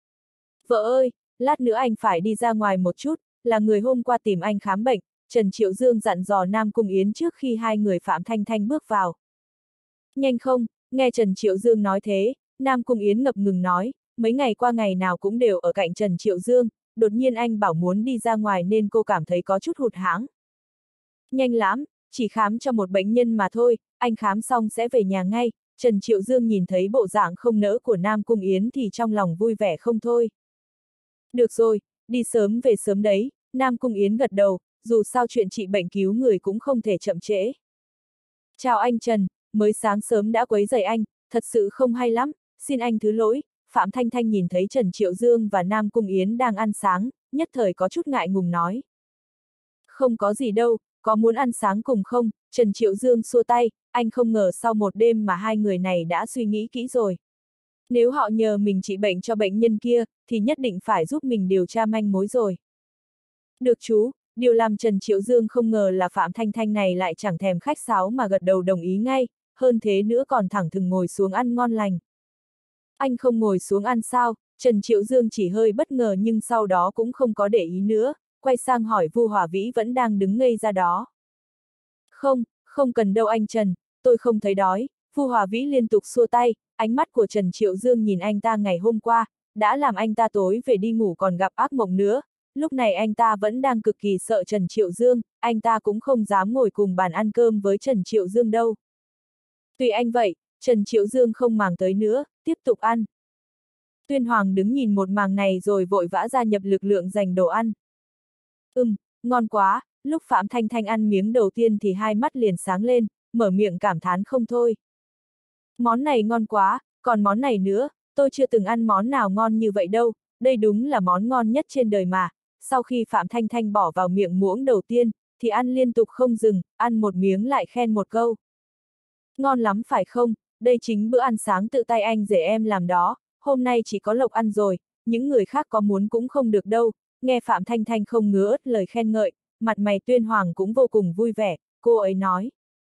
Vợ ơi, lát nữa anh phải đi ra ngoài một chút, là người hôm qua tìm anh khám bệnh, Trần Triệu Dương dặn dò Nam Cung Yến trước khi hai người Phạm Thanh Thanh bước vào. Nhanh không, nghe Trần Triệu Dương nói thế, Nam Cung Yến ngập ngừng nói, mấy ngày qua ngày nào cũng đều ở cạnh Trần Triệu Dương, đột nhiên anh bảo muốn đi ra ngoài nên cô cảm thấy có chút hụt hẫng. Nhanh lắm, chỉ khám cho một bệnh nhân mà thôi, anh khám xong sẽ về nhà ngay. Trần Triệu Dương nhìn thấy bộ dạng không nỡ của Nam Cung Yến thì trong lòng vui vẻ không thôi. Được rồi, đi sớm về sớm đấy, Nam Cung Yến gật đầu, dù sao chuyện trị bệnh cứu người cũng không thể chậm trễ. Chào anh Trần, mới sáng sớm đã quấy rầy anh, thật sự không hay lắm, xin anh thứ lỗi. Phạm Thanh Thanh nhìn thấy Trần Triệu Dương và Nam Cung Yến đang ăn sáng, nhất thời có chút ngại ngùng nói. Không có gì đâu, có muốn ăn sáng cùng không? Trần Triệu Dương xua tay, anh không ngờ sau một đêm mà hai người này đã suy nghĩ kỹ rồi. Nếu họ nhờ mình trị bệnh cho bệnh nhân kia, thì nhất định phải giúp mình điều tra manh mối rồi. Được chú, điều làm Trần Triệu Dương không ngờ là Phạm Thanh Thanh này lại chẳng thèm khách sáo mà gật đầu đồng ý ngay, hơn thế nữa còn thẳng thừng ngồi xuống ăn ngon lành. Anh không ngồi xuống ăn sao? Trần Triệu Dương chỉ hơi bất ngờ nhưng sau đó cũng không có để ý nữa, quay sang hỏi Vu Hòa Vĩ vẫn đang đứng ngây ra đó. Không, không cần đâu anh Trần, tôi không thấy đói. Vu Hòa Vĩ liên tục xua tay, ánh mắt của Trần Triệu Dương nhìn anh ta ngày hôm qua, đã làm anh ta tối về đi ngủ còn gặp ác mộng nữa. Lúc này anh ta vẫn đang cực kỳ sợ Trần Triệu Dương, anh ta cũng không dám ngồi cùng bàn ăn cơm với Trần Triệu Dương đâu. Tùy anh vậy, Trần Triệu Dương không màng tới nữa, tiếp tục ăn. Tuyên Hoàng đứng nhìn một màng này rồi vội vã gia nhập lực lượng giành đồ ăn. Ừm, ngon quá, lúc Phạm Thanh Thanh ăn miếng đầu tiên thì hai mắt liền sáng lên, mở miệng cảm thán không thôi. Món này ngon quá, còn món này nữa, tôi chưa từng ăn món nào ngon như vậy đâu, đây đúng là món ngon nhất trên đời mà. Sau khi Phạm Thanh Thanh bỏ vào miệng muỗng đầu tiên, thì ăn liên tục không dừng, ăn một miếng lại khen một câu. Ngon lắm phải không, đây chính bữa ăn sáng tự tay anh rể em làm đó, hôm nay chỉ có Lộc ăn rồi, những người khác có muốn cũng không được đâu. Nghe Phạm Thanh Thanh không ngứa ớt lời khen ngợi, mặt mày Tuyên Hoàng cũng vô cùng vui vẻ, cô ấy nói.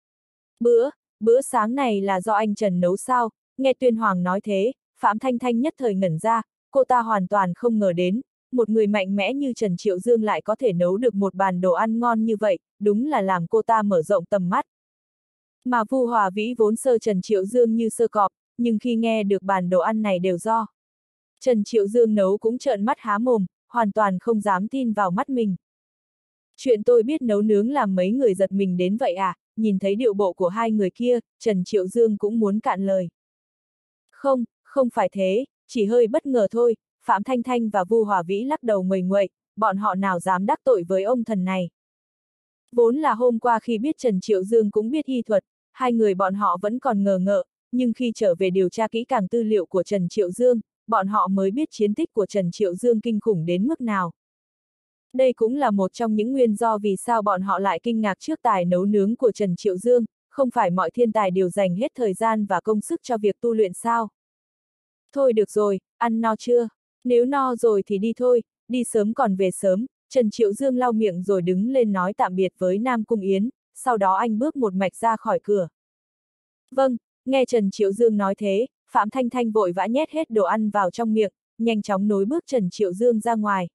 Bữa, bữa sáng này là do anh Trần nấu sao? Nghe Tuyên Hoàng nói thế, Phạm Thanh Thanh nhất thời ngẩn ra, cô ta hoàn toàn không ngờ đến, một người mạnh mẽ như Trần Triệu Dương lại có thể nấu được một bàn đồ ăn ngon như vậy, đúng là làm cô ta mở rộng tầm mắt. Mà Vu Hòa Vĩ vốn sơ Trần Triệu Dương như sơ cọp, nhưng khi nghe được bàn đồ ăn này đều do Trần Triệu Dương nấu cũng trợn mắt há mồm, hoàn toàn không dám tin vào mắt mình. Chuyện tôi biết nấu nướng làm mấy người giật mình đến vậy à, nhìn thấy điệu bộ của hai người kia, Trần Triệu Dương cũng muốn cạn lời. Không, không phải thế, chỉ hơi bất ngờ thôi, Phạm Thanh Thanh và Vu Hòa Vĩ lắc đầu nguầy nguậy, bọn họ nào dám đắc tội với ông thần này. Vốn là hôm qua khi biết Trần Triệu Dương cũng biết y thuật, hai người bọn họ vẫn còn ngờ ngợ, nhưng khi trở về điều tra kỹ càng tư liệu của Trần Triệu Dương, bọn họ mới biết chiến tích của Trần Triệu Dương kinh khủng đến mức nào. Đây cũng là một trong những nguyên do vì sao bọn họ lại kinh ngạc trước tài nấu nướng của Trần Triệu Dương, không phải mọi thiên tài đều dành hết thời gian và công sức cho việc tu luyện sao. Thôi được rồi, ăn no chưa? Nếu no rồi thì đi thôi, đi sớm còn về sớm. Trần Triệu Dương lau miệng rồi đứng lên nói tạm biệt với Nam Cung Yến, sau đó anh bước một mạch ra khỏi cửa. Vâng, nghe Trần Triệu Dương nói thế, Phạm Thanh Thanh vội vã nhét hết đồ ăn vào trong miệng, nhanh chóng nối bước Trần Triệu Dương ra ngoài.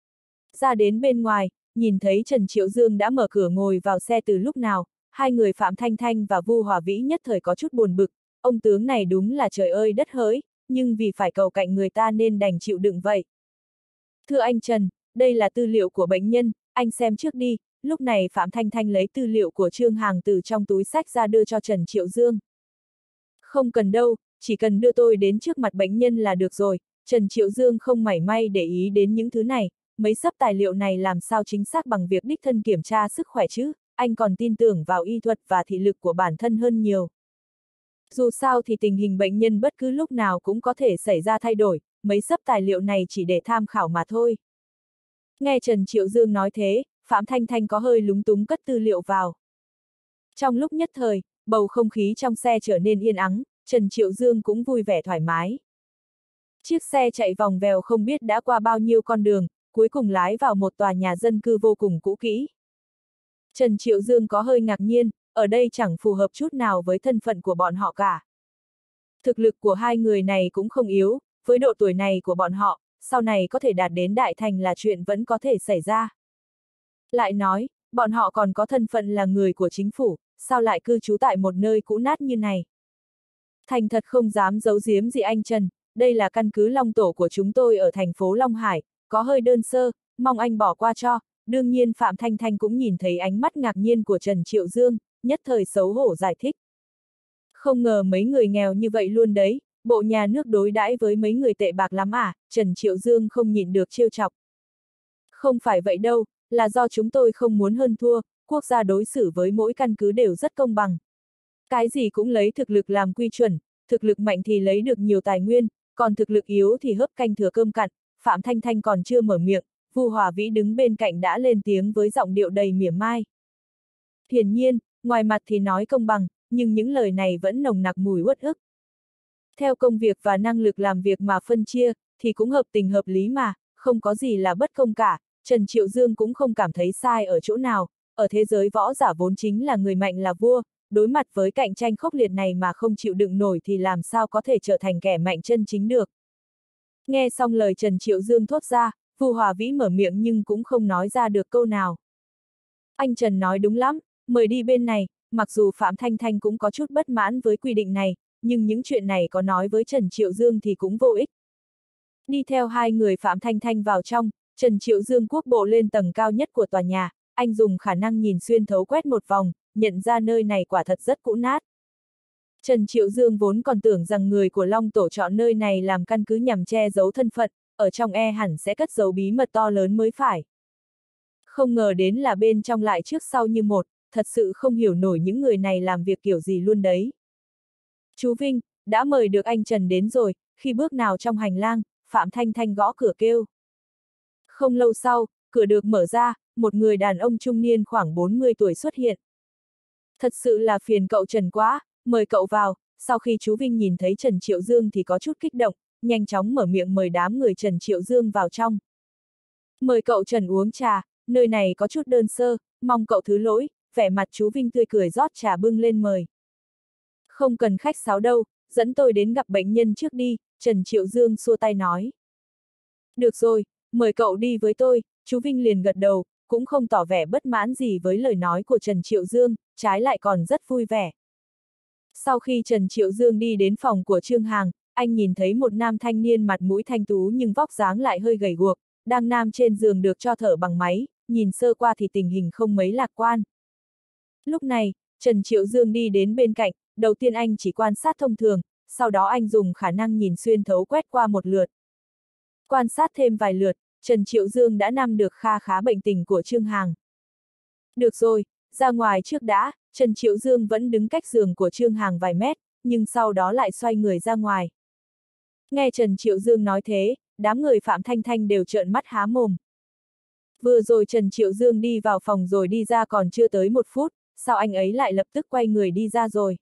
Ra đến bên ngoài, nhìn thấy Trần Triệu Dương đã mở cửa ngồi vào xe từ lúc nào, hai người Phạm Thanh Thanh và Vu Hòa Vĩ nhất thời có chút buồn bực, ông tướng này đúng là trời ơi đất hỡi, nhưng vì phải cầu cạnh người ta nên đành chịu đựng vậy. Thưa anh Trần, đây là tư liệu của bệnh nhân, anh xem trước đi. Lúc này Phạm Thanh Thanh lấy tư liệu của Trương Hàng từ trong túi sách ra đưa cho Trần Triệu Dương. Không cần đâu, chỉ cần đưa tôi đến trước mặt bệnh nhân là được rồi. Trần Triệu Dương không mảy may để ý đến những thứ này, mấy sấp tài liệu này làm sao chính xác bằng việc đích thân kiểm tra sức khỏe chứ, anh còn tin tưởng vào y thuật và thị lực của bản thân hơn nhiều. Dù sao thì tình hình bệnh nhân bất cứ lúc nào cũng có thể xảy ra thay đổi, mấy sấp tài liệu này chỉ để tham khảo mà thôi. Nghe Trần Triệu Dương nói thế, Phạm Thanh Thanh có hơi lúng túng cất tư liệu vào. Trong lúc nhất thời, bầu không khí trong xe trở nên yên ắng, Trần Triệu Dương cũng vui vẻ thoải mái. Chiếc xe chạy vòng vèo không biết đã qua bao nhiêu con đường, cuối cùng lái vào một tòa nhà dân cư vô cùng cũ kỹ. Trần Triệu Dương có hơi ngạc nhiên, ở đây chẳng phù hợp chút nào với thân phận của bọn họ cả. Thực lực của hai người này cũng không yếu, với độ tuổi này của bọn họ, sau này có thể đạt đến đại thành là chuyện vẫn có thể xảy ra. Lại nói, bọn họ còn có thân phận là người của chính phủ, sao lại cư trú tại một nơi cũ nát như này. Thành thật không dám giấu giếm gì anh Trần, đây là căn cứ Long Tổ của chúng tôi ở thành phố Long Hải, có hơi đơn sơ, mong anh bỏ qua cho. Đương nhiên Phạm Thanh Thanh cũng nhìn thấy ánh mắt ngạc nhiên của Trần Triệu Dương, nhất thời xấu hổ giải thích. Không ngờ mấy người nghèo như vậy luôn đấy, bộ nhà nước đối đãi với mấy người tệ bạc lắm à, Trần Triệu Dương không nhịn được trêu chọc. Không phải vậy đâu, là do chúng tôi không muốn hơn thua, quốc gia đối xử với mỗi căn cứ đều rất công bằng. Cái gì cũng lấy thực lực làm quy chuẩn, thực lực mạnh thì lấy được nhiều tài nguyên, còn thực lực yếu thì hớp canh thừa cơm cặn. Phạm Thanh Thanh còn chưa mở miệng, Vu Hòa Vĩ đứng bên cạnh đã lên tiếng với giọng điệu đầy mỉa mai. Hiển nhiên, ngoài mặt thì nói công bằng, nhưng những lời này vẫn nồng nặc mùi uất ức. Theo công việc và năng lực làm việc mà phân chia, thì cũng hợp tình hợp lý mà, không có gì là bất công cả. Trần Triệu Dương cũng không cảm thấy sai ở chỗ nào, ở thế giới võ giả vốn chính là người mạnh là vua, đối mặt với cạnh tranh khốc liệt này mà không chịu đựng nổi thì làm sao có thể trở thành kẻ mạnh chân chính được. Nghe xong lời Trần Triệu Dương thốt ra, Vu Hòa Vĩ mở miệng nhưng cũng không nói ra được câu nào. Anh Trần nói đúng lắm, mời đi bên này, mặc dù Phạm Thanh Thanh cũng có chút bất mãn với quy định này, nhưng những chuyện này có nói với Trần Triệu Dương thì cũng vô ích. Đi theo hai người Phạm Thanh Thanh vào trong, Trần Triệu Dương quốc bộ lên tầng cao nhất của tòa nhà, anh dùng khả năng nhìn xuyên thấu quét một vòng, nhận ra nơi này quả thật rất cũ nát. Trần Triệu Dương vốn còn tưởng rằng người của Long Tổ chọn nơi này làm căn cứ nhằm che giấu thân phận, ở trong e hẳn sẽ cất giấu bí mật to lớn mới phải. Không ngờ đến là bên trong lại trước sau như một, thật sự không hiểu nổi những người này làm việc kiểu gì luôn đấy. Chú Vinh, đã mời được anh Trần đến rồi, khi bước nào trong hành lang, Phạm Thanh Thanh gõ cửa kêu. Không lâu sau, cửa được mở ra, một người đàn ông trung niên khoảng bốn mươi tuổi xuất hiện. Thật sự là phiền cậu Trần quá, mời cậu vào. Sau khi chú Vinh nhìn thấy Trần Triệu Dương thì có chút kích động, nhanh chóng mở miệng mời đám người Trần Triệu Dương vào trong. Mời cậu Trần uống trà, nơi này có chút đơn sơ, mong cậu thứ lỗi, vẻ mặt chú Vinh tươi cười rót trà bưng lên mời. Không cần khách sáo đâu, dẫn tôi đến gặp bệnh nhân trước đi, Trần Triệu Dương xua tay nói. Được rồi, mời cậu đi với tôi, chú Vinh liền gật đầu, cũng không tỏ vẻ bất mãn gì với lời nói của Trần Triệu Dương, trái lại còn rất vui vẻ. Sau khi Trần Triệu Dương đi đến phòng của Trương Hàng, anh nhìn thấy một nam thanh niên mặt mũi thanh tú nhưng vóc dáng lại hơi gầy guộc, đang nằm trên giường được cho thở bằng máy, nhìn sơ qua thì tình hình không mấy lạc quan. Lúc này, Trần Triệu Dương đi đến bên cạnh, đầu tiên anh chỉ quan sát thông thường, sau đó anh dùng khả năng nhìn xuyên thấu quét qua một lượt. Quan sát thêm vài lượt, Trần Triệu Dương đã nắm được kha khá bệnh tình của Trương Hàng. Được rồi, ra ngoài trước đã, Trần Triệu Dương vẫn đứng cách giường của Trương Hàng vài mét, nhưng sau đó lại xoay người ra ngoài. Nghe Trần Triệu Dương nói thế, đám người Phạm Thanh Thanh đều trợn mắt há mồm. Vừa rồi Trần Triệu Dương đi vào phòng rồi đi ra còn chưa tới một phút, sao anh ấy lại lập tức quay người đi ra rồi?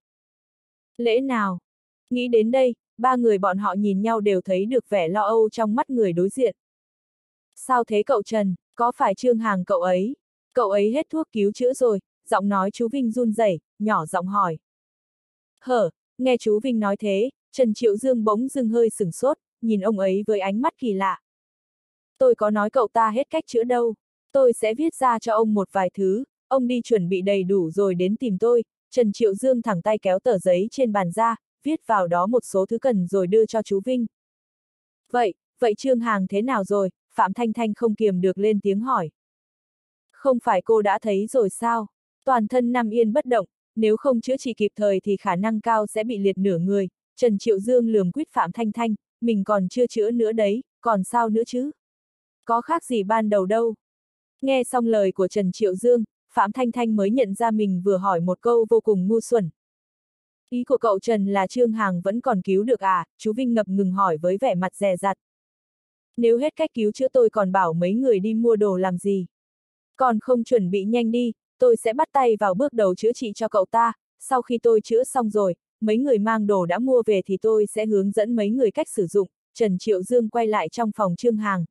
Lẽ nào? Nghĩ đến đây, ba người bọn họ nhìn nhau đều thấy được vẻ lo âu trong mắt người đối diện. Sao thế cậu Trần, có phải Trương Hàng cậu ấy? Cậu ấy hết thuốc cứu chữa rồi, giọng nói chú Vinh run rẩy, nhỏ giọng hỏi. Hở, nghe chú Vinh nói thế, Trần Triệu Dương bỗng dưng hơi sửng sốt, nhìn ông ấy với ánh mắt kỳ lạ. Tôi có nói cậu ta hết cách chữa đâu, tôi sẽ viết ra cho ông một vài thứ, ông đi chuẩn bị đầy đủ rồi đến tìm tôi. Trần Triệu Dương thẳng tay kéo tờ giấy trên bàn ra, viết vào đó một số thứ cần rồi đưa cho chú Vinh. Vậy, vậy Trương Hàng thế nào rồi? Phạm Thanh Thanh không kiềm được lên tiếng hỏi. Không phải cô đã thấy rồi sao? Toàn thân nằm yên bất động, nếu không chữa trị kịp thời thì khả năng cao sẽ bị liệt nửa người. Trần Triệu Dương lườm quýt Phạm Thanh Thanh, mình còn chưa chữa nữa đấy, còn sao nữa chứ? Có khác gì ban đầu đâu. Nghe xong lời của Trần Triệu Dương, Phạm Thanh Thanh mới nhận ra mình vừa hỏi một câu vô cùng ngu xuẩn. Ý của cậu Trần là Trương Hàng vẫn còn cứu được à? Chú Vinh ngập ngừng hỏi với vẻ mặt dè dặt. Nếu hết cách cứu chữa tôi còn bảo mấy người đi mua đồ làm gì? Còn không chuẩn bị nhanh đi, tôi sẽ bắt tay vào bước đầu chữa trị cho cậu ta, sau khi tôi chữa xong rồi, mấy người mang đồ đã mua về thì tôi sẽ hướng dẫn mấy người cách sử dụng. Trần Triệu Dương quay lại trong phòng Trương Hàng.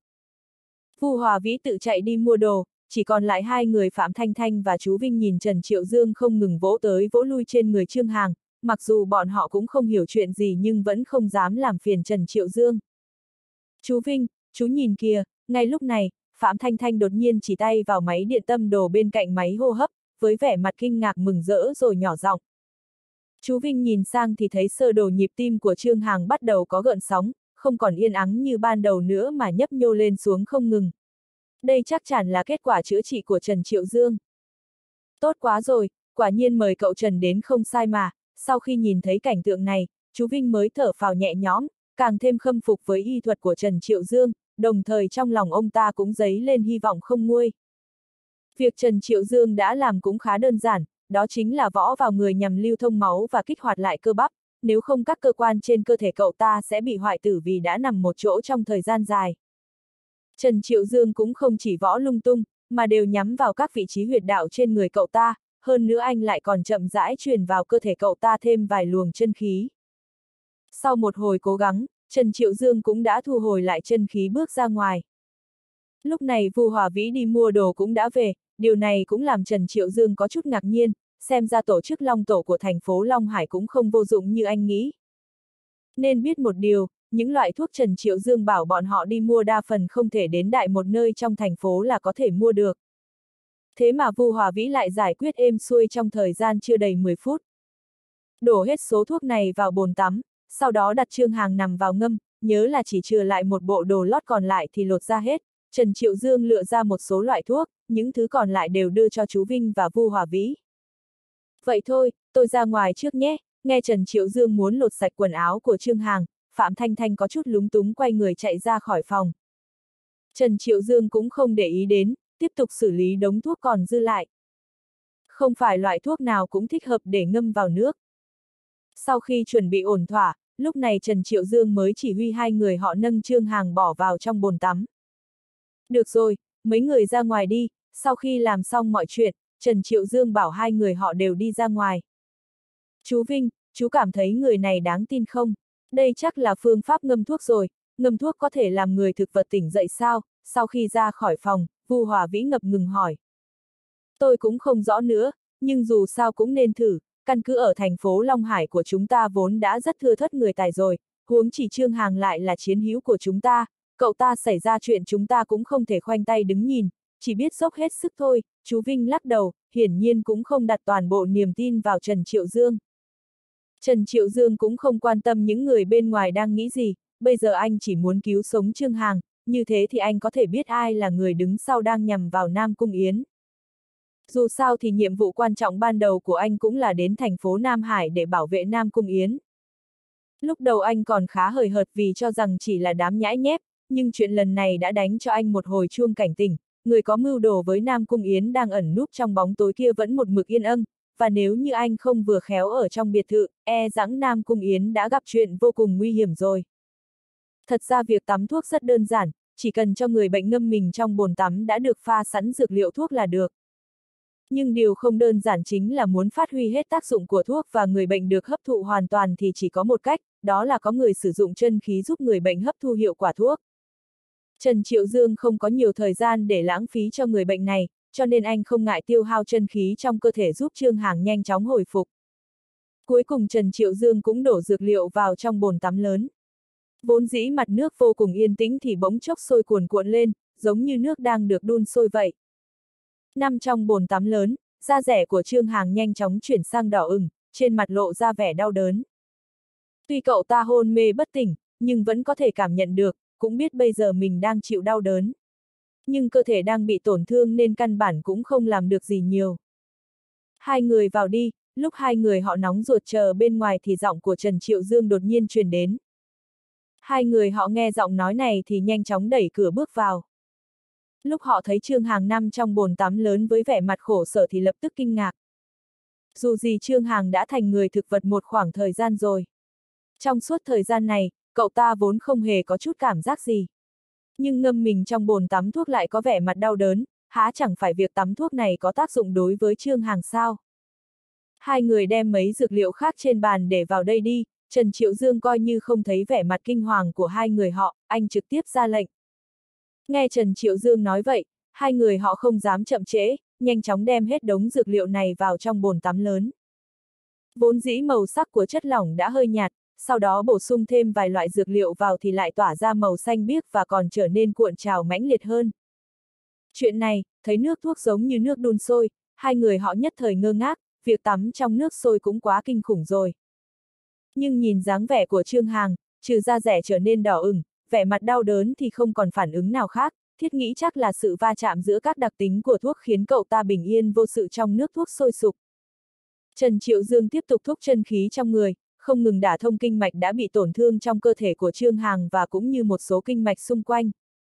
Vu Hòa Vĩ tự chạy đi mua đồ, chỉ còn lại hai người Phạm Thanh Thanh và chú Vinh nhìn Trần Triệu Dương không ngừng vỗ tới vỗ lui trên người Trương Hàng, mặc dù bọn họ cũng không hiểu chuyện gì nhưng vẫn không dám làm phiền Trần Triệu Dương. Chú Vinh, chú nhìn kìa, ngay lúc này, Phạm Thanh Thanh đột nhiên chỉ tay vào máy điện tâm đồ bên cạnh máy hô hấp, với vẻ mặt kinh ngạc mừng rỡ rồi nhỏ giọng. Chú Vinh nhìn sang thì thấy sơ đồ nhịp tim của Trương Hàng bắt đầu có gợn sóng, không còn yên ắng như ban đầu nữa mà nhấp nhô lên xuống không ngừng. Đây chắc chắn là kết quả chữa trị của Trần Triệu Dương. Tốt quá rồi, quả nhiên mời cậu Trần đến không sai mà. Sau khi nhìn thấy cảnh tượng này, chú Vinh mới thở phào nhẹ nhõm, càng thêm khâm phục với y thuật của Trần Triệu Dương, đồng thời trong lòng ông ta cũng dấy lên hy vọng không nguôi. Việc Trần Triệu Dương đã làm cũng khá đơn giản, đó chính là võ vào người nhằm lưu thông máu và kích hoạt lại cơ bắp, nếu không các cơ quan trên cơ thể cậu ta sẽ bị hoại tử vì đã nằm một chỗ trong thời gian dài. Trần Triệu Dương cũng không chỉ võ lung tung, mà đều nhắm vào các vị trí huyệt đạo trên người cậu ta, hơn nữa anh lại còn chậm rãi truyền vào cơ thể cậu ta thêm vài luồng chân khí. Sau một hồi cố gắng, Trần Triệu Dương cũng đã thu hồi lại chân khí bước ra ngoài. Lúc này Vu Hòa Vĩ đi mua đồ cũng đã về, điều này cũng làm Trần Triệu Dương có chút ngạc nhiên, xem ra tổ chức Long Tổ của thành phố Long Hải cũng không vô dụng như anh nghĩ. Nên biết một điều, những loại thuốc Trần Triệu Dương bảo bọn họ đi mua đa phần không thể đến đại một nơi trong thành phố là có thể mua được. Thế mà Vu Hòa Vĩ lại giải quyết êm xuôi trong thời gian chưa đầy mười phút. Đổ hết số thuốc này vào bồn tắm, sau đó đặt Trương Hàng nằm vào ngâm, nhớ là chỉ trừ lại một bộ đồ lót còn lại thì lột ra hết. Trần Triệu Dương lựa ra một số loại thuốc, những thứ còn lại đều đưa cho chú Vinh và Vu Hòa Vĩ. Vậy thôi, tôi ra ngoài trước nhé. Nghe Trần Triệu Dương muốn lột sạch quần áo của Trương Hàng, Phạm Thanh Thanh có chút lúng túng quay người chạy ra khỏi phòng. Trần Triệu Dương cũng không để ý đến, tiếp tục xử lý đống thuốc còn dư lại. Không phải loại thuốc nào cũng thích hợp để ngâm vào nước. Sau khi chuẩn bị ổn thỏa, lúc này Trần Triệu Dương mới chỉ huy hai người họ nâng Trương Hàng bỏ vào trong bồn tắm. Được rồi, mấy người ra ngoài đi. Sau khi làm xong mọi chuyện, Trần Triệu Dương bảo hai người họ đều đi ra ngoài. Chú Vinh, chú cảm thấy người này đáng tin không? Đây chắc là phương pháp ngâm thuốc rồi, ngâm thuốc có thể làm người thực vật tỉnh dậy sao? Sau khi ra khỏi phòng, Vu Hòa Vĩ ngập ngừng hỏi. Tôi cũng không rõ nữa, nhưng dù sao cũng nên thử, căn cứ ở thành phố Long Hải của chúng ta vốn đã rất thưa thớt người tài rồi, huống chỉ Trương Hằng lại là chiến hữu của chúng ta, cậu ta xảy ra chuyện chúng ta cũng không thể khoanh tay đứng nhìn, chỉ biết dốc hết sức thôi. Chú Vinh lắc đầu, hiển nhiên cũng không đặt toàn bộ niềm tin vào Trần Triệu Dương. Trần Triệu Dương cũng không quan tâm những người bên ngoài đang nghĩ gì, bây giờ anh chỉ muốn cứu sống Trương Hằng, như thế thì anh có thể biết ai là người đứng sau đang nhằm vào Nam Cung Yến. Dù sao thì nhiệm vụ quan trọng ban đầu của anh cũng là đến thành phố Nam Hải để bảo vệ Nam Cung Yến. Lúc đầu anh còn khá hời hợt vì cho rằng chỉ là đám nhãi nhép, nhưng chuyện lần này đã đánh cho anh một hồi chuông cảnh tỉnh, người có mưu đồ với Nam Cung Yến đang ẩn núp trong bóng tối kia vẫn một mực yên âng, và nếu như anh không vừa khéo ở trong biệt thự, e rằng Nam Cung Yến đã gặp chuyện vô cùng nguy hiểm rồi. Thật ra việc tắm thuốc rất đơn giản, chỉ cần cho người bệnh ngâm mình trong bồn tắm đã được pha sẵn dược liệu thuốc là được. Nhưng điều không đơn giản chính là muốn phát huy hết tác dụng của thuốc và người bệnh được hấp thụ hoàn toàn thì chỉ có một cách, đó là có người sử dụng chân khí giúp người bệnh hấp thu hiệu quả thuốc. Trần Triệu Dương không có nhiều thời gian để lãng phí cho người bệnh này, cho nên anh không ngại tiêu hao chân khí trong cơ thể giúp Trương Hằng nhanh chóng hồi phục. Cuối cùng Trần Triệu Dương cũng đổ dược liệu vào trong bồn tắm lớn. Vốn dĩ mặt nước vô cùng yên tĩnh thì bỗng chốc sôi cuồn cuộn lên, giống như nước đang được đun sôi vậy. Nằm trong bồn tắm lớn, da rẻ của Trương Hằng nhanh chóng chuyển sang đỏ ửng, trên mặt lộ ra vẻ đau đớn. Tuy cậu ta hôn mê bất tỉnh, nhưng vẫn có thể cảm nhận được, cũng biết bây giờ mình đang chịu đau đớn. Nhưng cơ thể đang bị tổn thương nên căn bản cũng không làm được gì nhiều. Hai người vào đi, lúc hai người họ nóng ruột chờ bên ngoài thì giọng của Trần Triệu Dương đột nhiên truyền đến. Hai người họ nghe giọng nói này thì nhanh chóng đẩy cửa bước vào. Lúc họ thấy Trương Hằng nằm trong bồn tắm lớn với vẻ mặt khổ sở thì lập tức kinh ngạc. Dù gì Trương Hằng đã thành người thực vật một khoảng thời gian rồi. Trong suốt thời gian này, cậu ta vốn không hề có chút cảm giác gì. Nhưng ngâm mình trong bồn tắm thuốc lại có vẻ mặt đau đớn, há chẳng phải việc tắm thuốc này có tác dụng đối với Trương Hằng sao? Hai người đem mấy dược liệu khác trên bàn để vào đây đi, Trần Triệu Dương coi như không thấy vẻ mặt kinh hoàng của hai người họ, anh trực tiếp ra lệnh. Nghe Trần Triệu Dương nói vậy, hai người họ không dám chậm trễ, nhanh chóng đem hết đống dược liệu này vào trong bồn tắm lớn. Vốn dĩ màu sắc của chất lỏng đã hơi nhạt, sau đó bổ sung thêm vài loại dược liệu vào thì lại tỏa ra màu xanh biếc và còn trở nên cuộn trào mãnh liệt hơn. Chuyện này, thấy nước thuốc giống như nước đun sôi, hai người họ nhất thời ngơ ngác, việc tắm trong nước sôi cũng quá kinh khủng rồi. Nhưng nhìn dáng vẻ của Trương Hằng, trừ da rẻ trở nên đỏ ửng, vẻ mặt đau đớn thì không còn phản ứng nào khác, thiết nghĩ chắc là sự va chạm giữa các đặc tính của thuốc khiến cậu ta bình yên vô sự trong nước thuốc sôi sục. Trần Triệu Dương tiếp tục thúc chân khí trong người, không ngừng đả thông kinh mạch đã bị tổn thương trong cơ thể của Trương Hằng và cũng như một số kinh mạch xung quanh.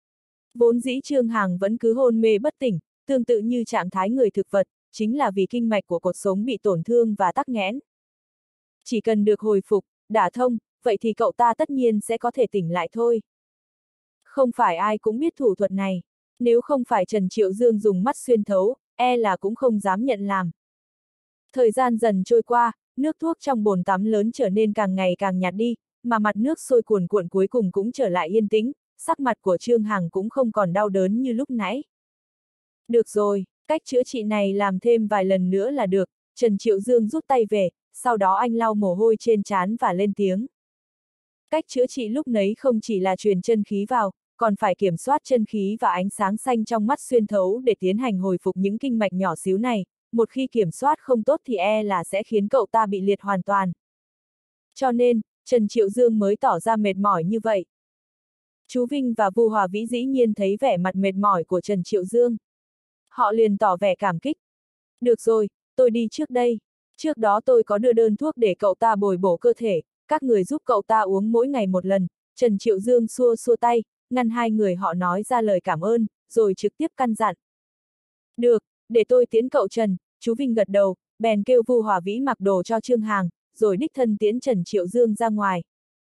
Vốn dĩ Trương Hằng vẫn cứ hôn mê bất tỉnh, tương tự như trạng thái người thực vật, chính là vì kinh mạch của cột sống bị tổn thương và tắc nghẽn. Chỉ cần được hồi phục, đả thông, vậy thì cậu ta tất nhiên sẽ có thể tỉnh lại thôi. Không phải ai cũng biết thủ thuật này, nếu không phải Trần Triệu Dương dùng mắt xuyên thấu, e là cũng không dám nhận làm. Thời gian dần trôi qua, nước thuốc trong bồn tắm lớn trở nên càng ngày càng nhạt đi, mà mặt nước sôi cuồn cuộn cuối cùng cũng trở lại yên tĩnh, sắc mặt của Trương Hằng cũng không còn đau đớn như lúc nãy. Được rồi, cách chữa trị này làm thêm vài lần nữa là được, Trần Triệu Dương rút tay về, sau đó anh lau mồ hôi trên trán và lên tiếng. Cách chữa trị lúc nấy không chỉ là truyền chân khí vào, còn phải kiểm soát chân khí và ánh sáng xanh trong mắt xuyên thấu để tiến hành hồi phục những kinh mạch nhỏ xíu này, một khi kiểm soát không tốt thì e là sẽ khiến cậu ta bị liệt hoàn toàn. Cho nên, Trần Triệu Dương mới tỏ ra mệt mỏi như vậy. Chú Vinh và Vu Hòa Vĩ dĩ nhiên thấy vẻ mặt mệt mỏi của Trần Triệu Dương. Họ liền tỏ vẻ cảm kích. Được rồi, tôi đi trước đây. Trước đó tôi có đưa đơn thuốc để cậu ta bồi bổ cơ thể, các người giúp cậu ta uống mỗi ngày một lần. Trần Triệu Dương xua xua tay, ngăn hai người họ nói ra lời cảm ơn, rồi trực tiếp căn dặn. Được, để tôi tiễn cậu Trần, chú Vinh gật đầu, bèn kêu Vu Hòa Vĩ mặc đồ cho Trương Hằng, rồi đích thân tiễn Trần Triệu Dương ra ngoài.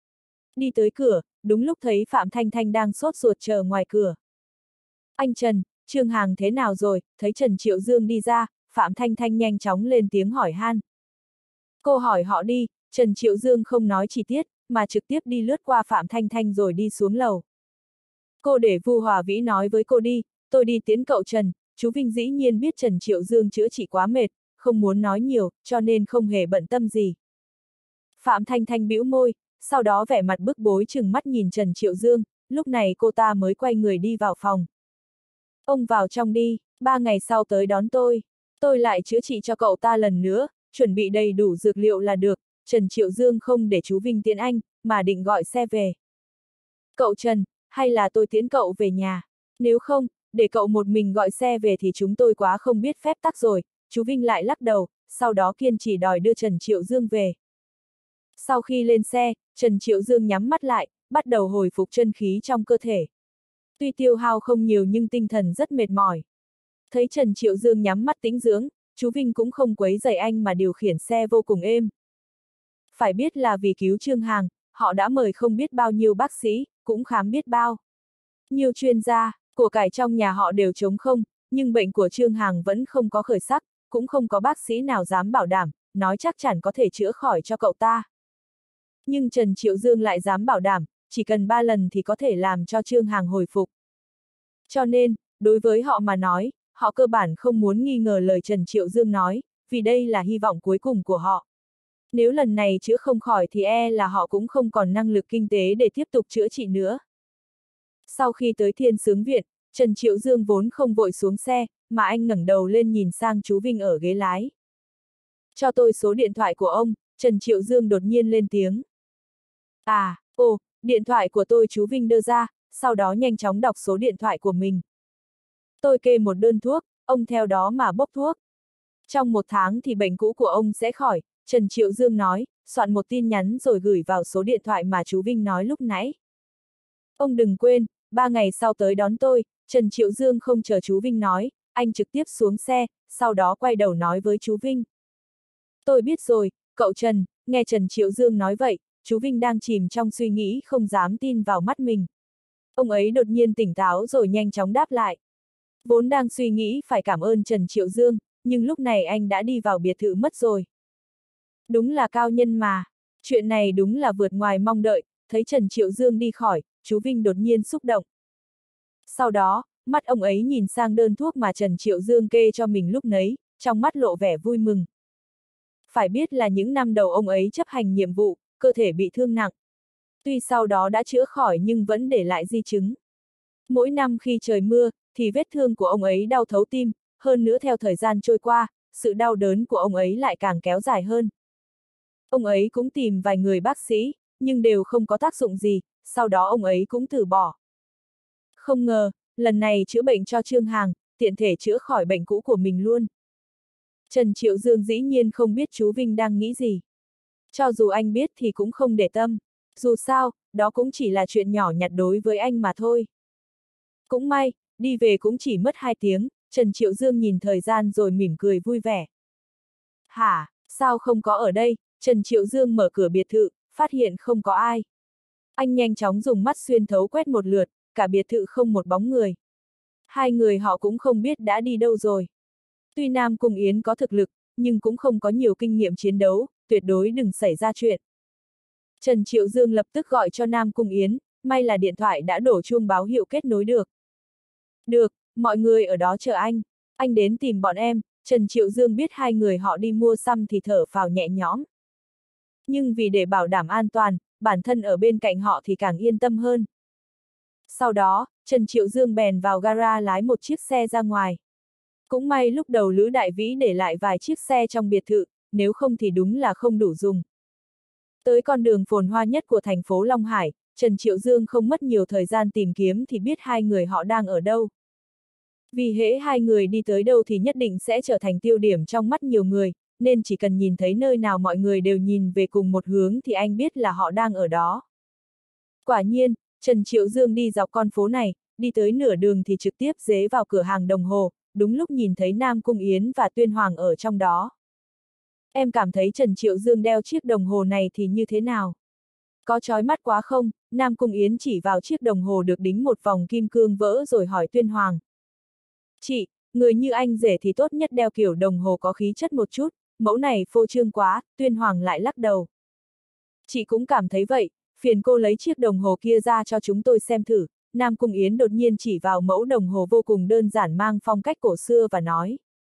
Đi tới cửa, đúng lúc thấy Phạm Thanh Thanh đang sốt ruột chờ ngoài cửa. Anh Trần, Trương Hằng thế nào rồi? Thấy Trần Triệu Dương đi ra, Phạm Thanh Thanh nhanh chóng lên tiếng hỏi han. Cô hỏi họ đi, Trần Triệu Dương không nói chi tiết, mà trực tiếp đi lướt qua Phạm Thanh Thanh rồi đi xuống lầu. Cô để Vu Hòa Vĩ nói với cô đi, tôi đi tiễn cậu Trần. Chú Vinh dĩ nhiên biết Trần Triệu Dương chữa trị quá mệt, không muốn nói nhiều, cho nên không hề bận tâm gì. Phạm Thanh Thanh bĩu môi, sau đó vẻ mặt bức bối chừng mắt nhìn Trần Triệu Dương, lúc này cô ta mới quay người đi vào phòng. Ông vào trong đi, ba ngày sau tới đón tôi. Tôi lại chữa trị cho cậu ta lần nữa, chuẩn bị đầy đủ dược liệu là được. Trần Triệu Dương không để chú Vinh tiễn anh, mà định gọi xe về. Cậu Trần, hay là tôi tiễn cậu về nhà? Nếu không, để cậu một mình gọi xe về thì chúng tôi quá không biết phép tắc rồi. Chú Vinh lại lắc đầu, sau đó kiên trì đòi đưa Trần Triệu Dương về. Sau khi lên xe, Trần Triệu Dương nhắm mắt lại, bắt đầu hồi phục chân khí trong cơ thể. Tuy tiêu hao không nhiều nhưng tinh thần rất mệt mỏi. Thấy Trần Triệu Dương nhắm mắt tĩnh dưỡng, chú Vinh cũng không quấy rầy anh mà điều khiển xe vô cùng êm. Phải biết là vì cứu Trương Hằng, họ đã mời không biết bao nhiêu bác sĩ, cũng khám biết bao. Nhiều chuyên gia, của cải trong nhà họ đều trống không, nhưng bệnh của Trương Hằng vẫn không có khởi sắc, cũng không có bác sĩ nào dám bảo đảm, nói chắc chắn có thể chữa khỏi cho cậu ta. Nhưng Trần Triệu Dương lại dám bảo đảm, chỉ cần ba lần thì có thể làm cho Trương Hằng hồi phục. Cho nên, đối với họ mà nói, họ cơ bản không muốn nghi ngờ lời Trần Triệu Dương nói, vì đây là hy vọng cuối cùng của họ. Nếu lần này chữa không khỏi thì e là họ cũng không còn năng lực kinh tế để tiếp tục chữa trị nữa. Sau khi tới Thiên Sướng Viện, Trần Triệu Dương vốn không vội xuống xe, mà anh ngẩng đầu lên nhìn sang chú Vinh ở ghế lái. Cho tôi số điện thoại của ông, Trần Triệu Dương đột nhiên lên tiếng. À, ồ, điện thoại của tôi, chú Vinh đưa ra, sau đó nhanh chóng đọc số điện thoại của mình. Tôi kê một đơn thuốc, ông theo đó mà bốc thuốc. Trong một tháng thì bệnh cũ của ông sẽ khỏi, Trần Triệu Dương nói, soạn một tin nhắn rồi gửi vào số điện thoại mà chú Vinh nói lúc nãy. Ông đừng quên, ba ngày sau tới đón tôi. Trần Triệu Dương không chờ chú Vinh nói, anh trực tiếp xuống xe, sau đó quay đầu nói với chú Vinh. Tôi biết rồi, cậu Trần. Nghe Trần Triệu Dương nói vậy, chú Vinh đang chìm trong suy nghĩ không dám tin vào mắt mình. Ông ấy đột nhiên tỉnh táo rồi nhanh chóng đáp lại. Vốn đang suy nghĩ phải cảm ơn Trần Triệu Dương, nhưng lúc này anh đã đi vào biệt thự mất rồi. Đúng là cao nhân mà. Chuyện này đúng là vượt ngoài mong đợi. Thấy Trần Triệu Dương đi khỏi, chú Vinh đột nhiên xúc động. Sau đó, mắt ông ấy nhìn sang đơn thuốc mà Trần Triệu Dương kê cho mình lúc nấy, trong mắt lộ vẻ vui mừng. Phải biết là những năm đầu ông ấy chấp hành nhiệm vụ, cơ thể bị thương nặng. Tuy sau đó đã chữa khỏi nhưng vẫn để lại di chứng. Mỗi năm khi trời mưa, thì vết thương của ông ấy đau thấu tim, hơn nữa theo thời gian trôi qua, sự đau đớn của ông ấy lại càng kéo dài hơn. Ông ấy cũng tìm vài người bác sĩ, nhưng đều không có tác dụng gì, sau đó ông ấy cũng từ bỏ. Không ngờ, lần này chữa bệnh cho Trương Hằng, tiện thể chữa khỏi bệnh cũ của mình luôn. Trần Triệu Dương dĩ nhiên không biết chú Vinh đang nghĩ gì. Cho dù anh biết thì cũng không để tâm. Dù sao, đó cũng chỉ là chuyện nhỏ nhặt đối với anh mà thôi. Cũng may, đi về cũng chỉ mất hai tiếng, Trần Triệu Dương nhìn thời gian rồi mỉm cười vui vẻ. Hả, sao không có ở đây? Trần Triệu Dương mở cửa biệt thự, phát hiện không có ai. Anh nhanh chóng dùng mắt xuyên thấu quét một lượt, cả biệt thự không một bóng người. Hai người họ cũng không biết đã đi đâu rồi. Tuy Nam Cung Yến có thực lực, nhưng cũng không có nhiều kinh nghiệm chiến đấu, tuyệt đối đừng xảy ra chuyện. Trần Triệu Dương lập tức gọi cho Nam Cung Yến, may là điện thoại đã đổ chuông báo hiệu kết nối được. Được, mọi người ở đó chờ anh. Anh đến tìm bọn em. Trần Triệu Dương biết hai người họ đi mua xăm thì thở phào nhẹ nhõm. Nhưng vì để bảo đảm an toàn, bản thân ở bên cạnh họ thì càng yên tâm hơn. Sau đó, Trần Triệu Dương bèn vào gara lái một chiếc xe ra ngoài. Cũng may lúc đầu Lữ Đại Vĩ để lại vài chiếc xe trong biệt thự, nếu không thì đúng là không đủ dùng. Tới con đường phồn hoa nhất của thành phố Long Hải, Trần Triệu Dương không mất nhiều thời gian tìm kiếm thì biết hai người họ đang ở đâu. Vì hễ hai người đi tới đâu thì nhất định sẽ trở thành tiêu điểm trong mắt nhiều người, nên chỉ cần nhìn thấy nơi nào mọi người đều nhìn về cùng một hướng thì anh biết là họ đang ở đó. Quả nhiên, Trần Triệu Dương đi dọc con phố này, đi tới nửa đường thì trực tiếp dế vào cửa hàng đồng hồ, đúng lúc nhìn thấy Nam Cung Yến và Tuyên Hoàng ở trong đó. Em cảm thấy Trần Triệu Dương đeo chiếc đồng hồ này thì như thế nào? Có chói mắt quá không? Nam Cung Yến chỉ vào chiếc đồng hồ được đính một vòng kim cương vỡ rồi hỏi Tuyên Hoàng. Chị, người như anh rể thì tốt nhất đeo kiểu đồng hồ có khí chất một chút, mẫu này phô trương quá. Tuyên Hoàng lại lắc đầu. Chị cũng cảm thấy vậy, phiền cô lấy chiếc đồng hồ kia ra cho chúng tôi xem thử. Nam Cung Yến đột nhiên chỉ vào mẫu đồng hồ vô cùng đơn giản mang phong cách cổ xưa và nói.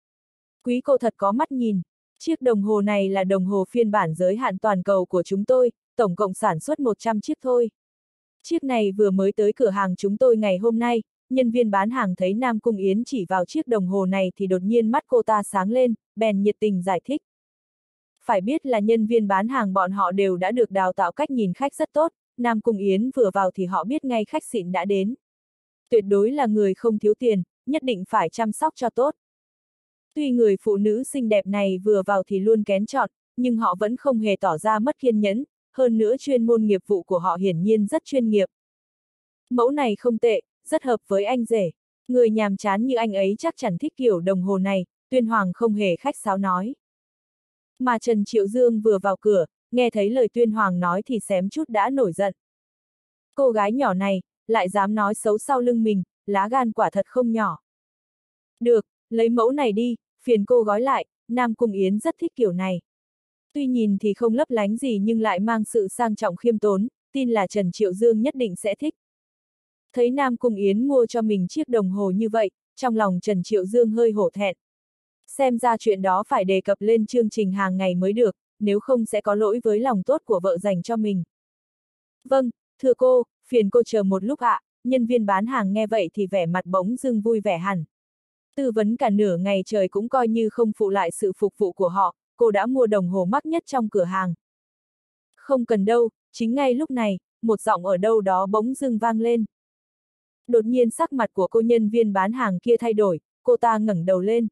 Quý cô thật có mắt nhìn. Chiếc đồng hồ này là đồng hồ phiên bản giới hạn toàn cầu của chúng tôi, tổng cộng sản xuất một trăm chiếc thôi. Chiếc này vừa mới tới cửa hàng chúng tôi ngày hôm nay, nhân viên bán hàng thấy Nam Cung Yến chỉ vào chiếc đồng hồ này thì đột nhiên mắt cô ta sáng lên, bèn nhiệt tình giải thích. Phải biết là nhân viên bán hàng bọn họ đều đã được đào tạo cách nhìn khách rất tốt, Nam Cung Yến vừa vào thì họ biết ngay khách xịn đã đến. Tuyệt đối là người không thiếu tiền, nhất định phải chăm sóc cho tốt. Tuy người phụ nữ xinh đẹp này vừa vào thì luôn kén chọn, nhưng họ vẫn không hề tỏ ra mất kiên nhẫn, hơn nữa chuyên môn nghiệp vụ của họ hiển nhiên rất chuyên nghiệp. Mẫu này không tệ, rất hợp với anh rể. Người nhàm chán như anh ấy chắc chắn thích kiểu đồng hồ này, Tuyên Hoàng không hề khách sáo nói. Mà Trần Triệu Dương vừa vào cửa, nghe thấy lời Tuyên Hoàng nói thì xém chút đã nổi giận. Cô gái nhỏ này, lại dám nói xấu sau lưng mình, lá gan quả thật không nhỏ. Được, lấy mẫu này đi, phiền cô gói lại, Nam Cung Yến rất thích kiểu này. Tuy nhìn thì không lấp lánh gì nhưng lại mang sự sang trọng khiêm tốn, tin là Trần Triệu Dương nhất định sẽ thích. Thấy Nam Cung Yến mua cho mình chiếc đồng hồ như vậy, trong lòng Trần Triệu Dương hơi hổ thẹn. Xem ra chuyện đó phải đề cập lên chương trình hàng ngày mới được, nếu không sẽ có lỗi với lòng tốt của vợ dành cho mình. Vâng, thưa cô, phiền cô chờ một lúc ạ, nhân viên bán hàng nghe vậy thì vẻ mặt bỗng dưng vui vẻ hẳn. Tư vấn cả nửa ngày trời cũng coi như không phụ lại sự phục vụ của họ, cô đã mua đồng hồ mắc nhất trong cửa hàng. Không cần đâu, chính ngay lúc này, một giọng ở đâu đó bỗng dưng vang lên. Đột nhiên sắc mặt của cô nhân viên bán hàng kia thay đổi, cô ta ngẩng đầu lên.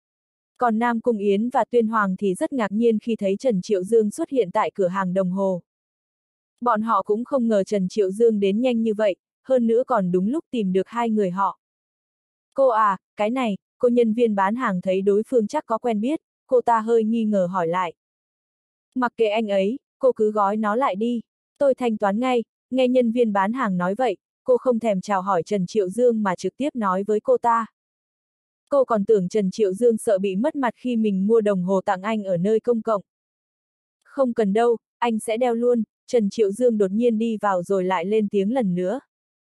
Còn Nam Cung Yến và Tuyên Hoàng thì rất ngạc nhiên khi thấy Trần Triệu Dương xuất hiện tại cửa hàng đồng hồ. Bọn họ cũng không ngờ Trần Triệu Dương đến nhanh như vậy, hơn nữa còn đúng lúc tìm được hai người họ. Cô à, cái này, cô nhân viên bán hàng thấy đối phương chắc có quen biết, cô ta hơi nghi ngờ hỏi lại. Mặc kệ anh ấy, cô cứ gói nó lại đi, tôi thanh toán ngay, nghe nhân viên bán hàng nói vậy, cô không thèm chào hỏi Trần Triệu Dương mà trực tiếp nói với cô ta. Cô còn tưởng Trần Triệu Dương sợ bị mất mặt khi mình mua đồng hồ tặng anh ở nơi công cộng. Không cần đâu, anh sẽ đeo luôn, Trần Triệu Dương đột nhiên đi vào rồi lại lên tiếng lần nữa.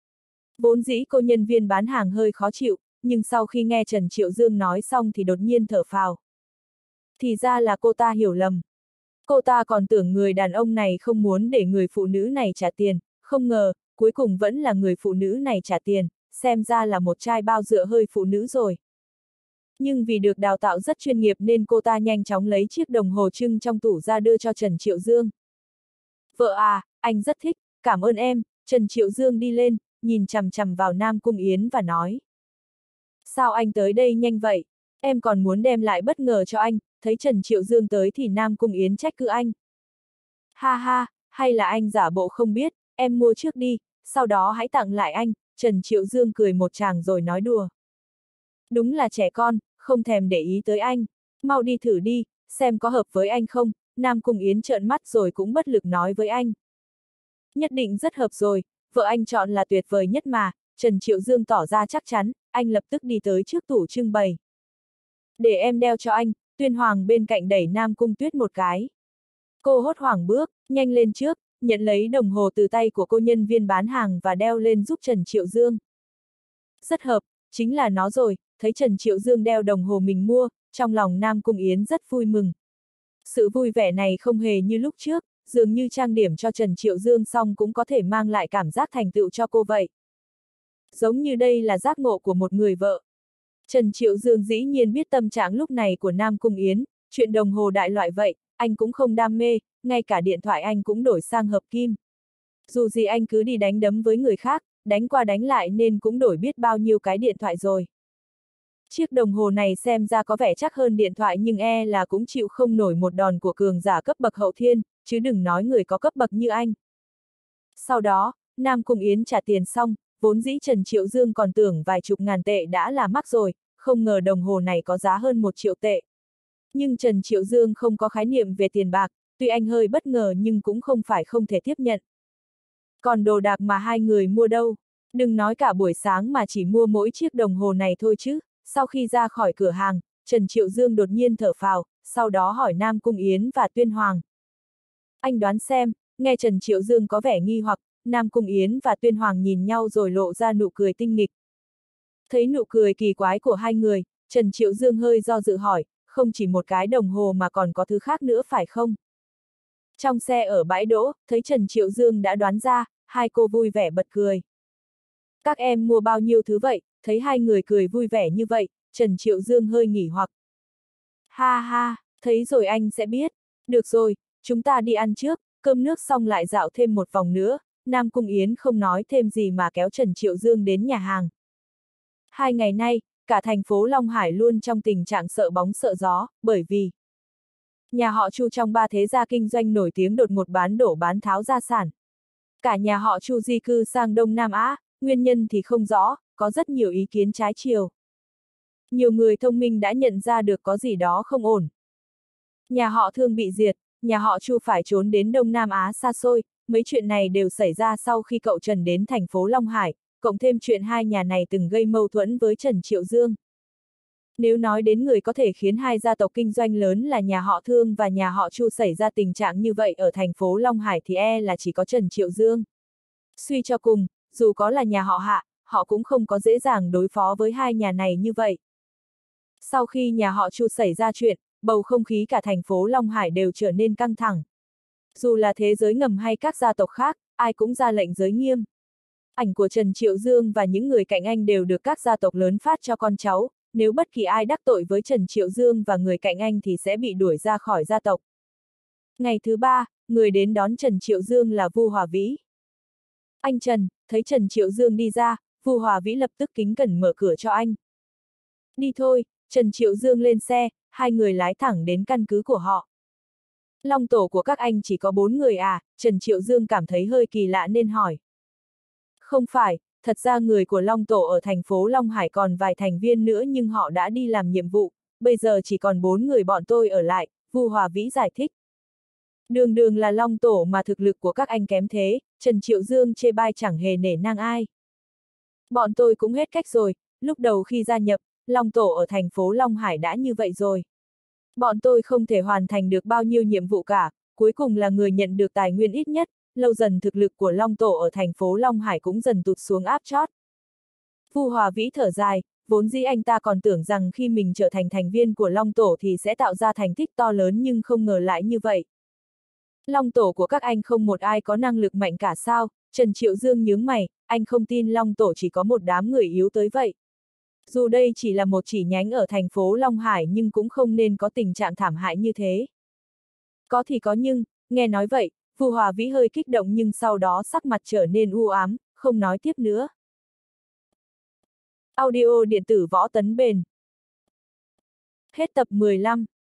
Vốn dĩ cô nhân viên bán hàng hơi khó chịu, nhưng sau khi nghe Trần Triệu Dương nói xong thì đột nhiên thở phào. Thì ra là cô ta hiểu lầm. Cô ta còn tưởng người đàn ông này không muốn để người phụ nữ này trả tiền, không ngờ, cuối cùng vẫn là người phụ nữ này trả tiền, xem ra là một chai bao dựa hơi phụ nữ rồi. Nhưng vì được đào tạo rất chuyên nghiệp nên cô ta nhanh chóng lấy chiếc đồng hồ trưng trong tủ ra đưa cho Trần Triệu Dương. Vợ à, anh rất thích, cảm ơn em, Trần Triệu Dương đi lên, nhìn chằm chằm vào Nam Cung Yến và nói. Sao anh tới đây nhanh vậy? Em còn muốn đem lại bất ngờ cho anh, thấy Trần Triệu Dương tới thì Nam Cung Yến trách cứ anh. Ha ha, hay là anh giả bộ không biết, em mua trước đi, sau đó hãy tặng lại anh, Trần Triệu Dương cười một tràng rồi nói đùa. Đúng là trẻ con, không thèm để ý tới anh, mau đi thử đi, xem có hợp với anh không, Nam Cung Yến trợn mắt rồi cũng bất lực nói với anh. Nhất định rất hợp rồi, vợ anh chọn là tuyệt vời nhất mà, Trần Triệu Dương tỏ ra chắc chắn, anh lập tức đi tới trước tủ trưng bày. Để em đeo cho anh, Tuyên Hoàng bên cạnh đẩy Nam Cung Tuyết một cái. Cô hốt hoảng bước, nhanh lên trước, nhận lấy đồng hồ từ tay của cô nhân viên bán hàng và đeo lên giúp Trần Triệu Dương. Rất hợp, chính là nó rồi, thấy Trần Triệu Dương đeo đồng hồ mình mua, trong lòng Nam Cung Yến rất vui mừng. Sự vui vẻ này không hề như lúc trước, dường như trang điểm cho Trần Triệu Dương xong cũng có thể mang lại cảm giác thành tựu cho cô vậy. Giống như đây là giác ngộ của một người vợ. Trần Triệu Dương dĩ nhiên biết tâm trạng lúc này của Nam Cung Yến, chuyện đồng hồ đại loại vậy, anh cũng không đam mê, ngay cả điện thoại anh cũng đổi sang hợp kim. Dù gì anh cứ đi đánh đấm với người khác, đánh qua đánh lại nên cũng đổi biết bao nhiêu cái điện thoại rồi. Chiếc đồng hồ này xem ra có vẻ chắc hơn điện thoại nhưng e là cũng chịu không nổi một đòn của cường giả cấp bậc hậu thiên, chứ đừng nói người có cấp bậc như anh. Sau đó, Nam Cung Yến trả tiền xong, vốn dĩ Trần Triệu Dương còn tưởng vài chục ngàn tệ đã là mắc rồi, không ngờ đồng hồ này có giá hơn một triệu tệ. Nhưng Trần Triệu Dương không có khái niệm về tiền bạc, tuy anh hơi bất ngờ nhưng cũng không phải không thể tiếp nhận. Còn đồ đạc mà hai người mua đâu? Đừng nói cả buổi sáng mà chỉ mua mỗi chiếc đồng hồ này thôi chứ. Sau khi ra khỏi cửa hàng, Trần Triệu Dương đột nhiên thở phào, sau đó hỏi Nam Cung Yến và Tuyên Hoàng. Anh đoán xem, Nghe Trần Triệu Dương có vẻ nghi hoặc, Nam Cung Yến và Tuyên Hoàng nhìn nhau rồi lộ ra nụ cười tinh nghịch. Thấy nụ cười kỳ quái của hai người, Trần Triệu Dương hơi do dự hỏi, không chỉ một cái đồng hồ mà còn có thứ khác nữa phải không? Trong xe ở bãi đỗ, thấy Trần Triệu Dương đã đoán ra, hai cô vui vẻ bật cười. Các em mua bao nhiêu thứ vậy? Thấy hai người cười vui vẻ như vậy, Trần Triệu Dương hơi nghỉ hoặc. Ha ha, thấy rồi anh sẽ biết. Được rồi, chúng ta đi ăn trước, cơm nước xong lại dạo thêm một vòng nữa. Nam Cung Yến không nói thêm gì mà kéo Trần Triệu Dương đến nhà hàng. Hai ngày nay, cả thành phố Long Hải luôn trong tình trạng sợ bóng sợ gió, bởi vì nhà họ Chu trong ba thế gia kinh doanh nổi tiếng đột ngột bán đổ bán tháo gia sản. Cả nhà họ Chu di cư sang Đông Nam Á, nguyên nhân thì không rõ, có rất nhiều ý kiến trái chiều. Nhiều người thông minh đã nhận ra được có gì đó không ổn. Nhà họ Thương bị diệt, nhà họ Chu phải trốn đến Đông Nam Á xa xôi, mấy chuyện này đều xảy ra sau khi cậu Trần đến thành phố Long Hải, cộng thêm chuyện hai nhà này từng gây mâu thuẫn với Trần Triệu Dương. Nếu nói đến người có thể khiến hai gia tộc kinh doanh lớn là nhà họ Thương và nhà họ Chu xảy ra tình trạng như vậy ở thành phố Long Hải thì e là chỉ có Trần Triệu Dương. Suy cho cùng, dù có là nhà họ Hạ, họ cũng không có dễ dàng đối phó với hai nhà này như vậy. Sau khi nhà họ Chu xảy ra chuyện, bầu không khí cả thành phố Long Hải đều trở nên căng thẳng. Dù là thế giới ngầm hay các gia tộc khác, ai cũng ra lệnh giới nghiêm. Ảnh của Trần Triệu Dương và những người cạnh anh đều được các gia tộc lớn phát cho con cháu, nếu bất kỳ ai đắc tội với Trần Triệu Dương và người cạnh anh thì sẽ bị đuổi ra khỏi gia tộc. Ngày thứ ba, người đến đón Trần Triệu Dương là Vu Hòa Vĩ. Anh Trần, thấy Trần Triệu Dương đi ra, Vu Hòa Vĩ lập tức kính cẩn mở cửa cho anh. Đi thôi, Trần Triệu Dương lên xe, hai người lái thẳng đến căn cứ của họ. Long tổ của các anh chỉ có bốn người à, Trần Triệu Dương cảm thấy hơi kỳ lạ nên hỏi. Không phải, thật ra người của Long tổ ở thành phố Long Hải còn vài thành viên nữa nhưng họ đã đi làm nhiệm vụ, bây giờ chỉ còn bốn người bọn tôi ở lại, Vu Hòa Vĩ giải thích. Đường đường là Long tổ mà thực lực của các anh kém thế, Trần Triệu Dương chê bai chẳng hề nể nang ai. Bọn tôi cũng hết cách rồi, lúc đầu khi gia nhập, Long tổ ở thành phố Long Hải đã như vậy rồi. Bọn tôi không thể hoàn thành được bao nhiêu nhiệm vụ cả, cuối cùng là người nhận được tài nguyên ít nhất, lâu dần thực lực của Long tổ ở thành phố Long Hải cũng dần tụt xuống áp chót. Vu Hòa Vĩ thở dài, vốn dĩ anh ta còn tưởng rằng khi mình trở thành thành viên của Long tổ thì sẽ tạo ra thành tích to lớn nhưng không ngờ lại như vậy. Long tổ của các anh không một ai có năng lực mạnh cả sao? Trần Triệu Dương nhướng mày, anh không tin Long tổ chỉ có một đám người yếu tới vậy. Dù đây chỉ là một chỉ nhánh ở thành phố Long Hải nhưng cũng không nên có tình trạng thảm hại như thế. Có thì có nhưng, nghe nói vậy, Vu Hòa Vĩ hơi kích động nhưng sau đó sắc mặt trở nên u ám, không nói tiếp nữa. Audio điện tử Võ Tấn Bền. Hết tập mười lăm.